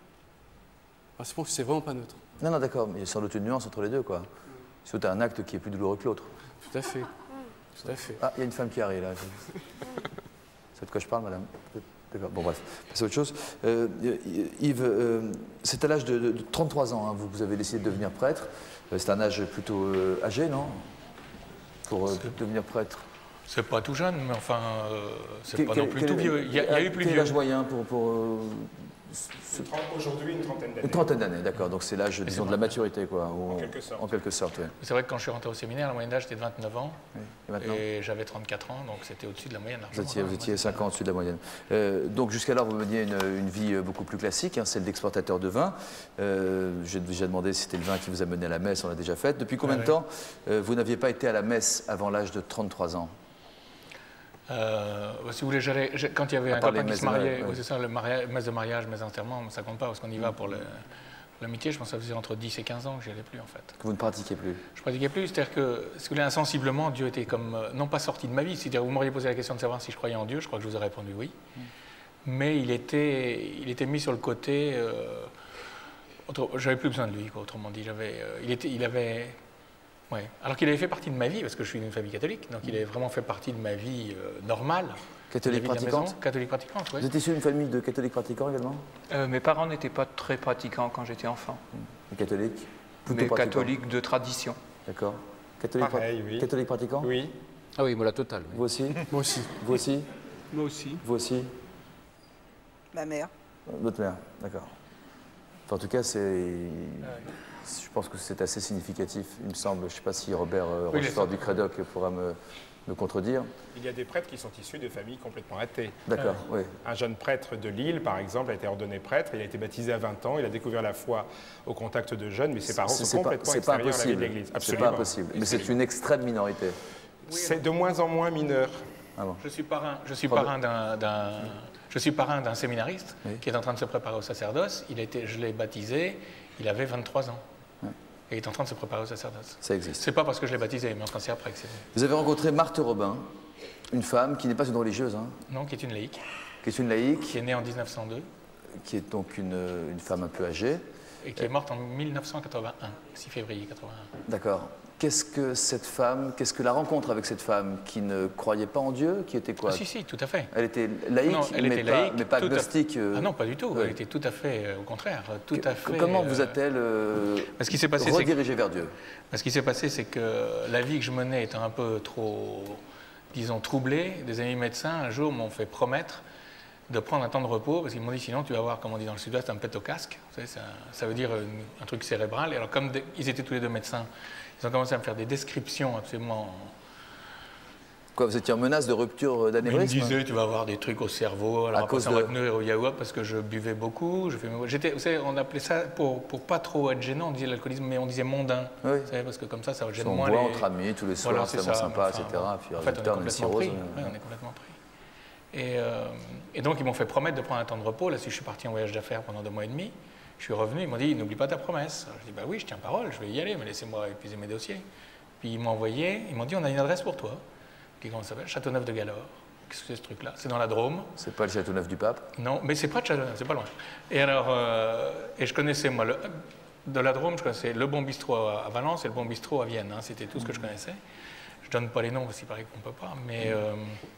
Mm. Je pense que c'est vraiment pas neutre.
Non, non, d'accord, mais il y a sans doute une nuance entre les deux, quoi. C'est un acte qui est plus douloureux que l'autre.
Tout à fait. Tout à fait.
Ah, il y a une femme qui arrive, là. C'est de quoi je parle, madame? D'accord, bon, bref, c'est autre chose. Euh, Yves, euh, c'est à l'âge de, de, de trente-trois ans, hein, vous, vous avez décidé de devenir prêtre. C'est un âge plutôt euh, âgé, non? Pour euh, devenir prêtre.
C'est pas tout jeune, mais enfin, euh, c'est pas non plus tout vieux. Il y a, il y a eu plus vieux.
Quel est l'âge moyen pour... pour euh,
Aujourd'hui, une trentaine d'années.
Une trentaine d'années, d'accord. Donc c'est l'âge, disons, de la maturité, quoi.
En, en quelque sorte.
En quelque sorte, oui.
C'est vrai que quand je suis rentré au séminaire, la moyenne d'âge était de vingt-neuf ans.
Oui. Et maintenant? Et
j'avais trente-quatre ans, donc c'était au-dessus de la moyenne.
Vous étiez, vous étiez cinq ans au-dessus de la moyenne. Euh, donc jusqu'alors, vous meniez une, une vie beaucoup plus classique, hein, celle d'exportateur de vin. Euh, J'ai déjà demandé si c'était le vin qui vous a mené à la messe, on l'a déjà fait. Depuis combien ah, de oui. temps euh, vous n'aviez pas été à la messe avant l'âge de trente-trois ans?
Euh, si vous voulez, quand il y avait à un copain qui se mariait, ouais. C'est ça, le mariage, messe de mariage, messe d'enterrement, ça compte pas parce qu'on y va pour l'amitié. Je pense que ça faisait entre dix et quinze ans que j'y allais plus en fait.
Que vous ne pratiquiez plus? Je
pratiquais plus, c'est-à-dire que, si vous voulez, insensiblement, Dieu était comme, non pas sorti de ma vie, c'est-à-dire vous m'auriez posé la question de savoir si je croyais en Dieu, je crois que je vous ai répondu oui, mm. mais il était, il était mis sur le côté, euh, j'avais plus besoin de lui, quoi, autrement dit, j'avais, euh, il, était, il avait... Ouais. Alors qu'il avait fait partie de ma vie, parce que je suis d'une famille catholique, donc il avait vraiment fait partie de ma vie euh, normale.
Catholique pratiquante?
Catholique pratiquante, oui.
Vous êtes issu d'une famille de catholiques pratiquants également?
euh, Mes parents n'étaient pas très pratiquants quand j'étais enfant.
Les catholiques?
Mais catholiques de tradition.
D'accord. Catholique,
Pareil, oui.
Catholique pratiquant?
Oui.
Ah oui, moi la totale. Oui.
Vous aussi?
Moi aussi.
Vous aussi?
Moi aussi.
Vous aussi?
Ma mère.
Votre mère, d'accord. Enfin, en tout cas, c'est... Je pense que c'est assez significatif, il me semble. Je ne sais pas si Robert euh, oui, Rochefort du Crédoc pourra me, me contredire.
Il y a des prêtres qui sont issus de familles complètement athées.
D'accord, euh, oui.
Un jeune prêtre de Lille, par exemple, a été ordonné prêtre. Il a été baptisé à vingt ans. Il a découvert la foi au contact de jeunes, mais ses parents sont complètement extérieurs à la vie de l'Église.
C'est pas impossible, mais c'est une extrême minorité.
C'est de moins en moins mineur.
Ah bon.
Je suis parrain, je suis parrain d'un, d'un, je suis parrain d'un séminariste
oui.
qui est en train de se préparer au sacerdoce. Il a été, je l'ai baptisé, il avait vingt-trois ans. Oui. Et il est en train de se préparer au sacerdoce.
Ça existe.
C'est pas parce que je l'ai baptisé, mais enfin c'est après que c'est...
Vous avez rencontré Marthe Robin, une femme qui n'est pas une religieuse. Hein.
Non, qui est une laïque.
Qui est une laïque.
Qui est née en mille neuf cent deux.
Qui est donc une, une femme un peu âgée.
Et qui est morte en mille neuf cent quatre-vingt-un, six février quatre-vingt-un.
D'accord. Qu'est-ce que cette femme, qu'est-ce que la rencontre avec cette femme qui ne croyait pas en Dieu, qui était quoi?
Ah, si, si, tout à fait.
Elle était laïque,
non, elle
mais,
était
pas,
laïque,
mais pas agnostique.
À... Ah non, pas du tout. Ouais. Elle était tout à fait, euh, au contraire, tout
que,
à fait...
Comment
euh...
vous a-t-elle euh, redirigée vers Dieu?
Ce qui s'est passé, c'est que la vie que je menais étant un peu trop, disons, troublée, des amis médecins, un jour, m'ont fait promettre de prendre un temps de repos, parce qu'ils m'ont dit sinon tu vas avoir, comme on dit dans le sud-ouest, un pet au casque. Vous savez, ça, ça veut dire une, un truc cérébral. Et alors comme de, ils étaient tous les deux médecins, ils ont commencé à me faire des descriptions absolument...
Quoi, vous étiez en menace de rupture d'anévrisme?
Ils me disaient tu vas avoir des trucs au cerveau, alors
à
après
cause
ça
de...
va tenir au yaourt parce que je buvais beaucoup. Je fais... J'étais, vous savez, on appelait ça, pour, pour pas trop être gênant, on disait l'alcoolisme, mais on disait mondain.
Oui.
Vous savez, parce que comme ça, ça gêne
on
moins
boit
les...
entre amis tous les soirs,
voilà,
c'est vraiment sympa, enfin, et cetera.
Puis, en fait, on est complètement pris. Ouais, on est complètement pris. Et, euh, et donc, ils m'ont fait promettre de prendre un temps de repos. Là-dessus, je suis parti en voyage d'affaires pendant deux mois et demi. Je suis revenu, ils m'ont dit, n'oublie pas ta promesse. Alors, je dis, bah oui, je tiens parole, je vais y aller, mais laissez-moi épuiser mes dossiers. Puis ils m'ont envoyé, ils m'ont dit, on a une adresse pour toi. Puis comment ça s'appelle? Châteauneuf de Galore. Qu'est-ce que c'est ce truc-là? C'est dans la Drôme.
C'est pas le Châteauneuf du Pape?
Non, mais c'est près de Châteauneuf, c'est pas loin. Et alors, euh, et je connaissais, moi, le, de la Drôme, je connaissais le Bon Bistrot à Valence et le Bon Bistrot à Vienne. Hein, c'était tout ce que je connaissais. Je donne pas les noms parce qu'il paraît qu'on ne peut pas, mais... Euh,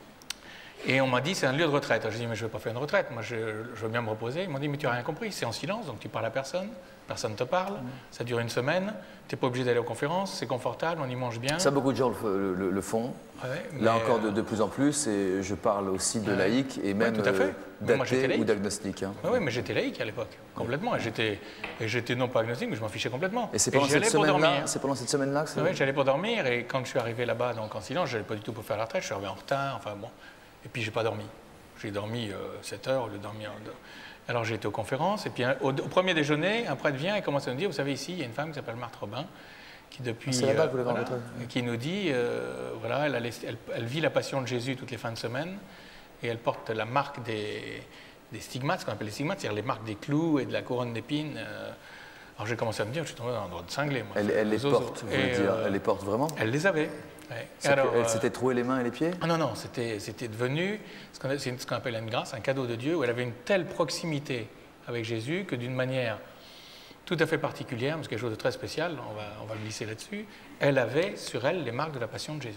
Et on m'a dit, c'est un lieu de retraite. Je dis, mais je ne vais pas faire une retraite, moi je, je veux bien me reposer. Ils m'ont dit, mais tu n'as rien compris, c'est en silence, donc tu parles à personne, personne ne te parle, ça dure une semaine, tu n'es pas obligé d'aller aux conférences, c'est confortable, on y mange bien.
Ça, beaucoup de gens le, le, le font.
Ouais,
Là encore, de, de plus en plus, et je parle aussi de ouais. laïcs et même
ouais,
euh, d'athées ou d'agnostiques. Hein.
Oui, ouais, mais j'étais laïque à l'époque, complètement. Et j'étais, et j'étais non pas agnostique, mais je m'en fichais complètement.
Et c'est pendant, pendant cette semaine-là que
c'est... Oui, j'allais pour dormir, et quand je suis arrivé là-bas, donc en silence, je n'allais pas du tout pour faire la retraite, je suis arrivé en retard, enfin bon. Et puis, je n'ai pas dormi. J'ai dormi euh, sept heures au lieu de dormir. Alors j'ai été aux conférences, et puis au, au premier déjeuner, un prêtre vient et commence à nous dire, vous savez, ici, il y a une femme qui s'appelle Marthe Robin, qui depuis...
C'est là-bas
euh,
que vous l'avez
voilà,
rencontrée.
Qui nous dit, euh, voilà, elle, a laissé, elle, elle vit la passion de Jésus toutes les fins de semaine, et elle porte la marque des, des stigmates, ce qu'on appelle les stigmates, c'est-à-dire les marques des clous et de la couronne d'épines. Euh, alors j'ai commencé à me dire, je suis tombé dans un droit de cinglé, moi.
Elle, elle les porte, vous voulez dire,
euh,
elle les porte vraiment?
Elle les avait. Ouais.
Alors, elle s'était trouée les mains et les pieds?
Ah non, non, c'était devenu ce qu'on ce qu'on appelle une grâce, un cadeau de Dieu, où elle avait une telle proximité avec Jésus que d'une manière tout à fait particulière, parce quelque chose de très spécial, on va, on va glisser là-dessus, elle avait sur elle les marques de la passion de Jésus.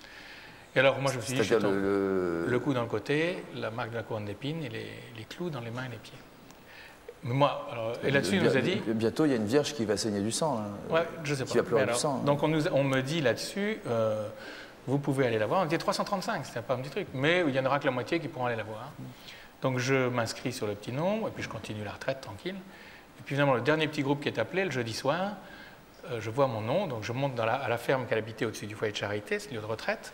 Et alors moi je me suis dit, je le... le cou dans le côté, la marque de la couronne d'épines et les, les clous dans les mains et les pieds. Mais moi, alors, et là-dessus, il nous a dit...
Bientôt, il y a une vierge qui va saigner du sang. Là,
ouais, je sais pas.
Qui va pleurer
alors,
du sang.
Donc, on, nous, on me dit là-dessus, euh, vous pouvez aller la voir. On était trois cent trente-cinq, c'était pas un petit truc. Mais il n'y en aura que la moitié qui pourront aller la voir. Donc, je m'inscris sur le petit nombre, et puis je continue la retraite tranquille. Et puis, finalement, le dernier petit groupe qui est appelé, le jeudi soir, euh, je vois mon nom, donc je monte dans la, à la ferme qu'elle habitait au-dessus du foyer de charité, c'est le lieu de retraite.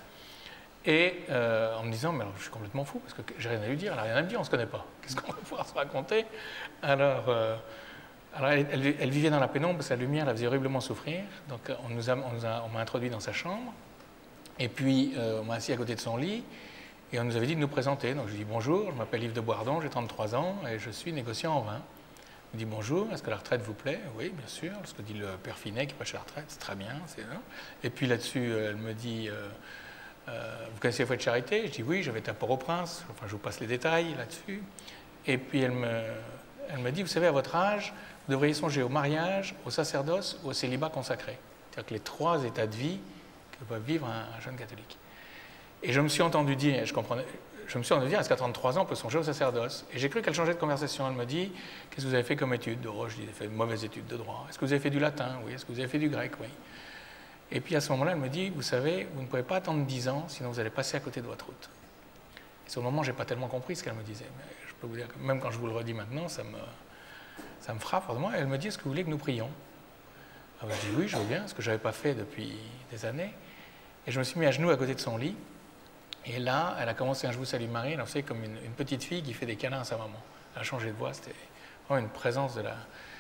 Et euh, en me disant, mais alors, je suis complètement fou, parce que j'ai rien à lui dire, elle n'a rien à me dire, on ne se connaît pas. Qu'est-ce qu'on va pouvoir se raconter? Alors, euh, alors elle, elle, elle vivait dans la pénombre, parce que la lumière la faisait horriblement souffrir. Donc, on nous a, on nous a, on m'a introduit dans sa chambre. Et puis, euh, on m'a assis à côté de son lit. Et on nous avait dit de nous présenter. Donc, je lui dis bonjour, je m'appelle Yves de Boardon, j'ai trente-trois ans, et je suis négociant en vin. Il me dit bonjour, est-ce que la retraite vous plaît? Oui, bien sûr. Ce que dit le père Finet, qui est pas chez la retraite, c'est très bien. Et puis là-dessus, elle me dit... Euh, Euh, vous connaissez le foyer de charité? Je dis oui, je vais être à Port-au-Prince, enfin je vous passe les détails là-dessus. Et puis elle me, elle me dit, vous savez, à votre âge, vous devriez songer au mariage, au sacerdoce ou au célibat consacré. C'est-à-dire que les trois états de vie que peut vivre un, un jeune catholique. Et je me suis entendu dire, je comprenais, je me suis entendu dire, est-ce qu'à trente-trois ans, on peut songer au sacerdoce? Et j'ai cru qu'elle changeait de conversation. Elle me dit, qu'est-ce que vous avez fait comme études? Oh, je dis, j'ai fait de mauvaises études de droit. Est-ce que vous avez fait du latin? Oui. Est-ce que vous avez fait du grec? Oui. Et puis à ce moment-là, elle me dit, vous savez, vous ne pouvez pas attendre dix ans, sinon vous allez passer à côté de votre route. Et sur le moment, je n'ai pas tellement compris ce qu'elle me disait. Mais je peux vous dire que même quand je vous le redis maintenant, ça me, ça me frappe fortement. Et elle me dit, est-ce que vous voulez que nous prions? Alors je dis, oui, je veux bien, ce que je n'avais pas fait depuis des années. Et je me suis mis à genoux à côté de son lit. Et là, elle a commencé un Je vous salue Marie. Alors, vous savez, comme une, une petite fille qui fait des câlins à sa maman. Elle a changé de voix, c'était vraiment une présence de la...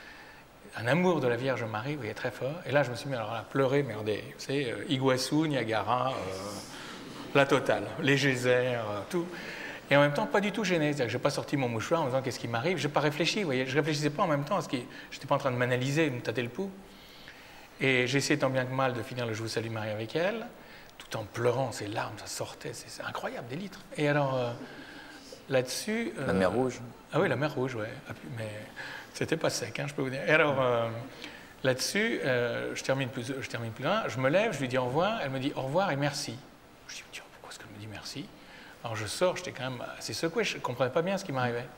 un amour de la Vierge Marie, vous voyez, très fort. Et là, je me suis mis alors, à pleurer, mais regardez, vous savez, euh, Iguassou, Niagara, euh, la totale, les geysers, tout. Et en même temps, pas du tout gêné. C'est-à-dire que je n'ai pas sorti mon mouchoir en me disant qu'est-ce qui m'arrive. Je n'ai pas réfléchi, vous voyez. Je ne réfléchissais pas en même temps à ce qui... Je n'étais pas en train de m'analyser, de me tâter le pouls. Et j'ai essayé tant bien que mal de finir le Je vous salue Marie avec elle, tout en pleurant, ces larmes, ça sortait, c'est incroyable, des litres. Et alors, euh, là-dessus... Euh,
la mer Rouge.
Ah oui, la mer Rouge, oui. Mais c'était pas sec, hein, je peux vous dire. Et alors, euh, là-dessus, euh, je, termine plus, je termine plus loin, je me lève, je lui dis au revoir, elle me dit au revoir et merci. Je dis, tiens, pourquoi est-ce qu'elle me dit merci? Alors je sors, j'étais quand même assez secoué, je ne comprenais pas bien ce qui m'arrivait.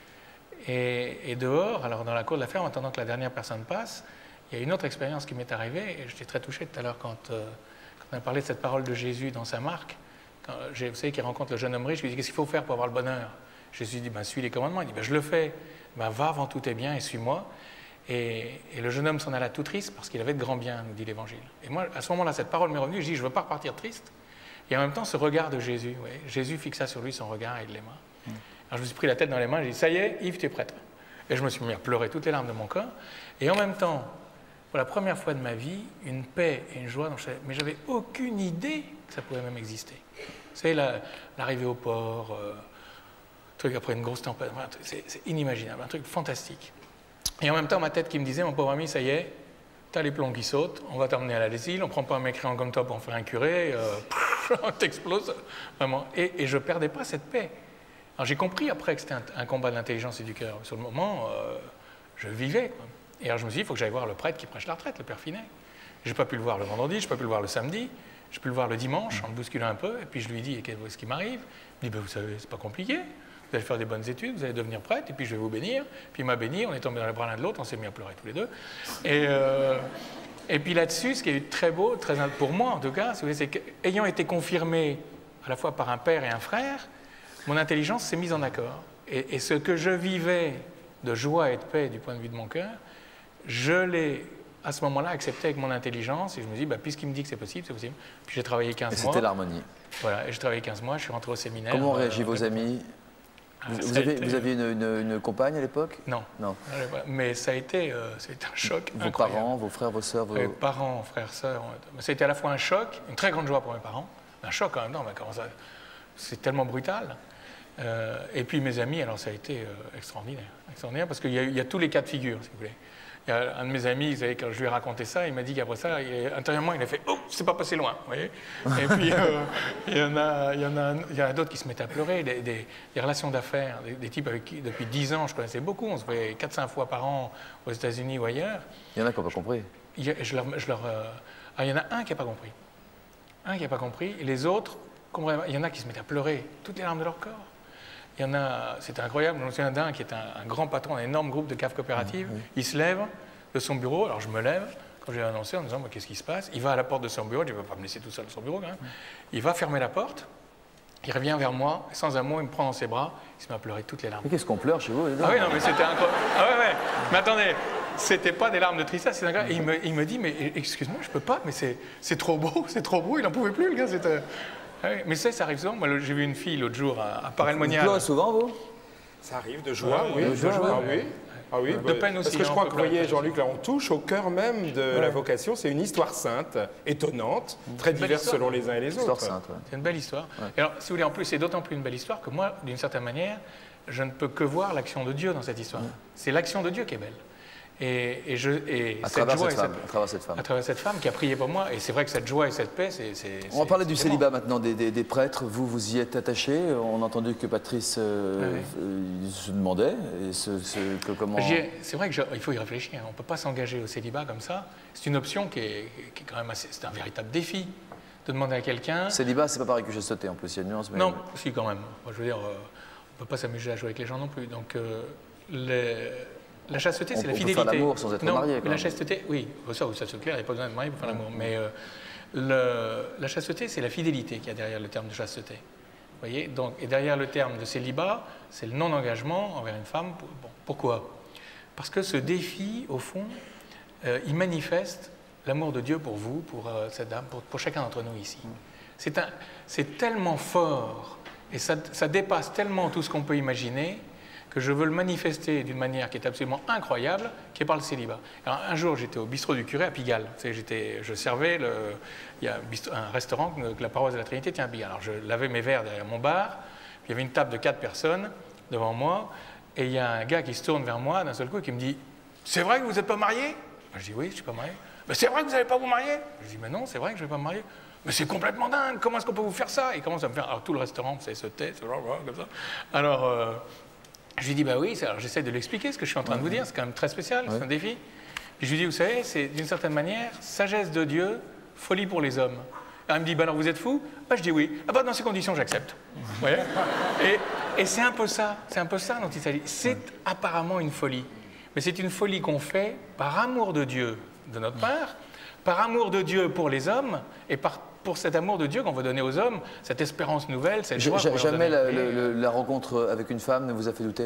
Et, et dehors, alors dans la cour de la ferme, en attendant que la dernière personne passe, il y a une autre expérience qui m'est arrivée, et j'étais très touché tout à l'heure quand, euh, quand on a parlé de cette parole de Jésus dans sa marque. Quand, vous savez, qu'il rencontre le jeune homme riche, je lui dis, qu'est-ce qu'il faut faire pour avoir le bonheur? Jésus dit, ben, suis les commandements. Il dit, ben, je le fais. Ben, va avant tout tes biens et suis-moi. Et, et le jeune homme s'en alla tout triste parce qu'il avait de grands biens, nous dit l'Évangile. Et moi, à ce moment-là, cette parole m'est revenue, je dis, je ne veux pas repartir triste. Et en même temps, ce regard de Jésus, ouais, Jésus fixa sur lui son regard et il l'aima. Mmh. Alors je me suis pris la tête dans les mains, j'ai dit, ça y est, Yves, tu es prêtre. Et je me suis mis à pleurer toutes les larmes de mon corps. Et en même temps, pour la première fois de ma vie, une paix et une joie, dont je savais, mais j'avais aucune idée que ça pouvait même exister. Vous savez, l'arrivée au port, euh, truc après une grosse tempête, c'est inimaginable, un truc fantastique. Et en même temps, ma tête qui me disait, mon pauvre ami, ça y est, t'as les plombs qui sautent, on va t'emmener à l'asile, on prend pas un mécréant comme toi pour en faire un curé, euh, on t'explose, vraiment. Et, et je perdais pas cette paix. Alors j'ai compris après que c'était un, un combat de l'intelligence et du cœur. Sur le moment, euh, je vivais, quoi. Et alors je me suis dit, il faut que j'aille voir le prêtre qui prêche la retraite, le père Finet. J'ai pas pu le voir le vendredi, j'ai pas pu le voir le samedi, j'ai pu le voir le dimanche en me bousculant un peu, et puis je lui dis, qu'est-ce qui m'arrive? Il me dit, ben, vous savez, c'est pas compliqué. Vous allez faire des bonnes études, vous allez devenir prêtre, et puis je vais vous bénir. Puis il m'a béni, on est tombés dans les bras l'un de l'autre, on s'est mis à pleurer tous les deux. Et, euh, et puis là-dessus, ce qui est très beau, très, pour moi en tout cas, c'est qu'ayant été confirmé à la fois par un père et un frère, mon intelligence s'est mise en accord. Et, et ce que je vivais de joie et de paix du point de vue de mon cœur, je l'ai à ce moment-là accepté avec mon intelligence, et je me dis, bah, puisqu'il me dit que c'est possible, c'est possible. Puis j'ai travaillé quinze mois.
Et c'était l'harmonie.
Voilà, et j'ai travaillé quinze mois, je suis rentré au séminaire.
Comment ont réagi euh, vos amis? Vous, vous, avez,
été...
vous aviez une, une, une compagne à l'époque?
Non.
Non.
Mais ça a été, euh, ça a été un choc
Vos
incroyable.
parents, vos frères, vos sœurs vos...
Mes parents, frères, sœurs. Ça a été à la fois un choc, une très grande joie pour mes parents. Un choc en même temps, c'est tellement brutal. Euh, et puis mes amis, alors ça a été euh, extraordinaire. Extraordinaire parce qu'il y, y a tous les cas de figure, si vous voulez. Il y a un de mes amis, vous savez, quand je lui ai raconté ça, il m'a dit qu'après ça, il, intérieurement, il a fait « Oh, c'est pas passé loin !» vous voyez. Et puis, euh, il y en a, il y en a, il y en a d'autres qui se mettent à pleurer, des, des, des relations d'affaires, des, des types avec qui, depuis dix ans, je connaissais beaucoup, on se voyait quatre cinq fois par an aux États-Unis ou ailleurs.
Il y en a qui n'ont pas compris.
Il y a, je leur, je leur, euh, ah, il y en a un qui n'a pas compris. Un qui n'a pas compris, et les autres, il y en a qui se mettent à pleurer, toutes les larmes de leur corps. Il y en a, c'était incroyable, je me souviens d'un qui est un, un grand patron d'un énorme groupe de caves coopératives. Mmh, oui. Il se lève de son bureau, alors je me lève, quand j'ai annoncé en disant bah, qu'est-ce qui se passe, il va à la porte de son bureau, je ne vais pas me laisser tout seul dans son bureau quand même. Mmh. Il va fermer la porte, il revient vers moi, et sans un mot, il me prend dans ses bras, il se met à pleurer toutes les larmes.
Mais qu'est-ce qu'on pleure chez vous?
Ah oui, non, mais c'était incroyable. Ah ouais, ouais. Mais attendez, c'était pas des larmes de tristesse, c'est incroyable. Et il me, il me dit, mais excuse-moi, je peux pas, mais c'est trop beau, c'est trop beau, il n'en pouvait plus, le gars, c'était... Ah oui, mais ça, ça arrive souvent. Moi, j'ai vu une fille l'autre jour à, à Paray-le-Monial.
Vous pleurez souvent, vous?
Ça arrive de joie, oui.
De joie,
de joie, oui. Ah oui,
de peine aussi.
Parce que je crois que, vous voyez, Jean-Luc, là, on touche au cœur même de ouais. la vocation. C'est une histoire sainte, étonnante, très diverse selon les uns et les autres.
Ouais. C'est une belle histoire. Ouais. Et alors, si vous voulez, en plus, c'est d'autant plus une belle histoire que moi, d'une certaine manière, je ne peux que voir l'action de Dieu dans cette histoire. Ouais. C'est l'action de Dieu qui est belle. Et, et, je, et
à,
cette
travers
joie
cette
et
femme,
cette,
à travers cette femme.
À travers cette femme qui a prié pour moi. Et c'est vrai que cette joie et cette paix, c'est...
On va parler du célibat maintenant, des, des, des prêtres. Vous, vous y êtes attaché. On a entendu que Patrice euh, ouais. se demandait. Et ce, ce, que, comment...
C'est vrai qu'il faut y réfléchir. On ne peut pas s'engager au célibat comme ça. C'est une option qui est, qui est quand même assez... C'est un véritable défi de demander à quelqu'un...
Célibat, c'est pas pareil que chasteté, en plus, il y a une nuance. Mais...
Non, si, quand même. Moi, je veux dire, euh, on ne peut pas s'amuser à jouer avec les gens non plus. Donc, euh, les... La chasteté, c'est la fidélité.
On peut faire l'amour sans être
non,
marié.
Mais la chasteté, oui, ça, ça c'est clair, il n'y a pas besoin de marier pour faire l'amour. Mais euh, le, la chasteté, c'est la fidélité qu'il y a derrière le terme de chasteté. Vous voyez. Donc, et derrière le terme de célibat, c'est le non-engagement envers une femme. Bon, pourquoi? Parce que ce défi, au fond, euh, il manifeste l'amour de Dieu pour vous, pour euh, cette dame, pour, pour chacun d'entre nous ici. C'est tellement fort et ça, ça dépasse tellement tout ce qu'on peut imaginer que je veux le manifester d'une manière qui est absolument incroyable, qui est par le célibat. Alors, un jour, j'étais au bistrot du curé à Pigalle. Vous savez, je servais, le, il y a un, bistrot, un restaurant que la paroisse de la Trinité tient à Pigalle. Alors, je lavais mes verres derrière mon bar, puis il y avait une table de quatre personnes devant moi, et il y a un gars qui se tourne vers moi d'un seul coup et qui me dit « C'est vrai que vous n'êtes pas marié ?» Je dis « Oui, je ne suis pas marié. » « Mais c'est vrai que vous n'allez pas vous marier ?» Je dis « Mais non, c'est vrai que je ne vais pas me marier. » « Mais c'est complètement dingue, comment est-ce qu'on peut vous faire ça ?» Et il commence à me faire... Alors tout le restaurant, vous savez, se tait, comme ça. Alors, euh, je lui dis, bah oui, alors j'essaie de l'expliquer, ce que je suis en train de vous dire, c'est quand même très spécial, c'est un défi. Puis je lui dis, vous savez, c'est d'une certaine manière, sagesse de Dieu, folie pour les hommes. Alors il me dit, bah alors vous êtes fou? Bah je dis oui. Ah bah dans ces conditions, j'accepte. Vous voyez? Et, et c'est un peu ça, c'est un peu ça dont il s'agit. C'est apparemment une folie. Mais c'est une folie qu'on fait par amour de Dieu de notre part, par amour de Dieu pour les hommes, et par pour cet amour de Dieu qu'on veut donner aux hommes, cette espérance nouvelle, cette joie.
Jamais la, le, la rencontre avec une femme ne vous a fait douter?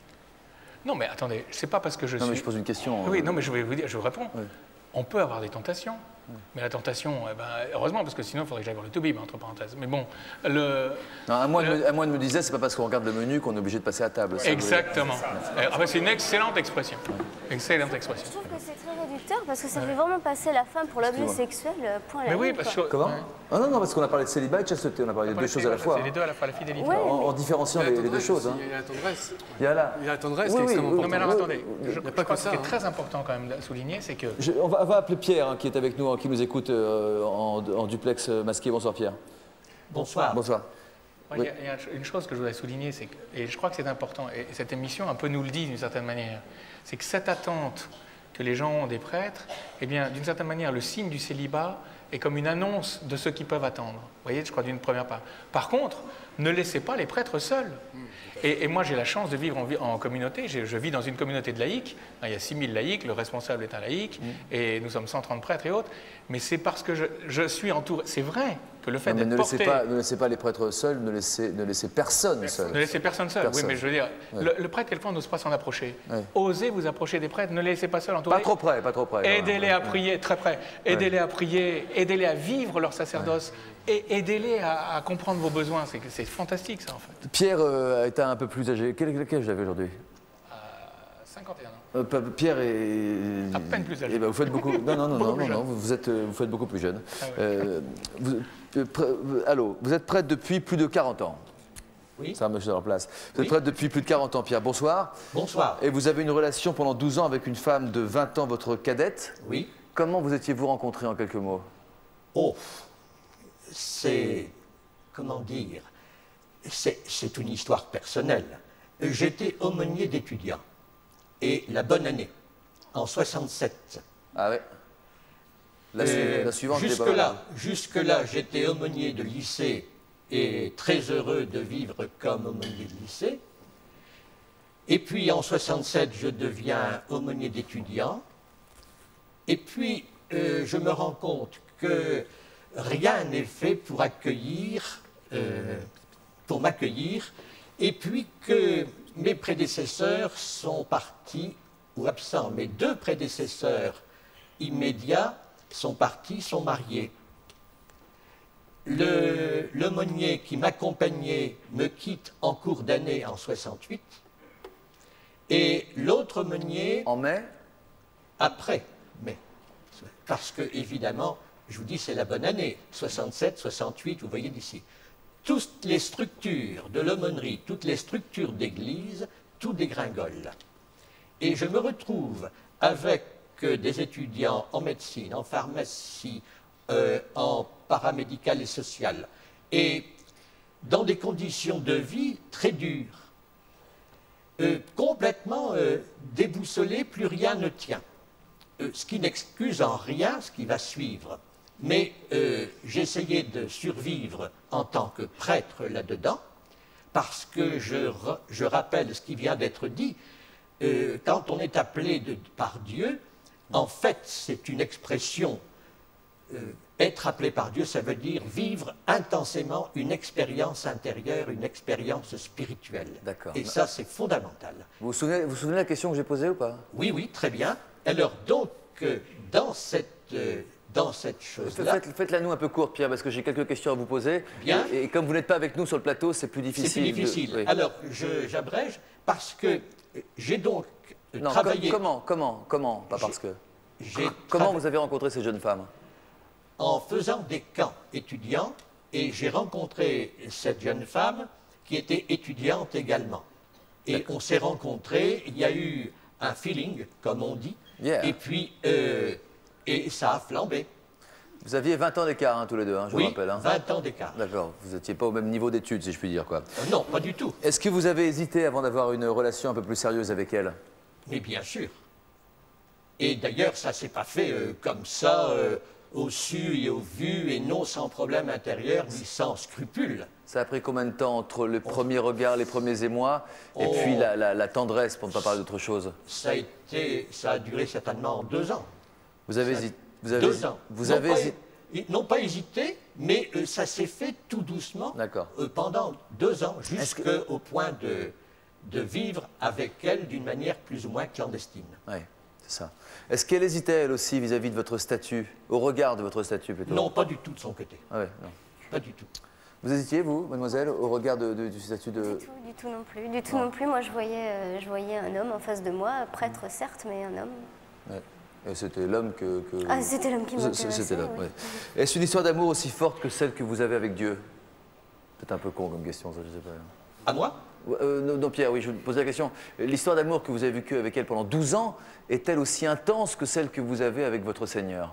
Non, mais attendez, c'est pas parce que je
non,
suis...
Non, mais je pose une question.
Oui,
euh...
non, mais je vais vous dire, je vous réponds.
Oui.
On peut avoir des tentations. Mais la tentation, eh ben, heureusement, parce que sinon, il faudrait que j'aille voir le Toubib, entre parenthèses. Mais bon, le...
Non, un moine, le... un moine me disait, c'est pas parce qu'on regarde le menu qu'on est obligé de passer à table.
Exactement. Ah ben, c'est une excellente expression. Excellente expression.
Je trouve que c'est très réducteur, parce que ça fait vraiment passer la femme pour l'objet sexuel, point à la
Mais oui,
ligne,
parce que...
Comment? Ah non, non, parce qu'on a parlé de célibat et de chasteté, on a parlé des deux choses à la fois.
C'est les deux à la fois, la fidélité.
Ouais,
en, en différenciant les, les deux choses.
Il y a la tendresse.
Il y a la,
il y a la tendresse
oui,
qui est
oui,
extrêmement
oui,
importante.
Non, mais alors attendez, je, je
pas
crois que
ça,
ce qui est
hein.
très important quand même de souligner, c'est que...
Je, on, va, on va appeler Pierre, hein, qui est avec nous, hein, qui nous écoute euh, en, en duplex masqué. Bonsoir Pierre.
Bonsoir.
Bonsoir.
Il y, a, il y a une chose que je voudrais souligner, c'est que, et je crois que c'est important, et cette émission un peu nous le dit d'une certaine manière, c'est que cette attente que les gens ont des prêtres, eh bien, d'une certaine manière, le signe du célibat est comme une annonce de ce qu'ils peuvent attendre. Vous voyez, je crois, d'une première part. Par contre, ne laissez pas les prêtres seuls. Et, et moi, j'ai la chance de vivre en, en communauté. Je, je vis dans une communauté de laïcs. Il y a six mille laïcs, le responsable est un laïc, et nous sommes cent trente prêtres et autres. Mais c'est parce que je, je suis entouré. C'est vrai que le fait d'être
ne
porté...
Laissez pas, ne laissez pas les prêtres seuls, ne laissez, ne laissez personne seul.
Ne laissez personne seul,
personne.
oui, mais je veux dire,
ouais.
le, le prêtre, quelquefois, n'ose pas s'en approcher.
Ouais.
Osez vous approcher des prêtres, ne les laissez pas seuls entourés.
Pas trop près, pas trop près.
Aidez-les à prier, très près. Aidez-les à prier, aidez-les à vivre leur sacerdoce, ouais. et aidez-les à, à comprendre vos besoins. C'est fantastique, ça, en fait.
Pierre euh, est un peu plus âgé. Quel, quel âge avez aujourd'hui?
cinquante et un ans.
Euh, Pierre est...
À peine plus âgé.
Eh ben, vous faites beaucoup... Non, non, non, non, non, non, vous, êtes, vous faites beaucoup plus jeune. Ah ouais. euh, vous, euh, prê... Allô, vous êtes prêtre depuis plus de quarante ans?
Oui.
Ça, monsieur, dans la place. Vous
oui.
êtes prêtre depuis plus de quarante ans, Pierre. Bonsoir.
Bonsoir.
Et vous avez une relation pendant douze ans avec une femme de vingt ans, votre cadette?
Oui.
Comment vous étiez-vous rencontrés en quelques mots?
Oh, c'est... Comment dire? C'est une histoire personnelle. J'étais aumônier d'étudiants. Et la bonne année, en soixante-sept.
Ah ouais. La,
euh,
la suivante,
jusque-là, jusque-là, j'étais aumônier de lycée et très heureux de vivre comme aumônier de lycée. Et puis en soixante-sept, je deviens aumônier d'étudiants. Et puis, euh, je me rends compte que rien n'est fait pour accueillir, euh, pour m'accueillir, et puis que mes prédécesseurs sont partis ou absents. Mes deux prédécesseurs immédiats sont partis, sont mariés. L'aumônier qui m'accompagnait me quitte en cours d'année en soixante-huit. Et l'autre aumônier...
En mai?
Après mai. Parce que, évidemment, je vous dis, c'est la bonne année. soixante-sept, soixante-huit, vous voyez d'ici. Toutes les structures de l'aumônerie, toutes les structures d'église, tout dégringole. Et je me retrouve avec euh, des étudiants en médecine, en pharmacie, euh, en paramédical et social, et dans des conditions de vie très dures, euh, complètement euh, déboussolées, plus rien ne tient. Euh, ce qui n'excuse en rien ce qui va suivre. Mais euh, j'essayais de survivre en tant que prêtre là-dedans, parce que je, je rappelle ce qui vient d'être dit, euh, quand on est appelé de, par Dieu, en fait, c'est une expression, euh, être appelé par Dieu, ça veut dire vivre intensément une expérience intérieure, une expérience spirituelle. Et ça, c'est fondamental.
Vous vous souvenez, vous vous souvenez de la question que j'ai posée ou pas?
Oui, oui, très bien. Alors donc, euh, dans cette... Euh, dans cette chose-là.
Faites, faites-la nous un peu courte, Pierre, parce que j'ai quelques questions à vous poser.
Bien.
Et, et comme vous n'êtes pas avec nous sur le plateau, c'est plus difficile.
C'est plus difficile.
De... Oui.
Alors, je, j'abrège, parce que j'ai donc
non,
travaillé...
Com comment Comment Comment Pas parce que...
J'ai
comment vous avez rencontré ces jeunes femmes?
En faisant des camps étudiants, et j'ai rencontré cette jeune femme qui était étudiante également. Et on s'est rencontrés, il y a eu un feeling, comme on dit, yeah. et puis euh, et ça a flambé.
Vous aviez vingt ans d'écart, hein, tous les deux, hein, je
oui,
vous rappelle. Hein.
vingt ans d'écart.
D'accord, vous n'étiez pas au même niveau d'études, si je puis dire, quoi.
Euh, non, pas du tout.
Est-ce que vous avez hésité avant d'avoir une relation un peu plus sérieuse avec elle?
Mais bien sûr. Et d'ailleurs, ça ne s'est pas fait euh, comme ça, euh, au su et au vu, et non sans problème intérieur, ni sans scrupule.
Ça a pris combien de temps entre le premier regard, les premiers émois, et
oh.
puis la, la, la tendresse, pour ne pas parler d'autre chose?
Ça a été, ça a duré certainement deux ans.
Vous avez hésité? Vous avez,
deux ans.
Vous
non
avez
pas,
hésité?
Non pas hésité, mais euh, ça s'est fait tout doucement euh, pendant deux ans, jusqu'au que... point de, de vivre avec elle d'une manière plus ou moins clandestine.
Oui, c'est ça. Est-ce qu'elle hésitait, elle aussi, vis-à-vis de votre statut, au regard de votre statut plutôt?
Non, pas du tout de son côté.
Ah ouais, non.
Pas du tout.
Vous hésitiez, vous, mademoiselle, au regard de, de, du statut de...
Du tout, du tout non plus. Du tout non, non plus. Moi, je voyais, euh, je voyais un homme en face de moi, prêtre certes, mais un homme.
Ouais. Et c'était l'homme que, que...
Ah, c'était l'homme qui m'intéressait. C'était l'homme,
oui. Ouais. Est-ce une histoire d'amour aussi forte que celle que vous avez avec Dieu? Peut-être un peu con comme question, ça, je sais pas.
À moi?
euh, non, non, Pierre, oui, je vous pose la question. L'histoire d'amour que vous avez vécue avec elle pendant douze ans est-elle aussi intense que celle que vous avez avec votre Seigneur?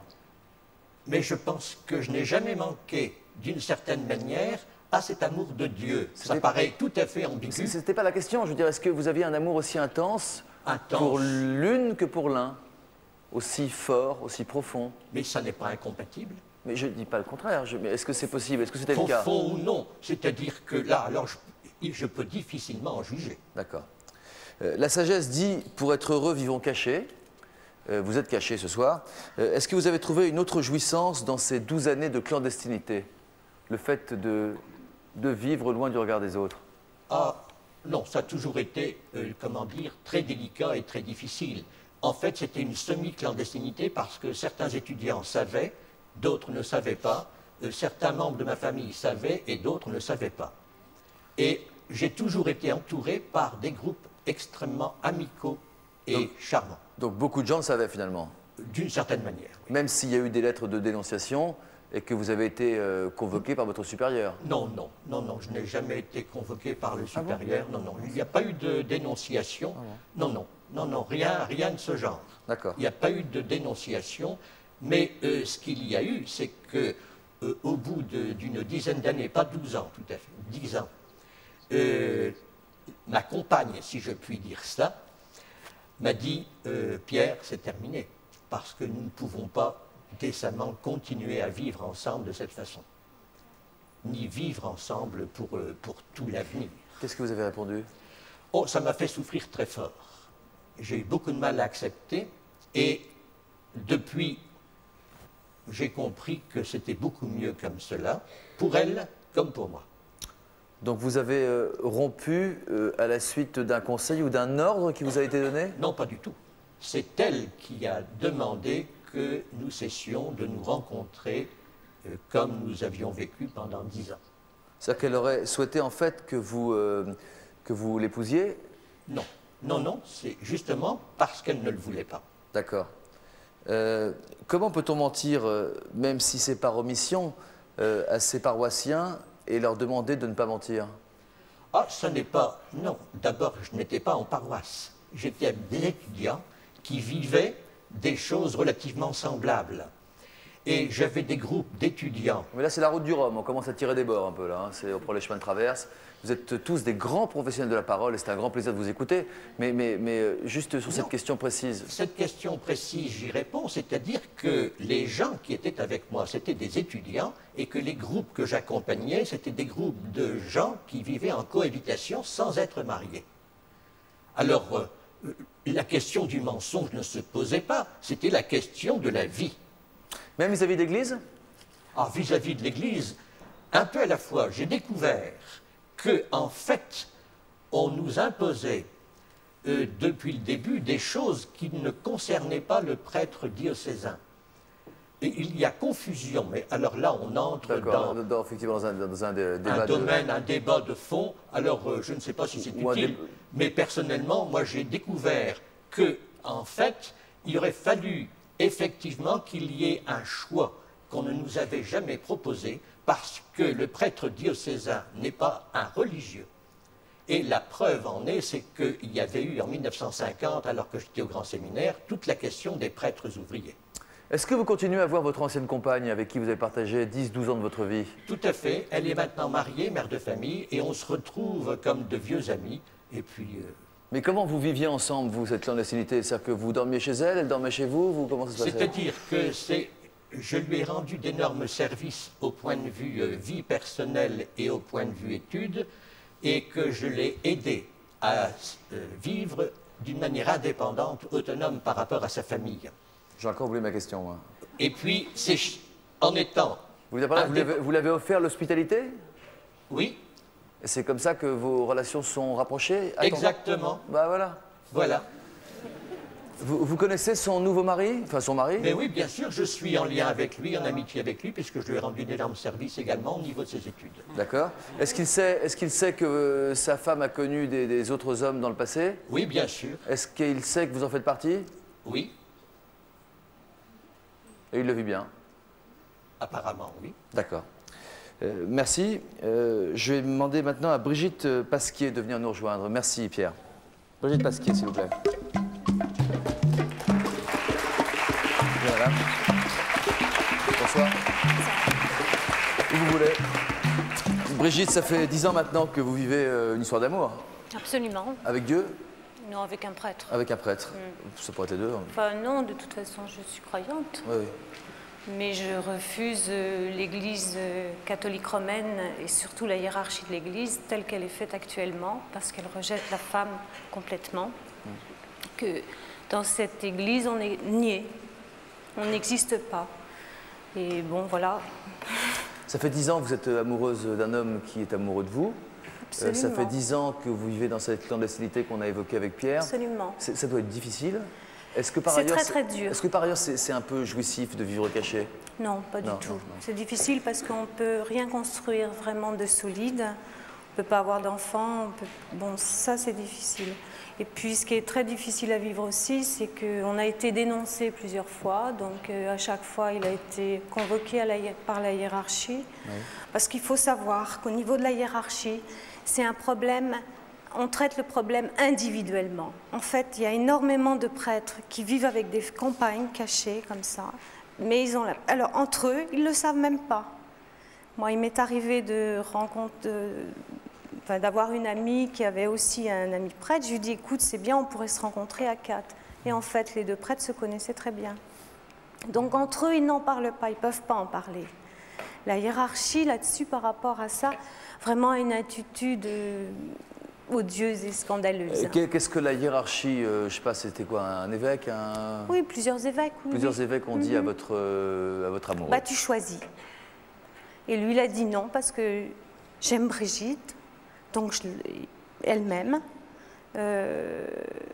Mais je pense que je n'ai jamais manqué, d'une certaine manière, à cet amour de Dieu. Ça paraît tout à fait ambigu.
C'était pas la question. Je veux dire, est-ce que vous aviez un amour aussi intense,
intense.
pour l'une que pour l'un? Aussi fort, aussi profond?
Mais ça n'est pas incompatible.
Mais je ne dis pas le contraire. Est-ce que c'est possible? Est-ce que c'était le cas?
Profond ou non. C'est-à-dire que là, alors, je, je peux difficilement en juger.
D'accord. Euh, la sagesse dit, pour être heureux, vivons cachés. Euh, vous êtes caché ce soir. Euh, Est-ce que vous avez trouvé une autre jouissance dans ces douze années de clandestinité? Le fait de, de vivre loin du regard des autres?
Ah, non, ça a toujours été, euh, comment dire, très délicat et très difficile. En fait, c'était une semi-clandestinité parce que certains étudiants savaient, d'autres ne savaient pas, euh, certains membres de ma famille savaient et d'autres ne savaient pas. Et j'ai toujours été entouré par des groupes extrêmement amicaux et
donc,
charmants.
Donc beaucoup de gens le savaient finalement?
D'une certaine manière. Oui.
Même s'il y a eu des lettres de dénonciation et que vous avez été euh, convoqué par votre supérieur?
Non, non, non, non, je n'ai jamais été convoqué par le supérieur, ah bon? non, non, il n'y a pas eu de dénonciation, ah bon? non, non, non, non, rien, rien de ce genre.
D'accord.
Il n'y a pas eu de dénonciation, mais euh, ce qu'il y a eu, c'est que euh, au bout d'une dizaine d'années, pas douze ans tout à fait, dix ans, euh, ma compagne, si je puis dire ça, m'a dit euh, « Pierre, c'est terminé, parce que nous ne pouvons pas décemment continuer à vivre ensemble de cette façon, ni vivre ensemble pour, euh, pour tout l'avenir. »
Qu'est-ce que vous avez répondu?
Oh, ça m'a fait souffrir très fort. J'ai eu beaucoup de mal à accepter, et depuis, j'ai compris que c'était beaucoup mieux comme cela, pour elle comme pour moi.
Donc vous avez euh, rompu euh, à la suite d'un conseil ou d'un ordre qui vous a été donné?
Non, pas du tout. C'est elle qui a demandé que nous cessions de nous rencontrer euh, comme nous avions vécu pendant dix ans.
C'est-à-dire qu'elle aurait souhaité en fait que vous, euh, que vous l'épousiez?
Non, non, non, c'est justement parce qu'elle ne le voulait pas.
D'accord. Euh, comment peut-on mentir, euh, même si c'est par omission, euh, à ses paroissiens et leur demander de ne pas mentir?
Ah, ce n'est pas... Non, d'abord, je n'étais pas en paroisse. J'étais avec des étudiants qui vivaient des choses relativement semblables. Et j'avais des groupes d'étudiants.
Mais là, c'est la route du Rhum. On commence à tirer des bords un peu, là. Hein. C'est, on prend les chemins de traverse. Vous êtes tous des grands professionnels de la parole et c'est un grand plaisir de vous écouter. Mais, mais, mais juste sur cette non, question précise.
Cette question précise, j'y réponds. C'est-à-dire que les gens qui étaient avec moi, c'était des étudiants et que les groupes que j'accompagnais, c'était des groupes de gens qui vivaient en cohabitation sans être mariés. Alors, euh, la question du mensonge ne se posait pas. C'était la question de la vie.
Même vis-à-vis de l'Église?
Ah, vis-à-vis de l'Église, un peu à la fois. J'ai découvert que, en fait, on nous imposait euh, depuis le début des choses qui ne concernaient pas le prêtre diocésain. Et il y a confusion, mais alors là, on entre dans,
dans, effectivement, dans un, dans un, dé débat
un domaine,
de...
un débat de fond. Alors, euh, je ne sais pas si c'est utile, mais personnellement, moi, j'ai découvert que, en fait, il aurait fallu effectivement qu'il y ait un choix qu'on ne nous avait jamais proposé, parce que le prêtre diocésain n'est pas un religieux. Et la preuve en est, c'est qu'il y avait eu en mille neuf cent cinquante, alors que j'étais au grand séminaire, toute la question des prêtres ouvriers.
Est-ce que vous continuez à voir votre ancienne compagne avec qui vous avez partagé dix douze ans de votre vie?
Tout à fait. Elle est maintenant mariée, mère de famille, et on se retrouve comme de vieux amis. Et puis... Euh...
Mais comment vous viviez ensemble, vous, cette clandestinité? C'est-à-dire que vous dormiez chez elle, elle dormait chez vous, vous comment ça se passait?
C'est-à-dire que c'est... je lui ai rendu d'énormes services au point de vue euh, vie personnelle et au point de vue études, et que je l'ai aidé à euh, vivre d'une manière indépendante, autonome par rapport à sa famille.
J'ai encore oublié ma question, moi.
Et puis, c'est en étant...
Vous l'avez offert l'hospitalité?
Oui.
Et c'est comme ça que vos relations sont rapprochées?
Exactement.
Bah voilà.
Voilà.
Vous, vous connaissez son nouveau mari? Enfin, son mari?
Mais oui, bien sûr, je suis en lien avec lui, en amitié avec lui, puisque je lui ai rendu d'énormes services également au niveau de ses études.
D'accord. Est-ce qu'il sait, est-ce qu'il sait que euh, sa femme a connu des, des autres hommes dans le passé?
Oui, bien sûr.
Est-ce qu'il sait que vous en faites partie?
Oui.
Et il le vit bien?
Apparemment, oui.
D'accord. Euh, merci. Euh, je vais demander maintenant à Brigitte Pasquier de venir nous rejoindre. Merci, Pierre. Brigitte Pasquier, s'il vous plaît. Voilà. Bonsoir. Où vous voulez. Brigitte, ça fait dix ans maintenant que vous vivez euh, une histoire d'amour.
Absolument.
Avec Dieu?
Non, avec un prêtre.
Avec un prêtre.
Mm.
Ça pourrait être les deux. Hein.
Enfin, non, de toute façon, je suis croyante.
Oui, oui.
Mais je refuse euh, l'Église euh, catholique romaine et surtout la hiérarchie de l'Église telle qu'elle est faite actuellement, parce qu'elle rejette la femme complètement. Mm. Que dans cette Église, on est nié. On n'existe pas. Et bon, voilà.
Ça fait dix ans que vous êtes amoureuse d'un homme qui est amoureux de vous.
Absolument.
Euh, ça fait dix ans que vous vivez dans cette clandestinité qu'on a évoquée avec Pierre.
Absolument.
Ça doit être difficile. Est-ce que par
c'est
ailleurs,
très très dur.
Est-ce que par ailleurs c'est un peu jouissif de vivre caché?
Non, pas
non,
du tout.
Non, non.
C'est difficile parce qu'on ne peut rien construire vraiment de solide. On ne peut pas avoir d'enfants. Peut... Bon, ça c'est difficile. Et puis ce qui est très difficile à vivre aussi, c'est qu'on a été dénoncé plusieurs fois. Donc euh, à chaque fois, il a été convoqué à la, par la hiérarchie. Oui. Parce qu'il faut savoir qu'au niveau de la hiérarchie, c'est un problème... On traite le problème individuellement. En fait, il y a énormément de prêtres qui vivent avec des compagnes cachées comme ça. Mais ils ont la... Alors, entre eux, ils ne le savent même pas. Moi, il m'est arrivé de rencontre... De... Enfin, d'avoir une amie qui avait aussi un ami prêtre. Je lui ai dit, écoute, c'est bien, on pourrait se rencontrer à quatre. Et en fait, les deux prêtres se connaissaient très bien. Donc, entre eux, ils n'en parlent pas, ils ne peuvent pas en parler. La hiérarchie, là-dessus, par rapport à ça, vraiment a une attitude... odieuse et scandaleuse.
Qu'est-ce que la hiérarchie, euh, je ne sais pas, c'était quoi, un évêque un...
Oui, plusieurs évêques. Oui,
plusieurs
oui.
évêques ont dit
mm-hmm.
à, votre, euh, à votre amoureux.
Bah, tu choisis. Et lui, il a dit non, parce que j'aime Brigitte, donc elle m'aime. Euh,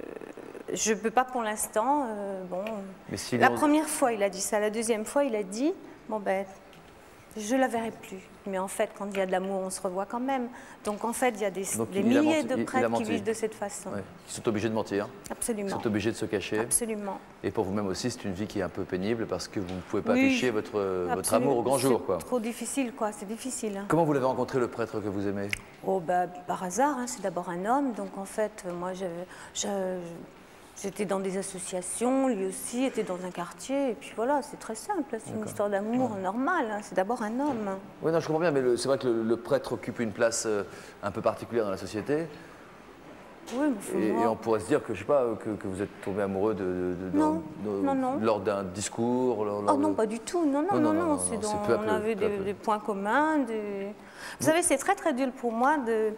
je ne peux pas pour l'instant. Euh, bon.
Mais si
la
on...
première fois, il a dit ça. La deuxième fois, il a dit, bon ben, je ne la verrai plus. Mais en fait, quand il y a de l'amour, on se revoit quand même. Donc en fait, il y a des, des milliers
menti,
de prêtres qui
menti.
vivent de cette façon.
Ouais. Ils sont obligés de mentir.
Absolument.
Ils sont obligés de se cacher.
Absolument.
Et pour vous-même aussi, c'est une vie qui est un peu pénible parce que vous ne pouvez pas
oui,
afficher votre, votre amour au grand jour.
C'est trop difficile, quoi. C'est difficile. Hein.
Comment vous l'avez rencontré, le prêtre que vous aimez?
Oh, bah, par hasard. Hein. C'est d'abord un homme. Donc en fait, moi, je... je J'étais dans des associations, lui aussi était dans un quartier, et puis voilà, c'est très simple, c'est une histoire d'amour ouais. normale, hein, c'est d'abord un homme.
Oui, non, je comprends bien, mais c'est vrai que le, le prêtre occupe une place euh, un peu particulière dans la société.
Oui, mais
et,
moi...
et on pourrait se dire que, je sais pas, que, que vous êtes tombé amoureux de, de, de,
non,
de,
non, non.
lors d'un discours lors,
lors Oh non, de... pas du tout, non, non, non, non, non, non c'est dans...
peu à peu,
on avait
peu
des,
peu.
des points communs. Des... Vous bon. savez, c'est très très dur pour moi de,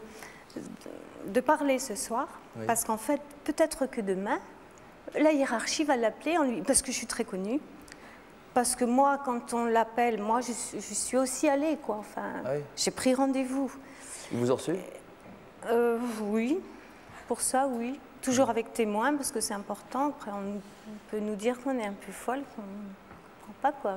de parler ce soir, oui. parce qu'en fait, peut-être que demain, la hiérarchie va l'appeler, parce que je suis très connue. Parce que moi, quand on l'appelle, moi, je, je suis aussi allée, quoi. Enfin, ah oui. J'ai pris rendez-vous.
Ils vous ont reçu
euh, Oui, pour ça, oui. Toujours avec témoin, parce que c'est important. Après, on peut nous dire qu'on est un peu folle, qu'on comprends pas, quoi.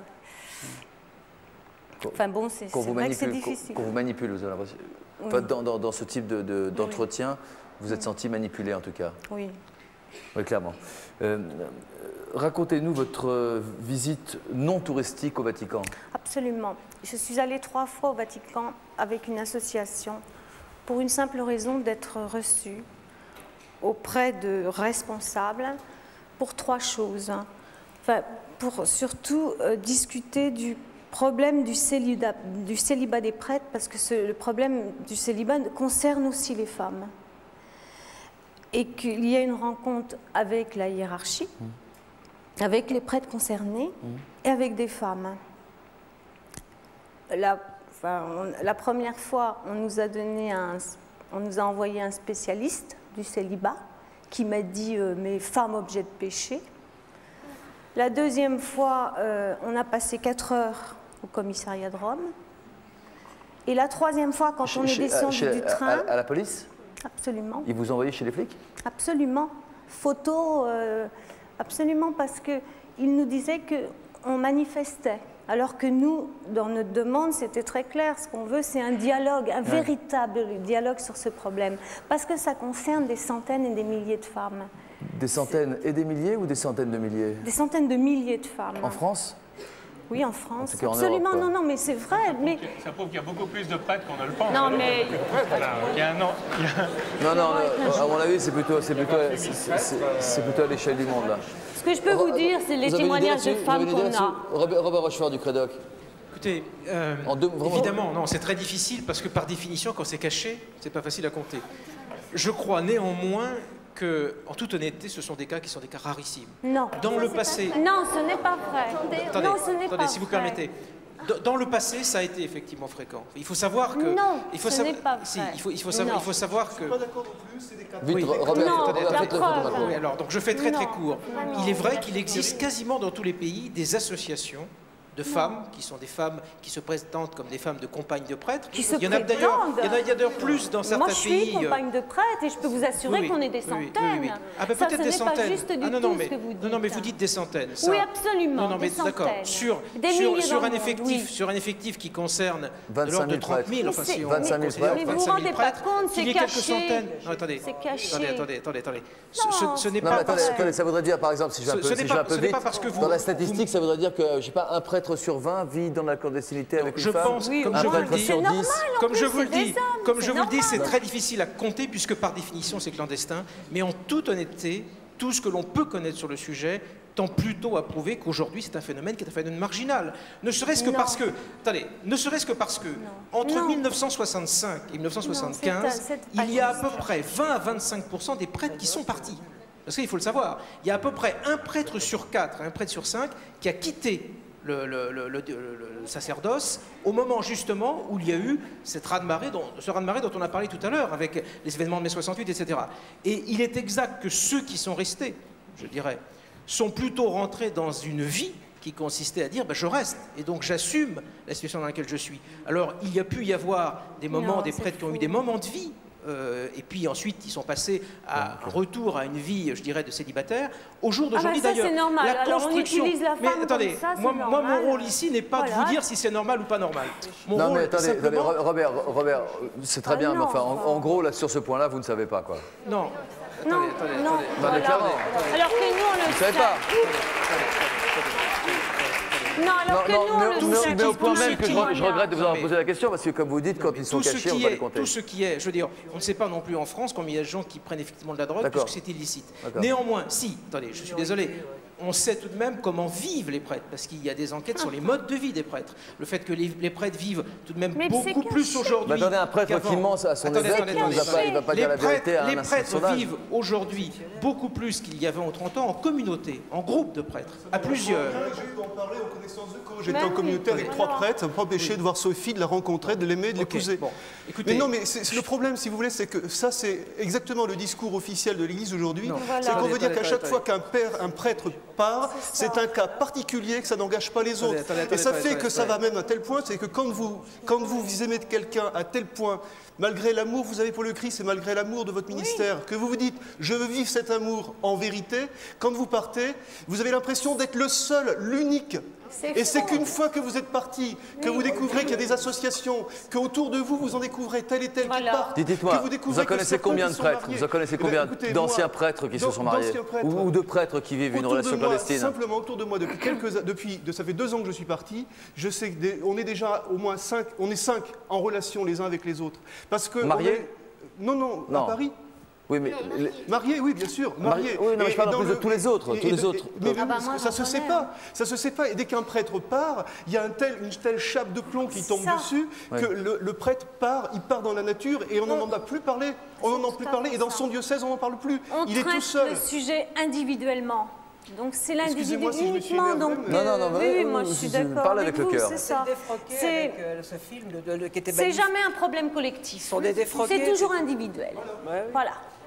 Enfin bon, c'est vrai que c'est difficile.
Qu'on vous manipule, vous avez l'impression.
Oui.
Enfin, dans, dans, dans ce type d'entretien, de, de, oui. vous êtes senti manipulé en tout cas.
Oui.
Oui, clairement. Euh, Racontez-nous votre visite non touristique au Vatican.
Absolument. Je suis allée trois fois au Vatican avec une association pour une simple raison d'être reçue auprès de responsables pour trois choses. Enfin, pour surtout euh, discuter du problème du célibat, du célibat des prêtres, parce que ce, le problème du célibat concerne aussi les femmes. Et qu'il y a une rencontre avec la hiérarchie, mmh. avec les prêtres concernés mmh. et avec des femmes. La, enfin, on, la première fois, on nous a donné un, on nous a envoyé un spécialiste du célibat qui m'a dit euh, « mes femmes objets de péché ». La deuxième fois, euh, on a passé quatre heures au commissariat de Rome. Et la troisième fois, quand
chez,
on est descendu
chez,
du train...
À, à la police?
Absolument.
Ils vous ont envoyé chez les flics?
Absolument. Photo, euh, absolument, parce qu'ils nous disaient qu'on manifestait. Alors que nous, dans notre demande, c'était très clair. Ce qu'on veut, c'est un dialogue, un ouais. véritable dialogue sur ce problème. Parce que ça concerne des centaines et des milliers de femmes.
Des centaines et des milliers ou des centaines de milliers?
Des centaines de milliers de femmes.
En France?
Oui, en France.
En
Absolument,
en Europe,
non, non, mais c'est vrai. Mais...
Ça prouve qu'il y a beaucoup plus de prêtres qu'on ne le pense.
Non, mais...
Voilà. Il y a un an... Il y a...
Non, non, non, à mon avis, c'est plutôt, plutôt, plutôt à l'échelle du monde, là.
Ce que je peux vous dire, c'est les témoignages de femmes qu'on a.
Robert, Robert Rochefort du Crédoc.
Écoutez, euh, en deux, évidemment, non, c'est très difficile parce que par définition, quand c'est caché, c'est pas facile à compter. Je crois néanmoins que, en toute honnêteté, ce sont des cas qui sont des cas rarissimes.
Non.
Dans le passé...
Non, ce n'est pas vrai.
Attendez,
non, ce n'est
attendez
pas
si vous
vrai.
permettez. Dans le passé, ça a été effectivement fréquent. Il faut savoir que...
Non,
il faut
ce n'est pas vrai.
Si, il faut, il faut savoir, il faut savoir que...
Je ne suis pas d'accord non plus, c'est des cas...
Oui,
Robert,
non,
attendez,
la
preuve.
Oui, alors, donc je fais très très
non,
court.
vraiment.
Il est vrai qu'il existe quasiment dans tous les pays des associations de femmes, qui sont des femmes qui se présentent comme des femmes de compagnes de prêtres.
Qui se
il y en a d'ailleurs, il y en a, il y a d'ailleurs plus dans certains pays.
Moi, je suis
pays,
compagne de prêtre et je peux vous assurer
oui,
qu'on est des
oui,
centaines.
Oui, oui, oui. Ah, ben,
ça,
peut-être
ce
des
n'est
centaines.
pas juste du
ah, non,
tout
non, mais,
ce que vous dites.
non, non, mais vous dites des centaines. Ça.
Oui, absolument.
Non, non, mais d'accord. Sur,
des
sur, sur, un
monde,
effectif,
oui.
sur un effectif qui concerne de
vingt-cinq
l'ordre de trente mille, enfin, si on
vingt-cinq mille
considère
mais vous vous
vingt-cinq mille
rendez pas
prêtres,
compte,
qu'il y
c'est
ait quelques
caché.
centaines. Non, attendez,
C'est caché.
attendez, attendez, attendez, attendez.
Non,
Ce, ce n'est
non,
pas
attendez,
parce
attendez, ça voudrait dire, par exemple, si je vais un peu,
ce
si
n'est
je vais un
pas,
peu
ce n'est
vite,
pas parce que vous...
dans la statistique, ça voudrait dire que, je sais pas, un prêtre sur vingt vit dans la clandestinité avec une
je
femme.
pense,
Oui,
comme
un
je vous le
prêtre
dis,
sur
normal,
dix.
en
comme
plus,
je vous le
c'est des
dis,
hommes,
comme
c'est
je vous le dis, c'est
normal.
très difficile à compter puisque par définition c'est clandestin. Mais en toute honnêteté, tout ce que l'on peut connaître sur le sujet tend plutôt à prouver qu'aujourd'hui c'est un phénomène qui est un phénomène marginal. Ne serait-ce que
Non.
parce que, attendez, ne serait-ce que parce que entre
Non.
mille neuf cent soixante-cinq et mille neuf cent soixante-quinze,
Non, c'est- c'est pas
il y a à
juste.
peu près vingt à vingt-cinq pour cent des prêtres qui sont partis. Parce qu'il faut le savoir, il y a à peu près un prêtre sur quatre, un prêtre sur cinq qui a quitté le, le, le, le, le sacerdoce au moment justement où il y a eu cette raz-de-marée dont, ce raz-de-marée dont on a parlé tout à l'heure avec les événements de mai soixante-huit, et cetera. Et il est exact que ceux qui sont restés, je dirais, sont plutôt rentrés dans une vie qui consistait à dire ben, je reste et donc j'assume la situation dans laquelle je suis. Alors il y a pu y avoir des moments,
Non,
des
c'est
prêtres qui ont eu
faux.
des moments de vie. Euh, et puis ensuite, ils sont passés à un retour à une vie, je dirais, de célibataire. Au jour d'aujourd'hui,
Ah ben ça,
d'ailleurs,
c'est normal.
la
Alors, on
construction.
utilise la
mais
femme
attendez,
comme ça, c'est
moi, moi,
normal.
mon rôle ici n'est pas
Voilà.
de vous dire si c'est normal ou pas normal. Mon
Non,
rôle,
mais attendez,
simplement...
attendez, Robert, Robert, c'est très
Ah
bien,
non,
mais enfin, en,
enfin.
en gros, là, sur ce point-là, vous ne savez pas, quoi.
Non. Attendez,
Non,
attendez,
non.
attendez.
Non, mais clairement.
Alors que nous, on le
Vous ne savez
sait.
pas.
Non, alors que nous, on
mais,
le
mais-
sait.
mais au point
tout
même
ce
que je,
qui-
re- je regrette de vous avoir
mais-
posé la question, parce que comme vous dites, quand ils sont
tout ce
cachés, on
qui
va
est,
les compter.
tout ce qui est, je veux dire, on ne sait pas non plus en France combien il y a de gens qui prennent effectivement de la drogue
D'accord.
puisque c'est illicite.
D'accord.
Néanmoins, si, attendez, je suis désolé, on sait tout de même comment vivent les prêtres, parce qu'il y a des enquêtes sur les modes de vie des prêtres. Le fait que les, les prêtres vivent tout de même
Mais c'est
beaucoup plus
caché.
aujourd'hui.
Mais attendez, un prêtre
qu'avant.
qui ment à son
Attendez,
évêque,
attendez,
il ne va
attendez.
pas, il va pas
Les
dire la
prêtres-
vérité à un
Les
instant
prêtres
sauvage.
vivent aujourd'hui beaucoup plus qu'il y avait en trente ans en communauté, en groupe de prêtres, à plusieurs.
J'ai eu d'en parler en connaissance de cause. J'étais
Mais
en
oui.
communauté avec
Oui.
trois prêtres, ça ne m'a pas empêché de voir Sophie, de la rencontrer, de l'aimer, de
Ok,
l'épouser.
bon. Écoutez,
Mais non, mais c'est- c'est le problème, si vous voulez, c'est que ça, c'est exactement le discours officiel de l'Église aujourd'hui.
Non.
C'est
Voilà.
qu'on veut dire
Attendez,
qu'à chaque
attendez,
fois qu'un père, un prêtre part, c'est un cas particulier, que ça n'engage pas les autres.
Attendez, attendez,
Et ça
attendez,
fait
attendez,
que ça
attendez.
va même à tel point, c'est que quand vous, quand vous, vous aimez quelqu'un à tel point, malgré l'amour que vous avez pour le Christ et malgré l'amour de votre ministère, que vous vous dites « je veux vivre cet amour en vérité », quand vous partez, vous avez l'impression d'être le seul, l'unique Et c'est qu'une fois que vous êtes parti, que oui, vous découvrez qu'il y a des associations, qu'autour de vous, vous en découvrez tel et tel voilà. qui partent.
Dites-moi, vous, vous en connaissez combien de prêtres? Vous en connaissez combien d'anciens prêtres qui se sont mariés? Ou, ou de prêtres qui vivent une relation clandestine?
Simplement, autour de moi, depuis quelques depuis, de, ça fait deux ans que je suis parti, je sais qu'on est déjà au moins cinq, on est cinq en relation les uns avec les autres. Parce que
mariés
est, Non, non,
non,
à Paris.
Oui, mais...
Marié, oui, bien sûr. Marié.
Oui, non, mais je parle en plus de tous les autres. Tous les autres.
Mais ah bah moi, ça se sait pas. Ça se sait pas. Et dès qu'un prêtre part, il y a un tel, une telle chape de plomb qui tombe ça. dessus que ouais. le, le prêtre part, il part dans la nature et on n'en entend plus parler. On n'en entend plus parler. Et dans son diocèse, on n'en parle plus.
On
il est tout seul.
On traite le sujet individuellement. Donc c'est l'individu
si
uniquement. Donc,
euh, non, non, non,
oui, oui, moi je suis d'accord.
Parle avec, avec
le
cœur.
C'est ça.
C'est euh, ce film de, de, de, qui était
C'est jamais un problème collectif. C'est toujours individuel. Ouais. Voilà.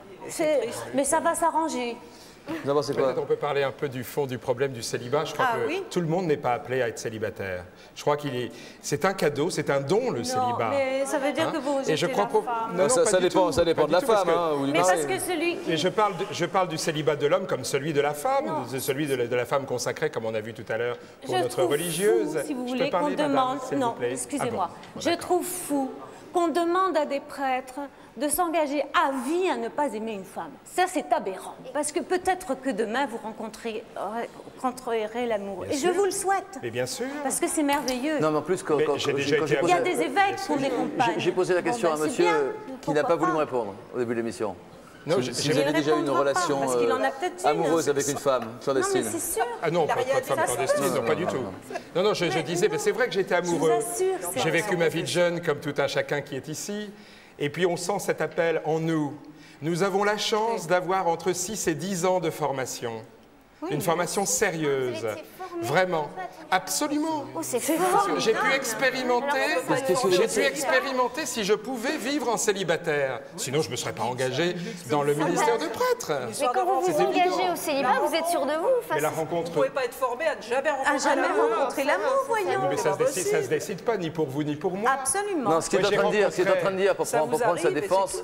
Mais ça va s'arranger.
Peut-être on peut parler un peu du fond du problème du célibat. Je crois ah, que oui. tout le monde n'est pas appelé à être célibataire. Je crois qu'il est, c'est un cadeau, c'est un don le
non,
célibat.
Mais ça veut dire hein que vous rejetez
Et je crois
la femme.
Non, non,
ça,
pas
ça
du
dépend,
tout,
ça dépend de la femme. Parce que, hein, ou du
mais
mari.
parce que celui.
Et je parle, de, je parle du célibat de l'homme comme celui de la femme, non. de celui de la, de la femme consacrée, comme on a vu tout à l'heure pour
je
notre religieuse.
Fou, si vous voulez qu'on demande, non, excusez-moi, ah bon. je trouve fou qu'on demande à des prêtres de s'engager à vie à ne pas aimer une femme. Ça, c'est aberrant. Parce que peut-être que demain, vous rencontrerez, rencontrerez l'amour. Et sûr. je vous le souhaite.
Mais bien sûr.
Parce que c'est merveilleux.
Non, mais en plus, quand, quand,
quand,
déjà
quand
il y a des évêques qui ont des compagnes.
J'ai posé la question
bon, ben,
à monsieur
bien.
qui n'a pas voulu me répondre au début de l'émission.
Non,
si si vous avez déjà eu une relation
pas,
euh, amoureuse avec une femme clandestine.
Non, mais c'est sûr.
Ah non, pas, pas de femme clandestine, non, non, pas du tout. Non, non, je, je disais, c'est vrai que j'étais amoureux. J'ai vécu ma vie de jeune comme tout un chacun qui est ici. Et puis on sent cet appel en nous. Nous avons la chance d'avoir entre six et dix ans de formation. Oui, une formation sérieuse. Vraiment. Absolument.
Oh, c'est
J'ai pu expérimenter, j'ai pu expérimenter si je pouvais vivre en célibataire. Sinon, je ne me serais pas engagé dans le ministère de prêtre.
Mais quand vous vous engagez au célibat, vous êtes sûr de vous.
Mais la rencontre...
Vous ne pouvez pas être formé à ne jamais rencontrer
jamais rencontrer l'amour, voyons.
Mais ça ne se, se décide pas, ni pour vous, ni pour moi.
Absolument.
Non, ce qu'il est, qu est en train de dire, pour, prendre, pour prendre sa défense...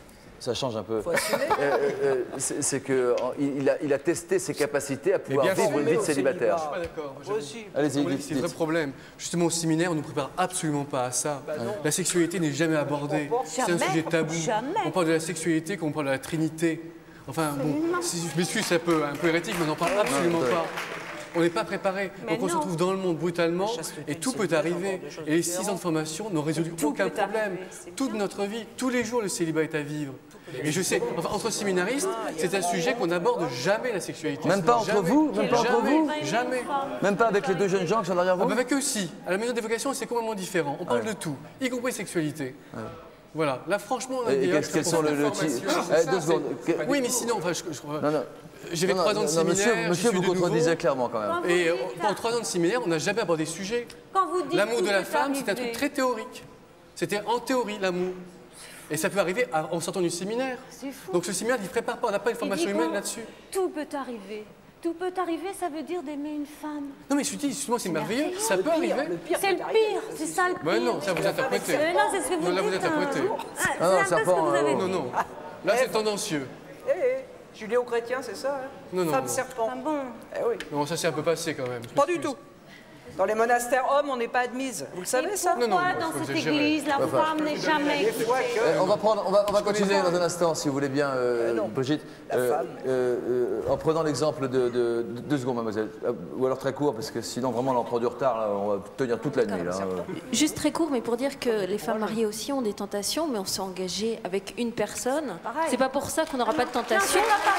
Ça change un peu. euh, euh, c'est qu'il a, il a testé ses capacités à pouvoir vivre une vie de célibataire.
Je suis pas d'accord.
Allez-y,
c'est un vrai problème. Justement, au séminaire, on ne nous prépare absolument pas à ça. Bah la sexualité n'est jamais abordée. C'est un sujet tabou.
Jamais.
On parle de la sexualité comme on parle de la Trinité. Enfin, bon, si je m'excuse, c'est un peu, un peu hérétique, mais on n'en parle absolument non, pas. On n'est pas préparé. Mais donc on non. se retrouve dans le monde brutalement et tout peut arriver. Et les six ans de formation n'ont résolu tout aucun problème. Toute notre vie, tous les jours, le célibat est à vivre. Et je sais, enfin, entre séminaristes, c'est un sujet qu'on n'aborde jamais, la sexualité.
Même pas entre
jamais,
vous Même pas
jamais,
entre vous
Jamais.
Même pas avec les deux jeunes gens qui sont derrière vous?
Ah bah avec eux aussi. À la maison des vocations, c'est complètement différent. On parle ouais. de tout, y compris sexualité. Ouais. Voilà, là franchement, on a
et quels qu sont le, le
eh, deux secondes. Oui, mais sinon, enfin, je, je, non, non. J'ai fait trois ans de séminaire.
Monsieur, monsieur vous contredisez clairement quand même.
Et euh, pendant trois ans de séminaire, on n'a jamais abordé ce sujet. L'amour de la femme, c'est un truc très théorique. C'était en théorie, l'amour. Et ça peut arriver en sortant du séminaire. Donc ce séminaire, il ne prépare pas, on n'a pas une formation humaine là-dessus.
Tout peut arriver. Tout peut arriver, ça veut dire d'aimer une femme.
Non mais je dis, justement, c'est merveilleux, ça peut arriver.
C'est le pire, c'est ça le pire.
Mais non, ça vous interprétez.
Mais non, c'est ce que vous
non, là,
dites.
vous interprétez.
Ah, c'est un peu ce que vous avez dit.
Non, non. Là, c'est tendancieux.
Eh, eh, judéo-chrétien, c'est ça, hein.
Non, non.
Femme serpent.
Ah bon.
Eh oui.
Non, ça c'est un peu passé quand même.
Pas du tout. Dans les monastères hommes, on n'est pas admise. Vous le savez, ça?
Non, non. Dans cette église, la femme n'est jamais écoutée.
On va, prendre, on va, on va continuer dans un instant, si vous voulez bien, euh, euh, Brigitte. Euh, euh, euh, en prenant l'exemple de, de, de... Deux secondes, mademoiselle. Ou alors très court, parce que sinon, vraiment, là, on prend du retard. Là, on va tenir toute la nuit. Là.
Juste très court, mais pour dire que les femmes mariées aussi ont des tentations, mais on s'est engagé avec une personne. C'est pas pour ça qu'on n'aura pas de tentation.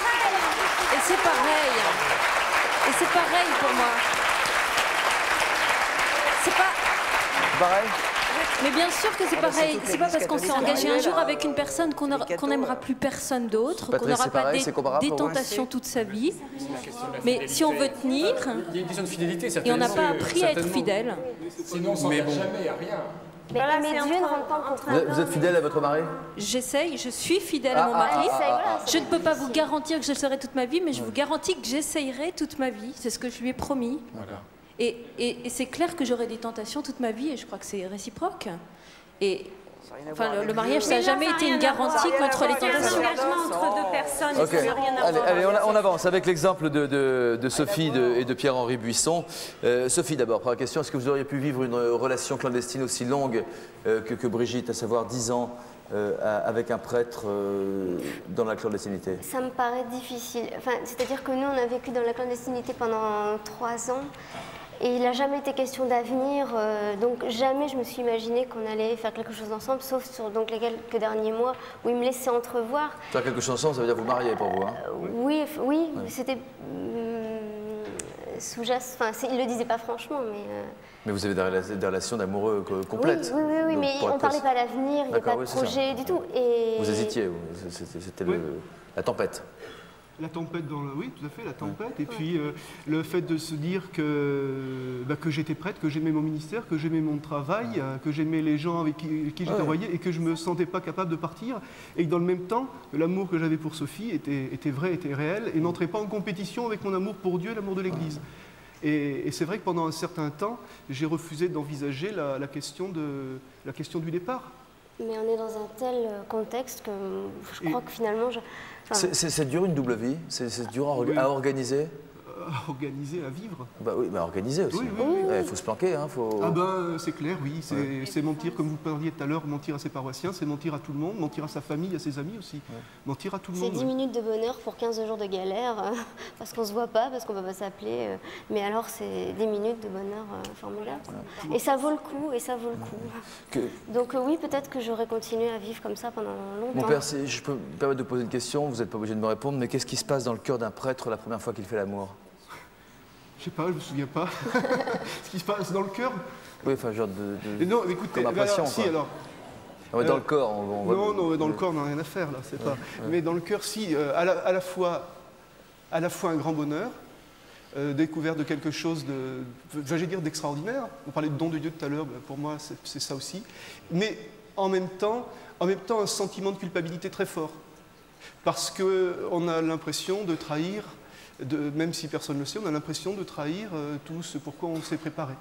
Et c'est pareil. Et c'est pareil pour moi. C'est pas...
pareil.
Mais bien sûr que c'est pareil. C'est pas parce qu'on s'est engagé un jour avec une personne qu'on qu'on n'aimera plus personne d'autre, qu'on n'aura pas des, des tentations toute sa vie. Mais si on veut tenir,
il y a une question de fidélité,
et on n'a pas appris à être fidèle.
Sinon, on s'en jamais à rien.
Mais, voilà, mais Dieu ne rentre pas contre un
Vous êtes fidèle à votre mari?
J'essaye, je suis fidèle ah, à mon mari. Ah, ah, ah, je ne peux pas vous garantir que je le serai toute ma vie, mais je vous garantis que j'essayerai toute ma vie. C'est ce que je lui ai promis.
Voilà.
Et, et, et c'est clair que j'aurai des tentations toute ma vie, et je crois que c'est réciproque. Et
Enfin, le, le mariage, ça n'a jamais été une garantie contre les tentations.
C'est un engagement entre deux personnes.
Ok.
Ça n'a rien à
Allez,
voir.
allez, on, on avance avec l'exemple de, de, de Sophie de- et de Pierre-Henri Buisson. Euh, Sophie, d'abord, première question. Est-ce que vous auriez pu vivre une relation clandestine aussi longue euh, que, que Brigitte, à savoir dix ans, euh, à- avec un prêtre euh, dans la clandestinité?
Ça me paraît difficile. Enfin, c'est-à-dire que nous, on a vécu dans la clandestinité pendant trois ans. Et il n'a jamais été question d'avenir, euh, donc jamais je me suis imaginé qu'on allait faire quelque chose ensemble, sauf sur donc, les quelques derniers mois où il me laissait entrevoir.
Faire quelque chose ensemble, ça veut dire vous marier pour vous, hein?
Oui, f- oui, c'était hum, sous-jacent. Enfin, c'est- il ne le disait pas franchement, mais. euh,
Mais vous avez des, rela- des relations d'amoureux co- complètes.
Oui, oui, oui, oui,
Donc,
mais
pour
on ne
être
parlait
précis.
pas d'avenir, il n'y a
D'accord,
pas de
oui, c'est ça.
projet du tout. Et...
Vous hésitiez, vous. C'était c'était le- la tempête.
La tempête dans le... Oui, tout à fait, la tempête. Et puis euh, le fait de se dire que, bah, que j'étais prête, que j'aimais mon ministère, que j'aimais mon travail, euh, que j'aimais les gens avec qui, qui j'étais
Ouais.
envoyé et que je ne me sentais pas capable de partir. Et que dans le même temps, l'amour que j'avais pour Sophie était, était vrai, était réel et n'entrait pas en compétition avec mon amour pour Dieu et l'amour de l'Église. Et, et c'est vrai que pendant un certain temps, j'ai refusé d'envisager la, la, question de, la question du départ.
Mais on est dans un tel euh, contexte que je crois
Et-
que finalement... Je... enfin,
C'est- C'est c'est dur une double vie? C'est c'est dur à, orga-
Oui.
à organiser?
À organiser, à vivre.
Bah oui, bah organiser aussi.
Oui, oui, oui,
Il
oui.
faut se planquer, hein, faut...
Ah ben c'est clair, oui, c'est
Ouais.
c'est mentir, comme vous parliez tout à l'heure, mentir à ses paroissiens, c'est mentir à tout le monde, mentir à sa famille, à ses amis aussi, mentir à tout le
C'est
monde.
dix minutes de bonheur pour quinze jours de galère, euh, parce qu'on ne se voit pas, parce qu'on ne peut pas s'appeler. euh, mais alors, c'est dix minutes de bonheur euh, formidable. Et ça vaut le coup, et ça vaut le coup.
Que-
Donc euh, oui, peut-être que j'aurais continué à vivre comme ça pendant longtemps.
Mon père, si je peux me permettre de poser une question, vous n'êtes pas obligé de me répondre, mais qu'est-ce qui se passe dans le cœur d'un prêtre la première fois qu'il fait l'amour?
Je sais pas, je me souviens pas. Ce qui se passe dans le cœur.
Oui, enfin, genre de... de-
Et non, mais écoutez,
comme
eh ben
impression,
alors, si
quoi.
alors.
Ah ouais, dans
Euh,
le corps, on, on va...
Non, non, dans le corps, on n'a rien à faire là, c'est pas. Mais dans le cœur, si, euh, à, la, à, la fois, à la fois un grand bonheur, euh, découverte de quelque chose de, j'allais dire d'extraordinaire. On parlait de don de Dieu tout à l'heure, ben, pour moi c'est c'est ça aussi. Mais en même temps, en même temps, un sentiment de culpabilité très fort, parce que on a l'impression de trahir, de, même si personne ne le sait, on a l'impression de trahir euh, tout ce pourquoi on s'est préparé.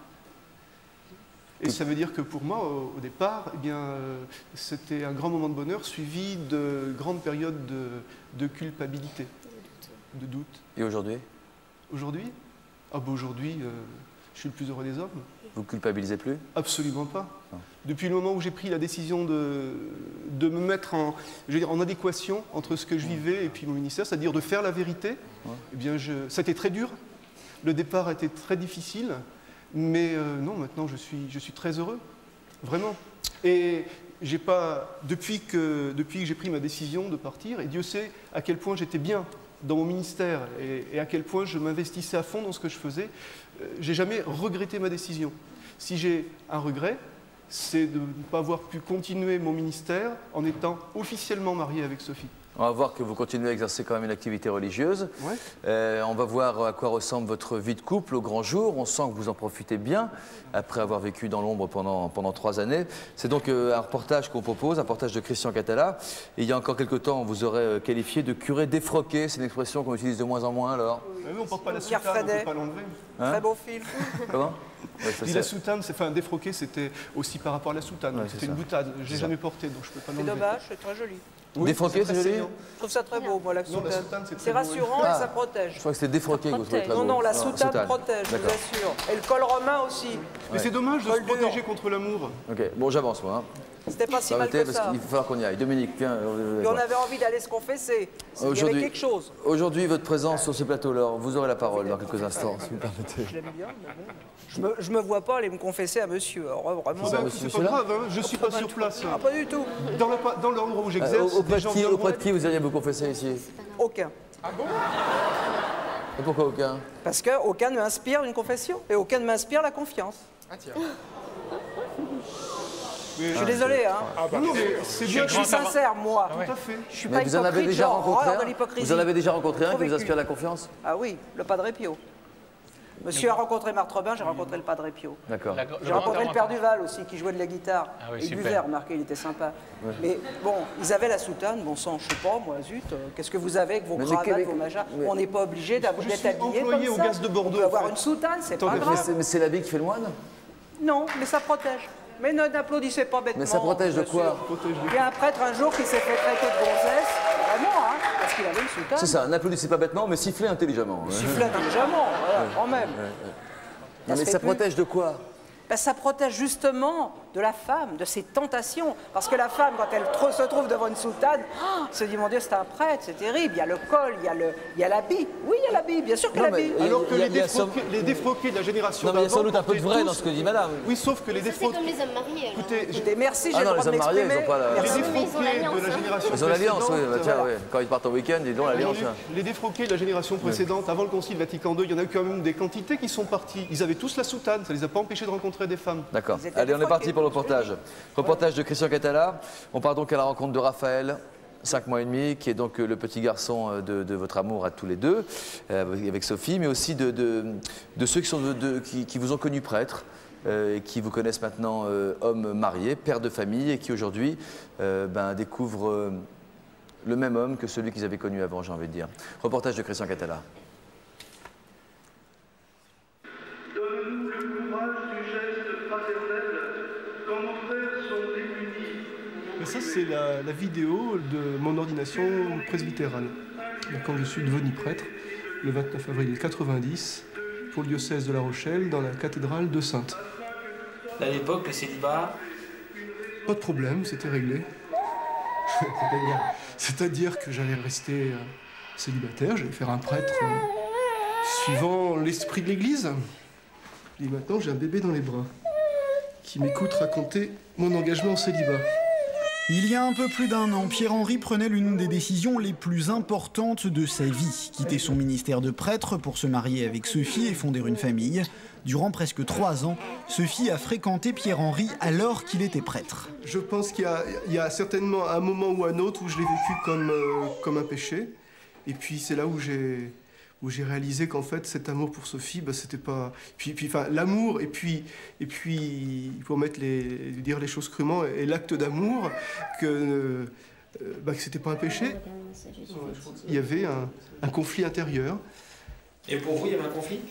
Et ça veut dire que pour moi, au, au départ, eh bien, euh, c'était un grand moment de bonheur suivi de grandes périodes de, de culpabilité, de doute.
Et aujourd'hui?
Aujourd'hui Ah ben aujourd'hui, euh, je suis le plus heureux des hommes.
Vous culpabilisez plus?
Absolument pas. Depuis le moment où j'ai pris la décision de, de me mettre en, je veux dire, en adéquation entre ce que je vivais et puis mon ministère, c'est-à-dire de faire la vérité, eh bien je, ça a été très dur. Le départ a été très difficile, mais euh, non, maintenant je suis, je suis très heureux, vraiment. Et j'ai pas, depuis que, depuis que j'ai pris ma décision de partir, et Dieu sait à quel point j'étais bien dans mon ministère et, et à quel point je m'investissais à fond dans ce que je faisais, euh, j'ai jamais regretté ma décision. Si j'ai un regret, c'est de ne pas avoir pu continuer mon ministère en étant officiellement marié avec Sophie.
On va voir que vous continuez à exercer quand même une activité religieuse.
Ouais.
Euh, on va voir à quoi ressemble votre vie de couple au grand jour. On sent que vous en profitez bien après avoir vécu dans l'ombre pendant, pendant trois années. C'est donc euh, un reportage qu'on propose, un reportage de Christian Catala. Et il y a encore quelques temps, on vous aurait euh, qualifié de curé défroqué. C'est une expression qu'on utilise de moins en moins alors.
Mais on ne porte pas la
Pierre
soutane, on ne
Freidet.
peut pas l'enlever.
Hein
Très beau film.
Comment? Ouais, ça,
Dis
c'est-
la soutane, c'est, enfin défroqué, c'était aussi par rapport à la soutane.
Ouais, c'est
c'était
ça.
une boutade. Je
C'est
l'ai
ça.
jamais porté, donc je ne peux pas
C'est
l'enlever.
dommage, c'est très joli.
Oui,
Défroqué,
très
c'est joli?
saignant.
Je trouve ça très beau, moi, la
Non, la
soutane.
soutane, c'est très
C'est
beau,
rassurant
oui.
et
Ah.
ça protège.
Je crois que c'était défroqué que vous trouvez très
Non,
beau.
non, la
Ah,
soutane protège, je vous
D'accord.
assure. Et le col romain aussi.
Mais c'est dommage de
Col
se
dur.
protéger contre l'amour.
Ok, bon j'avance moi. Hein.
C'était pas si mal
Arrêtez,
que
parce
ça.
qu'il va falloir qu'on y aille. Dominique, viens. euh,
Et on
voilà.
avait envie d'aller se confesser. Il y avait
Aujourd'hui-
quelque chose.
Aujourd'hui, votre présence sur ce plateau, Laure, vous aurez la parole dans quelques instants, si vous me permettez.
Je l'aime bien, mais bon. Je me, je me vois pas aller me confesser à monsieur. Alors, vraiment.
C'est pas, c'est pas grave, hein, je ne suis pas sur place.
Ah, pas du tout.
Dans, la, dans l'endroit où
Euh,
j'exerce,
auprès,
des
de
gens
qui,
viendront-
auprès de qui vous iriez vous confesser ici?
Aucun.
Et pourquoi aucun?
Parce qu'aucun ne m'inspire une confession et aucun ne m'inspire la confiance.
Ah tiens.
Je suis désolé, hein.
Ah bah, non, mais c'est bien,
Je suis sincère, moi.
Tout à fait.
Je suis
Mais
pas
vous en avez
hypocrite,
déjà
genre,
rencontré
horreur de
un
l'hypocrisie.
Vous en avez déjà rencontré un
Trop
qui vous
vécu.
inspire la confiance?
Ah oui, le Padre Pio. Monsieur a rencontré Marthe Robin, j'ai rencontré le Padre Pio.
D'accord.
La- le
J'ai
grand
rencontré le
Corentin.
Père Duval aussi, qui jouait de la guitare.
Ah oui,
et il
super.
buvait, remarquez, il était sympa.
Ouais.
Mais bon, ils avaient la soutane, bon sang, je sais pas, moi, zut, euh, qu'est-ce que vous avez avec vos
Mais- mais
cravates,
quel-
vos machins?
mais-
On n'est pas obligé d'avoir
Je
d'être
suis
habillé
employé
comme
au
ça.
gaz de Bordeaux,
On peut avoir
en fait.
une soutane, c'est
Attends,
pas
mais
Mais
grave.
c'est- mais c'est l'habit qui fait le moine?
Non, mais ça protège. Mais ne n'applaudissez pas bêtement.
Mais ça protège de quoi?
Il y a un prêtre un jour qui s'est fait traiter de gonzesse, vraiment, hein, parce qu'il avait une soutane.
C'est ça, n'applaudissez pas bêtement, mais sifflez intelligemment.
Sifflez intelligemment, voilà,
Ouais.
quand même.
Ouais, ouais.
Ça
Non, mais
se
ça
fait
protège de quoi?
Ben, ça protège justement de la femme, de ses tentations. Parce que la femme, quand elle tro- se trouve devant une soutane, oh, se dit, mon Dieu, c'est un prêtre, c'est terrible. Il y a le col, il y a le, il y a l'habit. Oui, il y a l'habit, bien sûr qu'il y a l'habit.
Alors que
il y a-
les,
il y a
défroqués,
sans-
les défroqués de la génération
Non, mais il y a sans
d'avant
doute un peu de vrai
portaient
dans ce que dit madame.
Oui, sauf que les
Ça, c'est
défroqués...
comme les hommes mariés. alors.
Écoutez,
Écoutez, merci, j'ai
Ah
le
non,
droit
les
de
hommes mariés, ils
m'exprimer.
ont pas la-
les
Merci.
mais ils ont
défroqués de
l'alliance,
la
hein.
génération
Ils ont l'alliance, oui,
précédente,
bah, tiens,
voilà.
ouais. Quand ils partent au week-end, ils ont l'alliance.
Les,
hein.
les défroqués de la génération précédente, avant le Concile Vatican deux, il y en a eu quand même des quantités qui sont partis. Ils avaient tous la soutane, ça les a pas empêchés de rencontrer des femmes.
D'accord.
Ils étaient
Allez, on est
défroqués.
parti pour le reportage. Reportage de Christian Catala. On part donc à la rencontre de Raphaël, cinq mois et demi, qui est donc euh, le petit garçon euh, de, de votre amour à tous les deux, euh, avec Sophie, mais aussi de, de, de ceux qui, sont de, de- qui, qui vous ont connu prêtre euh, et qui vous connaissent maintenant euh, homme marié, père de famille, et qui aujourd'hui euh, ben, découvrent euh, le même homme que celui qu'ils avaient connu avant, j'ai envie de dire. Reportage de Christian Catala.
Donne-nous le courage du geste fraternel quand nos frères sont démunis.
Et ça, c'est la, la vidéo de mon ordination presbytérale. Donc, quand je suis devenu prêtre, le vingt-neuf avril quatre-vingt-dix, pour le diocèse de La Rochelle, dans la cathédrale de Saintes.
À l'époque, le célibat.
Pas de problème, c'était réglé. C'est-à-dire C'est-à-dire que j'allais rester euh, célibataire, j'allais faire un prêtre euh, suivant l'esprit de l'Église. Et maintenant, j'ai un bébé dans les bras qui m'écoute raconter mon engagement en célibat.
Il y a un peu plus d'un an, Pierre-Henri prenait l'une des décisions les plus importantes de sa vie. Quitter son ministère de prêtre pour se marier avec Sophie et fonder une famille. Durant presque trois ans, Sophie a fréquenté Pierre-Henri alors qu'il était prêtre.
Je pense qu'il y a, il y a certainement un moment ou un autre où je l'ai vécu comme, euh, comme un péché. Et puis c'est là où j'ai où j'ai réalisé qu'en fait cet amour pour Sophie, bah, c'était pas... Puis, puis enfin, l'amour et puis, et puis, pour mettre les, dire les choses crûment, et l'acte d'amour, que, euh, bah, que c'était pas un péché. Il y avait un, un conflit intérieur.
Et pour vous, il y avait un conflit?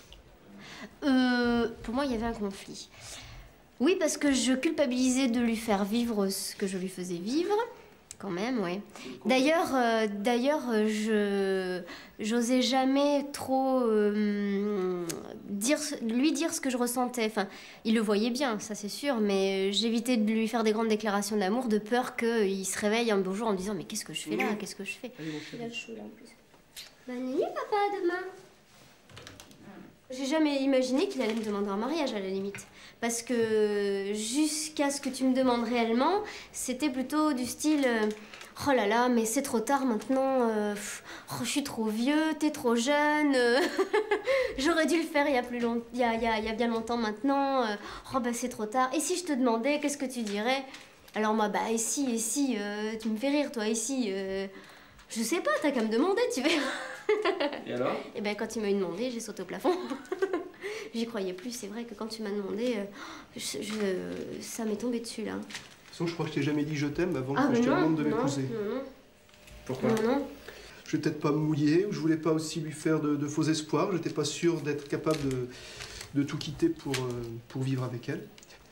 Euh, pour moi, il y avait un conflit. Oui, parce que je culpabilisais de lui faire vivre ce que je lui faisais vivre. Quand même, oui. D'ailleurs, euh, d'ailleurs, je j'osais jamais trop euh, dire, lui dire ce que je ressentais. Enfin, il le voyait bien, ça c'est sûr, mais j'évitais de lui faire des grandes déclarations d'amour de peur qu'il se réveille un beau jour en me disant mais qu'est-ce que je fais là, qu'est-ce que je fais. Il a le chou là en plus. Bonne nuit, papa, à demain. J'ai jamais imaginé qu'il allait me demander un mariage à la limite. Parce que jusqu'à ce que tu me demandes réellement, c'était plutôt du style euh, oh là là, mais c'est trop tard maintenant, euh, pff, oh, je suis trop vieux, t'es trop jeune, euh, j'aurais dû le faire il y a, plus long, il y a, il y a, il y a bien longtemps maintenant, euh, oh bah c'est trop tard. Et si je te demandais, qu'est-ce que tu dirais? Alors moi, bah et si, et si, euh, tu me fais rire toi, et si, euh, je sais pas, t'as qu'à me demander, tu verras.
Et alors?
Et ben quand il m'a eu demandé, j'ai sauté au plafond. J'y croyais plus, c'est vrai que quand tu m'as demandé, euh, je, je- ça m'est tombé dessus là.
De toute façon, je crois que je t'ai jamais dit je t'aime avant
Ah,
que je
mais
te
non,
demande de
non,
m'épouser.
non, non.
Pourquoi?
Non, non.
Je vais peut-être pas me mouiller, ou je voulais pas aussi lui faire de, de faux espoirs. Je n'étais pas sûr d'être capable de, de tout quitter pour, euh, pour vivre avec elle.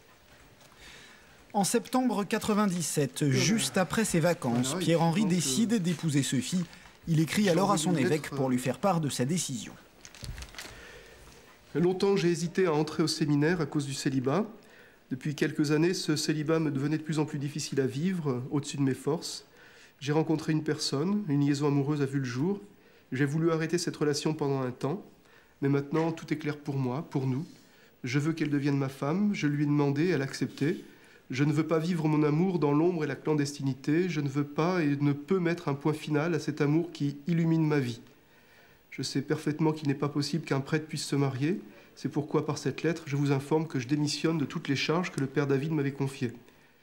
En septembre quatre-vingt-dix-sept, juste après ses vacances,
Voilà, et
Pierre-Henri
puis donc,
décide d'épouser Sophie. Il écrit
j'ai
alors à
envie
son
de lui
évêque
mettre,
pour
euh,
lui faire part de sa décision.
Longtemps, j'ai hésité à entrer au séminaire à cause du célibat. Depuis quelques années, ce célibat me devenait de plus en plus difficile à vivre, au-dessus de mes forces. J'ai rencontré une personne, une liaison amoureuse a vu le jour. J'ai voulu arrêter cette relation pendant un temps, mais maintenant, tout est clair pour moi, pour nous. Je veux qu'elle devienne ma femme, je lui ai demandé, elle a accepté. Je ne veux pas vivre mon amour dans l'ombre et la clandestinité. Je ne veux pas et ne peux mettre un point final à cet amour qui illumine ma vie. Je sais parfaitement qu'il n'est pas possible qu'un prêtre puisse se marier. C'est pourquoi, par cette lettre, je vous informe que je démissionne de toutes les charges que le père David m'avait confiées.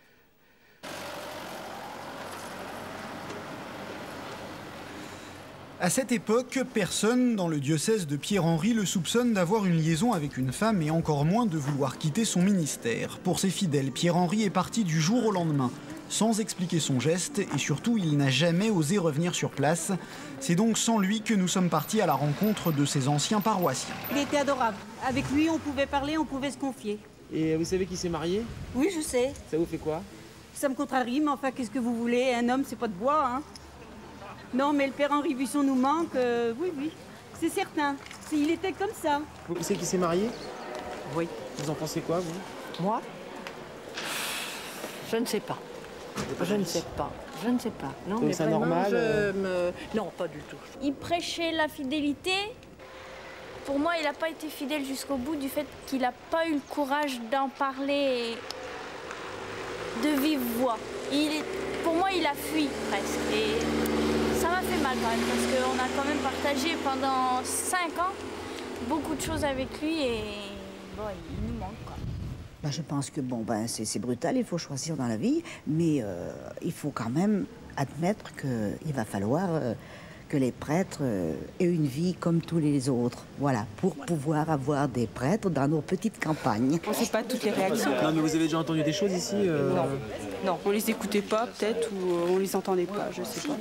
À cette époque, personne dans le diocèse de Pierre-Henri le soupçonne d'avoir une liaison avec une femme et encore moins de vouloir quitter son ministère. Pour ses fidèles, Pierre-Henri est parti du jour au lendemain, sans expliquer son geste et surtout il n'a jamais osé revenir sur place. C'est donc sans lui que nous sommes partis à la rencontre de ses anciens paroissiens.
Il était adorable. Avec lui, on pouvait parler, on pouvait se confier.
Et vous savez qui s'est marié?
Oui, je sais.
Ça vous fait quoi?
Ça me contrarie, mais enfin, qu'est-ce que vous voulez? Un homme, c'est pas de bois, hein. Non, mais le père Henri Buisson nous manque, euh, oui, oui, c'est certain. Il était comme ça.
Vous savez qui s'est marié?
Oui.
Vous en pensez quoi, vous?
Moi? Je ne sais pas. Je ne sais pas. Je ne sais pas. Non, mais
c'est
vraiment,
normal
je
euh...
me... Non, pas du tout.
Il prêchait la fidélité. Pour moi, il n'a pas été fidèle jusqu'au bout du fait qu'il n'a pas eu le courage d'en parler de vive voix. Il est... Pour moi, il a fui presque. Et ça m'a fait mal quand même, parce qu'on a quand même partagé pendant cinq ans beaucoup de choses avec lui et bon, il nous manque, quoi.
Ben, je pense que bon, ben, c'est brutal, il faut choisir dans la vie, mais euh, il faut quand même admettre qu'il va falloir euh, que les prêtres euh, aient une vie comme tous les autres. Voilà, pour pouvoir avoir des prêtres dans nos petites campagnes.
On ne sait pas toutes les réactions.
Non, mais vous avez déjà entendu des choses ici euh...
Non. Non, on les écoutait pas, peut-être, ou euh, on les entendait pas, je sais pas.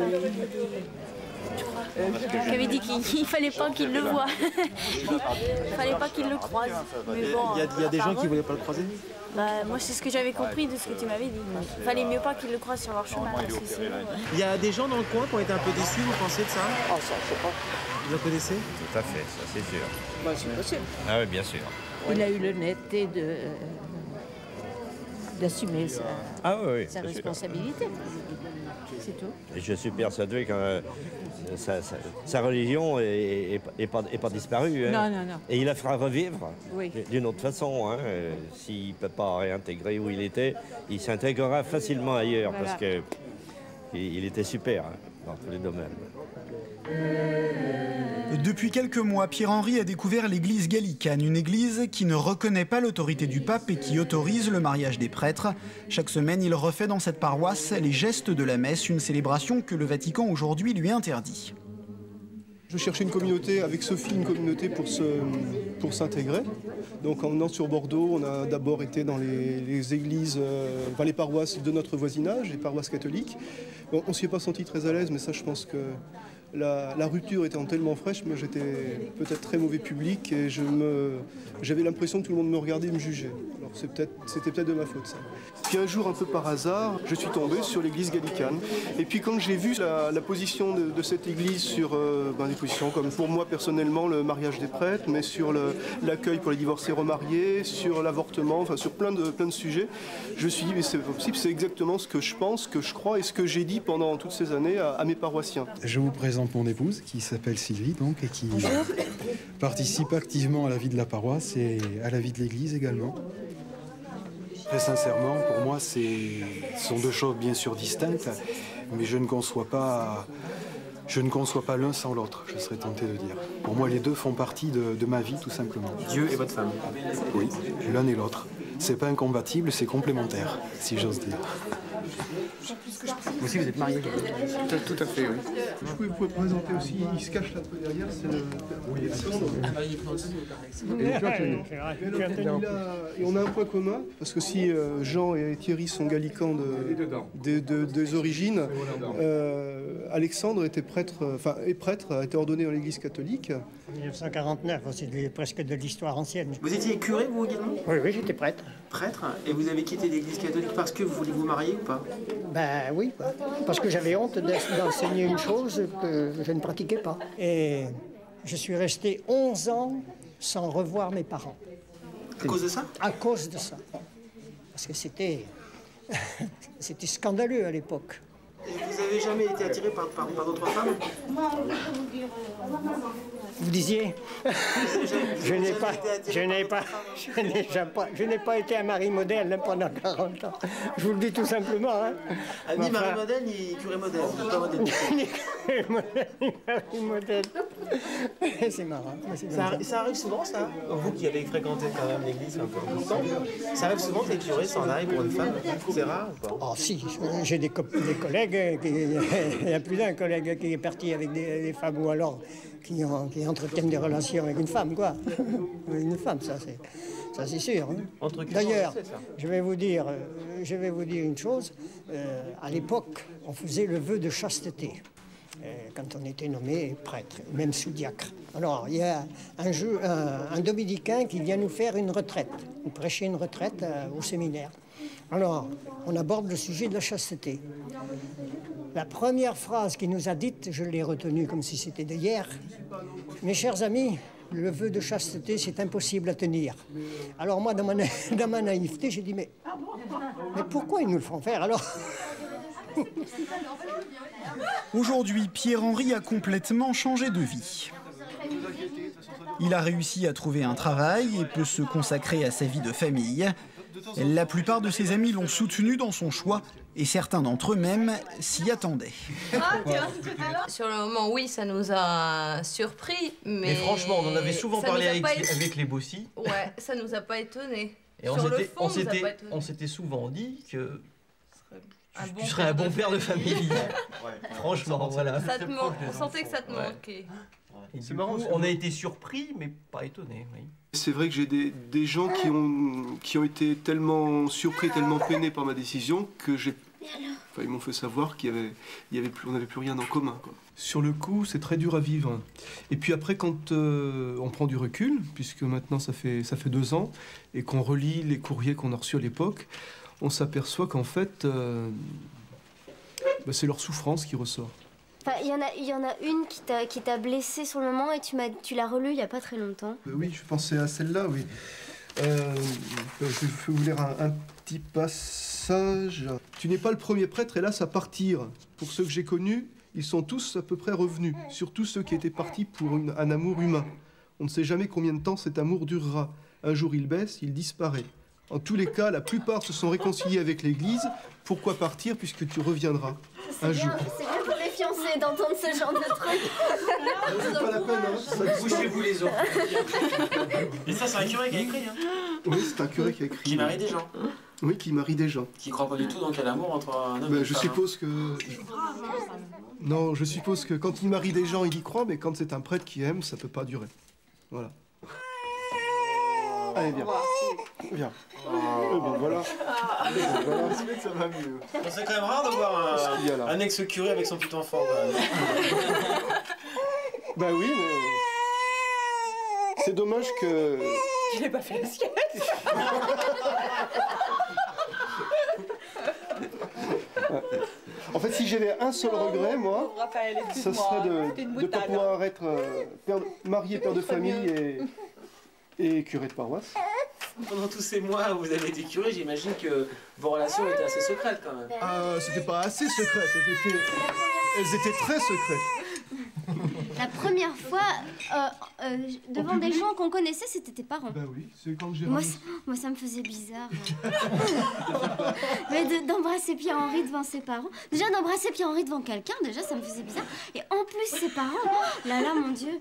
Euh, qui avait dit qu'il fallait pas qu'il le voie. Il fallait pas qu'il le croise. Mais bon,
il y a, il y a des gens qui voulaient pas le croiser?
Bah, moi, c'est ce que j'avais compris de ce que tu m'avais dit. Il fallait mieux pas qu'ils le croisent sur leur chemin. Parce que sinon, ouais.
Il y a des gens dans le coin qui ont été un peu déçus, vous pensez de ça?
Oh, ça, je sais pas.
Vous en connaissez?
Tout à fait, ça c'est sûr.
Bah, c'est possible.
Ah oui, bien sûr.
Il a eu l'honnêteté de d'assumer sa,
ah, oui, oui,
sa responsabilité. C'est tout.
Et je suis persuadé que euh, sa, sa, sa religion n'est pas, pas disparue. Hein.
Non, non, non.
Et il la fera revivre
oui.
d'une autre façon. Hein. Euh, S'il ne peut pas réintégrer où il était, il s'intégrera facilement ailleurs voilà. Parce qu'il il était super hein, dans tous les domaines.
Depuis quelques mois, Pierre-Henri a découvert l'église gallicane, une église qui ne reconnaît pas l'autorité du pape et qui autorise le mariage des prêtres. Chaque semaine, il refait dans cette paroisse les gestes de la messe, une célébration que le Vatican aujourd'hui lui interdit.
Je cherchais une communauté, avec Sophie, une communauté pour se, pour s'intégrer. Donc en venant sur Bordeaux, on a d'abord été dans les, les églises, euh, enfin les paroisses de notre voisinage, les paroisses catholiques. Bon, on ne s'y est pas senti très à l'aise, mais ça je pense que la, la rupture étant tellement fraîche, moi j'étais peut-être très mauvais public et je me, j'avais l'impression que tout le monde me regardait et me jugeait. Alors c'est peut-être, c'était peut-être de ma faute ça. Puis un jour, un peu par hasard, je suis tombé sur l'église gallicane. Et puis quand j'ai vu la, la position de, de cette église sur euh, ben, des positions comme pour moi personnellement le mariage des prêtres, mais sur le, l'accueil pour les divorcés remariés, sur l'avortement, enfin sur plein de, plein de sujets, je me suis dit mais c'est pas possible, c'est exactement ce que je pense, que je crois et ce que j'ai dit pendant toutes ces années à, à mes paroissiens.
Je vous présente mon épouse qui s'appelle Sylvie donc, et qui Bonjour. participe activement à la vie de la paroisse et à la vie de l'église également. Très sincèrement, pour moi, ce sont deux choses bien sûr distinctes, mais je ne conçois pas, je ne conçois pas l'un sans l'autre, je serais tenté de dire. Pour moi, les deux font partie de, de ma vie, tout simplement.
Dieu et votre femme?
Oui, l'un et l'autre. C'est pas incompatible, c'est complémentaire, si j'ose dire.
Vous aussi, vous êtes marié? Tout, tout à fait, oui.
Je pouvais vous présenter aussi, il se cache là derrière, c'est le... Oui, et on a un point commun, parce que si euh, Jean et Thierry sont gallicans de, de, de, des origines, euh, Alexandre était prêtre, enfin, est prêtre, a été ordonné dans l'église catholique.
mille neuf cent quarante-neuf, c'est presque de l'histoire ancienne.
Vous étiez curé, vous également?
Oui, oui, j'étais prêtre.
Prêtre? Et vous avez quitté l'église catholique parce que vous voulez vous marier ou pas?
Ben oui, parce que j'avais honte d'enseigner une chose que je ne pratiquais pas. Et je suis resté onze ans sans revoir mes parents.
À cause de ça?
À cause de ça. Parce que c'était c'était scandaleux à l'époque.
Et vous avez jamais été attiré par, par, par d'autres femmes?
Vous disiez? Je n'ai pas, je n'ai pas, je n'ai pas, je n'ai pas été un mari modèle pendant quarante ans. Je vous le dis tout simplement. Hein.
Ah, ni mari modèle, ni curé modèle, pas modèle.
Ni curé modèle, ni mari modèle. C'est marrant.
Ça, ça arrive souvent, ça? Vous qui avez fréquenté quand même l'église un peu longtemps, ça arrive souvent que les curés s'en aillent pour une femme? C'est rare ou pas?
Oh si, j'ai des, des collègues, qui, il y a plus d'un collègue qui est parti avec des, des femmes ou alors qui, ont, qui entretiennent des relations avec une femme, quoi. Une femme, ça c'est, ça c'est sûr. Hein. D'ailleurs, je vais vous dire, je vais vous dire une chose. Euh, à l'époque, on faisait le vœu de chasteté. euh, quand on était nommé prêtre, même sous-diacre. Alors, il y a un, jeu, un, un dominicain qui vient nous faire une retraite, nous prêcher une retraite euh, au séminaire. Alors, on aborde le sujet de la chasteté. La première phrase qu'il nous a dite, je l'ai retenue comme si c'était d'hier. Mes chers amis, le vœu de chasteté, c'est impossible à tenir. Alors moi, dans ma, na dans ma naïveté, j'ai dit, mais, mais pourquoi ils nous le font faire alors?
Aujourd'hui, Pierre-Henri a complètement changé de vie. Il a réussi à trouver un travail et peut se consacrer à sa vie de famille. La plupart de ses amis l'ont soutenu dans son choix et certains d'entre eux même s'y attendaient.
Sur le moment, oui, ça nous a surpris, mais...
Mais franchement, on en avait souvent
ça
parlé avec,
pas...
avec les Bossy.
Ouais, ça nous a pas étonnés.
Et on s'était souvent dit que
un bon
tu serais un bon père de famille.
Ouais.
Franchement, voilà.
Ça te man... On sentait que ça te manquait.
Et du coup, on a été surpris, mais pas étonnés. Oui.
C'est vrai que j'ai des, des gens qui ont, qui ont été tellement surpris, tellement peinés par ma décision que j'ai... Enfin, ils m'ont fait savoir qu'il y avait, il y avait plus, on n'avait plus rien en commun, quoi. Sur le coup, c'est très dur à vivre. Et puis après, quand euh, on prend du recul, puisque maintenant ça fait, ça fait deux ans, et qu'on relit les courriers qu'on a reçus à l'époque, on s'aperçoit qu'en fait, euh, bah, c'est leur souffrance qui ressort.
Enfin, il y en a, il y en a une qui t'a blessé sur le moment et tu, m'as, tu l'as relue il n'y a pas très longtemps.
Euh, oui, je pensais à celle-là, oui. Euh, je vais vous lire un, un petit passage. Tu n'es pas le premier prêtre, hélas, à partir. Pour ceux que j'ai connus, ils sont tous à peu près revenus, surtout ceux qui étaient partis pour une, un amour humain. On ne sait jamais combien de temps cet amour durera. Un jour il baisse, il disparaît. En tous les cas, la plupart se sont réconciliés avec l'Église. Pourquoi partir puisque tu reviendras un jour?
C'est bien pour les fiancés d'entendre ce genre de truc.
C'est pas la peine, hein.
Bougez-vous les autres. Et ça, c'est un curé qui a écrit, hein.
Oui, c'est un curé qui a écrit.
Qui marie des gens.
Oui, qui marie des gens.
Qui croit pas du tout dans quel amour entre un homme
ben,
et une
je
femme.
suppose que... Non, je suppose que quand il marie des gens, il y croit, mais quand c'est un prêtre qui aime, ça peut pas durer. Voilà. Allez, viens. Viens. Oh, ben voilà.
Ah.
Et ben voilà, c'est que ça va mieux.
C'est quand même rare de voir un, un ex-curé avec son petit enfant.
Bah oui, mais... C'est dommage que...
Il n'ait pas fait le sketch.
En fait, si j'avais un seul regret, moi, ça serait de ne pas pouvoir être euh, père de, marié, père de famille et, et curé de paroisse.
Pendant tous ces mois où vous avez été curé, j'imagine que vos relations étaient assez secrètes quand même.
Euh, c'était pas assez secret, elles étaient, elles étaient très secrètes.
La première fois, euh, euh, devant des gens qu'on connaissait, c'était tes parents.
Bah oui, c'est quand j'ai...
Moi, moi, ça me faisait bizarre. Mais d'embrasser Pierre-Henri devant ses parents... Déjà, d'embrasser Pierre-Henri devant quelqu'un, déjà, ça me faisait bizarre. Et en plus, ses parents... Là, là, mon Dieu.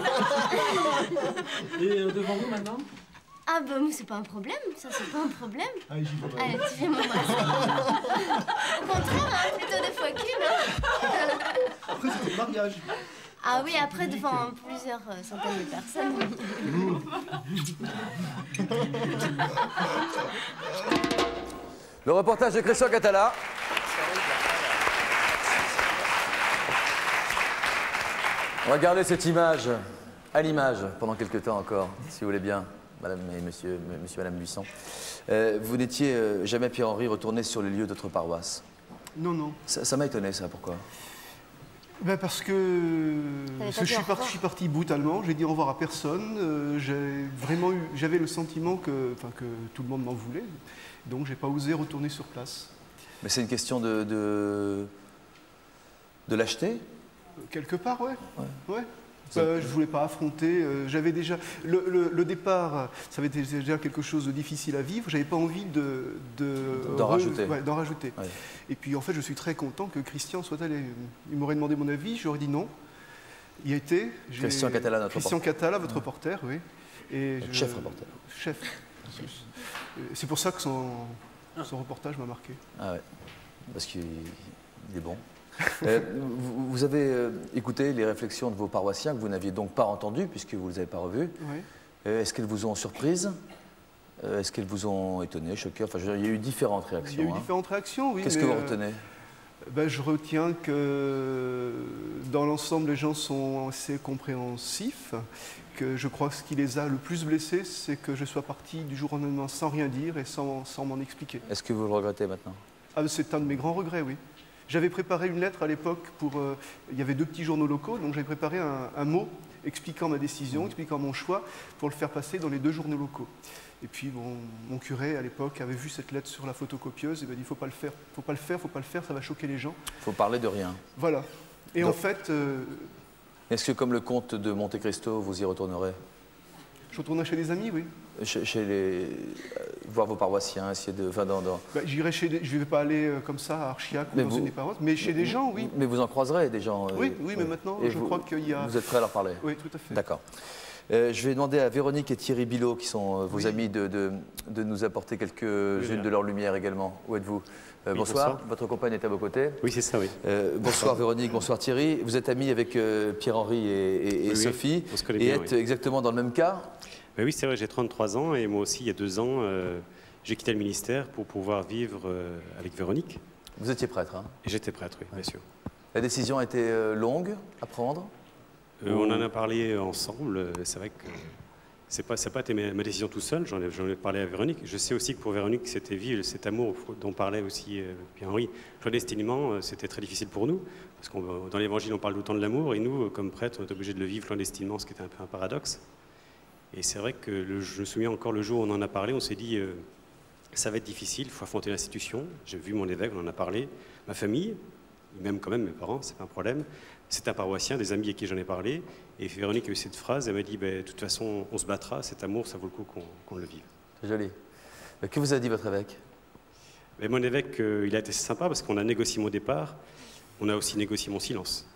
Et euh, devant vous, maintenant?
Ah bah, c'est pas un problème, ça, c'est pas un problème.
Allez, j'y vais.
Allez, tu fais m'embrasser. Au contraire, hein, plutôt deux fois qu'une. Hein.
Après, c'était le mariage.
Ah oui, après, devant plusieurs euh, centaines de personnes.
Le reportage de Christian Catala. Regardez cette image, à l'image, pendant quelques temps encore, si vous voulez bien, madame et monsieur, monsieur et madame Buisson. Euh, vous n'étiez euh, jamais, Pierre-Henri, retourné sur les lieux de votre paroisse?
Non, non.
Ça m'a étonné, ça, pourquoi?
Ben parce que, parce que je, suis parti, je suis parti brutalement, j'ai dit au revoir à personne, euh, j'ai vraiment eu, j'avais le sentiment que, enfin, que tout le monde m'en voulait, donc j'ai pas osé retourner sur place.
Mais c'est une question de, de, de l'acheter?
Quelque part, ouais. ouais. ouais. Euh, je ne voulais pas affronter, euh, j'avais déjà... Le, le, le départ, ça avait été déjà quelque chose de difficile à vivre, j'avais pas envie de...
D'en
de
rajouter.
Ouais, d'en rajouter. Ouais. Et puis en fait, je suis très content que Christian soit allé. Il m'aurait demandé mon avis, j'aurais dit non. Il y a été.
Christian Catala, notre
Christian
reporter.
Catala, votre reporter, oui. Et
notre
je...
chef reporter.
Chef. C'est pour ça que son, son reportage m'a marqué.
Ah ouais, parce qu'il est bon. euh, vous, vous avez euh, écouté les réflexions de vos paroissiens que vous n'aviez donc pas entendues puisque vous ne les avez pas revues.
Oui.
Euh, Est-ce qu'elles vous ont surprise? euh, Est-ce qu'elles vous ont étonné, choqué? Enfin, je veux dire, il y a eu différentes réactions.
Il y a eu
hein.
différentes réactions, oui.
Qu'est-ce que vous retenez?
Ben, je retiens que dans l'ensemble, les gens sont assez compréhensifs, que je crois que ce qui les a le plus blessés, c'est que je sois parti du jour au lendemain sans rien dire et sans, sans m'en expliquer.
Est-ce que vous le regrettez maintenant?
Ah, c'est un de mes grands regrets, oui. J'avais préparé une lettre à l'époque pour... Euh, il y avait deux petits journaux locaux, donc j'avais préparé un, un mot expliquant ma décision, expliquant mon choix, pour le faire passer dans les deux journaux locaux. Et puis bon, mon curé à l'époque avait vu cette lettre sur la photocopieuse et m'a dit il faut pas le faire, faut pas le faire, faut pas le faire, ça va choquer les gens.
Il faut parler de rien.
Voilà. Et
donc,
en fait... Euh,
est-ce que comme le comte de Monte Cristo, vous y retournerez?
Je retournerai chez des amis, oui.
Chez, chez les... Euh, voir vos paroissiens, essayer de... Enfin, dans, dans...
Bah, j'irai chez des... Je ne vais pas aller euh, comme ça à Archiac ou dans
vous...
une paroisse, mais chez des gens, oui.
Mais vous en croiserez des gens.
Oui, oui, oui, mais maintenant,
et
je
vous,
crois qu'il y a...
Vous êtes prêt à leur parler?
Oui, tout à fait.
D'accord. Euh, je vais demander à Véronique et Thierry Bilot, qui sont euh, vos
oui.
amis, de, de, de nous apporter quelques-unes oui, de leur lumière également. Où êtes-vous? euh, oui, bonsoir. bonsoir, votre compagne est à vos côtés.
Oui, c'est ça, oui.
Euh, bonsoir Véronique, bonsoir Thierry. Vous êtes amis avec euh, Pierre-Henri et, et, et oui, Sophie,
on se connaît
et
bien,
êtes
oui.
exactement dans le même cas?
Ben oui, c'est vrai, j'ai trente-trois ans et moi aussi, il y a deux ans, euh, j'ai quitté le ministère pour pouvoir vivre euh, avec Véronique.
Vous étiez prêtre, hein?
J'étais prêtre, oui, bien sûr.
La décision a été euh, longue à prendre?
euh, On en a parlé ensemble, c'est vrai que c'est pas, ça n'a pas été ma, ma décision tout seul, j'en ai, j'en ai parlé à Véronique. Je sais aussi que pour Véronique, c'était vivre cet amour dont parlait aussi euh, Pierre-Henri. Clandestinement, euh, c'était très difficile pour nous, parce que dans l'Évangile, on parle tout le temps de l'amour, et nous, comme prêtres, on est obligés de le vivre clandestinement, ce qui était un peu un paradoxe. Et c'est vrai que le, je me souviens encore le jour où on en a parlé, on s'est dit, euh, ça va être difficile, il faut affronter l'institution. J'ai vu mon évêque, on en a parlé, ma famille, même quand même mes parents, c'est pas un problème. C'est un paroissien, des amis à qui j'en ai parlé. Et Véronique a eu cette phrase, elle m'a dit, ben, de toute façon, on se battra, cet amour, ça vaut le coup qu'on qu'on le vive.
C'est joli. Que vous a dit votre évêque?
Ben, mon évêque, euh, il a été sympa parce qu'on a négocié mon départ, on a aussi négocié mon silence.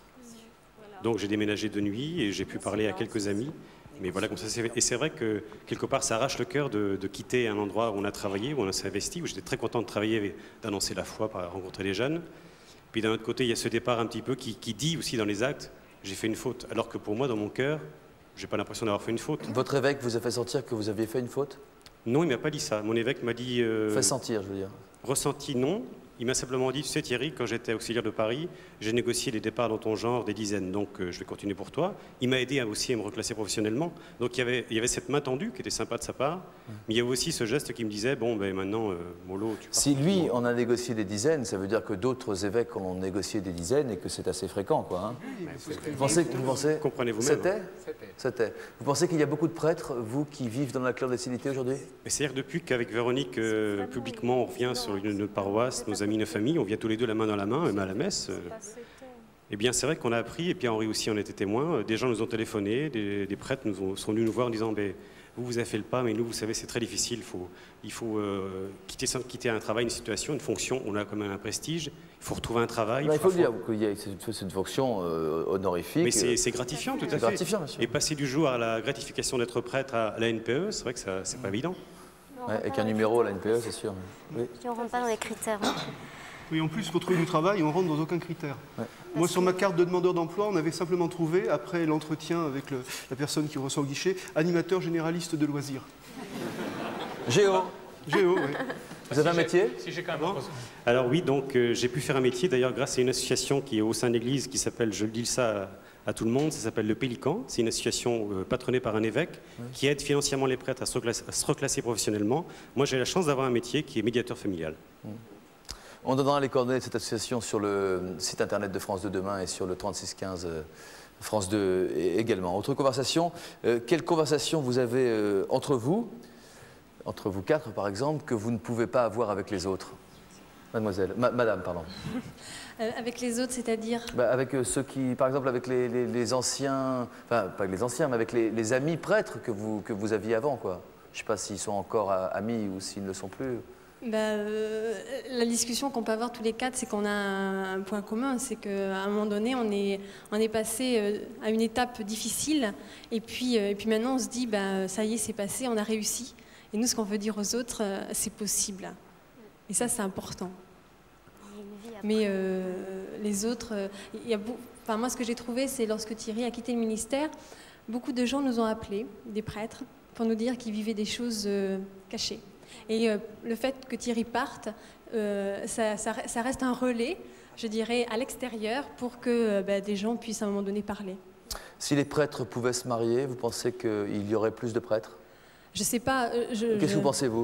Donc j'ai déménagé de nuit et j'ai pu parler à quelques amis. Mais voilà, comme ça c'est fait. Et c'est vrai que quelque part, ça arrache le cœur de, de quitter un endroit où on a travaillé, où on s'est investi, où j'étais très content de travailler, d'annoncer la foi, par rencontrer les jeunes. Puis d'un autre côté, il y a ce départ un petit peu qui, qui dit aussi dans les actes, j'ai fait une faute. Alors que pour moi, dans mon cœur, j'ai pas l'impression d'avoir fait une faute.
Votre évêque vous a fait sentir que vous aviez fait une faute?
Non, il m'a pas dit ça. Mon évêque m'a dit... Euh,
fait sentir, je veux dire.
Ressenti, non. Il m'a simplement dit, tu sais Thierry, quand j'étais auxiliaire de Paris, j'ai négocié les départs dans ton genre des dizaines, donc euh, je vais continuer pour toi. Il m'a aidé aussi à me reclasser professionnellement. Donc il y avait, il y avait cette main tendue qui était sympa de sa part, mais il y avait aussi ce geste qui me disait, bon ben maintenant, euh, Molo, tu pars.
Si lui, on a négocié des dizaines, ça veut dire que d'autres évêques ont négocié des dizaines et que c'est assez fréquent, quoi. Hein. Vous pensez, vous pensez
comprenez-vous même.
C'était C'était. Vous pensez qu'il y a beaucoup de prêtres, vous, qui vivent dans la clandestinité aujourd'hui?
C'est-à-dire que depuis qu'avec Véronique, euh, publiquement, on revient sur une, notre paroisse, nos amis, nos familles, on vient tous les deux la main dans la main, même à la messe. Euh, eh bien, c'est vrai qu'on a appris, et Pierre-Henri aussi en était témoin, des gens nous ont téléphoné, des, des prêtres nous ont, sont venus nous voir en disant ben, vous, vous avez fait le pas, mais nous, vous savez, c'est très difficile, faut, il faut euh, quitter, quitter un travail, une situation, une fonction, on a quand même un prestige, il faut retrouver un travail.
Bah, il faut le dire qu'il y a cette fonction euh, honorifique.
Mais c'est gratifiant, tout à fait.
Gratifiant, bien sûr.
Et passer du jour à la gratification d'être prêtre à la N P E, c'est vrai que c'est pas évident.
Ouais, avec un numéro à la N P E, c'est sûr. Oui.
On ne rentre pas dans les critères.
Oui, en plus, pour trouver du travail, on rentre dans aucun critère.
Ouais.
Moi, sur ma carte de demandeur d'emploi, on avait simplement trouvé, après l'entretien avec le, la personne qui reçoit au guichet, animateur généraliste de loisirs.
Géo.
Géo, oui.
Vous avez un métier?
Si j'ai quand même
Alors oui, donc euh, j'ai pu faire un métier, d'ailleurs grâce à une association qui est au sein de l'Église, qui s'appelle, je le dis ça à, à tout le monde, ça s'appelle le Pélican. C'est une association euh, patronnée par un évêque oui. qui aide financièrement les prêtres à se reclasser, à se reclasser professionnellement. Moi, j'ai la chance d'avoir un métier qui est médiateur familial. Mmh.
On donnera les coordonnées de cette association sur le site internet de France deux demain et sur le trente-six quinze euh, France deux également. Autre conversation, euh, quelle conversation vous avez euh, entre vous, entre vous quatre par exemple, que vous ne pouvez pas avoir avec les autres? Mademoiselle, ma, madame, pardon.
Euh, avec les autres, c'est-à-dire
bah, avec euh, ceux qui, par exemple, avec les, les, les anciens, enfin pas avec les anciens, mais avec les, les amis prêtres que vous, que vous aviez avant, quoi. Je ne sais pas s'ils sont encore amis ou s'ils ne le sont plus.
Bah, euh, la discussion qu'on peut avoir tous les quatre, c'est qu'on a un, un point commun, c'est qu'à un moment donné, on est, on est passé euh, à une étape difficile, et puis, euh, et puis maintenant on se dit, bah, ça y est, c'est passé, on a réussi. Et nous, ce qu'on veut dire aux autres, euh, c'est possible. Et ça, c'est important. Mais euh, les autres, euh, y a beau... enfin, moi, ce que j'ai trouvé, c'est lorsque Thierry a quitté le ministère, beaucoup de gens nous ont appelés, des prêtres, pour nous dire qu'ils vivaient des choses euh, cachées. Et euh, le fait que Thierry parte, euh, ça, ça, ça reste un relais, je dirais, à l'extérieur pour que euh, bah, des gens puissent à un moment donné parler.
Si les prêtres pouvaient se marier, vous pensez qu'il y aurait plus de prêtres?
Je sais pas. Euh,
Qu'est-ce
je...
que vous pensez, vous?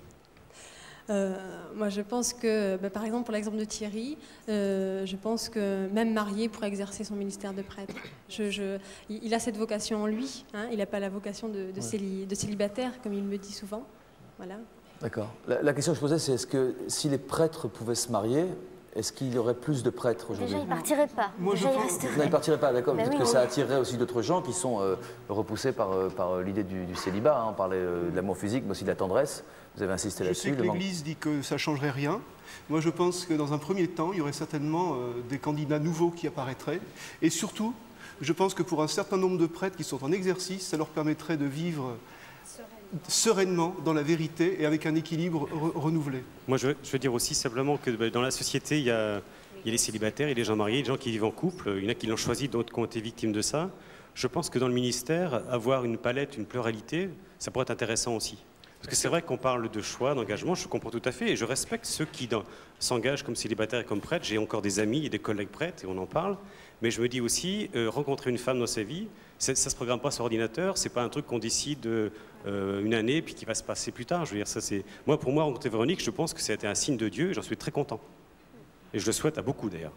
Euh, moi, je pense que, bah, par exemple, pour l'exemple de Thierry, euh, je pense que même marié pourrait exercer son ministère de prêtre. Je, je, il a cette vocation en lui, hein, il n'a pas la vocation de, de,
Ouais.
céli, de célibataire, comme il me dit souvent. Voilà.
D'accord. La, la question que je posais, c'est est-ce que si les prêtres pouvaient se marier, est-ce qu'il y aurait plus de prêtres aujourd'hui?
Déjà, ils partiraient pas.
Moi,
Déjà,
je
ils
pense-
resteraient.
Non, ils ne partiraient pas, d'accord.
Bah
Peut-être
oui,
que
oui.
ça attirerait aussi d'autres gens qui sont euh, repoussés par, euh, par l'idée du, du célibat. Hein. On parlait euh, de l'amour physique, mais aussi de la tendresse. Vous avez insisté
Je
là-dessus.
sais que
le manque-
l'Église dit que ça ne changerait rien. Moi, je pense que dans un premier temps, il y aurait certainement euh, des candidats nouveaux qui apparaîtraient. Et surtout, je pense que pour un certain nombre de prêtres qui sont en exercice, ça leur permettrait de vivre sereinement dans la vérité et avec un équilibre re- renouvelé.
Moi, je veux, je veux dire aussi simplement que bah, dans la société, il y, a, il y a les célibataires, il y a les gens mariés, les gens qui vivent en couple. Il y en a qui l'ont choisi, d'autres qui ont été victimes de ça. Je pense que dans le ministère, avoir une palette, une pluralité, ça pourrait être intéressant aussi. Parce que c'est vrai qu'on parle de choix, d'engagement, je comprends tout à fait, et je respecte ceux qui dans- s'engagent comme célibataires et comme prêtres. J'ai encore des amis et des collègues prêtres, et on en parle. Mais je me dis aussi, euh, rencontrer une femme dans sa vie, ça ne se programme pas sur ordinateur, c'est pas un truc qu'on décide euh, une année, puis qui va se passer plus tard. Je veux dire, ça, c'est... Moi, pour moi, rencontrer Véronique, je pense que c'était un signe de Dieu, et j'en suis très content. Et je le souhaite à beaucoup, d'ailleurs.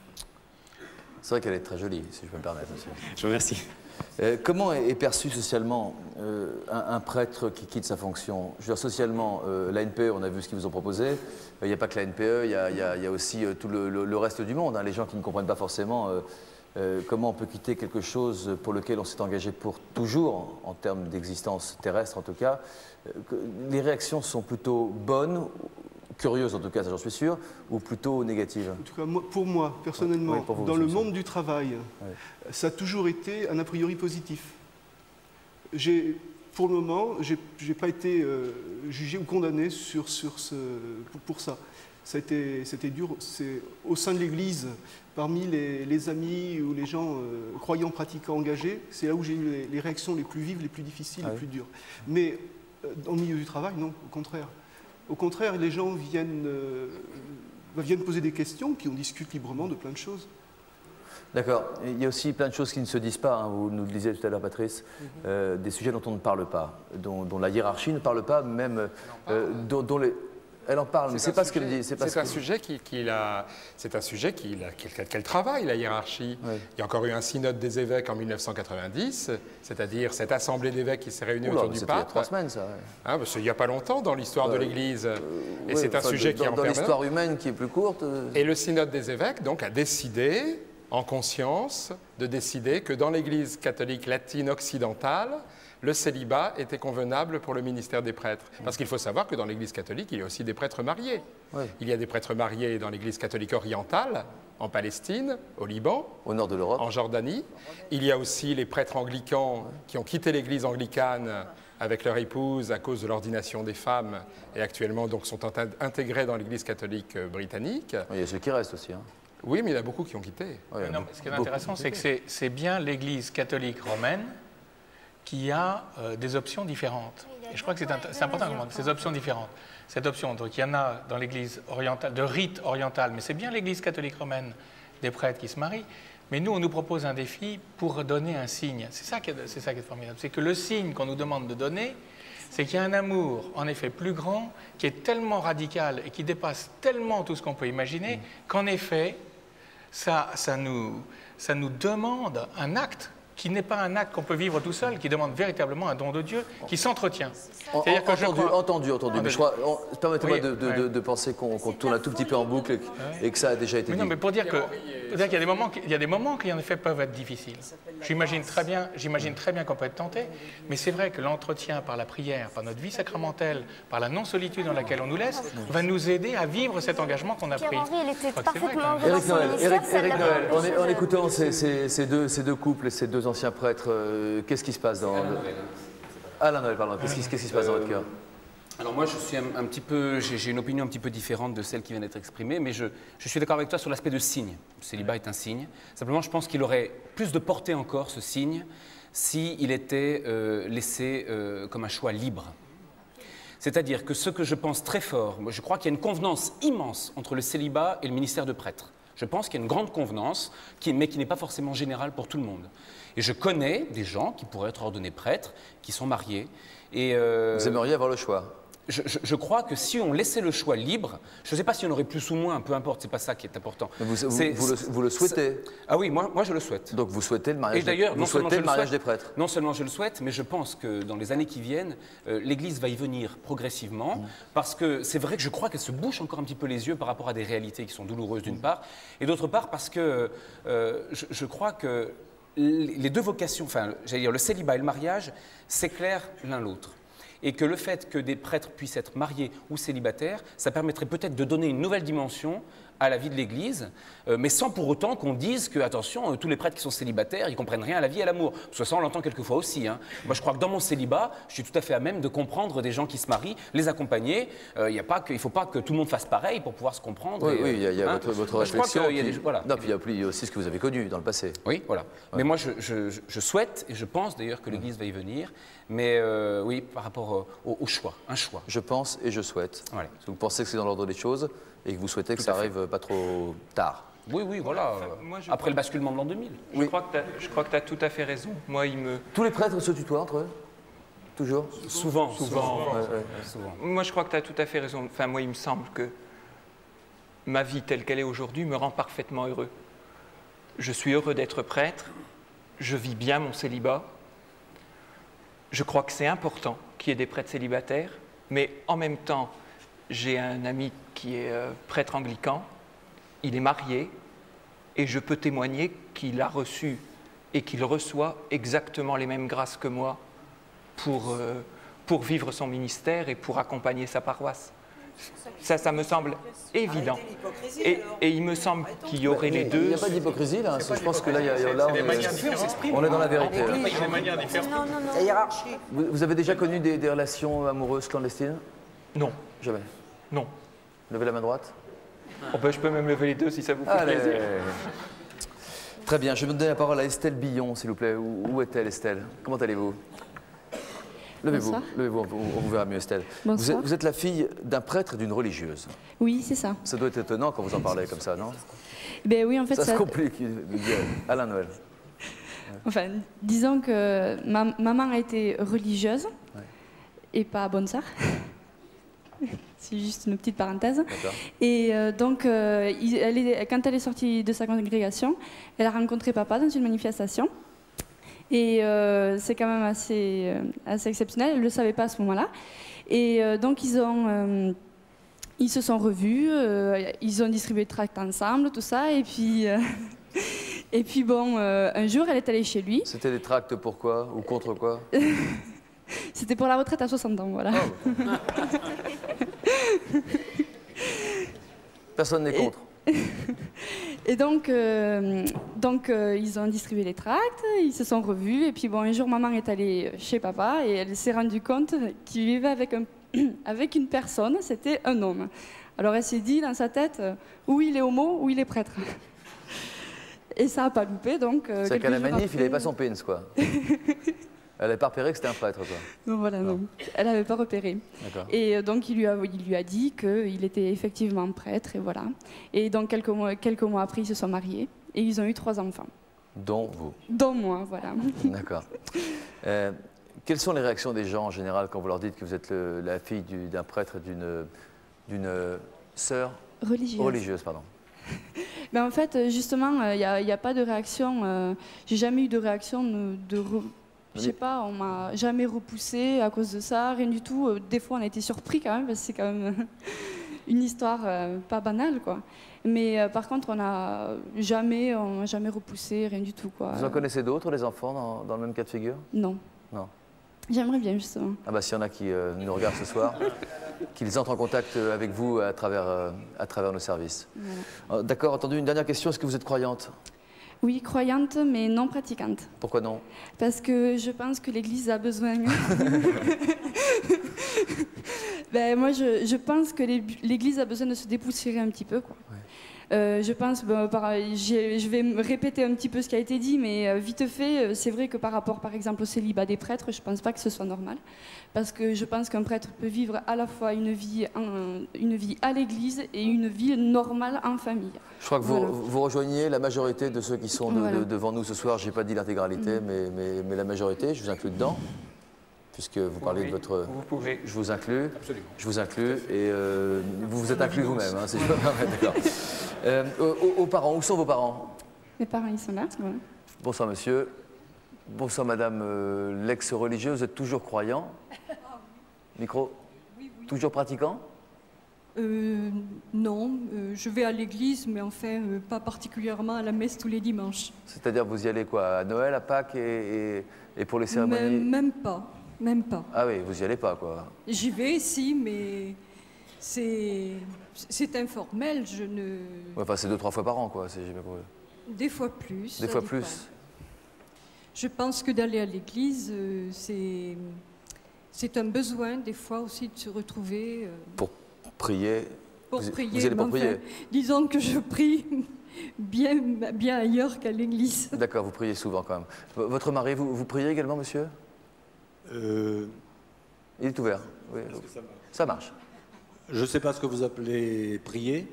C'est vrai qu'elle est très jolie, si je peux me permettre. Monsieur.
Je vous remercie.
Euh, comment est est perçu socialement euh, un, un prêtre qui quitte sa fonction? Je veux dire, socialement, euh, la N P E, on a vu ce qu'ils vous ont proposé. Euh, Il n'y a pas que la N P E, il y a, il y a- il y a aussi euh, tout le, le- le reste du monde. Hein, les gens qui ne comprennent pas forcément euh, euh, comment on peut quitter quelque chose pour lequel on s'est engagé pour toujours, en termes d'existence terrestre en tout cas. Euh, que- les réactions sont plutôt bonnes, curieuses en tout cas, ça j'en suis sûr, ou plutôt négatives?
En tout cas, moi- pour moi, personnellement,
Oui, pour vous,
dans
monsieur
le
Husson.
monde du travail, ça a toujours été un a priori positif. J'ai, pour le moment, je n'ai pas été euh, jugé ou condamné sur, sur ce, pour, pour ça. Ça a été, c'était dur. C'est au sein de l'Église, parmi les, les amis ou les gens euh, croyants, pratiquants, engagés, c'est là où j'ai eu les, les réactions les plus vives, les plus difficiles,
Ah
les
oui.
plus dures. Mais euh, dans le milieu du travail, non, au contraire. Au contraire, les gens viennent, euh, viennent poser des questions, puis on discute librement de plein de choses.
D'accord. Il y a aussi plein de choses qui ne se disent pas, hein, vous nous le disiez tout à l'heure, Patrice, euh, des sujets dont on ne parle pas, dont, dont la hiérarchie ne parle pas, même euh, dont, dont les... Elle en parle, mais c'est pas ce qu'elle dit.
C'est
pas ce
un
que-
sujet qui, qui a, c'est un sujet qui, qu'elle travaille, la hiérarchie. Il y a encore eu un synode des évêques en mille neuf cent quatre-vingt-dix, c'est-à-dire cette assemblée d'évêques qui s'est réunie
Oula,
autour du
c'était il y a
pape.
trois semaines, ça. Ouais.
Hein, parce qu'il n'y a pas longtemps dans l'histoire de
Ouais.
l'Église. Et
Ouais,
c'est un
enfin,
sujet
de-
qui est
dans,
en
dans
permanence.
l'histoire humaine qui est plus courte. euh,
Et le synode des évêques, donc, a décidé, en conscience, de décider que dans l'Église catholique latine occidentale, le célibat était convenable pour le ministère des prêtres. Parce qu'il faut savoir que dans l'Église catholique, il y a aussi des prêtres mariés.
Ouais.
Il y a des prêtres mariés dans l'Église catholique orientale, en Palestine, au Liban,
au nord de l'Europe,
en Jordanie. Il y a aussi les prêtres anglicans qui ont quitté l'Église anglicane avec leur épouse à cause de l'ordination des femmes et actuellement donc sont int- intégrés dans l'Église catholique euh, britannique.
Il y a ceux qui restent aussi. Hein.
Oui, mais il y en a beaucoup qui ont quitté.
Ouais,
Non, mais ce qui est intéressant, c'est que c'est- c'est bien l'Église catholique romaine qui a euh, des options différentes. Et je crois que c'est int- c'est important, comment- ces options différentes. Cette option, donc il y en a dans l'Église orientale, de rite oriental, mais c'est bien l'Église catholique romaine des prêtres qui se marient. Mais nous, on nous propose un défi pour donner un signe. C'est ça qui est, c'est ça qui est formidable. C'est que le signe qu'on nous demande de donner, c'est qu'il y a un amour, en effet, plus grand, qui est tellement radical et qui dépasse tellement tout ce qu'on peut imaginer, qu'en effet, ça, ça, nous, ça nous demande un acte qui n'est pas un acte qu'on peut vivre tout seul, qui demande véritablement un don de Dieu, qui s'entretient.
En-
C'est-à-dire que je
entendu,
crois-
entendu, entendu. Mais je crois, en- permettez-moi
Oui,
de, de-
ouais.
de- de penser qu'on qu'on tourne un tout petit peu en boucle et, que- et que ça a déjà été
Mais
dit.
non, mais pour dire que, pour dire qu'il y a des moments, qui- il y a des moments qui en effet peuvent être difficiles. J'imagine très bien, j'imagine très bien qu'on peut être tenté, mais c'est vrai que l'entretien par la prière, par notre vie sacramentelle, par la non-solitude dans laquelle on nous laisse, va nous aider à vivre cet engagement qu'on a pris.
Pierre-Henri, il était
Je crois que c'est vrai,
parfaitement
quand même.
engagé
Éric
dans son
Noël,
ministère,
Éric,
ça
Éric
l'a
Noël,
pas
en,
empêché
en
de-
écoutant ces, ces- ces deux, ces deux couples et ces deux anciens prêtres, euh, qu'est-ce qui se passe dans... Alain Noël, pardon, qu'est-ce qui, qu'est-ce qui se passe dans votre cœur?
Alors moi, je suis un, un petit peu, j'ai j'ai une opinion un petit peu différente de celle qui vient d'être exprimée, mais je, je suis d'accord avec toi sur l'aspect de signe. Le célibat est un signe. Simplement, je pense qu'il aurait plus de portée encore, ce signe, s'il était euh, laissé euh, comme un choix libre. C'est-à-dire que ce que je pense très fort, moi je crois qu'il y a une convenance immense entre le célibat et le ministère de prêtre. Je pense qu'il y a une grande convenance, qui, mais qui n'est pas forcément générale pour tout le monde. Et je connais des gens qui pourraient être ordonnés prêtres, qui sont mariés. Et euh,
Vous aimeriez avoir le choix?
Je, je, je crois que si on laissait le choix libre, je ne sais pas si on aurait plus ou moins, peu importe, c'est pas ça qui est important.
Mais vous, vous, vous, le, vous le souhaitez?
Ah oui, moi, moi je le souhaite.
Donc vous souhaitez le mariage,
Et d'ailleurs,
vous
non
souhaitez
seulement
le mariage
souhaite,
des prêtres?
Non seulement je le souhaite, mais je pense que dans les années qui viennent, euh, l'Église va y venir progressivement, mmh. parce que c'est vrai que je crois qu'elle se bouche encore un petit peu les yeux par rapport à des réalités qui sont douloureuses d'une mmh. part, et d'autre part parce que euh, je, je crois que les deux vocations, enfin, j'allais dire le célibat et le mariage, s'éclairent l'un l'autre. Et que le fait que des prêtres puissent être mariés ou célibataires, ça permettrait peut-être de donner une nouvelle dimension à la vie de l'Église, euh, mais sans pour autant qu'on dise que, attention, euh, tous les prêtres qui sont célibataires, ils ne comprennent rien à la vie et à l'amour. Parce que ça, on l'entend quelquefois aussi. Hein. Moi, je crois que dans mon célibat, je suis tout à fait à même de comprendre des gens qui se marient, les accompagner. Euh, y a pas que, il ne faut pas que tout le monde fasse pareil pour pouvoir se comprendre.
Oui,
et,
oui, il y a, y a
hein,
votre, votre
je crois
réflexion.
qu'il y a
Qui...
des, voilà.
Non, puis il y a aussi ce que vous avez connu dans le passé.
Oui, voilà. Ouais. Mais moi, je, je, je souhaite, et je pense d'ailleurs que l'Église va y venir, mais euh, oui, par rapport au, au choix, un choix.
Je pense et je souhaite.
Voilà.
Vous pensez que c'est dans l'ordre des choses et que vous souhaitez que
Tout
ça
fait.
arrive pas trop tard.
Oui, oui, voilà.
Enfin, moi, je
Après
crois...
le basculement de l'an deux mille.
Je,
oui.
crois que je crois que tu as tout à fait raison. Moi, il me...
Tous les prêtres se tutoient entre eux? Toujours?
Souvent. Souvent.
Souvent.
Ouais,
ouais,
souvent.
Moi, je crois que tu as tout à fait raison. Enfin, moi, il me semble que ma vie telle qu'elle est aujourd'hui me rend parfaitement heureux. Je suis heureux d'être prêtre. Je vis bien mon célibat. Je crois que c'est important qu'il y ait des prêtres célibataires. Mais en même temps, j'ai un ami qui est euh, prêtre anglican. Il est marié. Et je peux témoigner qu'il a reçu et qu'il reçoit exactement les mêmes grâces que moi pour, euh, pour vivre son ministère et pour accompagner sa paroisse. Ça, ça me semble évident. Et, et il me semble qu'il y aurait les deux.
Il n'y a pas d'hypocrisie là. Je pense que là, il y a, là on, est, on est dans la vérité.
Non,
non, non. La hiérarchie.
Vous, vous avez déjà connu des, des relations amoureuses clandestines?
Non.
Jamais?
Non.
Levez la main droite.
Oh ben, je peux même lever les deux si ça vous fait
Allez.
plaisir.
Très bien, je vais donner la parole à Estelle Billon, s'il vous plaît. Où, où est-elle, Estelle? Comment allez-vous? Levez-vous, levez-vous, on, on vous verra mieux, Estelle. Vous êtes, vous êtes la fille d'un prêtre et d'une religieuse.
Oui, c'est ça.
Ça doit être étonnant quand vous en parlez comme ça, non?
Ben oui, en fait,
ça,
ça
se complique de dire. Alain Noël.
Enfin, disons que ma maman a été religieuse ouais. et pas bonne sœur. C'est juste une petite parenthèse. Et euh, donc, euh, il, elle est, quand elle est sortie de sa congrégation, elle a rencontré papa dans une manifestation. Et euh, c'est quand même assez, euh, assez exceptionnel. Elle ne le savait pas à ce moment-là. Et euh, donc, ils, ont, euh, ils se sont revus, euh, ils ont distribué le tract ensemble, tout ça. Et puis, euh, et puis bon, euh, un jour, elle est allée chez lui.
C'était des tracts pour quoi? Ou contre quoi?
C'était pour la retraite à soixante ans, voilà. Oh.
Personne n'est contre.
Et donc, euh, donc euh, ils ont distribué les tracts, ils se sont revus, et puis bon, un jour, maman est allée chez papa, et elle s'est rendue compte qu'il vivait avec, un, avec une personne, c'était un homme. Alors elle s'est dit dans sa tête, ou il est homo, ou il est prêtre. Et ça n'a pas loupé, donc... Euh,
C'est qu'à la manif,
après...
il n'avait pas son pénis, quoi. Elle n'avait pas repéré que c'était un prêtre, quoi.
Non, voilà, non. non. Elle n'avait pas repéré. Et donc, il lui, a, il lui a dit qu'il était effectivement prêtre, et voilà. Et donc, quelques mois, quelques mois après, ils se sont mariés, et ils ont eu trois enfants.
Dont vous?
Dont moi, voilà.
D'accord. Euh, quelles sont les réactions des gens, en général, quand vous leur dites que vous êtes le, la fille d'un prêtre et d'une sœur
religieuse,
religieuse pardon.
Ben, en fait, justement, il n'y a, a pas de réaction. Euh, J'ai jamais eu de réaction de... de re... Je sais pas, on m'a jamais repoussé à cause de ça, rien du tout. Des fois, on a été surpris quand même, parce que c'est quand même une histoire euh, pas banale, quoi. Mais euh, par contre, on n'a jamais, on n'a jamais repoussé, rien du tout, quoi.
Vous en connaissez d'autres, les enfants, dans, dans le même cas de figure?
Non.
Non.
J'aimerais bien, justement.
Ah bah, s'il y en a qui euh, nous regardent ce soir, qu'ils entrent en contact avec vous à travers, euh, à travers nos services. Voilà. D'accord, entendu. Une dernière question, est-ce que vous êtes croyante?
Oui, croyante, mais non pratiquante.
Pourquoi non?
Parce que je pense que l'Église a besoin... ben, moi, je, je pense que l'Église a besoin de se dépoussiérer un petit peu, quoi. Ouais.
Euh, je pense, bon, par, je vais me répéter un petit peu ce qui a été dit, mais euh, vite fait, c'est vrai que par rapport, par exemple, au célibat des prêtres, je ne pense pas que ce soit normal, parce que je pense qu'un prêtre peut vivre à la fois une vie, en, une vie à l'église et une vie normale en famille.
Je crois que vous, voilà. vous rejoignez la majorité de ceux qui sont de,
voilà.
de, devant nous ce soir. Je n'ai pas dit l'intégralité, mmh. mais, mais, mais la majorité, je vous inclus dedans. Puisque vous parlez
oui,
de votre...
Vous pouvez.
Je vous inclus.
Absolument.
Je vous inclus. Et euh, vous vous êtes inclus vous-même, hein, si je peux me permettre, d'accord. Euh, aux, aux parents, où sont vos parents?
Mes parents, ils sont là. Voilà.
Bonsoir, monsieur. Bonsoir, madame euh, l'ex-religieuse. Vous êtes toujours croyant? Micro?
Oui, oui.
Toujours pratiquant?
euh, Non, euh, je vais à l'église, mais enfin, euh, pas particulièrement à la messe tous les dimanches.
C'est-à-dire, vous y allez quoi? À Noël, à Pâques et, et, et pour les cérémonies?
Même, même pas. Même pas.
Ah oui, vous y allez pas, quoi.
J'y vais, si, mais c'est c'est informel, je ne...
Ouais, enfin, c'est deux, trois fois par an, quoi, si j'ai bien compris.
Des fois plus.
Des fois dépend. plus.
Je pense que d'aller à l'église, euh, c'est c'est un besoin, des fois aussi, de se retrouver... Euh,
pour prier.
Pour
vous,
prier.
Vous allez pour prier.
Enfin, disons que je prie bien, bien ailleurs qu'à l'église.
D'accord, vous priez souvent, quand même. Votre mari, vous, vous priez également, monsieur?
Euh...
Il est ouvert. Oui.
Est-ce que ça marche?
Ça marche.
Je ne sais pas ce que vous appelez prier.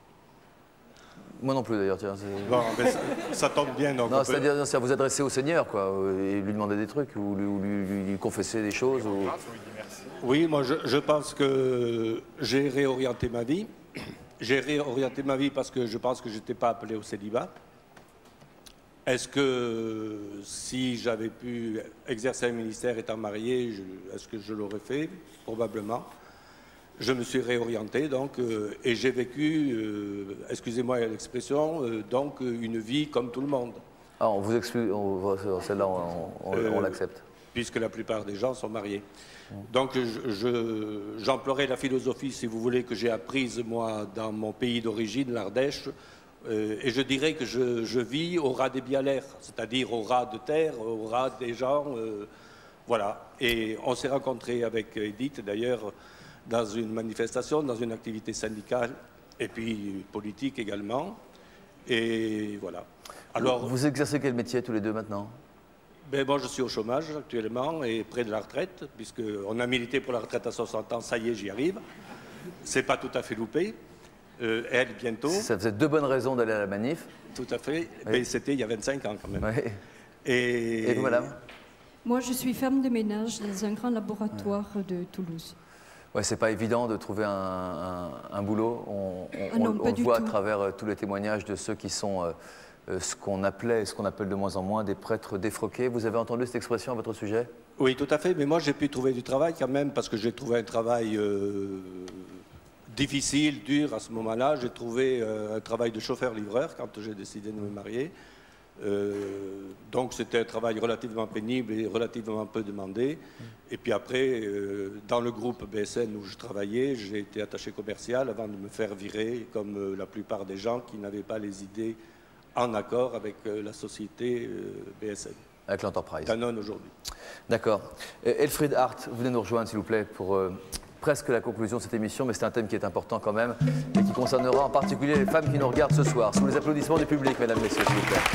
Moi non plus d'ailleurs, tiens.
Bon, ben, ça, ça tombe bien. Donc
non, c'est-à-dire peut... vous adresser au Seigneur, quoi, et lui demander des trucs, ou lui, ou lui, lui, lui confesser des choses. Ou...
Oui, moi je, je pense que j'ai réorienté ma vie. J'ai réorienté ma vie parce que je pense que je n'étais pas appelé au célibat. Est-ce que si j'avais pu exercer un ministère étant marié, est-ce que je l'aurais fait? Probablement. Je me suis réorienté donc euh, et j'ai vécu, euh, excusez-moi l'expression, euh, donc une vie comme tout le monde.
Ah, on vous exclut, celle-là on, on, euh, on l'accepte.
Puisque la plupart des gens sont mariés. Mmh. Donc j'emploierai je, la philosophie, si vous voulez, que j'ai apprise moi dans mon pays d'origine, l'Ardèche. Euh, et je dirais que je, je vis au ras des bialaires, c'est-à-dire au ras de terre, au ras des gens. Euh, voilà. Et on s'est rencontrés avec Edith, d'ailleurs, dans une manifestation, dans une activité syndicale, et puis politique également. Et voilà.
Alors, vous exercez quel métier tous les deux maintenant?
Ben bon, je suis au chômage actuellement et près de la retraite, puisqu'on a milité pour la retraite à soixante ans, ça y est, j'y arrive. C'est pas tout à fait loupé. Euh, elle, bientôt.
Ça faisait deux bonnes raisons d'aller à la manif.
Tout à fait.
Oui.
Mais c'était il y a vingt-cinq ans quand même.
Oui.
Et...
Et vous, madame?
Moi, je suis femme de ménage dans un grand laboratoire ouais. de Toulouse.
Ouais, c'est pas évident de trouver un, un, un boulot. On, on,
ah non,
on, on le voit
tout.
à travers euh, tous les témoignages de ceux qui sont euh, ce qu'on appelait et ce qu'on appelle de moins en moins des prêtres défroqués. Vous avez entendu cette expression à votre sujet?
Oui, tout à fait. Mais moi, j'ai pu trouver du travail quand même parce que j'ai trouvé un travail... Euh... difficile, dur à ce moment-là. J'ai trouvé euh, un travail de chauffeur-livreur quand j'ai décidé de me marier. Euh, donc c'était un travail relativement pénible et relativement peu demandé. Et puis après, euh, dans le groupe B S N où je travaillais, j'ai été attaché commercial avant de me faire virer, comme euh, la plupart des gens qui n'avaient pas les idées en accord avec euh, la société euh, B S N.
Avec l'entreprise.
Danone aujourd'hui.
D'accord. Elfriede Hart, vous venez nous rejoindre s'il vous plaît pour... Euh... presque la conclusion de cette émission, mais c'est un thème qui est important quand même et qui concernera en particulier les femmes qui nous regardent ce soir. Sous les applaudissements du public, mesdames, messieurs, s'il vous plaît.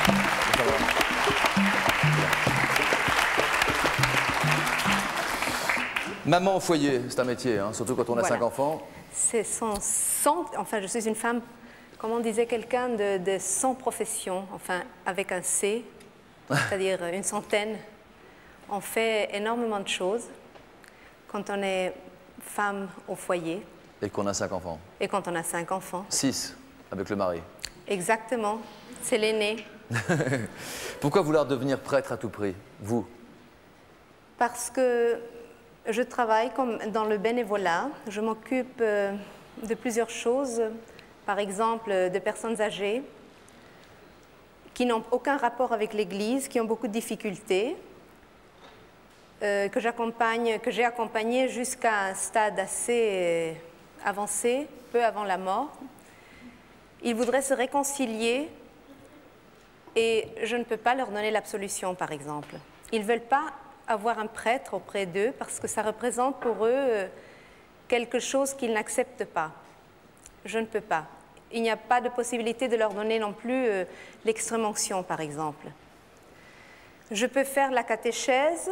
Maman au foyer, c'est un métier, hein, surtout quand on a
voilà.
cinq enfants.
C'est sans, sans, enfin, je suis une femme, comme on disait, quelqu'un de, de sans profession, enfin, avec un C, c'est-à-dire une centaine. On fait énormément de choses quand on est femme au foyer.
Et qu'on a cinq enfants.
Et quand on a cinq enfants.
Six, avec le mari.
Exactement, c'est l'aîné.
Pourquoi vouloir devenir prêtre à tout prix, vous?
Parce que je travaille comme dans le bénévolat. Je m'occupe de plusieurs choses. Par exemple, de personnes âgées qui n'ont aucun rapport avec l'Église, qui ont beaucoup de difficultés. Euh, que j'accompagne, que j'ai accompagné jusqu'à un stade assez avancé, peu avant la mort. Ils voudraient se réconcilier et je ne peux pas leur donner l'absolution, par exemple. Ils ne veulent pas avoir un prêtre auprès d'eux parce que ça représente pour eux quelque chose qu'ils n'acceptent pas. Je ne peux pas. Il n'y a pas de possibilité de leur donner non plus euh, l'extrême-onction, par exemple. Je peux faire la catéchèse.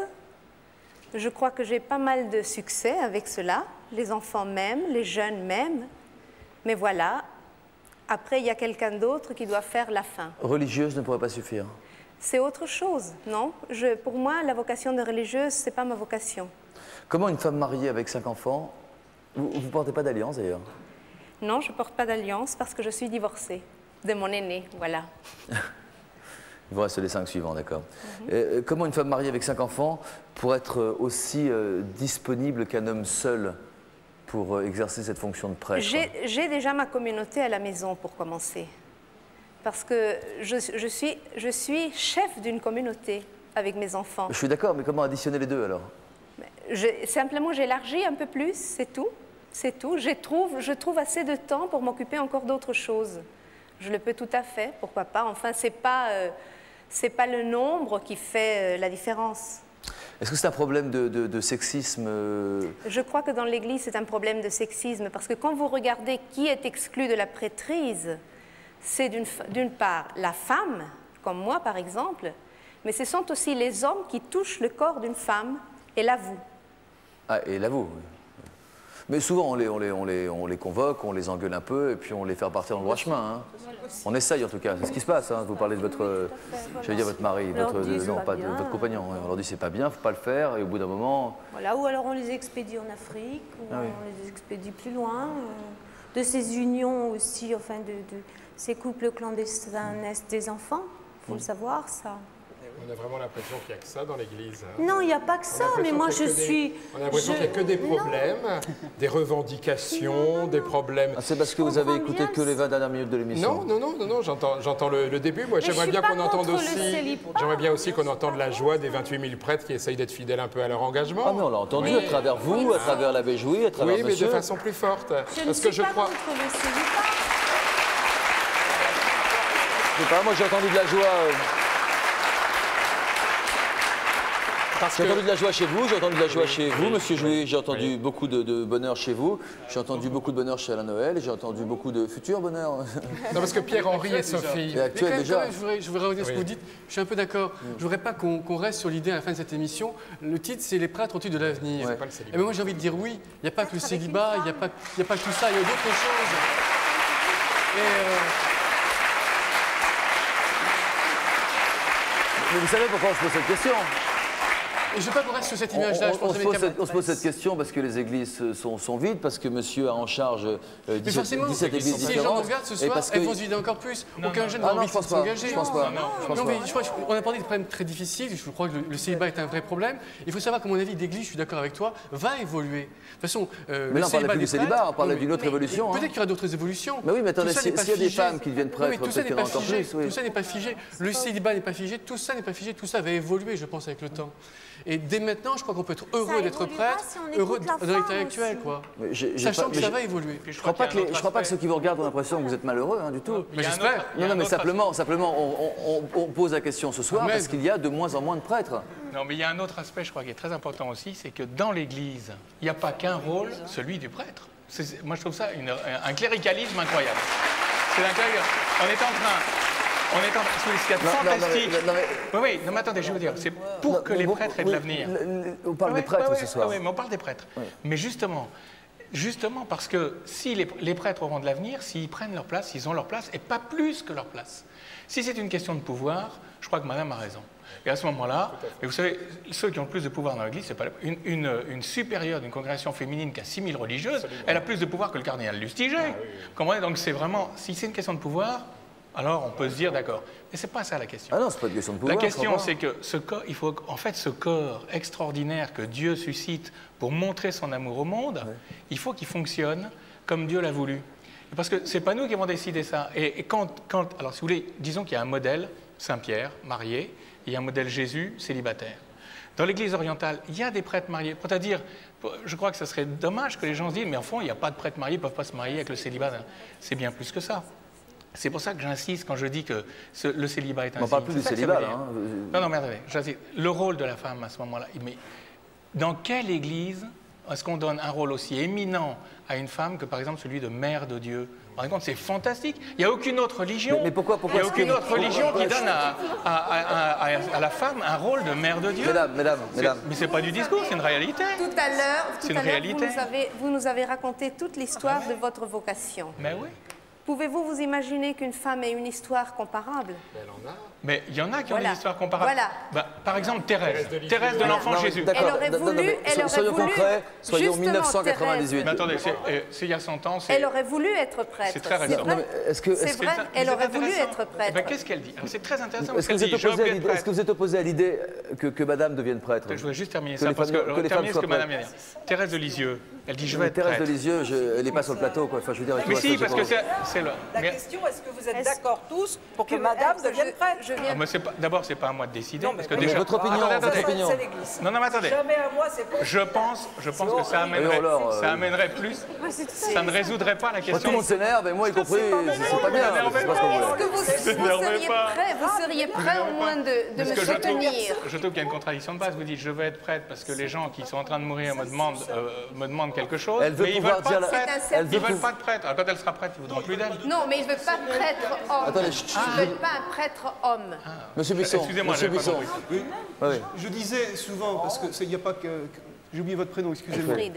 Je crois que j'ai pas mal de succès avec cela. Les enfants m'aiment, les jeunes m'aiment. Mais voilà, après, il y a quelqu'un d'autre qui doit faire la fin.
Religieuse ne pourrait pas suffire.
C'est autre chose, non? Je, Pour moi, la vocation de religieuse, ce n'est pas ma vocation.
Comment une femme mariée avec cinq enfants, vous ne portez pas d'alliance d'ailleurs?
Non, je ne porte pas d'alliance parce que je suis divorcée de mon aîné, voilà.
Il vous reste les cinq suivants, d'accord. Mm-hmm. Comment une femme mariée avec cinq enfants pourrait être aussi euh, disponible qu'un homme seul pour euh, exercer cette fonction de prêtre?
J'ai déjà ma communauté à la maison pour commencer. Parce que je, je, suis, je suis chef d'une communauté avec mes enfants.
Je suis d'accord, mais comment additionner les deux alors?
je, Simplement, j'élargis un peu plus, c'est tout. C'est tout. Je trouve, je trouve assez de temps pour m'occuper encore d'autres choses. Je le peux tout à fait, pourquoi pas. Enfin, ce n'est pas, euh, c'est pas le nombre qui fait euh, la différence.
Est-ce que c'est un problème de, de, de sexisme euh...
Je crois que dans l'Église, c'est un problème de sexisme. Parce que quand vous regardez qui est exclu de la prêtrise, c'est d'une part la femme, comme moi par exemple, mais ce sont aussi les hommes qui touchent le corps d'une femme et l'avouent.
Ah, et l'avouent, oui. Mais souvent, on les, on, les, on, les, on les convoque, on les engueule un peu, et puis on les fait repartir dans le droit chemin. Hein. On essaye en tout cas, c'est ce qui se passe. Hein. Vous parlez de votre, je vais dire votre mari, votre, de, non, pas de votre compagnon. On leur dit c'est pas bien, faut pas le faire, et au bout d'un moment...
Voilà, ou alors on les expédie en Afrique, ou ah oui. on les expédie plus loin. Euh, de ces unions aussi, enfin de, de ces couples clandestins naissent des enfants, il faut mmh. le savoir ça.
On a vraiment l'impression qu'il n'y a que ça dans l'Église. Hein.
Non, il n'y a pas que ça, mais moi je suis...
Des... On a l'impression qu'il n'y a que des problèmes, non. des revendications, non, non. des problèmes...
Ah, c'est parce que vous avez écouté que les vingt dernières minutes de l'émission.
Non, non, non, non, non j'entends le, le début. Moi, j'aimerais bien qu'on entende aussi... J'aimerais bien aussi qu'on entende la joie des vingt-huit mille prêtres qui essayent d'être fidèles un peu à leur engagement.
Ah, mais on l'a entendu mais... à travers vous, oui. à travers l'abbé Jouy, à travers
oui,
monsieur.
Oui, mais de façon plus forte.
Je
parce
ne
que
suis
je
pas
crois...
contre le célibat.
Je sais pas, moi j'ai entendu de la joie... Euh... J'ai entendu de la joie chez vous, j'ai entendu de la joie chez vous, monsieur Jouy, j'ai entendu oui. beaucoup de, de bonheur chez vous, j'ai entendu beaucoup de bonheur chez Alain Noël, j'ai entendu beaucoup de futur bonheur.
Non, parce que Pierre-Henri et Sophie...
Et actuel
même,
déjà.
Même, je, voudrais, je voudrais revenir à oui. ce que vous dites, je suis un peu d'accord. Mm. Je ne voudrais pas qu'on qu'on reste sur l'idée à la fin de cette émission. Le titre, c'est Les prêtres ont-ils de l'avenir ouais. Et moi, j'ai envie de dire oui, il n'y a pas que le célibat, il n'y a, a pas que tout ça, il y a d'autres choses. Et... Euh...
Mais vous savez pourquoi on se pose cette question?
Et je ne veux pas qu'on reste sur cette image-là.
On, on, on, se pose cette, on se pose cette question parce que les églises sont, sont vides, parce que monsieur a en charge euh, dix-sept, dix-sept églises
si
différentes.
Si les gens nous regardent ce soir, elles vont se vider encore plus. Non, Aucun non. jeune n'a
ah,
envie de s'engager.
Je pense pas.
Non, non, non mais je crois qu'on a parlé de problèmes très difficiles. Je crois que le, le célibat est un vrai problème. Il faut savoir que mon avis d'église, je suis d'accord avec toi, va évoluer. De toute façon, euh,
mais là, on parlait plus du célibat, on parlait d'une autre évolution.
Peut-être qu'il y aura d'autres évolutions.
Mais oui, mais attendez, s'il y a des femmes qui deviennent prêtres,
peut-être qu'il y en a encore plus. Tout ça n'est pas figé. Le célibat n'est pas figé. Tout ça n'est pas figé. Tout ça va évoluer, je pense, avec le temps. Et dès maintenant, je crois qu'on peut être heureux d'être prêtre,
si
heureux de l'intellectuel, quoi.
Mais j ai,
Sachant
pas,
que ça va évoluer.
Je ne crois, pas que, les, je crois pas que ceux qui vous regardent ont l'impression que vous êtes malheureux, hein, du tout.
Mais j'espère.
Non, non, mais simplement, simplement on, on, on pose la question ce soir parce qu'il y a de moins en moins de prêtres.
Non, mais il y a un autre aspect, je crois, qui est très important aussi, c'est que dans l'Église, il n'y a pas qu'un rôle, celui du prêtre. Moi, je trouve ça une, un cléricalisme incroyable. C'est un cléricalisme. On est en train... On est en train... Ce qu'il y a de fantastique... Non, non, mais... Oui, oui, non, mais attendez, je vais vous dire, c'est pour non, que les prêtres aient de l'avenir.
On parle
oui,
des prêtres
oui,
ce soir.
Oui, mais on parle des prêtres. Oui. Mais justement, justement parce que si les, les prêtres auront de l'avenir, s'ils prennent leur place, ils ont leur place, et pas plus que leur place. Si c'est une question de pouvoir, je crois que madame a raison. Et à ce moment-là, et vous savez, ceux qui ont le plus de pouvoir dans l'Église, c'est pas une, une, une supérieure d'une congrégation féminine qui a six mille religieuses, absolument. Elle a plus de pouvoir que le cardinal Lustiger. Ah, oui, oui. Comprenez? Donc c'est vraiment, si c'est une question de pouvoir, alors on peut se dire d'accord. Mais c'est pas ça la question.
Ah non, c'est pas une question de pouvoir.
La question, c'est que ce corps, il faut, en fait, ce corps extraordinaire que Dieu suscite pour montrer son amour au monde, ouais. il faut qu'il fonctionne comme Dieu l'a voulu. Parce que c'est pas nous qui avons décidé ça. Et, et quand, quand, alors si vous voulez, disons qu'il y a un modèle, Saint-Pierre, marié, et il y a un modèle Jésus, célibataire. Dans l'Église orientale, il y a des prêtres mariés. Pour te dire, je crois que ce serait dommage que les gens se disent, mais en fond, il n'y a pas de prêtres mariés, ils ne peuvent pas se marier avec le célibat. C'est bien plus que ça. C'est pour ça que j'insiste quand je dis que ce, le célibat est un signe.
On ne parle plus du célibat, là. Hein.
Non, non, mais attendez, le rôle de la femme à ce moment-là. Mais dans quelle Église est-ce qu'on donne un rôle aussi éminent à une femme que, par exemple, celui de mère de Dieu Vous vous rendez compte, c'est fantastique. Il n'y a aucune autre religion.
Mais, mais pourquoi, pourquoi
Il n'y a aucune autre religion
pourquoi,
qui donne à, à, à, à, à la femme un rôle de mère de Dieu.
Mesdames, mesdames, mesdames.
Mais c'est pas du discours, c'est une réalité.
Tout à l'heure, tout
C'est une
à l'heure,
réalité.
vous, nous avez- vous nous avez raconté toute l'histoire de votre vocation.
Mais oui.
Pouvez-vous vous imaginer qu'une femme ait une histoire comparable?
Mais il y en a qui ont
Voilà.
des histoires comparables.
Voilà.
Bah, par exemple, Thérèse. Thérèse de
Voilà.
l'enfant
Non, mais
Jésus.
d'accord, Elle aurait
non, non,
voulu-
mais
elle aurait
soyons
voulu-
concrets, soyons
justement,
mille neuf cent quatre-vingt-dix-huit.
Thérèse.
Mais attendez, c'est euh, c'est il y a cent ans. c'est-
Elle aurait voulu être prêtre.
C'est très récent.
vrai.
Non, mais est-ce que-
C'est
est-ce que-
vrai,
Mais
elle
c'est
aurait voulu
intéressant.
être
Eh
prêtre.
ben, qu'est-ce qu'elle dit? Alors, c'est très intéressant
Est-ce
parce
que,
qu'elle
vous êtes
dit, je veux
opposé à
être
l'idée- est-ce
prêtre.
que vous êtes opposé à l'idée que, que madame devienne prêtre?
Je voudrais juste terminer
Que
ça
les
parce
femmes-
que,
que les
terminer
femmes
ce que
soient
madame vient de dire. Thérèse de Lisieux, elle dit je veux
Mais
être
Thérèse
prêtre.
de Lisieux, je- elle n'est pas sur le plateau, quoi. Enfin, je veux dire,
Mais
tu
si,
vois,
parce
ça,
que
c'est
c'est c'est le.
La
mais-
question, est-ce que vous êtes d'accord tous pour que madame devienne prêtre?
Ah, mais c'est pas- D'abord, c'est pas à moi de décider. parce que
mais
déjà...
votre opinion,
Attendez,
votre
attendez.
opinion.
C'est l'Église.
Non, non, mais attendez.
Jamais à moi, c'est pas.
Je pense, je pense que ça amènerait,
Oui, alors, euh,
ça amènerait plus. Ça ne résoudrait pas la
Moi,
question.
tout le monde s'énerve, et moi y compris, c'est pas bien. C'est pas ce qu'on
Est-ce
voulait.
que vous, vous
N'énervez
seriez
pas.
prêt, vous seriez prêt au moins de, de
Parce
me
que je trouve,
soutenir?
je trouve qu'il y a une contradiction de base. Vous dites je veux être prêtre parce que les gens qui sont en train de mourir me demandent, euh, me demandent quelque chose,
Elle veut
mais ils
pouvoir
veulent pas
dire
de
la-
prêtre.
elle veut
Ils veulent
pou-
pas de prêtre. Alors quand elle sera prête, ils voudront plus d'elle.
Non, mais il ne veut pas prêtre homme.
Attendez, chut, chut,
Il ne veut pas un prêtre homme.
Monsieur Buisson,
Excusez-moi,
Monsieur
j'avais pas
Buisson.
compris.
Oui.
Ouais, ouais.
Je disais souvent, parce qu'il n'y a pas que... que- J'ai oublié votre prénom, excusez-moi.
Elfried.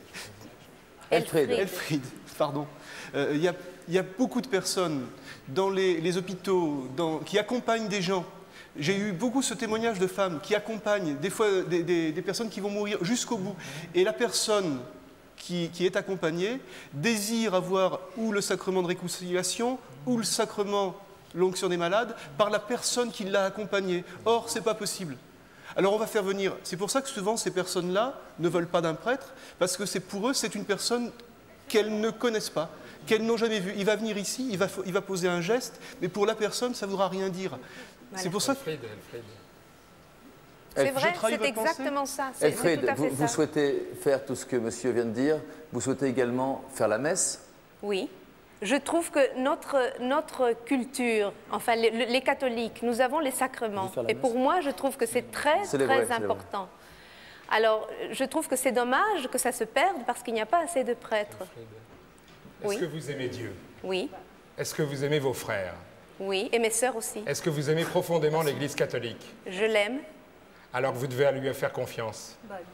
Elfried.
Elfried, pardon. Euh, Il y, a, il y a beaucoup de personnes dans les, les hôpitaux dans- qui accompagnent des gens. J'ai eu beaucoup ce témoignage de femmes qui accompagnent des fois des, des- des personnes qui vont mourir jusqu'au bout. Et la personne qui, qui est accompagnée désire avoir ou le sacrement de réconciliation ou le sacrement l'onction des malades par la personne qui l'a accompagnée. Or, ce n'est pas possible. Alors on va faire venir, c'est pour ça que souvent ces personnes-là ne veulent pas d'un prêtre, parce que c'est pour eux, c'est une personne qu'elles ne connaissent pas, qu'elles n'ont jamais vue. Il va venir ici, il va, il va poser un geste, mais pour la personne, ça ne voudra rien dire.
Voilà.
C'est pour ça que...
Elfried, Elfried.
C'est
Elf-
vrai,
Je trahis
c'est
votre pensée
exactement ça. C'est c'est
Elfried,
tout à
vous,
fait
vous
ça.
souhaitez faire tout ce que monsieur vient de dire. Vous souhaitez également faire la messe.
Oui. Je trouve que notre, notre culture, enfin les, les catholiques, nous avons les sacrements.
Faire la
Et
messe.
pour moi, je trouve que c'est très,
C'est les
très
vrais, c'est les vrais.
important. Alors, je trouve que c'est dommage que ça se perde parce qu'il n'y a pas assez de prêtres.
Est-ce
Oui.
que vous aimez Dieu?
Oui,
Est-ce que vous aimez vos frères?
oui, et mes sœurs aussi.
Est-ce que vous aimez profondément l'Église catholique?
Je l'aime.
Alors que vous devez lui faire confiance.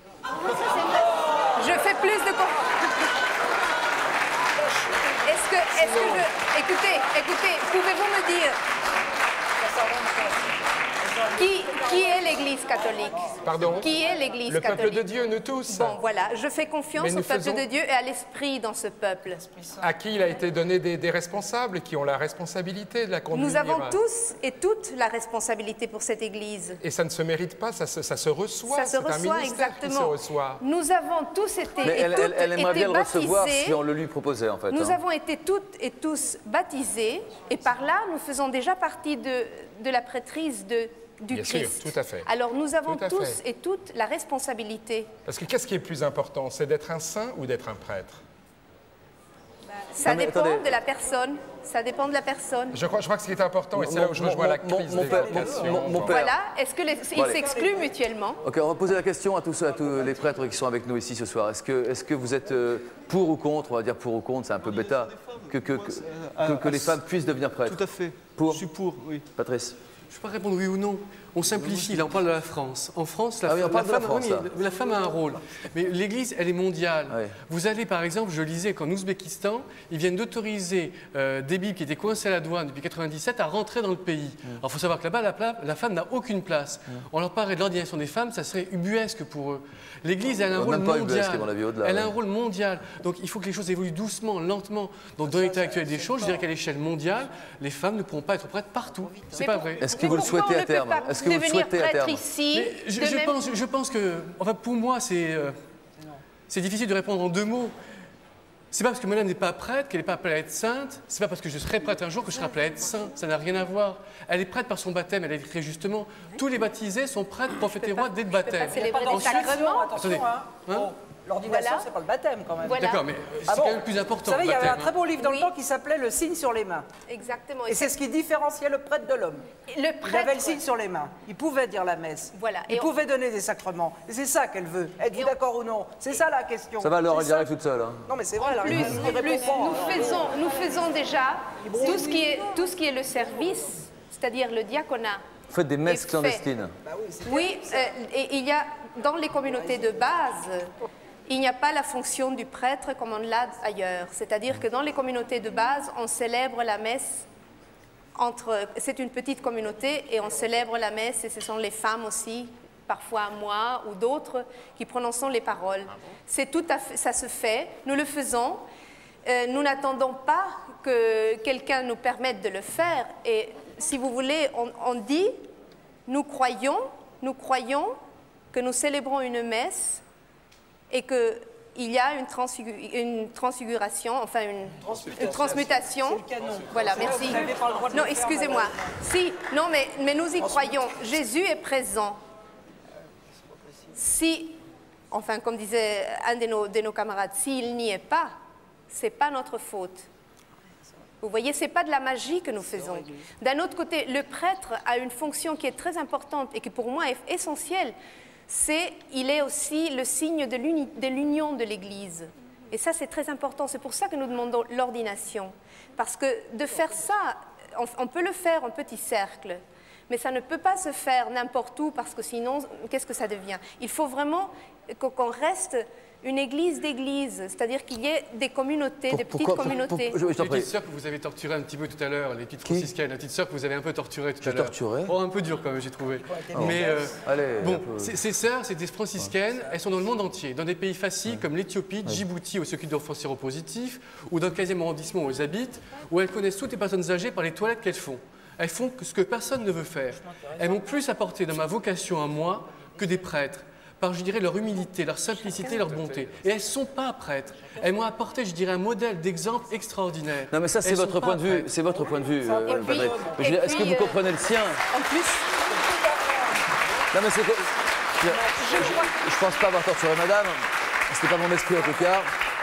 Je fais plus de... con- Est-ce que, est-ce que je... Écoutez, écoutez, pouvez-vous me dire qui, qui est l'Église catholique?
Pardon?
Qui est l'Église
Le
catholique?
peuple de Dieu, nous tous.
Bon, voilà, je fais confiance
Mais
au
nous
peuple
faisons-
de Dieu et à l'esprit dans ce peuple.
À qui il a été donné des, des responsables qui ont la responsabilité de la conduire.
Nous avons tous et toutes la responsabilité pour cette Église.
Et ça ne se mérite pas, ça se, ça se reçoit.
Ça se
C'est un
reçoit
ministère qui se
exactement.
reçoit.
Nous avons tous été
Mais
et
elle,
toutes
elle- elle aimerait
été
bien le recevoir
baptisés.
si on le lui proposait, en fait.
Nous
hein.
avons été toutes et tous baptisés et par là, nous faisons déjà partie de, de la prêtrise de, du
Bien sûr,
Christ.
tout à fait.
Alors nous avons
Tout à
tous
fait.
et toutes la responsabilité.
Parce que qu'est-ce qui est plus important? C'est d'être un saint ou d'être un prêtre?
Ça
Non, mais
dépend
attendez.
de la personne. Ça dépend de la personne.
Je crois, je crois que ce qui est important, et c'est
Mon-
là où je
mon-
rejoins la
mon-
crise
mon
des
père-
vocations.
mon- mon père.
Voilà. Est-ce que les-
Bon,
ils
allez.
s'excluent mutuellement?
Ok, on va poser la question à tous, à tous les prêtres qui sont avec nous ici ce soir. Est-ce que, est-ce que vous êtes euh, pour ou contre, on va dire pour ou contre, c'est un peu bêta, que, que, que, que- que les femmes puissent devenir prêtres?
Tout à fait.
Pour
Je suis pour, oui.
Patrice.
Je peux pas répondre oui ou non. On simplifie, là on parle de la France. En France, la,
Ah oui, on
la
parle de la
femme,
France,
oui,
là.
mais la femme a un rôle. Mais l'Église, elle est mondiale. Vous allez par exemple, je lisais qu'en Ouzbékistan, ils viennent d'autoriser euh, des Bibles qui étaient coincées à la douane depuis quatre-vingt-dix-sept à rentrer dans le pays. Alors il faut savoir que là-bas, la, pla- la femme n'a aucune place. On leur parlait de l'ordination des femmes, ça serait ubuesque pour eux. L'Église, elle a un
Euh,
rôle
même pas
mondial.
ubuesque, à mon avis, au-delà,
Elle a un
ouais.
rôle mondial. Donc il faut que les choses évoluent doucement, lentement. Donc dans l'état actuel des choses, je dirais qu'à l'échelle mondiale, les femmes ne pourront pas être prêtres partout. C'est pas vrai.
Est-ce que vous le souhaitez à terme? Est-ce que vous le souhaitez à terme?
Mais je, je pense, je pense que, enfin, pour moi, c'est euh, c'est difficile de répondre en deux mots. C'est pas parce que madame n'est pas prêtre qu'elle n'est pas appelée à être sainte. C'est pas parce que je serai prêtre un jour que je serai appelée à être saint. Ça n'a rien à voir. Elle est prêtre par son baptême. Elle est très justement. Tous les baptisés sont prêtres, prophètes et rois dès le baptême.
célébrer des
Ensuite-
sacrements.
Attendez.
Attention, hein.
Hein
Oh, L'ordination,
Voilà.
c'est pas le baptême quand même.
Voilà.
D'accord, mais c'est
Ah
quand
bon
même plus important.
Vous savez, il y
le
avait un
baptême,
très beau
hein.
livre dans
Oui.
le temps qui s'appelait Le signe sur les mains.
Exactement.
Et c'est ce qui différenciait le prêtre de l'homme.
Le
Il avait
prêtre-
le signe sur les mains. Il pouvait dire la messe.
Voilà.
Il
Et on-
pouvait donner des sacrements. Et c'est ça qu'elle veut. Êtes-vous d'accord ou non? C'est ça la question.
Ça va, Laure, elle y
C'est ça.
arrive toute seule. hein.
Non, mais c'est vrai,
En
la
plus,
réponse,
en
elle
plus,
répond pas,
nous,
alors.
faisons, nous faisons déjà tout ce qui est, tout ce qui est le service, c'est-à-dire le diaconat.
Vous faites des messes
Et fait.
clandestines.
Oui, euh, et il y a dans les communautés de base, il n'y a pas la fonction du prêtre comme on l'a ailleurs. C'est-à-dire que dans les communautés de base, on célèbre la messe entre. C'est une petite communauté et on célèbre la messe et ce sont les femmes aussi, parfois moi ou d'autres, qui prononçons les paroles. C'est tout à fait, ça se fait, nous le faisons. Euh, nous n'attendons pas que quelqu'un nous permette de le faire. Et si vous voulez, on, on dit, nous croyons, nous croyons que nous célébrons une messe et qu'il y a une, transfigu- une transfiguration, enfin une, une transmutation. Voilà, merci.
Vous n'avez pas le droit de
Non,
le faire,
excusez-moi.
madame.
Si, non, mais, mais nous y croyons. Jésus est présent. Si, enfin, comme disait un de nos, de nos camarades, s'il n'y est pas, c'est pas notre faute. Vous voyez, c'est pas de la magie que nous faisons. D'un autre côté, le prêtre a une fonction qui est très importante et qui pour moi est essentielle. C'est, il est aussi le signe de l'uni- de l'union de l'Église. Et ça, c'est très important. C'est pour ça que nous demandons l'ordination. Parce que de faire ça, on, on peut le faire en petit cercle, mais ça ne peut pas se faire n'importe où parce que sinon, qu'est-ce que ça devient? Il faut vraiment qu'on qu'on reste une église d'église, c'est-à-dire qu'il y ait des communautés,
Pour-
des petites
pourquoi- pour-
communautés.
pour- Les petites sœurs que vous avez torturées un petit peu tout à l'heure, les petites franciscaines, la petite sœur que vous avez un peu torturée tout à l'heure.
torturée
Oh, un peu dur quand même, j'ai trouvé.
Oh.
Mais euh,
Allez, un
bon,
peu.
ces ces sœurs, c'est des franciscaines, elles sont dans le monde entier, dans des pays faciles comme l'Éthiopie,
Ouais.
Djibouti, où elles s'occupent d'enfants séropositifs, ou dans le quinzième arrondissement où elles habitent, où elles connaissent toutes les personnes âgées par les toilettes qu'elles font. Elles font ce que personne ne veut faire. Elles m'ont plus apporté dans ma vocation à moi que des prêtres, par, je dirais, leur humilité, leur simplicité, leur bonté. Et elles ne sont pas prêtres. Elles m'ont apporté, je dirais, un modèle d'exemple extraordinaire.
Non, mais ça, c'est
Elles sont
votre
pas
point de vue.
prêtres.
C'est votre point de vue, euh,
Et puis-
Patrick. Mais je veux
et
dire, Est-ce que
puis,
vous
euh,
comprenez le sien?
En plus,
Non, mais c'est que. Je, je, je pense pas avoir torturé madame. C'était pas mon esprit en tout cas.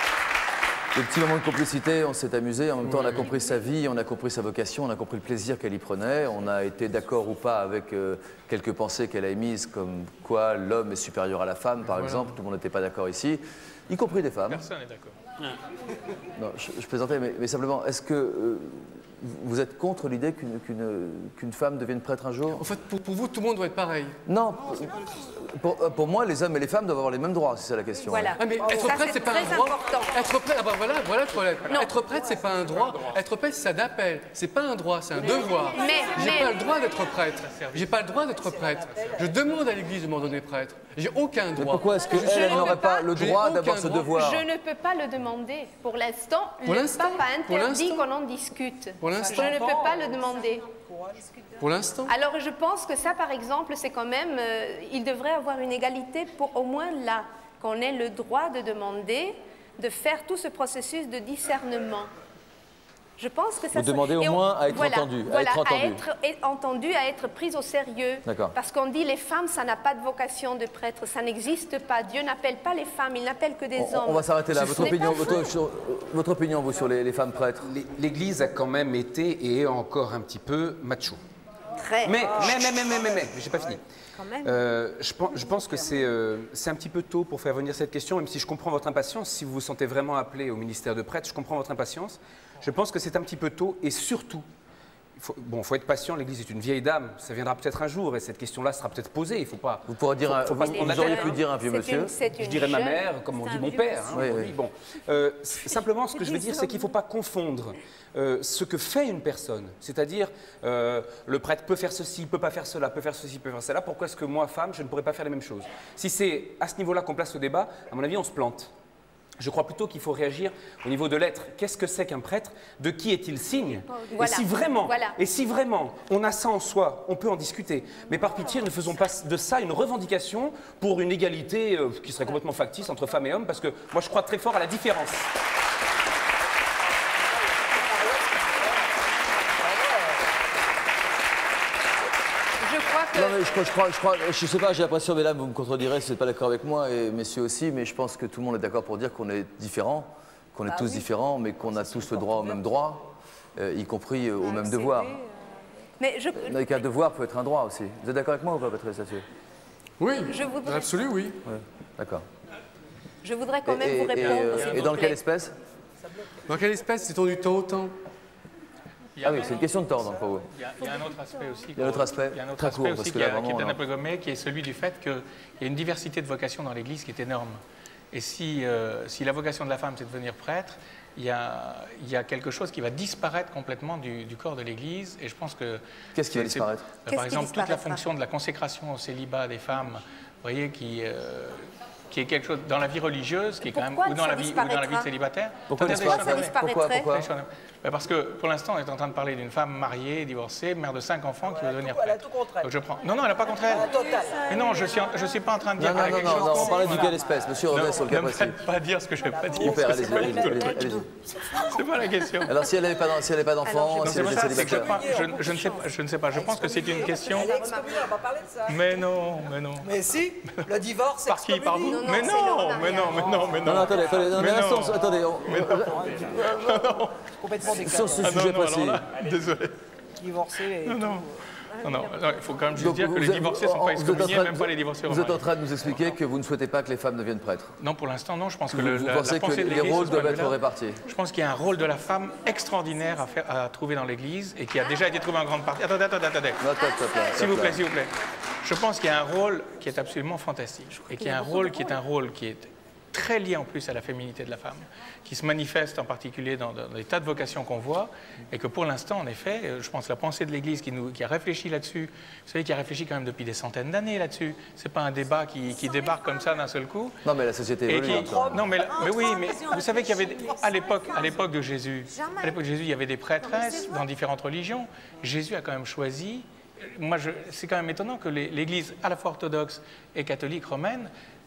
Des petits moments de complicité, on s'est amusé. En même temps, on a compris sa vie, on a compris sa vocation, on a compris le plaisir qu'elle y prenait. On a été d'accord ou pas avec euh, quelques pensées qu'elle a émises, comme quoi l'homme est supérieur à la femme, par
Voilà.
exemple. Tout le monde n'était pas d'accord ici, y compris des femmes.
Personne n'est d'accord.
Non, je, je plaisantais, mais, mais simplement, est-ce que euh, vous êtes contre l'idée qu'une qu'une- qu'une femme devienne prêtre un jour?
En fait, pour, pour vous, tout le monde doit être pareil.
Non, pour, euh, pour moi, les hommes et les femmes doivent avoir les mêmes droits, c'est ça la question.
Voilà.
Ah, mais
Ça,
être prêtre,
c'est
c'est pas
très
un droit.
important.
Être prêtre, ah bah voilà, voilà, Toilette.
Non.
Être prêtre, c'est pas un droit. Être prêtre, c'est un appel. C'est pas un droit, c'est un devoir.
Mais-
J'ai
mais-
pas le droit d'être prêtre. J'ai pas le droit d'être prêtre. Je demande à l'Église de m'en donner prêtre. J'ai aucun droit.
Mais pourquoi est-ce qu'elle,
Je-
elle, n'aurait pas le
J'ai
droit
aucun
d'avoir ce
droit.
devoir?
je ne peux pas le demander. Pour l'instant,
Pour
le
l'instant,
pape a
pour
interdit
l'instant.
qu'on en discute.
Pour l'instant.
Je ne peux pas le demander.
Pour l'instant.
Alors je pense que ça, par exemple, c'est quand même, euh, il devrait avoir une égalité pour au moins là, qu'on ait le droit de demander, de faire tout ce processus de discernement. Je pense que ça.
Vous
se-
demandez au
et on-
moins à être
voilà,
entendu, à
voilà,
être entendu.
à être et- entendu, à être prise au sérieux.
D'accord.
Parce qu'on dit les femmes, ça n'a pas de vocation de prêtre, ça n'existe pas. Dieu n'appelle pas les femmes, il n'appelle que des
On,
hommes.
on va s'arrêter là.
Ce
Votre
n'est
opinion,
pas
votre,
vrai.
sur- votre opinion, vous, sur les, les femmes prêtres?
L'Église a quand même été et est encore un petit peu macho.
Très.
Mais, mais, mais, mais, mais, mais, mais, j'ai pas fini.
Quand même.
Euh, je, pense, je pense que c'est euh, c'est un petit peu tôt pour faire venir cette question, même si je comprends votre impatience. Si vous vous sentez vraiment appelé au ministère de prêtre, je comprends votre impatience. Je pense que c'est un petit peu tôt et surtout, il faut, bon, faut être patient. L'Église est une vieille dame, ça viendra peut-être un jour et cette question-là sera peut-être posée. Il faut pas.
Vous pourrez dire,
faut-
un-
faut pas se
vous,
prendre la
vous auriez
tête,
pu
hein.
dire un vieux
C'est
monsieur.
une- c'est
Je
une
dirais ma
jeune-
mère, comme on
c'est
dit
un
mon
vieux
père. hein,
Oui,
aujourd'hui.
oui.
Bon, Euh, c- simplement, ce que je veux dire, c'est qu'il ne faut pas confondre euh, ce que fait une personne. C'est-à-dire, euh, le prêtre peut faire ceci, peut pas faire cela, peut faire ceci, peut faire cela. Pourquoi est-ce que moi, femme, je ne pourrais pas faire les mêmes choses? Si c'est à ce niveau-là qu'on place le débat, à mon avis, on se plante. Je crois plutôt qu'il faut réagir au niveau de l'être. Qu'est-ce que c'est qu'un prêtre? De qui est-il signe?
Voilà.
Et si vraiment,
Voilà.
et si vraiment on a ça en soi, on peut en discuter. Mais par pitié, ne faisons pas de ça une revendication pour une égalité euh, qui serait complètement factice entre femmes et hommes, parce que moi je crois très fort à la différence.
Je crois crois que...
Non, mais je crois, je crois, je crois, je sais pas, j'ai l'impression, mesdames, vous me contredirez si vous n'êtes pas d'accord avec moi, et messieurs aussi, mais je pense que tout le monde est d'accord pour dire qu'on est différents, qu'on est
Bah
tous
oui.
différents, mais qu'on a tous le droit au même droit, euh, y compris euh, au même devoir.
Mais je...
Euh, Qu'un devoir peut être un droit aussi. Vous êtes d'accord avec moi ou pas, Patrice, là-dessus?
Oui,
Je voudrais-
dans l'absolu, oui.
Ouais, d'accord.
Je voudrais quand même
Et-
vous
et-
répondre,
et,
s'il
et
vous
dans
plaît.
quelle espèce?
Dans quelle espèce c'est-on du temps au temps?
Ah oui, c'est une question de temps, donc, pour vous.
Il y, a, il y a un autre aspect aussi.
Il y a un autre aspect,
Il y a un autre
très
aspect
court,
aussi
parce que
qui,
là,
a- qui
vraiment,
est un
là-
peu gommé, qui est celui du fait qu'il y a une diversité de vocations dans l'Église qui est énorme. Et si, euh, si la vocation de la femme, c'est de devenir prêtre, il y, a, il y a quelque chose qui va disparaître complètement du, du corps de l'Église. Et je pense que...
Qu'est-ce qui va
c'est-
disparaître
euh,
Qu'est-ce
Par
qui
exemple, toute la
disparaîtra
fonction de la consécration au célibat des femmes, vous voyez, qui... euh, qui est quelque chose dans la vie religieuse, qui est quand même,
Pourquoi
ou dans
ça
la vie, ou dans la vie de
disparaîtra
célibataire.
Pourquoi
Attendez,
disparaîtra
attendez.
ça disparaîtrait
Pourquoi, pourquoi
Ben parce que pour l'instant, on est en train de parler d'une femme mariée, divorcée, mère de cinq enfants qui veut devenir
Elle a
prêtre.
tout contre elle.
Donc je prends. Non, non, elle n'a pas contre elle.
La totale.
Mais non, je suis, en- je suis pas en train de dire
Non, non,
qu'elle a
non,
quelque
non,
chose
non, on parlait
contre.
duquel espèce, monsieur
Non,
Robert, sur le
ne
cas
me
précis.
faites pas dire ce que je n'ai pas dit.
Super,
C'est
allez-y,
pas
allez-y,
du tout le
allez-y,
cas.
allez-y.
C'est pas la question.
Alors, si elle n'avait pas d'en- si elle n'avait pas d'enfant,
Non,
si
c'est
elle
pas
était
ça, c'est que je,
célibataire.
pense- je, je ne sais pas, je ne sais pas. Je pense que c'est une question.
Elle est excommuniée, on va parler de ça.
Mais non, mais non.
Mais si, le divorce, c'est
Par qui? Par vous?
Non, non,
Mais
c'est
non,
Laurent
mais non, mais non, mais
Non,
non.
non, attendez, attendez, non, mais
Mais
un
non.
instant, attendez, on-
Mais non.
complètement décalé.
sur ce
Ah non,
sujet
non,
précis.
alors là, désolé.
Divorcé et
Non,
tout.
non. Non, non, non, il faut quand même juste
Donc,
dire que
vous
les
êtes-
divorcés ne sont
vous
pas
êtes en
excommuniés,
train-
même pas les divorcés
Vous êtes en
romans.
train de nous expliquer que vous ne souhaitez pas que les femmes deviennent prêtres.
Non, pour l'instant, non. Je pense que
Vous-
le,
vous
la,
pensez
la
que
pensée de
les
l'Église,
rôles
ce
doivent
point de
être
vue-là,
répartis?
Je pense qu'il y a un rôle de la femme extraordinaire à, faire, à trouver dans l'Église et qui a déjà été trouvé en grande partie. Attendez, attendez, attendez.
Non, attends, attends, attends,
S'il vous plaît,
attends.
s'il vous plaît. Je pense qu'il y a un rôle qui est absolument fantastique et qui est un rôle qui est un rôle qui est très lié en plus à la féminité de la femme, qui se manifeste en particulier dans, dans des tas de vocations qu'on voit, et que pour l'instant, en effet, euh, je pense que la pensée de l'Église qui, nous- qui a réfléchi là-dessus, vous savez, qui a réfléchi quand même depuis des centaines d'années là-dessus, c'est pas un débat qui, qui débarque comme ça d'un seul coup.
Non, mais la société
Et
évolue.
qui-
encore.
non, mais, mais oui, mais vous savez qu'il y avait, des- à l'époque, à l'époque de Jésus, à l'époque de Jésus, il y avait des prêtresses dans différentes religions. Jésus a quand même choisi. Moi, je- c'est quand même étonnant que les- l'Église, à la fois orthodoxe et catholique romaine,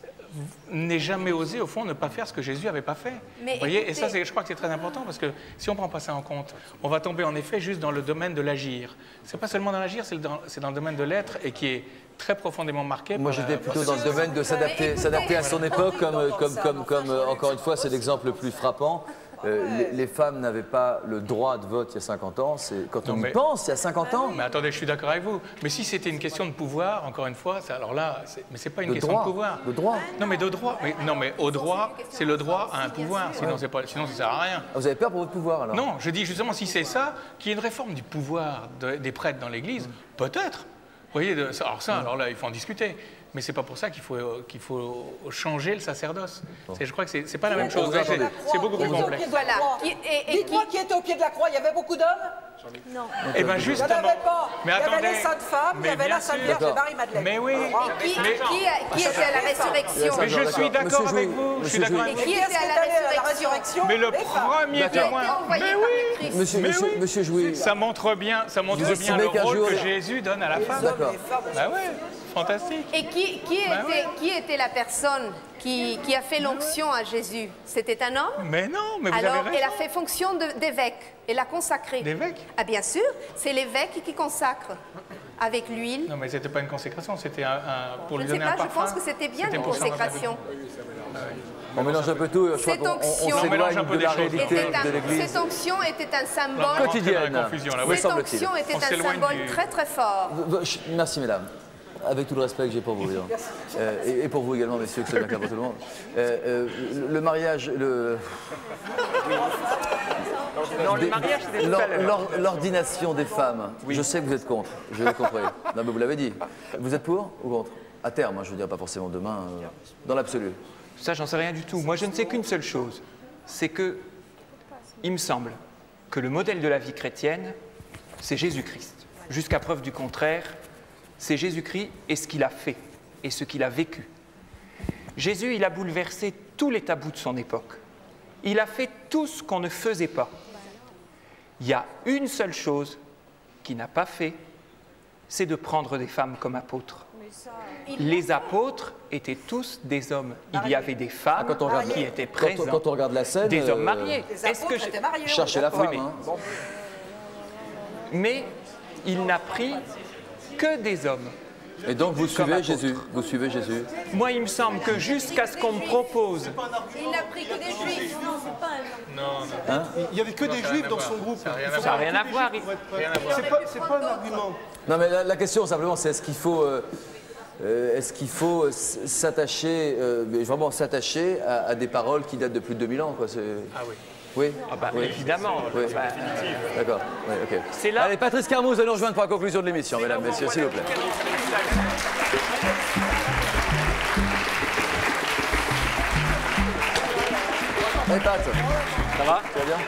n'ait jamais osé, au fond, ne pas faire ce que Jésus n'avait pas fait.
Mais
Vous voyez, et
écoutez-
ça, c'est- je crois que c'est très important, parce que si on ne prend pas ça en compte, on va tomber en effet juste dans le domaine de l'agir. C'est pas seulement dans l'agir, c'est dans, c'est dans le domaine de l'être, et qui est très profondément marqué.
Moi,
par la-
j'étais plutôt dans le domaine de s'adapter, s'adapter à son époque, comme, comme, comme, comme euh, encore une fois, c'est l'exemple le plus frappant. Euh, les, les femmes n'avaient pas le droit de vote il y a cinquante ans. C'est quand on
Non,
y
mais-
pense, il y a cinquante ans.
Mais attendez, je suis d'accord avec vous. Mais si c'était une question de pouvoir, encore une fois, ça- alors là, c'est- mais c'est pas une
De
question
droit,
de pouvoir.
de droit.
Non, mais de droit. Mais, non, mais au droit, c'est le droit à un pouvoir. Sinon, c'est pas, sinon, ça sert à rien.
Ah, vous avez peur pour votre pouvoir alors?
Non, je dis justement, si c'est ça, qu'il y ait une réforme du pouvoir de- des prêtres dans l'Église, peut-être. Vous voyez, de- ça- alors ça, alors là, il faut en discuter. Mais c'est pas pour ça qu'il faut, euh, qu'il faut changer le sacerdoce. C'est- Je crois que c'est c'est pas la même chose.
vous entendez.
C'est c'est beaucoup plus
Qui était au
complexe.
pied de la croix
Qui- et- et
Dites-moi qui était au pied de la croix. Il y avait beaucoup d'hommes?
Non.
Eh bien,
Il n'y
justement.
en avait pas.
Mais
il y avait
attendez.
les saintes femmes, il y
Mais
avait
bien
la Sainte
sûr.
Vierge et
D'accord.
Marie-Madeleine.
Mais oui.
Et qui,
Mais-
qui, a- qui était à la résurrection?
Mais je
D'accord,
suis d'accord
Monsieur
avec
Jouy,
vous. Je suis
Monsieur
d'accord
Jouy.
avec
Et
vous.
qui
Qui
était
est-ce qui
à
est
la
allé à la
résurrection?
résurrection?
Mais le
Les femmes.
premier
D'accord.
témoin.
Qui a été envoyé
Mais
par
oui.
le Christ?
Monsieur,
Mais
monsieur,
oui.
monsieur Jouy,
Ça montre bien, ça montre
Vous
bien
estimez
le
qu'un
rôle
jour-
que Jésus donne à la femme.
D'accord.
Bah ouais, fantastique.
Et qui, qui,
Ben
était,
oui.
qui était la personne qui, qui a fait l'onction à Jésus? C'était un homme?
Mais non, mais vous
Alors,
avez raison.
elle a fait fonction de- d'évêque. Elle a consacré.
D'évêque?
Ah, bien sûr, c'est l'évêque qui consacre avec l'huile.
Non, mais c'était pas une consécration, c'était un, un- pour
Je
lui
ne sais
donner un
pas, je
parfum.
pense que c'était bien
C'était
une
pour changer la
consécration.
on mélange un peu tout. Je crois
Cette
qu'on on-
onction-
on
On mélange un
s'éloigne
peu
de
des
la
choses.
réalité
Était un-
de l'Église.
cette onction était un
Là, on
symbole.
va rentrer dans la
Quotidienne.
confusion, là,
Oui,
oui.
Cette
semble-t-il.
onction était
On
un
s'éloigne
symbole
du-
très très fort.
V- v- Merci, mesdames. Avec tout le respect que j'ai pour vous, évidemment. Euh, et, et pour vous également, messieurs, que c'est bien clair pour tout le monde. Euh, euh, le, le mariage, le...
Non, le
Des-
mariage, c'était tout
l'or-
à l'heure.
l'or- L'ordination des femmes. Je sais que vous êtes contre, je l'ai compris. Non, mais vous l'avez dit. Vous êtes pour ou contre? À terme, hein, je veux dire, pas forcément demain, euh, dans l'absolu.
Ça, j'en sais rien du tout. Moi, je ne sais qu'une seule chose. C'est que, il me semble, que le modèle de la vie chrétienne, c'est Jésus-Christ. Jusqu'à preuve du contraire, c'est Jésus-Christ et ce qu'il a fait et ce qu'il a vécu. Jésus, il a bouleversé tous les tabous de son époque. Il a fait tout ce qu'on ne faisait pas. Il y a une seule chose qu'il n'a pas fait, c'est de prendre des femmes comme apôtres. Les apôtres étaient tous des hommes. Il y avait des femmes
Ah, quand on regarde-
qui étaient
quand on-
présentes,
quand on regarde la scène,
des hommes
euh,
mariés.
Les
Est-ce que
apôtres
je-
étaient mariés, on est
Cherchez la
Oui,
femme.
mais-
hein.
Mais il n'a pris que des hommes.
Et donc vous suivez Jésus, vous suivez Jésus.
Moi, il me semble que jusqu'à ce qu'on me propose...
Il n'a pris que des juifs. Non, c'est pas un...
Non, non.
Hein
Il n'y avait que des juifs dans son groupe.
Ça n'a rien à voir.
C'est pas, c'est pas un argument.
Non mais la, la question simplement c'est est-ce qu'il faut, euh, euh, est-ce qu'il faut s'attacher, euh, mais vraiment s'attacher à, à des paroles qui datent de plus de deux mille ans quoi.
Ah oui.
Oui,
ah bah,
oui.
Évidemment.
Oui.
Bah,
D'accord. Oui, okay.
C'est là.
Allez, Patrice Carmouze va nous rejoindre pour la conclusion de l'émission, mesdames, messieurs, s'il vous plaît. Hey Pat,
ça va?
Tu vas bien?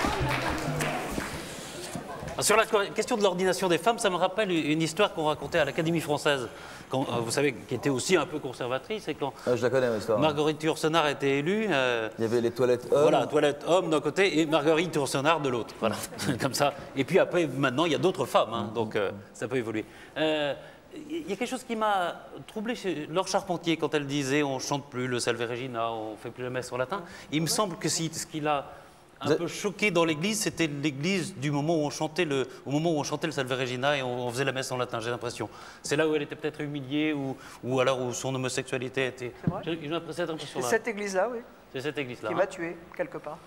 Sur la question de l'ordination des femmes, ça me rappelle une histoire qu'on racontait à l'Académie française, quand, vous savez, qui était aussi un peu conservatrice. Et quand
ah, je la connais, l'histoire.
Marguerite Yourcenar a été élue. Euh,
Il y avait les toilettes hommes.
Voilà, toilettes hommes d'un côté et Marguerite Yourcenar de l'autre. Voilà, comme ça. Et puis après, maintenant, il y a d'autres femmes, hein, donc euh, ça peut évoluer. Euh, Il y a quelque chose qui m'a troublé chez Laure Charpentier quand elle disait on chante plus le Salve Regina, on fait plus la messe en latin. Il me semble que si, ce qui l'a un peu choqué dans l'église, c'était l'église du moment où on chantait le, au moment où on chantait le Salve Regina et on, on faisait la messe en latin, j'ai l'impression. C'est là où elle était peut-être humiliée ou, ou alors où son homosexualité était. J'ai cette impression-là.
C'est cette église-là, oui.
C'est cette église-là.
Qui
hein.
m'a tué, quelque part.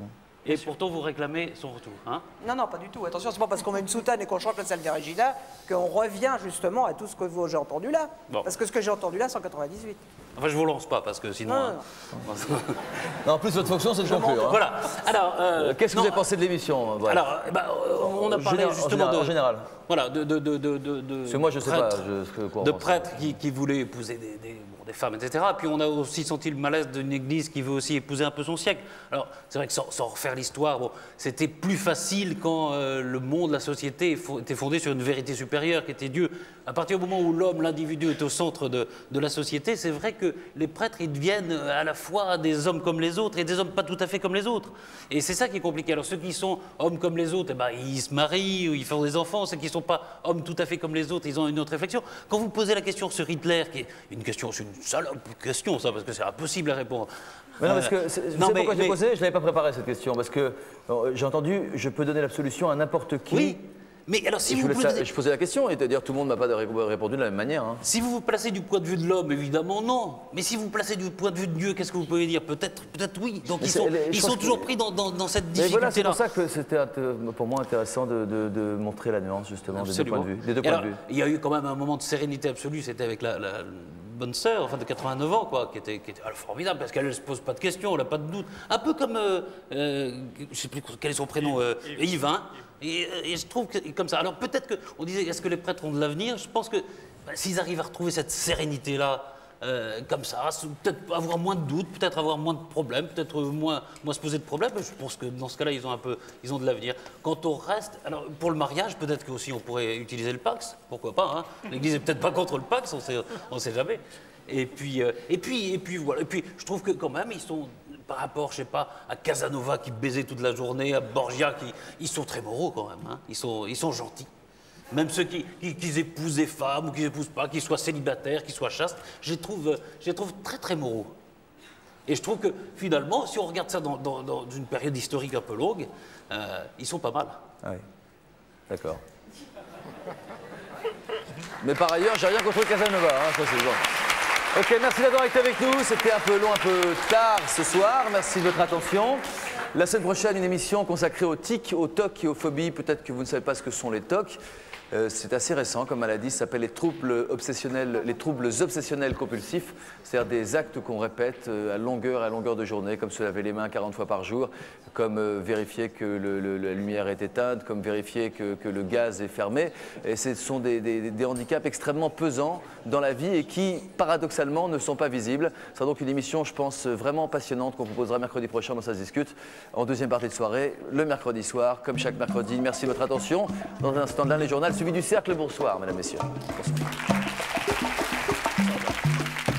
Et pourtant, vous réclamez son retour, hein?
Non, non, pas du tout. Attention, c'est pas parce qu'on met une soutane et qu'on chante le Salve Regina qu'on revient justement à tout ce que j'ai entendu là.
Bon.
Parce que ce que j'ai entendu là, c'est en quatre-vingt-dix-huit.
Enfin, je vous lance pas parce que sinon.
Non,
hein...
non.
non, en plus, votre fonction, c'est de conclure. Hein.
Voilà. Alors, euh,
qu'est-ce que vous avez pensé de l'émission?
Bref. Alors, bah, on a parlé
Général,
justement
en général,
de.
En général.
Voilà, de. de, de, de, de
Parce que moi, je sais
prêtres,
pas. Je, ce que,
de prêtres qui, qui voulaient épouser des, des, bon, des femmes, et cetera. Puis on a aussi senti le malaise d'une église qui veut aussi épouser un peu son siècle. Alors, c'est vrai que sans, sans refaire l'histoire, bon, c'était plus facile quand euh, le monde, la société était fondé sur une vérité supérieure qui était Dieu. À partir du moment où l'homme, l'individu est au centre de, de la société, c'est vrai que les prêtres, ils deviennent à la fois des hommes comme les autres et des hommes pas tout à fait comme les autres. Et c'est ça qui est compliqué. Alors ceux qui sont hommes comme les autres, eh ben, ils se marient ou ils font des enfants. Ceux qui ne sont pas hommes tout à fait comme les autres, ils ont une autre réflexion. Quand vous posez la question sur Hitler, qui est une question, c'est une salope question ça, parce que c'est impossible à répondre.
Mais non, parce que, c'est, non, mais, pourquoi mais... j'ai posé, je ne l'avais pas préparé cette question, parce que euh, j'ai entendu, je peux donner l'absolution à n'importe qui.
Oui. Mais alors, si
je,
vous
vous posez... je posais la question, et c'est-à-dire tout le monde ne m'a pas répondu de la même manière. Hein.
Si vous vous placez du point de vue de l'homme, évidemment non. Mais si vous vous placez du point de vue de Dieu, qu'est-ce que vous pouvez dire? Peut-être, peut-être oui. Donc mais ils sont, les, ils sont toujours que... pris dans, dans, dans cette difficulté-là.
Voilà, c'est pour ça que c'était pour moi intéressant de, de, de montrer la nuance justement des deux points de vue. Des deux points
alors,
de vue.
Il y a eu quand même un moment de sérénité absolue. C'était avec la, la bonne sœur, enfin de quatre-vingt-neuf ans, quoi, qui était, qui était alors, formidable parce qu'elle ne se pose pas de questions, elle n'a pas de doute. Un peu comme, euh, euh, je ne sais plus quel est son prénom, euh, Yves. Yves hein. Et, et je trouve que comme ça. Alors peut-être qu'on disait, est-ce que les prêtres ont de l'avenir? Je pense que bah, s'ils arrivent à retrouver cette sérénité-là, euh, comme ça, peut-être avoir moins de doutes, peut-être avoir moins de problèmes, peut-être moins, moins se poser de problèmes. Je pense que dans ce cas-là, ils ont un peu, ils ont de l'avenir. Quant au reste, alors pour le mariage, peut-être qu'aussi on pourrait utiliser le Pax, pourquoi pas. Hein. L'Église n'est peut-être pas contre le Pax, on sait, on sait jamais. Et puis, euh, et puis, et puis voilà. Et puis, je trouve que quand même, ils sont par rapport, je sais pas, à Casanova qui baisait toute la journée, à Borgia qui, ils sont très moraux quand même. Hein. Ils sont, ils sont gentils. Même ceux qui, qui, qui épousent des femmes ou qui n'épousent pas, qu'ils soient célibataires, qu'ils soient chastes, je les trouve, je les trouve très très moraux. Et je trouve que finalement, si on regarde ça dans, dans, dans une période historique un peu longue, euh, ils sont pas mal.
Ah oui, d'accord. Mais par ailleurs, j'ai rien contre Casanova, hein, ça c'est bon. Ok, merci d'avoir été avec nous. C'était un peu long, un peu tard ce soir. Merci de votre attention. La semaine prochaine, une émission consacrée aux tics, aux tocs et aux phobies. Peut-être que vous ne savez pas ce que sont les tocs. Euh, c'est assez récent comme maladie, ça s'appelle les troubles obsessionnels, les troubles obsessionnels compulsifs, c'est-à-dire des actes qu'on répète euh, à longueur à longueur de journée, comme se laver les mains quarante fois par jour, comme euh, vérifier que le, le, la lumière est éteinte, comme vérifier que, que le gaz est fermé. Et ce sont des, des, des handicaps extrêmement pesants dans la vie et qui, paradoxalement, ne sont pas visibles. Ce sera donc une émission, je pense, vraiment passionnante qu'on proposera mercredi prochain dans Ça se discute, en deuxième partie de soirée, le mercredi soir, comme chaque mercredi. Merci de votre attention. Dans un instant, dans les journaux, suivi du Cercle. Bonsoir, mesdames, messieurs. Bonsoir.